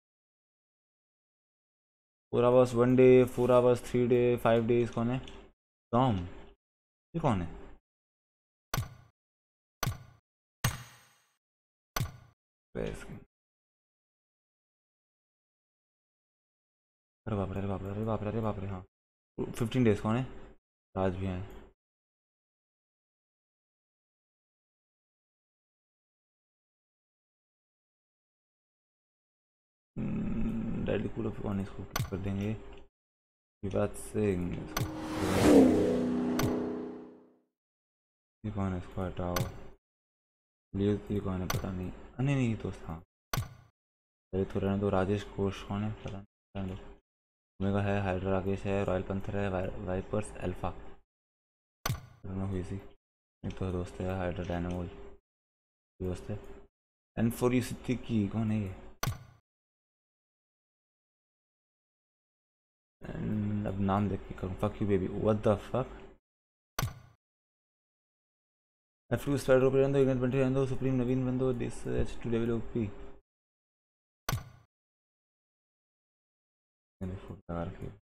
Four hours one day, four hours three day, five days कौन है? टॉम, ये कौन है? अरे बाप रे, अरे बाप रे, अरे बाप रे, अरे बाप रे। हाँ फिफ्टीन डेज कौन है? राज भी हैं। डैडी कूल कौन है? इसको कर देंगे विवाद सिंह। ये कौन है? इसको हटाओ। ये कौन है? पता नहीं। नहीं नहीं दोस्त, हाँ अरे तो रहने दो। राजेश घोष कौन है? पता नहीं। ओमेगा है, हाइड्रा राकेश है, रॉयल पंथर है, वाइ, वाइपर्स अल्फा हुई सी ये तो दोस्त है। हाइड्रा डायनामोल दोस्त है। एन फोर यू सिद्दीकी कौन है ये? And अब नाम देख के करूँ। Fuck you baby, what the fuck. F two spider open रहने दो, इग्नेट बंटे रहने दो, सुप्रीम नवीन बन दो, this H two level OP. मैंने फुट लगा रखी है।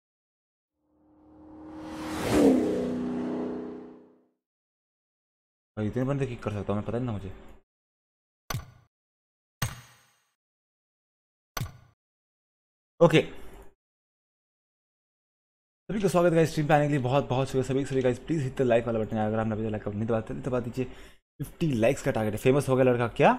भाई इतने बंदे किक कर सकता हूँ मैं, पता नहीं ना मुझे। Okay okay. सभी को स्वागत है स्ट्रीम पे आने के लिए, बहुत बहुत शुक्रिया सभी सभी guys. Please hit the like वाला बटन, अगर आपने अभी लाइक नहीं दबाते तो दबा दीजिए। फिफ्टी लाइक्स का टारगेट है। फेमस हो गया लड़का क्या?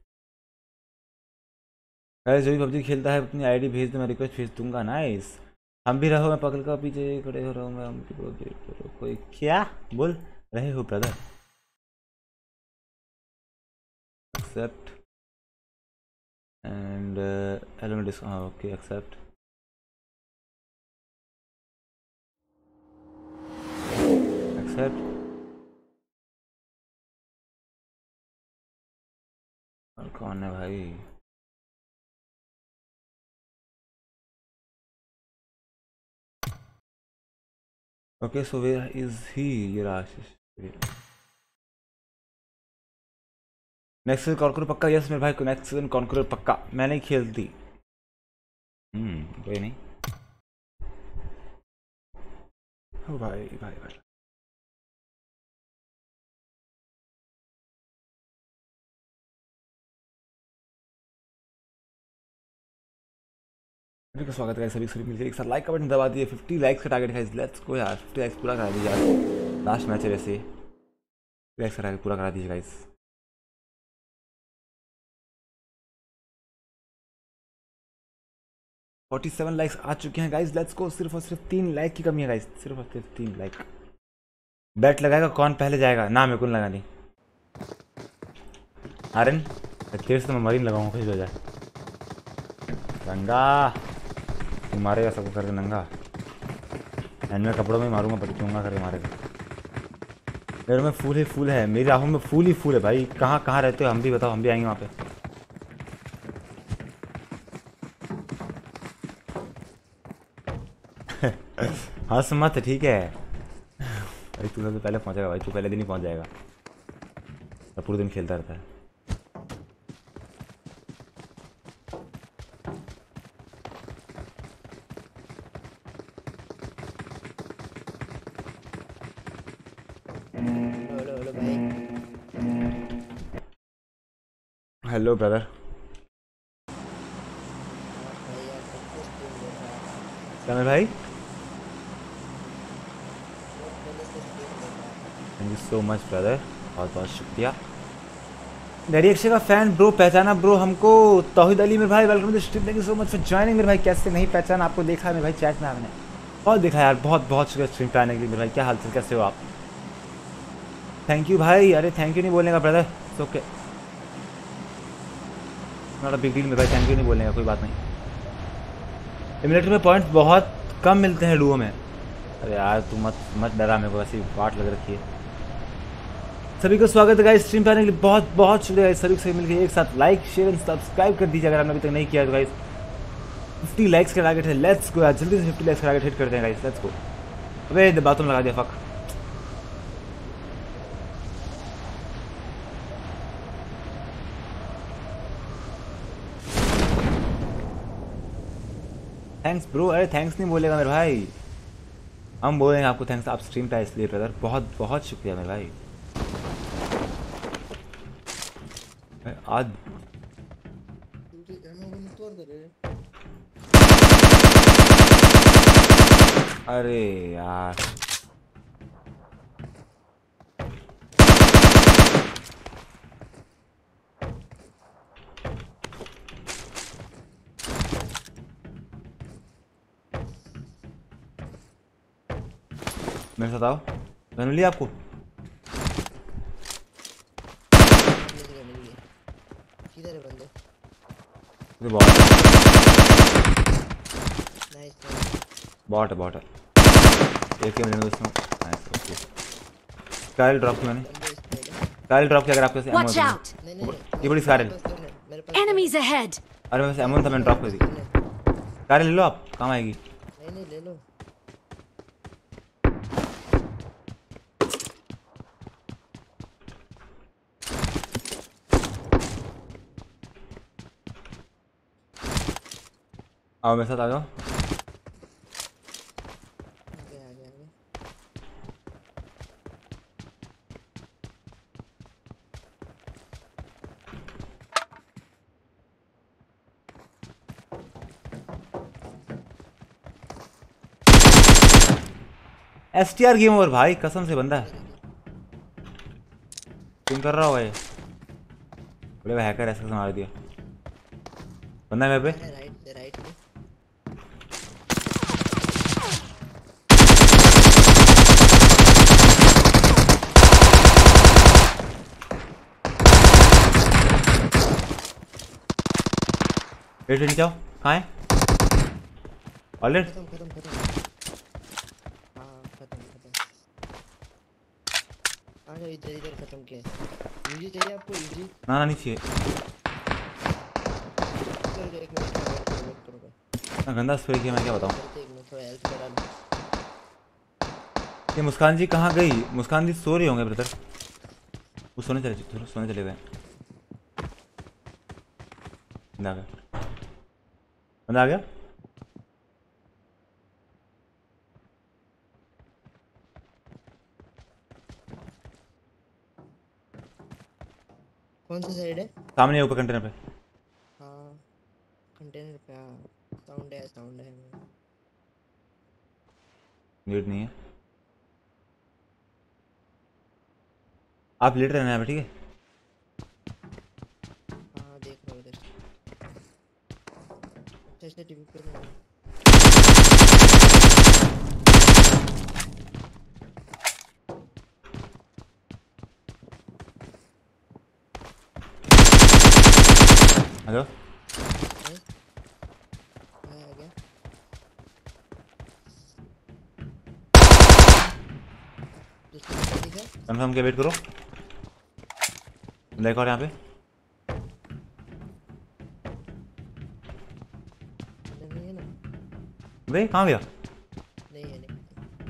गाइस जो भी पबजी खेलता है अपनी आईडी भेज दो, मैं रिक्वेस्ट भेज दूंगा। नाइस। हम भी रहो, मैं पकड़ का पीछे खड़े हो रहा हूँ मैं। हम कोई क्या बोल रहे हो brother? Accept and element disc, हाँ ओके एक्सेप्ट। एक्सेप्ट और कौन है भाई? Okay so where is he? ये आशीष। नेक्स्ट कॉन्करर पक्का? यस मेरे भाई को नेक्स्ट कॉन्करर पक्का। मैं नहीं खेलती। हम्म कोई नहीं। ओ भाई भाई भाई सभी का स्वागत है। सभी सभी मिलकर एक साथ लाइक का बटन दबा दिए। फिफ्टी लाइक्स का टारगेट है। लेट्स गो यार, फिफ्टी लाइक्स पूरा करा दीजिए यार। लास्ट मैच है वैसे, लाइक्स का टारगेट पूरा करा दीजिए गाइस। फोर्टी सेवन लाइक्स आ चुके हैं गाइस। लेट्स गो। सिर्फ और सिर्फ तीन लाइक की कमी है गाइस, सिर्फ और सिर्फ तीन लाइक। बैट लगाएगा कौन पहले जाएगा? ना मेरे को लगा नहीं। आर्यन तेरे से तो मैं मरीन लगाऊंगा, खुश हो जाए। रंगा तू मारेगा सबको करके नंगा। एंड में कपड़ों में मारूंगा, पर क्यों करके मारेगा। मेरे में फूल ही फूल है, मेरी आंखों में फूल ही फूल है भाई। कहाँ कहाँ रहते हो हम भी बताओ, हम भी आएंगे वहाँ पे। हंस मत, ठीक है भाई। तू सबसे पहले पहुँचेगा भाई, तू पहले दिन ही पहुँच जाएगा। तो पूरे दिन खेलता रहता है। Hello brother. क्या है भाई? Thank you so much brother, बहुत बहुत शुक्रिया। डैडी अक्षय का फैन ब्रो, पहचाना ब्रो हमको? तौहीद अली मेरे भाई, welcome to the stream. Thank you so much for joining मेरे भाई। कैसे नहीं पहचाना आपको? देखा है मेरे भाई चैट में आपने, बहुत देखा यार। बहुत बहुत शुक्रिया स्ट्रीम पे आने के लिए मेरे भाई। क्या हाल चाल, कैसे हो आप? थैंक यू भाई। अरे थैंक यू नहीं बोलने का brother, it's okay, not a big deal मेरे भाई। थैंक यू नहीं बोलने का, कोई बात नहीं। इम्यूलेटर में पॉइंट बहुत कम मिलते हैं डुओ में। अरे यार तू मत मत डरा मेरे को, ऐसी बात लग रखी है। सभी को स्वागत है गाइस स्ट्रीम पे आने के लिए बहुत बहुत शुक्रिया गाइस। सभी से मिलकर एक साथ लाइक शेयर एंड सब्सक्राइब कर दीजिए अगर आपने अभी तक नहीं किया तो गाइस। फिफ्टी लाइक्स का टारगेट है, लेट्स गो यार जल्दी से फिफ्टी लाइक्स का टारगेट हिट करते हैं गाइस, लेट्स गो। अबे बातों में लगा दिया फक। Thanks bro. अरे थैंक्स नहीं बोलेगा मेरे भाई, हम बोलेंगे आपको थैंक्स, आप स्ट्रीम पे आए इसलिए ब्रदर, बहुत बहुत शुक्रिया मेरे भाई। आज अरे यार मेरे साथ आओ। मैंने लिया आपको किधर है बंदे? ये बॉट है, नाइस बॉट है बॉट है। एक ही मिनट दोस्तों, नाइस ओके। स्काइल ड्रॉप किया मैंने, स्काइल ड्रॉप किया अगर आपके पास Watch एमो out! है ये बड़ी स्काइल। Enemies ahead! अरे मेरे पास एमो था मैंने ड्रॉप कर दी। स्काइल ले लो आप, काम आएगी। नहीं नहीं ले लो। आओ मेरे साथ आ जाओ। आगे आगे आगे। S T R game over भाई, कसम से बंदा है पिंग कर रहा होगा ये। बड़े भाई हैकर ऐसे मार दिया बंदा मेरे पे। राइट से राइट से वेट वेट जाओ, कहाँ है ऑलरेडी? खत्म खत्म खत्म। हाँ खत्म खत्म। आ जाओ इधर इधर खत्म किया। यूजी चाहिए आपको? यूजी ना ना नहीं चाहिए। चलो एक मिनट का वेट करो वेट करो। ना गंदा स्प्रे किया मैं क्या बताऊँ। एक मिनट थोड़ा हेल्प करा लो। ये मुस्कान जी कहाँ गई? मुस्कान जी सो रही होंगे ब्रदर, वो सोने चले थोड़ा सोने चले गए। बंदा आ गया, बंदा आ गया। कौन सा साइड है? सामने ऊपर कंटेनर पे। हाँ कंटेनर पे। हाँ साउंड है साउंड है। नीड नहीं है, आप लेट रहना है ठीक है। हाँ देख रहा हूँ इधर। अच्छा अच्छा टीवी पे ना। हेलो आ गया। कंफर्म के वेट करो, देखो और यहाँ पे नहीं है ना? वे कहाँ गया? नहीं है नहीं।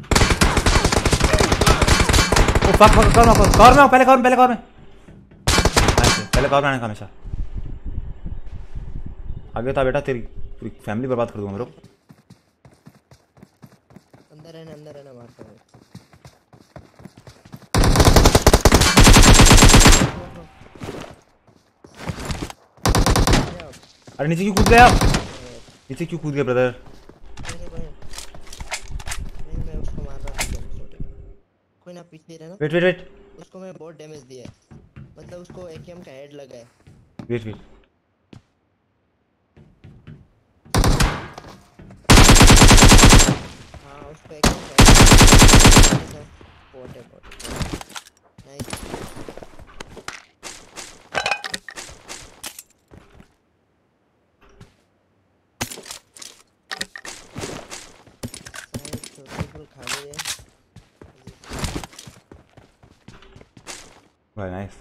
ओ फक फक कौन में कौन में पहले कौन पहले कौन में पहले कौन में आने का हमेशा आगे था बेटा, तेरी पूरी फैमिली बर्बाद कर दूंगा मेरे को। अंदर रहना अंदर रहना मारता हूँ। अरे नीचे क्यों कूद गया आप? नीचे क्यों कूद गया ब्रदर? नहीं मैं उसको मार रहा था। कोई ना पीछे रहना। वेट वेट वेट उसको मैं बहुत डैमेज दिया है, मतलब उसको एकेएम का हेड लगा है। वेट वेट हाँ उसको एकेएम का बहुत है बहुत नाइस। भाई nice.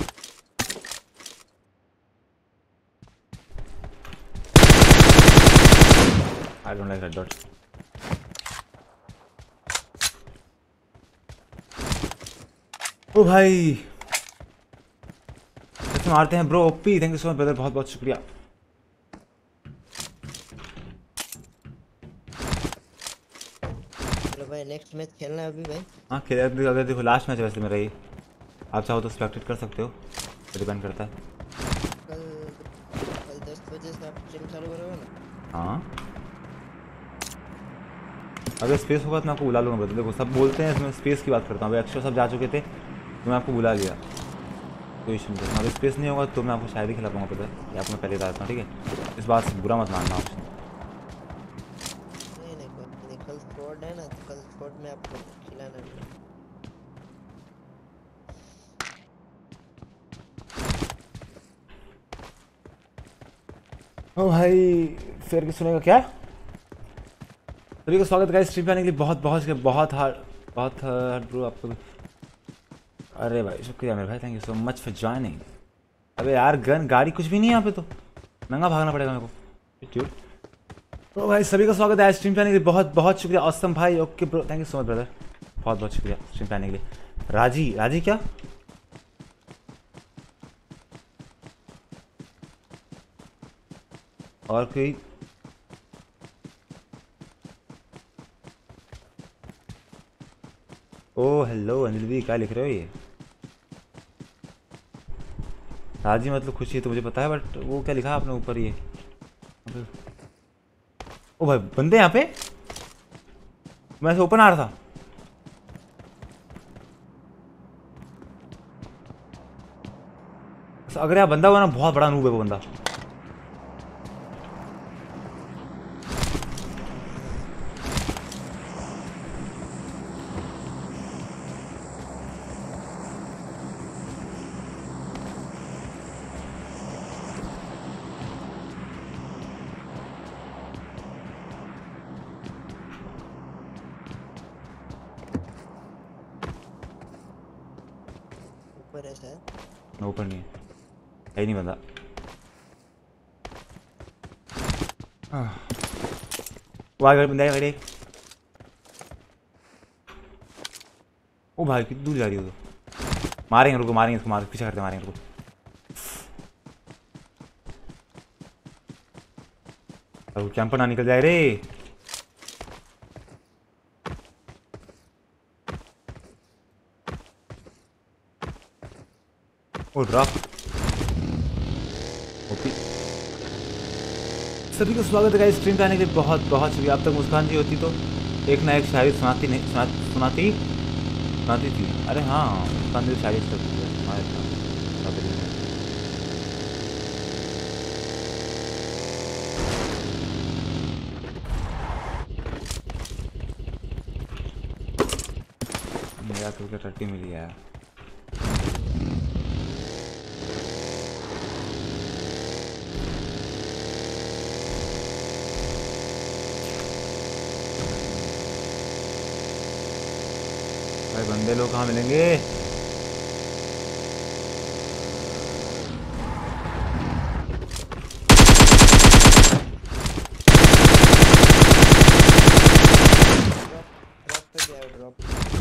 I don't like red dot. ओ भाई कैसे मारते हैं bro OP. Thank you so much brother, बहुत बहुत शुक्रिया। चलो भाई नेक्स्ट मैच खेलना है अभी भाई। हाँ खेल, अगर देखो लास्ट मैच वैसे मेरा ये, आप चाहो तो स्पेक्टेट कर सकते हो, डिपेंड करता है। कल कल दस बजे से आप स्ट्रीम चालू करोगे ना? हाँ अगर स्पेस होगा तो मैं आपको बुला लूँगा ब्रदर। देखो सब बोलते हैं इसमें स्पेस की बात करता हूँ। अभी एक्स्ट्रा सब जा चुके थे तो मैं आपको बुला लिया, कोई इशू नहीं। अगर स्पेस नहीं होगा तो मैं आपको शायद ही खिला पाऊँगा ब्रदर, ये आपको मैं पहले बता देता हूँ, ठीक है? इस बात से बुरा मत मानना आप। नहीं नहीं कोई नहीं, कल स्क्वाड है ना, तो कल स्क्वाड में आपको खिलाना है। ओ भाई फिर की सुनेगा क्या? सभी को स्वागत गाइस स्ट्रीम पे आने के लिए। बहुत बहुत बहुत हार्ड बहुत हार्ड ब्रो आपको भी। अरे भाई शुक्रिया मेरे भाई, thank you so much for joining. अबे यार गन गाड़ी कुछ भी नहीं है यहाँ पे, तो नंगा भागना पड़ेगा मेरे को। तो भाई सभी का स्वागत है स्ट्रीम पे आने के लिए। बहुत बहुत शुक्रिया ऑसम भाई। Okay bro thank you so much brother, बहुत बहुत शुक्रिया स्ट्रीम पे आने के लिए। राजी राजी क्या? और कोई? ओ हेलो अंजलि, क्या लिख रहे हो ये? राजी मतलब खुशी है तो मुझे पता है, बट वो क्या लिखा आपने ऊपर ये? ओ भाई बंदे यहाँ पे, मैं से ओपन आ रहा था। अगर यहाँ बंदा हुआ ना, बहुत बड़ा नूब है वो बंदा। ऊपर है शायद। ऊपर नहीं है, है ही नहीं बंदा। वो आ गए बंदा है। ओ भाई कितनी दूर जा रही हो तो? मारेंगे रुको, मारेंगे इसको, मार पीछे करते मारेंगे रुको। अब कैंपर ना निकल जाए रे। ओ ड्रॉप। ओके सभी को स्वागत है स्ट्रीम पे आने के लिए। बहुत बहुत शुक्रिया। अब तक मुस्कान जी होती तो एक ना एक शायरी सुनाती नहीं सुना, सुनाती सुनाती थी। अरे हाँ मुस्कान जी शायरी करती है हमारे मेरा तो क्या टट्टी मिली है। भाई बंदे लोग कहाँ मिलेंगे? ड्रॉप पे गया ड्रॉप।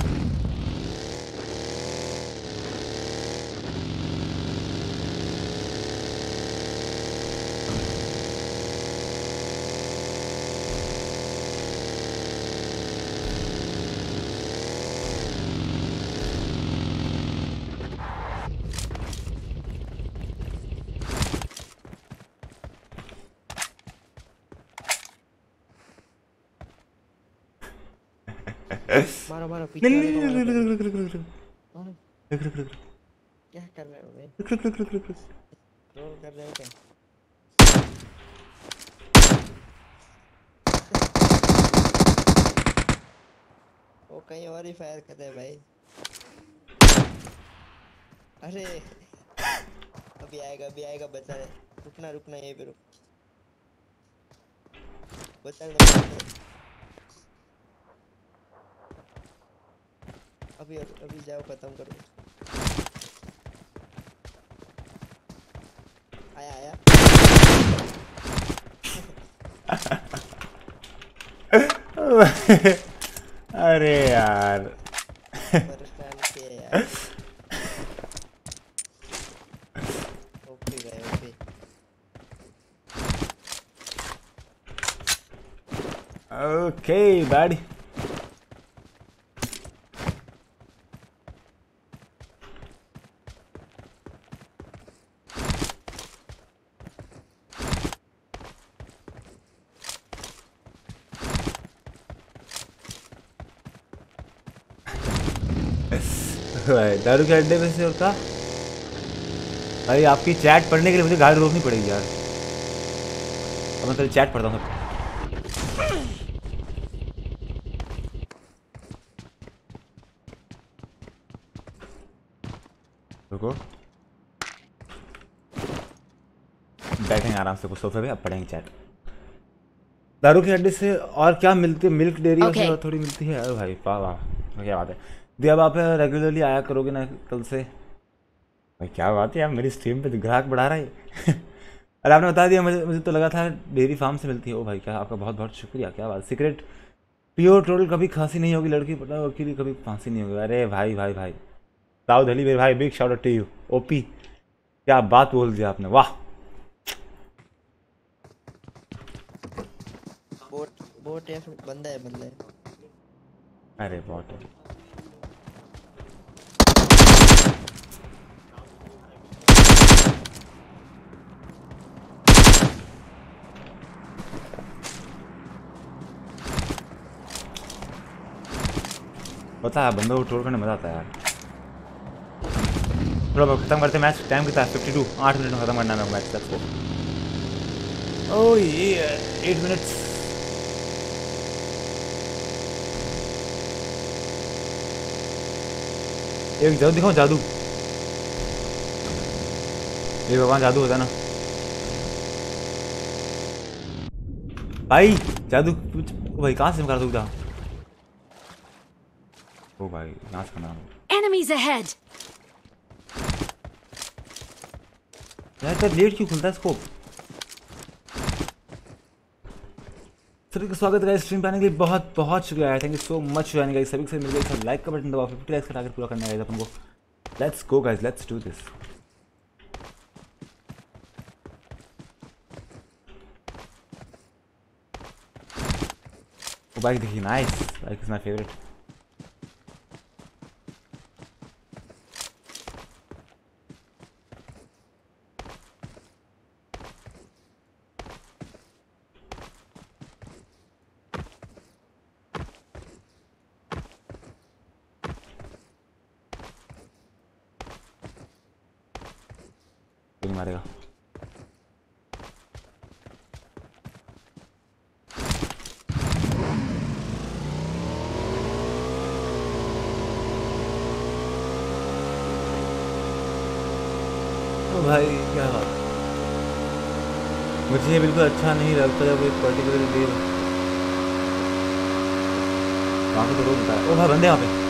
मारो मारो पीछे नहीं वाले को नहीं मारो रुक रुक पहले। रुक रुक रुक मारो। रुक रुक रुक रुक क्या कर रहे हो भाई? रुक रुक रुक रुक रुक रुक रोल कर रहे हो क्या? वो कहीं और ही फायर कर रहे हैं भाई। अरे अभी आएगा अभी आएगा, बचा ले। रुकना रुकना यहीं पे रुक। बचा ले बचा ले। अभी अभी जाओ खत्म करो। आया आया अरे यार परेशान किया यार। ओपी गए ओपी। Okay bad. दारू के अड्डे में से और का भाई आपकी चैट पढ़ने के लिए मुझे गाड़ी रोकनी पड़ेगी यार। अब मैं कल चैट पढ़ता हूँ। रुको बैठेंगे आराम से कुछ सोफे पे, अब पढ़ेंगे चैट। दारू के अड्डे से और क्या मिलती है? Milk dairy Okay. से थोड़ी मिलती है। अरे भाई वाह वाह क्या बात है। दिया अब आप रेगुलरली आया करोगे ना कल से? भाई क्या बात है यार, मेरी स्ट्रीम पे तो ग्राहक बढ़ा रहा है। अरे आपने बता दिया, मुझे मुझे तो लगा था डेयरी फार्म से मिलती है। ओ भाई क्या, आपका बहुत बहुत शुक्रिया। क्या बात। सीक्रेट प्योर टोटल कभी खांसी नहीं होगी लड़की पता वकील कभी फांसी नहीं होगी। अरे भाई भाई भाई दाऊद अली मेरे भाई, big shout out to you. OP क्या बात बोल दिया आपने, वाह। बोट बोट या फिर बंदा है बंदा है। अरे बहुत है। पता है बंदों को ट्रोल करने मजा आता है यार। चलो खत्म करते मैच। टाइम कितना है? Fifty to. आठ मिनट में खत्म करना है मैच तक को। ओह ये एट मिनट्स। एक जादू दिखाओ, जादू। ये भगवान जादू होता है ना भाई। जादू भाई कहाँ से निकाल दूँ? ओ भाई नाच का नाम Enemies ahead. यार तो लेट क्यों खुलता है स्कोप? सभी का स्वागत है स्ट्रीम पे आने के लिए। बहुत बहुत शुक्रिया, thank you so much joining guys. सभी से मिल गई लाइक का बटन दबाओ, फिफ्टी लाइक्स का टारगेट पूरा करना है अपन को। Let's go guys, let's do this. वो बाइक देखिए, nice bike is my favourite. मारेगा ओ भाई क्या बात। मुझे ये बिल्कुल अच्छा नहीं लगता जब एक पर्टिकुलर डे वहाँ पे तो रोज होता है। ओ भाई बंदे वहाँ पे।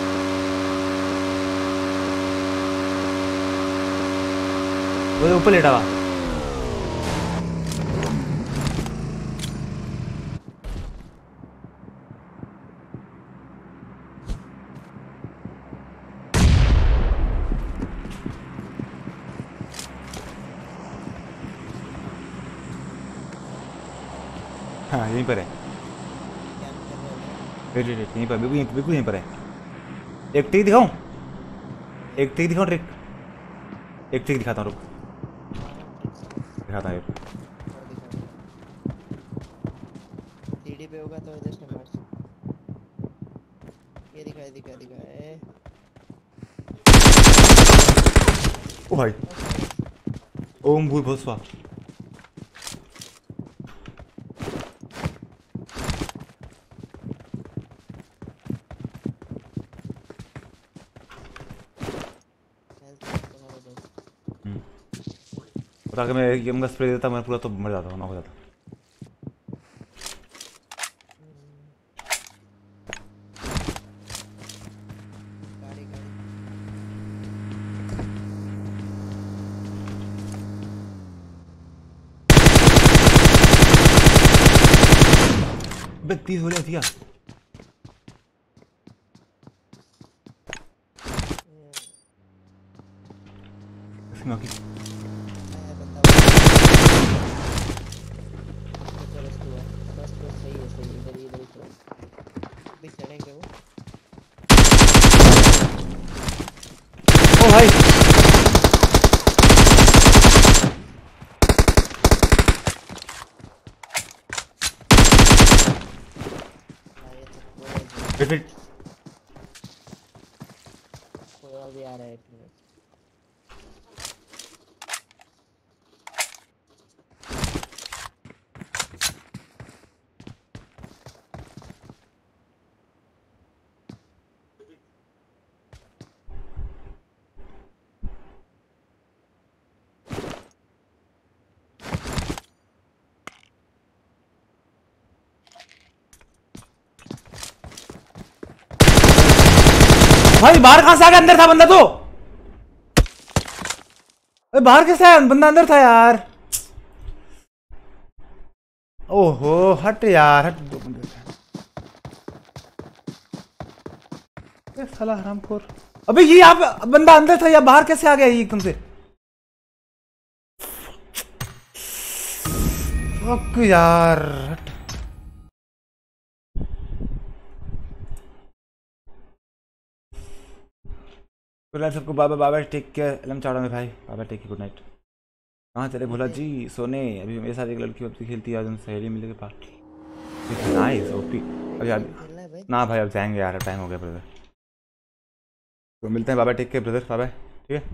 वो ऊपर लेटा हुआ। हाँ यहीं पर है। वेट वेट वेट यहीं पर बिल्कुल बिल्कुल यहीं पर है। एक ट्रिक दिखाऊं? एक ट्रिक दिखाऊं? ट्रिक एक ट्रिक दिखाता हूँ, रुक दिखाता है। सीढ़ी पे होगा तो जस्ट मार। ये दिखाए दिखा दिखाए। ओ भाई ओम भूर्भुवस्वाहा। अगर मैं गेम का स्प्रे देता मैं पूरा तो मर जाता हूँ, ना हो जाता। अबे तीस गोलियां थी क्या? इसमें आके बस बस सही है सही इधर ही इधर ही चलो भी चढ़ेंगे वो। ओ भाई वेट वेट कोई और भी आ रहा है एक मिनट। भाई बाहर कहां से आ गया? अंदर था बंदा तो। अरे बाहर कैसे आया? बंदा अंदर था यार। ओहो हट यार हट। दो बंदे थे साला हरामखोर। अबे ये आप बंदा अंदर था या बाहर कैसे आ गया ये एकदम से? फक यार हट। गुड सबको बाबा बाबा टेक केयर। एलम चाड़ा में भाई बाबा टेक केयर गुड नाइट। कहाँ चले भोला जी सोने? अभी मेरे साथ एक लड़की पबजी खेलती है आज, सहेली मिले के पास। Nice OP. अभी अभी ना भाई अब जाएंगे यार टाइम हो गया ब्रदर। तो मिलते हैं बाबा टेक केयर ब्रदर बाबा ठीक है।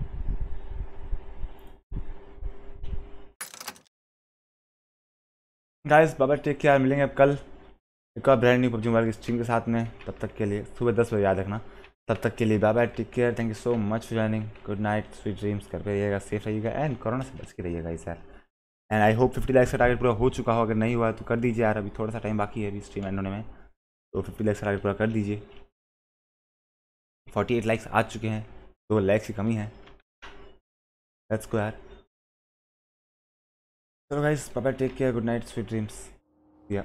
गाइस बाबा टेक केयर मिलेंगे अब कल एक और ब्रांड न्यू पबजी मोबाइल की स्ट्रीम के साथ में। तब तक के लिए सुबह दस बजे याद रखना। तब तक के लिए bye bye take care. Thank you so much for joining. Good night sweet dreams करते रहिएगा सेफ रहिएगा एंड कोरोना से बच के रहिएगा इस यार। And I hope fifty likes का टारगेट पूरा हो चुका हो। अगर नहीं हुआ तो कर दीजिए यार, अभी थोड़ा सा टाइम बाकी है अभी स्ट्रीम एंड होने में। तो फिफ्टी लाइक्स का टारगेट पूरा कर दीजिए। फोर्टी एट लाइक्स आ चुके हैं, दो लाइक्स की कमी है। लेट्स गो यार। चलो guys bye bye take care good night sweet dreams या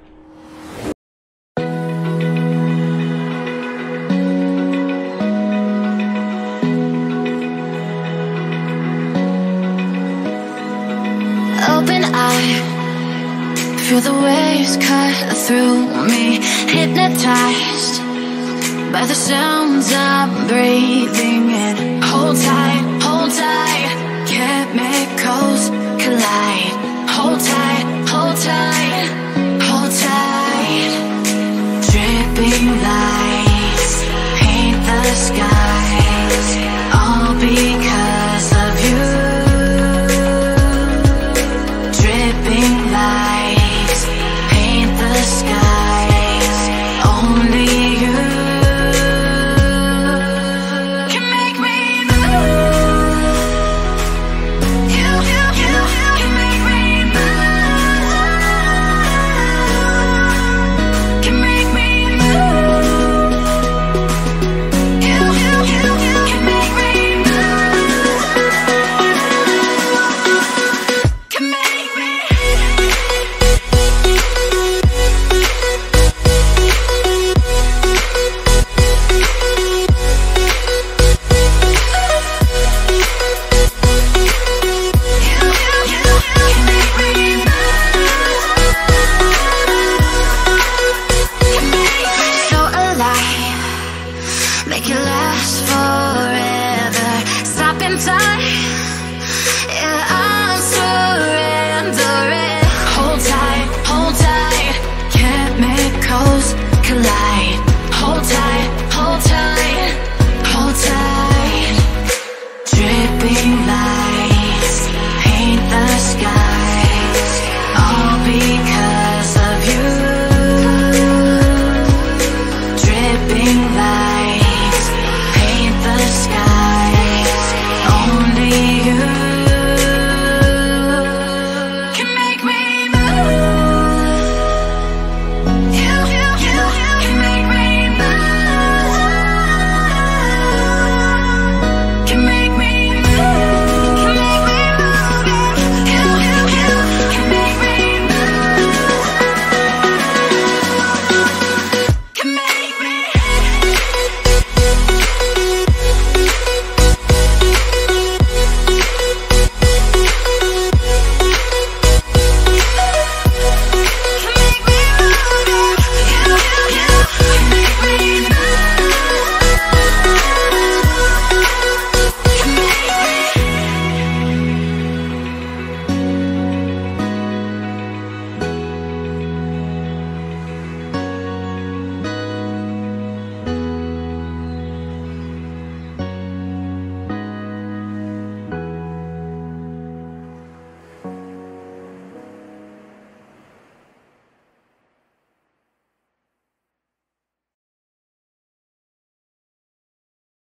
Open eye, feel the waves cut through me, hypnotized by the sounds I'm breathing in. Hold tight, hold tight, chemicals collide. Hold tight, hold tight, hold tight. Dripping lights paint the skies, all because of you. Dripping lights paint the skies, only you can make me move. You, you, you can make me move. Can make me move. You, you, you, you can make me move. Can make me. So alive, make it last forever. Stop in time.